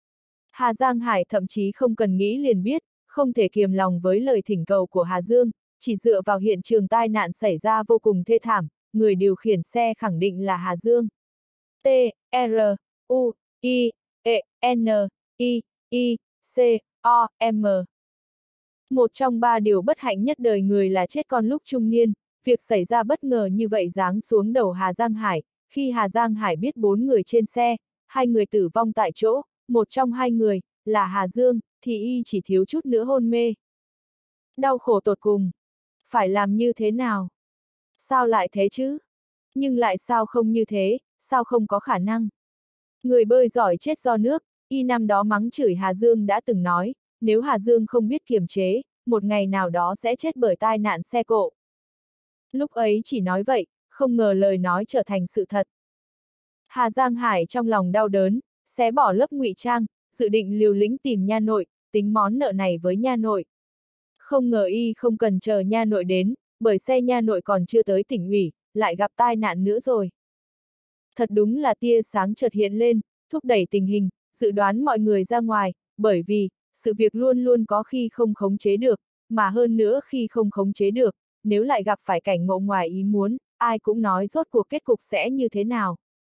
Hà Giang Hải thậm chí không cần nghĩ liền biết, không thể kiềm lòng với lời thỉnh cầu của Hà Dương, chỉ dựa vào hiện trường tai nạn xảy ra vô cùng thê thảm, người điều khiển xe khẳng định là Hà Dương. T, R, U, I, E, N, I, I, C, O, M. Một trong ba điều bất hạnh nhất đời người là chết con lúc trung niên, việc xảy ra bất ngờ như vậy giáng xuống đầu Hà Giang Hải, khi Hà Giang Hải biết bốn người trên xe, hai người tử vong tại chỗ, một trong hai người, là Hà Dương, thì y chỉ thiếu chút nữa hôn mê. Đau khổ tột cùng. Phải làm như thế nào? Sao lại thế chứ? Nhưng lại sao không như thế, sao không có khả năng? Người bơi giỏi chết do nước, y năm đó mắng chửi Hà Dương đã từng nói, nếu Hà Dương không biết kiềm chế, một ngày nào đó sẽ chết bởi tai nạn xe cộ. Lúc ấy chỉ nói vậy, không ngờ lời nói trở thành sự thật. Hà Giang Hải trong lòng đau đớn, xé bỏ lớp ngụy trang, dự định liều lĩnh tìm nha nội, tính món nợ này với nha nội. Không ngờ y không cần chờ nha nội đến, bởi xe nha nội còn chưa tới tỉnh ủy, lại gặp tai nạn nữa rồi. Thật đúng là tia sáng chợt hiện lên, thúc đẩy tình hình, dự đoán mọi người ra ngoài, bởi vì, sự việc luôn luôn có khi không khống chế được, mà hơn nữa khi không khống chế được, nếu lại gặp phải cảnh ngộ ngoài ý muốn, ai cũng nói rốt cuộc kết cục sẽ như thế nào.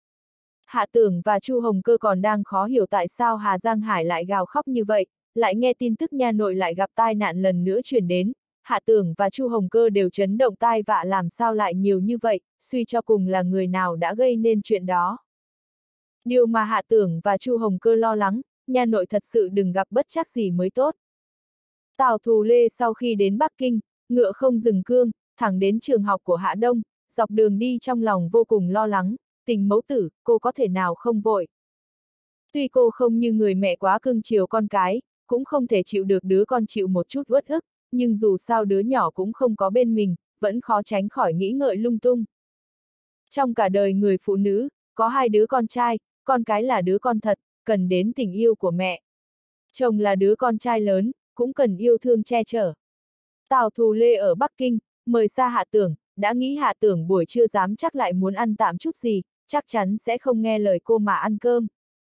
Hạ Tưởng và Chu Hồng Cơ còn đang khó hiểu tại sao Hà Giang Hải lại gào khóc như vậy, lại nghe tin tức nha nội lại gặp tai nạn lần nữa truyền đến, Hạ Tưởng và Chu Hồng Cơ đều chấn động tai vạ làm sao lại nhiều như vậy, suy cho cùng là người nào đã gây nên chuyện đó. Điều mà Hạ Tưởng và Chu Hồng Cơ lo lắng, nha nội thật sự đừng gặp bất trắc gì mới tốt. Tào Thù Lê sau khi đến Bắc Kinh, ngựa không dừng cương, thẳng đến trường học của Hạ Đông, dọc đường đi trong lòng vô cùng lo lắng, Tình mẫu tử, cô có thể nào không vội. Tuy cô không như người mẹ quá cưng chiều con cái, cũng không thể chịu được đứa con chịu một chút uất ức, nhưng dù sao đứa nhỏ cũng không có bên mình, vẫn khó tránh khỏi nghĩ ngợi lung tung. Trong cả đời người phụ nữ, có hai đứa con trai, con cái là đứa con thật, cần đến tình yêu của mẹ. Chồng là đứa con trai lớn, cũng cần yêu thương che chở. Tào Thù Lê ở Bắc Kinh, mời xa Hạ Tưởng, đã nghĩ Hạ Tưởng buổi trưa dám chắc lại muốn ăn tạm chút gì, chắc chắn sẽ không nghe lời cô mà ăn cơm.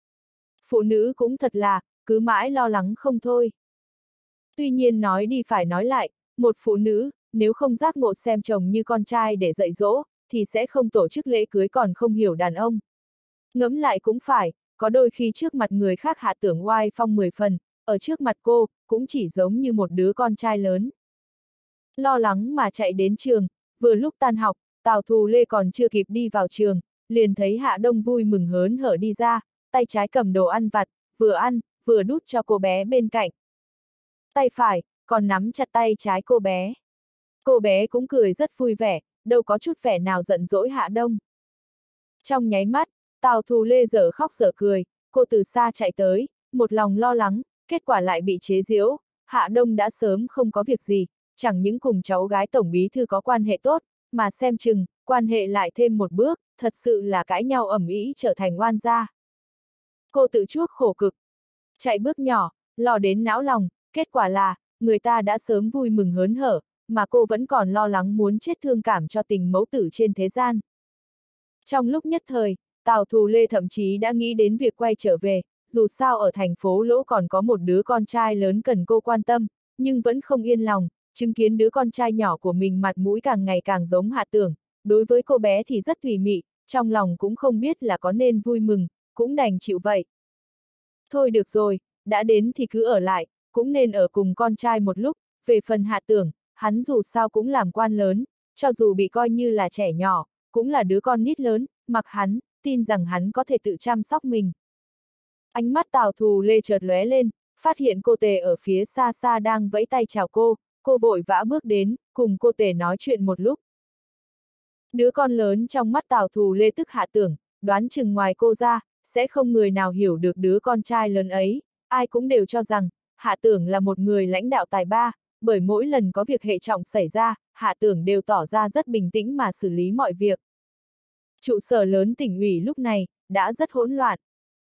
Phụ nữ cũng thật là, cứ mãi lo lắng không thôi. Tuy nhiên nói đi phải nói lại, một phụ nữ, nếu không giác ngộ xem chồng như con trai để dạy dỗ, thì sẽ không tổ chức lễ cưới còn không hiểu đàn ông. Ngẫm lại cũng phải, có đôi khi trước mặt người khác Hạ Tưởng oai phong mười phần, ở trước mặt cô, cũng chỉ giống như một đứa con trai lớn. Lo lắng mà chạy đến trường, vừa lúc tan học, Tào Thù Lê còn chưa kịp đi vào trường, liền thấy Hạ Đông vui mừng hớn hở đi ra, tay trái cầm đồ ăn vặt, vừa ăn, vừa đút cho cô bé bên cạnh. Tay phải, còn nắm chặt tay trái cô bé. Cô bé cũng cười rất vui vẻ, đâu có chút vẻ nào giận dỗi Hạ Đông. Trong nháy mắt, Tào Thù Lê dở khóc dở cười, cô từ xa chạy tới, một lòng lo lắng, kết quả lại bị chế giễu. Hạ Đông đã sớm không có việc gì, chẳng những cùng cháu gái tổng bí thư có quan hệ tốt, mà xem chừng, quan hệ lại thêm một bước, thật sự là cãi nhau ầm ĩ trở thành oan gia. Cô tự chuốc khổ cực, chạy bước nhỏ, lo đến não lòng, kết quả là, người ta đã sớm vui mừng hớn hở, mà cô vẫn còn lo lắng muốn chết thương cảm cho tình mẫu tử trên thế gian. Trong lúc nhất thời, Tào Thù Lê thậm chí đã nghĩ đến việc quay trở về, dù sao ở thành phố Lỗ còn có một đứa con trai lớn cần cô quan tâm, nhưng vẫn không yên lòng, chứng kiến đứa con trai nhỏ của mình mặt mũi càng ngày càng giống Hạ Tưởng, đối với cô bé thì rất thùy mị, trong lòng cũng không biết là có nên vui mừng, cũng đành chịu vậy. Thôi được rồi, đã đến thì cứ ở lại, cũng nên ở cùng con trai một lúc, về phần Hạ Tưởng, hắn dù sao cũng làm quan lớn, cho dù bị coi như là trẻ nhỏ, cũng là đứa con nít lớn, mặc hắn, tin rằng hắn có thể tự chăm sóc mình. Ánh mắt Tào Thù Lê chợt lóe lên, phát hiện cô Tề ở phía xa xa đang vẫy tay chào cô, cô vội vã bước đến, cùng cô Tề nói chuyện một lúc. Đứa con lớn trong mắt Tào Thù Lê tức Hạ Tưởng, đoán chừng ngoài cô ra, sẽ không người nào hiểu được đứa con trai lớn ấy, ai cũng đều cho rằng, Hạ Tưởng là một người lãnh đạo tài ba, bởi mỗi lần có việc hệ trọng xảy ra, Hạ Tưởng đều tỏ ra rất bình tĩnh mà xử lý mọi việc. Trụ sở lớn tỉnh ủy lúc này, đã rất hỗn loạn.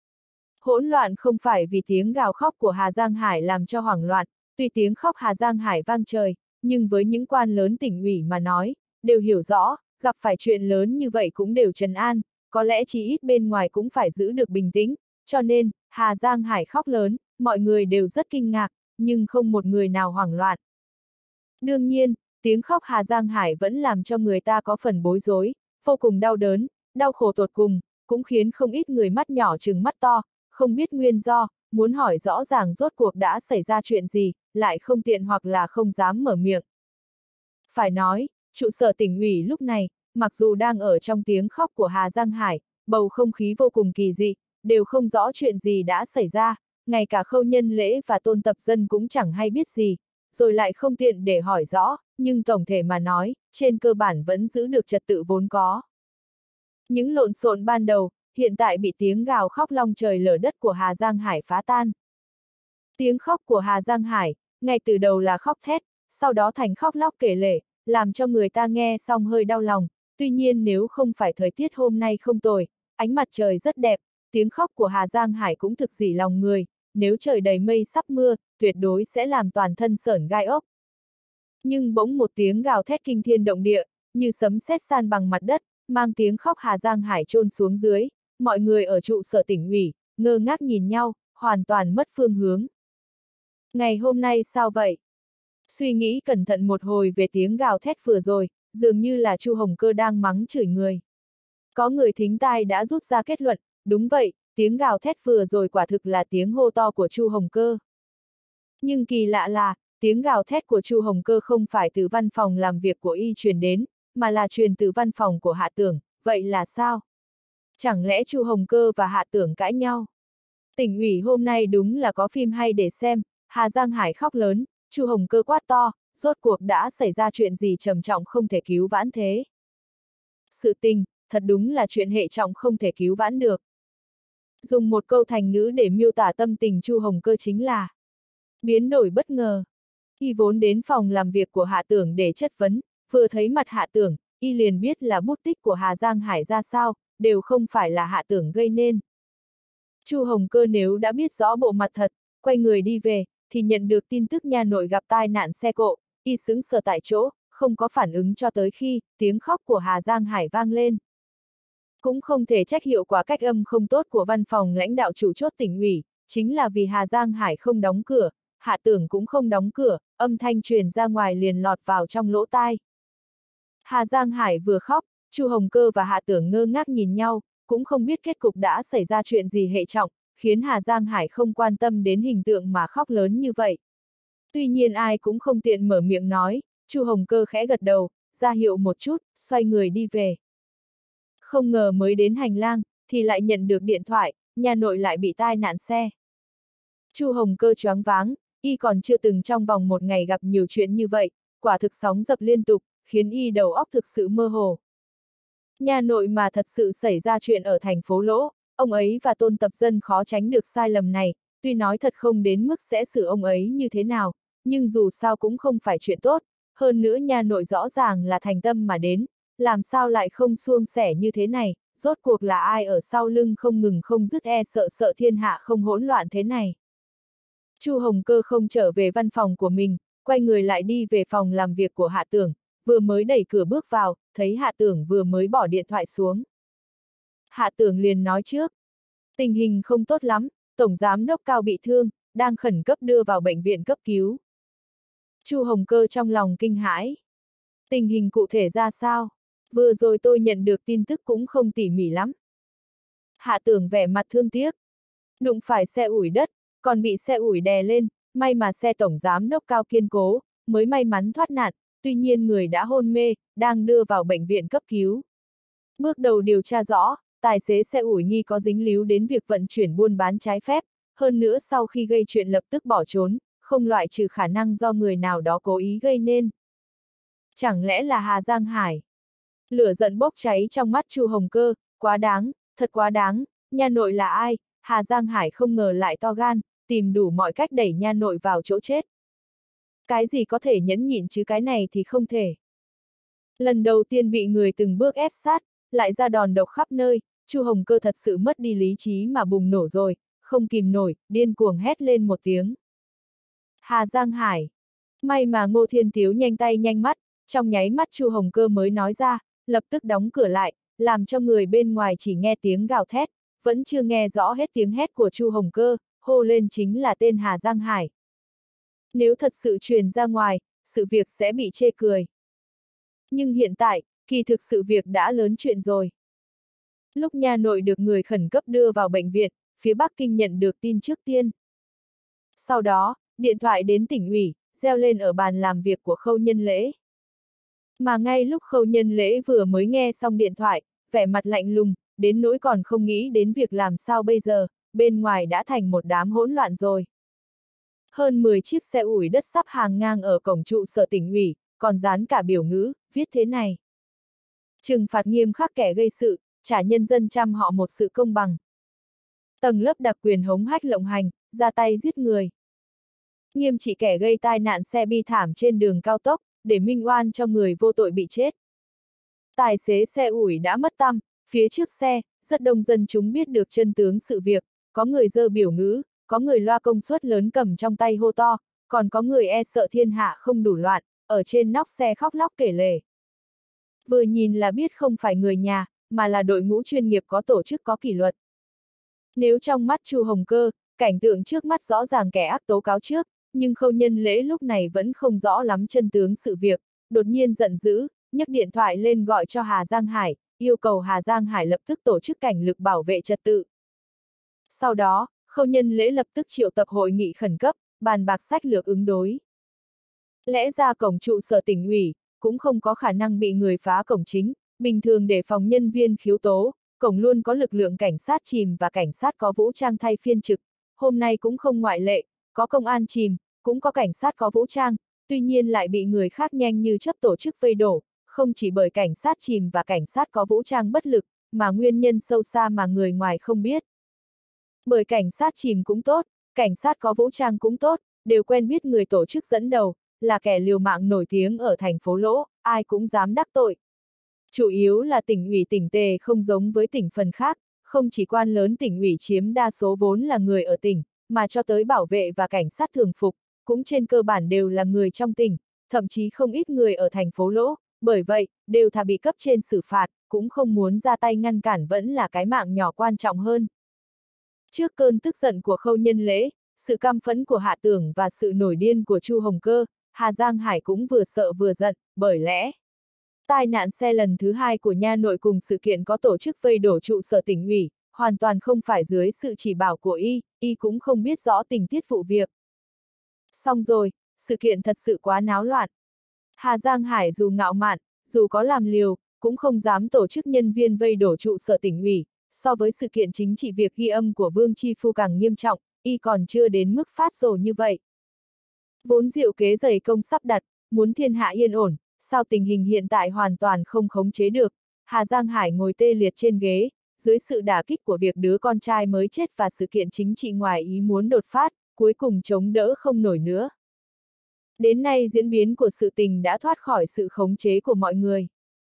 Hỗn loạn không phải vì tiếng gào khóc của Hà Giang Hải làm cho hoảng loạn, tuy tiếng khóc Hà Giang Hải vang trời, nhưng với những quan lớn tỉnh ủy mà nói, đều hiểu rõ, gặp phải chuyện lớn như vậy cũng đều trấn an, có lẽ chỉ ít bên ngoài cũng phải giữ được bình tĩnh, cho nên, Hà Giang Hải khóc lớn, mọi người đều rất kinh ngạc, nhưng không một người nào hoảng loạn. Đương nhiên, tiếng khóc Hà Giang Hải vẫn làm cho người ta có phần bối rối, vô cùng đau đớn, đau khổ tột cùng, cũng khiến không ít người mắt nhỏ trừng mắt to, không biết nguyên do, muốn hỏi rõ ràng rốt cuộc đã xảy ra chuyện gì, lại không tiện hoặc là không dám mở miệng. Phải nói, trụ sở tỉnh ủy lúc này, mặc dù đang ở trong tiếng khóc của Hà Giang Hải, bầu không khí vô cùng kỳ dị, đều không rõ chuyện gì đã xảy ra, ngay cả Khâu Nhân Lễ và Tôn Tập Dân cũng chẳng hay biết gì, rồi lại không tiện để hỏi rõ, nhưng tổng thể mà nói, trên cơ bản vẫn giữ được trật tự vốn có. Những lộn xộn ban đầu, hiện tại bị tiếng gào khóc long trời lở đất của Hà Giang Hải phá tan. Tiếng khóc của Hà Giang Hải, ngay từ đầu là khóc thét, sau đó thành khóc lóc kể lể, làm cho người ta nghe xong hơi đau lòng, tuy nhiên nếu không phải thời tiết hôm nay không tồi, ánh mặt trời rất đẹp, tiếng khóc của Hà Giang Hải cũng thực dỉ lòng người, nếu trời đầy mây sắp mưa, tuyệt đối sẽ làm toàn thân sởn gai ốc. Nhưng bỗng một tiếng gào thét kinh thiên động địa, như sấm sét san bằng mặt đất, mang tiếng khóc Hà Giang Hải chôn xuống dưới, mọi người ở trụ sở tỉnh ủy, ngơ ngác nhìn nhau, hoàn toàn mất phương hướng. Ngày hôm nay sao vậy? Suy nghĩ cẩn thận một hồi về tiếng gào thét vừa rồi, dường như là Chu Hồng Cơ đang mắng chửi người. Có người thính tai đã rút ra kết luận, đúng vậy, tiếng gào thét vừa rồi quả thực là tiếng hô to của Chu Hồng Cơ. Nhưng kỳ lạ là, tiếng gào thét của Chu Hồng Cơ không phải từ văn phòng làm việc của y truyền đến, mà là truyền từ văn phòng của Hạ Tưởng, vậy là sao? Chẳng lẽ Chu Hồng Cơ và Hạ Tưởng cãi nhau? Tỉnh ủy hôm nay đúng là có phim hay để xem, Hà Giang Hải khóc lớn, Chu Hồng Cơ quát to, rốt cuộc đã xảy ra chuyện gì trầm trọng không thể cứu vãn thế? Sự tình, thật đúng là chuyện hệ trọng không thể cứu vãn được. Dùng một câu thành ngữ để miêu tả tâm tình Chu Hồng Cơ chính là biến đổi bất ngờ. Y vốn đến phòng làm việc của Hạ Tưởng để chất vấn, vừa thấy mặt Hạ Tưởng, y liền biết là bút tích của Hà Giang Hải ra sao, đều không phải là Hạ Tưởng gây nên. Chu Hồng Cơ nếu đã biết rõ bộ mặt thật, quay người đi về, thì nhận được tin tức nhà nội gặp tai nạn xe cộ, y sững sờ tại chỗ, không có phản ứng cho tới khi tiếng khóc của Hà Giang Hải vang lên. Cũng không thể trách hiệu quả cách âm không tốt của văn phòng lãnh đạo chủ chốt tỉnh ủy, chính là vì Hà Giang Hải không đóng cửa, Hạ Tưởng cũng không đóng cửa, âm thanh truyền ra ngoài liền lọt vào trong lỗ tai. Hà Giang Hải vừa khóc, Chu Hồng Cơ và Hạ Tưởng ngơ ngác nhìn nhau, cũng không biết kết cục đã xảy ra chuyện gì hệ trọng, khiến Hà Giang Hải không quan tâm đến hình tượng mà khóc lớn như vậy. Tuy nhiên ai cũng không tiện mở miệng nói, Chu Hồng Cơ khẽ gật đầu, ra hiệu một chút, xoay người đi về. Không ngờ mới đến hành lang, thì lại nhận được điện thoại, nhà nội lại bị tai nạn xe. Chu Hồng Cơ choáng váng, y còn chưa từng trong vòng một ngày gặp nhiều chuyện như vậy, quả thực sóng dập liên tục, khiến y đầu óc thực sự mơ hồ. Nhà nội mà thật sự xảy ra chuyện ở thành phố Lỗ, ông ấy và Tôn Tập Dân khó tránh được sai lầm này, tuy nói thật không đến mức sẽ xử ông ấy như thế nào, nhưng dù sao cũng không phải chuyện tốt, hơn nữa nhà nội rõ ràng là thành tâm mà đến, làm sao lại không suông sẻ như thế này, rốt cuộc là ai ở sau lưng không ngừng không dứt e sợ sợ thiên hạ không hỗn loạn thế này. Chu Hồng Cơ không trở về văn phòng của mình, quay người lại đi về phòng làm việc của Hạ Tưởng, vừa mới đẩy cửa bước vào, thấy Hạ Tưởng vừa mới bỏ điện thoại xuống. Hạ Tưởng liền nói trước, tình hình không tốt lắm, Tổng Giám đốc Cao bị thương, đang khẩn cấp đưa vào bệnh viện cấp cứu. Chu Hồng Cơ trong lòng kinh hãi. Tình hình cụ thể ra sao? Vừa rồi tôi nhận được tin tức cũng không tỉ mỉ lắm. Hạ Tưởng vẻ mặt thương tiếc. Đụng phải xe ủi đất, còn bị xe ủi đè lên, may mà xe Tổng Giám đốc Cao kiên cố, mới may mắn thoát nạn, tuy nhiên người đã hôn mê, đang đưa vào bệnh viện cấp cứu. Bước đầu điều tra rõ, tài xế xe ủi nghi có dính líu đến việc vận chuyển buôn bán trái phép, hơn nữa sau khi gây chuyện lập tức bỏ trốn, không loại trừ khả năng do người nào đó cố ý gây nên. Chẳng lẽ là Hà Giang Hải? Lửa giận bốc cháy trong mắt Chu Hồng Cơ, quá đáng, thật quá đáng, nhà nội là ai? Hà Giang Hải không ngờ lại to gan, tìm đủ mọi cách đẩy nhà nội vào chỗ chết. Cái gì có thể nhẫn nhịn chứ cái này thì không thể. Lần đầu tiên bị người từng bước ép sát, lại ra đòn độc khắp nơi, Chu Hồng Cơ thật sự mất đi lý trí mà bùng nổ rồi, không kìm nổi, điên cuồng hét lên một tiếng. Hà Giang Hải. May mà Ngô Thiên Tiếu nhanh tay nhanh mắt, trong nháy mắt Chu Hồng Cơ mới nói ra, lập tức đóng cửa lại, làm cho người bên ngoài chỉ nghe tiếng gào thét, vẫn chưa nghe rõ hết tiếng hét của Chu Hồng Cơ, hô lên chính là tên Hà Giang Hải. Nếu thật sự truyền ra ngoài, sự việc sẽ bị chê cười. Nhưng hiện tại, kỳ thực sự việc đã lớn chuyện rồi. Lúc nhà nội được người khẩn cấp đưa vào bệnh viện, phía Bắc Kinh nhận được tin trước tiên. Sau đó, điện thoại đến tỉnh ủy, reo lên ở bàn làm việc của Khâu Nhân Lễ. Mà ngay lúc Khâu Nhân Lễ vừa mới nghe xong điện thoại, vẻ mặt lạnh lùng, đến nỗi còn không nghĩ đến việc làm sao bây giờ, bên ngoài đã thành một đám hỗn loạn rồi. Hơn mười chiếc xe ủi đất sắp hàng ngang ở cổng trụ sở tỉnh ủy, còn dán cả biểu ngữ, viết thế này. Trừng phạt nghiêm khắc kẻ gây sự, trả nhân dân trăm họ một sự công bằng. Tầng lớp đặc quyền hống hách lộng hành, ra tay giết người. Nghiêm trị kẻ gây tai nạn xe bi thảm trên đường cao tốc, để minh oan cho người vô tội bị chết. Tài xế xe ủi đã mất tăm, phía trước xe, rất đông dân chúng biết được chân tướng sự việc, có người giơ biểu ngữ, có người loa công suất lớn cầm trong tay hô to, còn có người e sợ thiên hạ không đủ loạn, ở trên nóc xe khóc lóc kể lể. Vừa nhìn là biết không phải người nhà, mà là đội ngũ chuyên nghiệp có tổ chức có kỷ luật. Nếu trong mắt Chu Hồng Cơ, cảnh tượng trước mắt rõ ràng kẻ ác tố cáo trước, nhưng Khâu Nhân Lễ lúc này vẫn không rõ lắm chân tướng sự việc, đột nhiên giận dữ, nhấc điện thoại lên gọi cho Hà Giang Hải, yêu cầu Hà Giang Hải lập tức tổ chức cảnh lực bảo vệ trật tự. Sau đó, Khâu Nhân Lễ lập tức triệu tập hội nghị khẩn cấp, bàn bạc sách lược ứng đối. Lẽ ra cổng trụ sở tỉnh ủy, cũng không có khả năng bị người phá cổng chính, bình thường để phòng nhân viên khiếu tố, cổng luôn có lực lượng cảnh sát chìm và cảnh sát có vũ trang thay phiên trực, hôm nay cũng không ngoại lệ, có công an chìm, cũng có cảnh sát có vũ trang, tuy nhiên lại bị người khác nhanh như chớp tổ chức vây đổ, không chỉ bởi cảnh sát chìm và cảnh sát có vũ trang bất lực, mà nguyên nhân sâu xa mà người ngoài không biết. Bởi cảnh sát chìm cũng tốt, cảnh sát có vũ trang cũng tốt, đều quen biết người tổ chức dẫn đầu, là kẻ liều mạng nổi tiếng ở thành phố Lỗ, ai cũng dám đắc tội. Chủ yếu là tỉnh ủy tỉnh Tề không giống với tỉnh phần khác, không chỉ quan lớn tỉnh ủy chiếm đa số vốn là người ở tỉnh, mà cho tới bảo vệ và cảnh sát thường phục, cũng trên cơ bản đều là người trong tỉnh, thậm chí không ít người ở thành phố Lỗ, bởi vậy, đều thà bị cấp trên xử phạt, cũng không muốn ra tay ngăn cản vẫn là cái mạng nhỏ quan trọng hơn. Trước cơn tức giận của Khâu Nhân Lễ, sự căm phẫn của Hạ Tưởng và sự nổi điên của Chu Hồng Cơ, Hà Giang Hải cũng vừa sợ vừa giận, bởi lẽ tai nạn xe lần thứ hai của nha nội cùng sự kiện có tổ chức vây đổ trụ sở tỉnh ủy, hoàn toàn không phải dưới sự chỉ bảo của y, y cũng không biết rõ tình tiết vụ việc. Xong rồi, sự kiện thật sự quá náo loạn. Hà Giang Hải dù ngạo mạn, dù có làm liều, cũng không dám tổ chức nhân viên vây đổ trụ sở tỉnh ủy, so với sự kiện chính trị việc ghi âm của Vương Chi Phu càng nghiêm trọng, y còn chưa đến mức phát rồ như vậy. Vốn diệu kế dày công sắp đặt, muốn thiên hạ yên ổn, sao tình hình hiện tại hoàn toàn không khống chế được, Hà Giang Hải ngồi tê liệt trên ghế, dưới sự đả kích của việc đứa con trai mới chết và sự kiện chính trị ngoài ý muốn đột phát, cuối cùng chống đỡ không nổi nữa. Đến nay diễn biến của sự tình đã thoát khỏi sự khống chế của mọi người.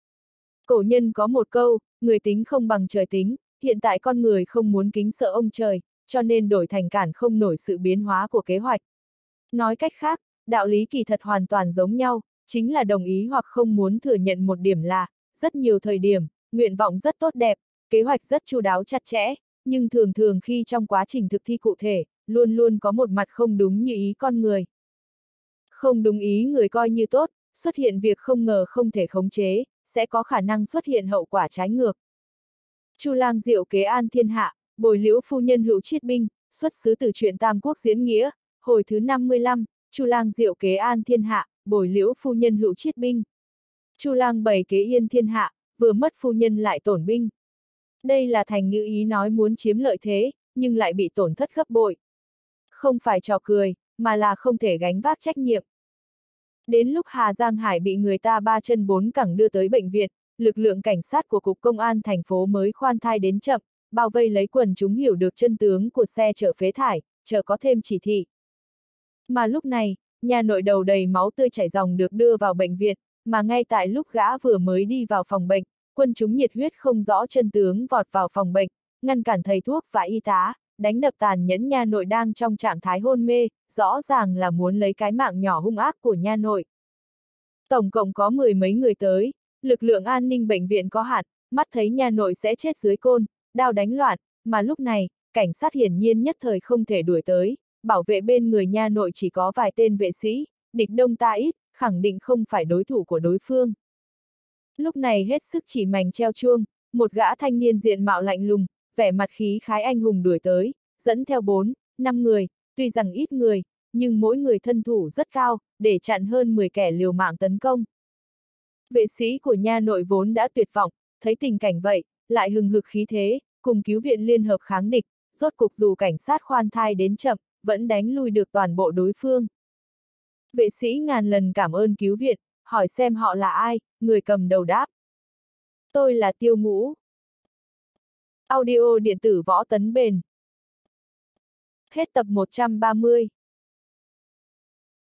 Cổ nhân có một câu, người tính không bằng trời tính, hiện tại con người không muốn kính sợ ông trời, cho nên đổi thành cản không nổi sự biến hóa của kế hoạch. Nói cách khác, đạo lý kỳ thật hoàn toàn giống nhau, chính là đồng ý hoặc không muốn thừa nhận một điểm là, rất nhiều thời điểm, nguyện vọng rất tốt đẹp, kế hoạch rất chu đáo chặt chẽ, nhưng thường thường khi trong quá trình thực thi cụ thể, luôn luôn có một mặt không đúng như ý con người. Không đúng ý người coi như tốt, xuất hiện việc không ngờ không thể khống chế, sẽ có khả năng xuất hiện hậu quả trái ngược. Chu lang diệu kế an thiên hạ, bồi liễu phu nhân hữu triết binh, xuất xứ từ truyện Tam Quốc diễn nghĩa, hồi thứ năm mươi lăm, Chu lang diệu kế an thiên hạ, bồi liễu phu nhân hữu triết binh. Chu lang bày kế yên thiên hạ, vừa mất phu nhân lại tổn binh. Đây là thành ngữ ý nói muốn chiếm lợi thế, nhưng lại bị tổn thất gấp bội. Không phải trò cười, mà là không thể gánh vác trách nhiệm. Đến lúc Hà Giang Hải bị người ta ba chân bốn cẳng đưa tới bệnh viện, lực lượng cảnh sát của Cục Công an thành phố mới khoan thai đến chậm, bao vây lấy quần chúng hiểu được chân tướng của xe chở phế thải, chờ có thêm chỉ thị. Mà lúc này, nhà nội đầu đầy máu tươi chảy ròng được đưa vào bệnh viện, mà ngay tại lúc gã vừa mới đi vào phòng bệnh, quân chúng nhiệt huyết không rõ chân tướng vọt vào phòng bệnh, ngăn cản thầy thuốc và y tá, đánh đập tàn nhẫn nha nội đang trong trạng thái hôn mê, rõ ràng là muốn lấy cái mạng nhỏ hung ác của nha nội. Tổng cộng có mười mấy người tới, lực lượng an ninh bệnh viện có hạn, mắt thấy nha nội sẽ chết dưới côn, đao đánh loạn, mà lúc này, cảnh sát hiển nhiên nhất thời không thể đuổi tới, bảo vệ bên người nha nội chỉ có vài tên vệ sĩ, địch đông ta ít, khẳng định không phải đối thủ của đối phương. Lúc này hết sức chỉ mảnh treo chuông, một gã thanh niên diện mạo lạnh lùng, vẻ mặt khí khái anh hùng đuổi tới, dẫn theo bốn, năm người, tuy rằng ít người, nhưng mỗi người thân thủ rất cao, để chặn hơn mười kẻ liều mạng tấn công. Vệ sĩ của nha nội vốn đã tuyệt vọng, thấy tình cảnh vậy, lại hừng hực khí thế, cùng cứu viện liên hợp kháng địch, rốt cục dù cảnh sát khoan thai đến chậm, vẫn đánh lui được toàn bộ đối phương. Vệ sĩ ngàn lần cảm ơn cứu viện, hỏi xem họ là ai, người cầm đầu đáp. Tôi là Tiêu Ngũ. Audio điện tử Võ Tấn Bền. Hết tập một trăm ba mươi.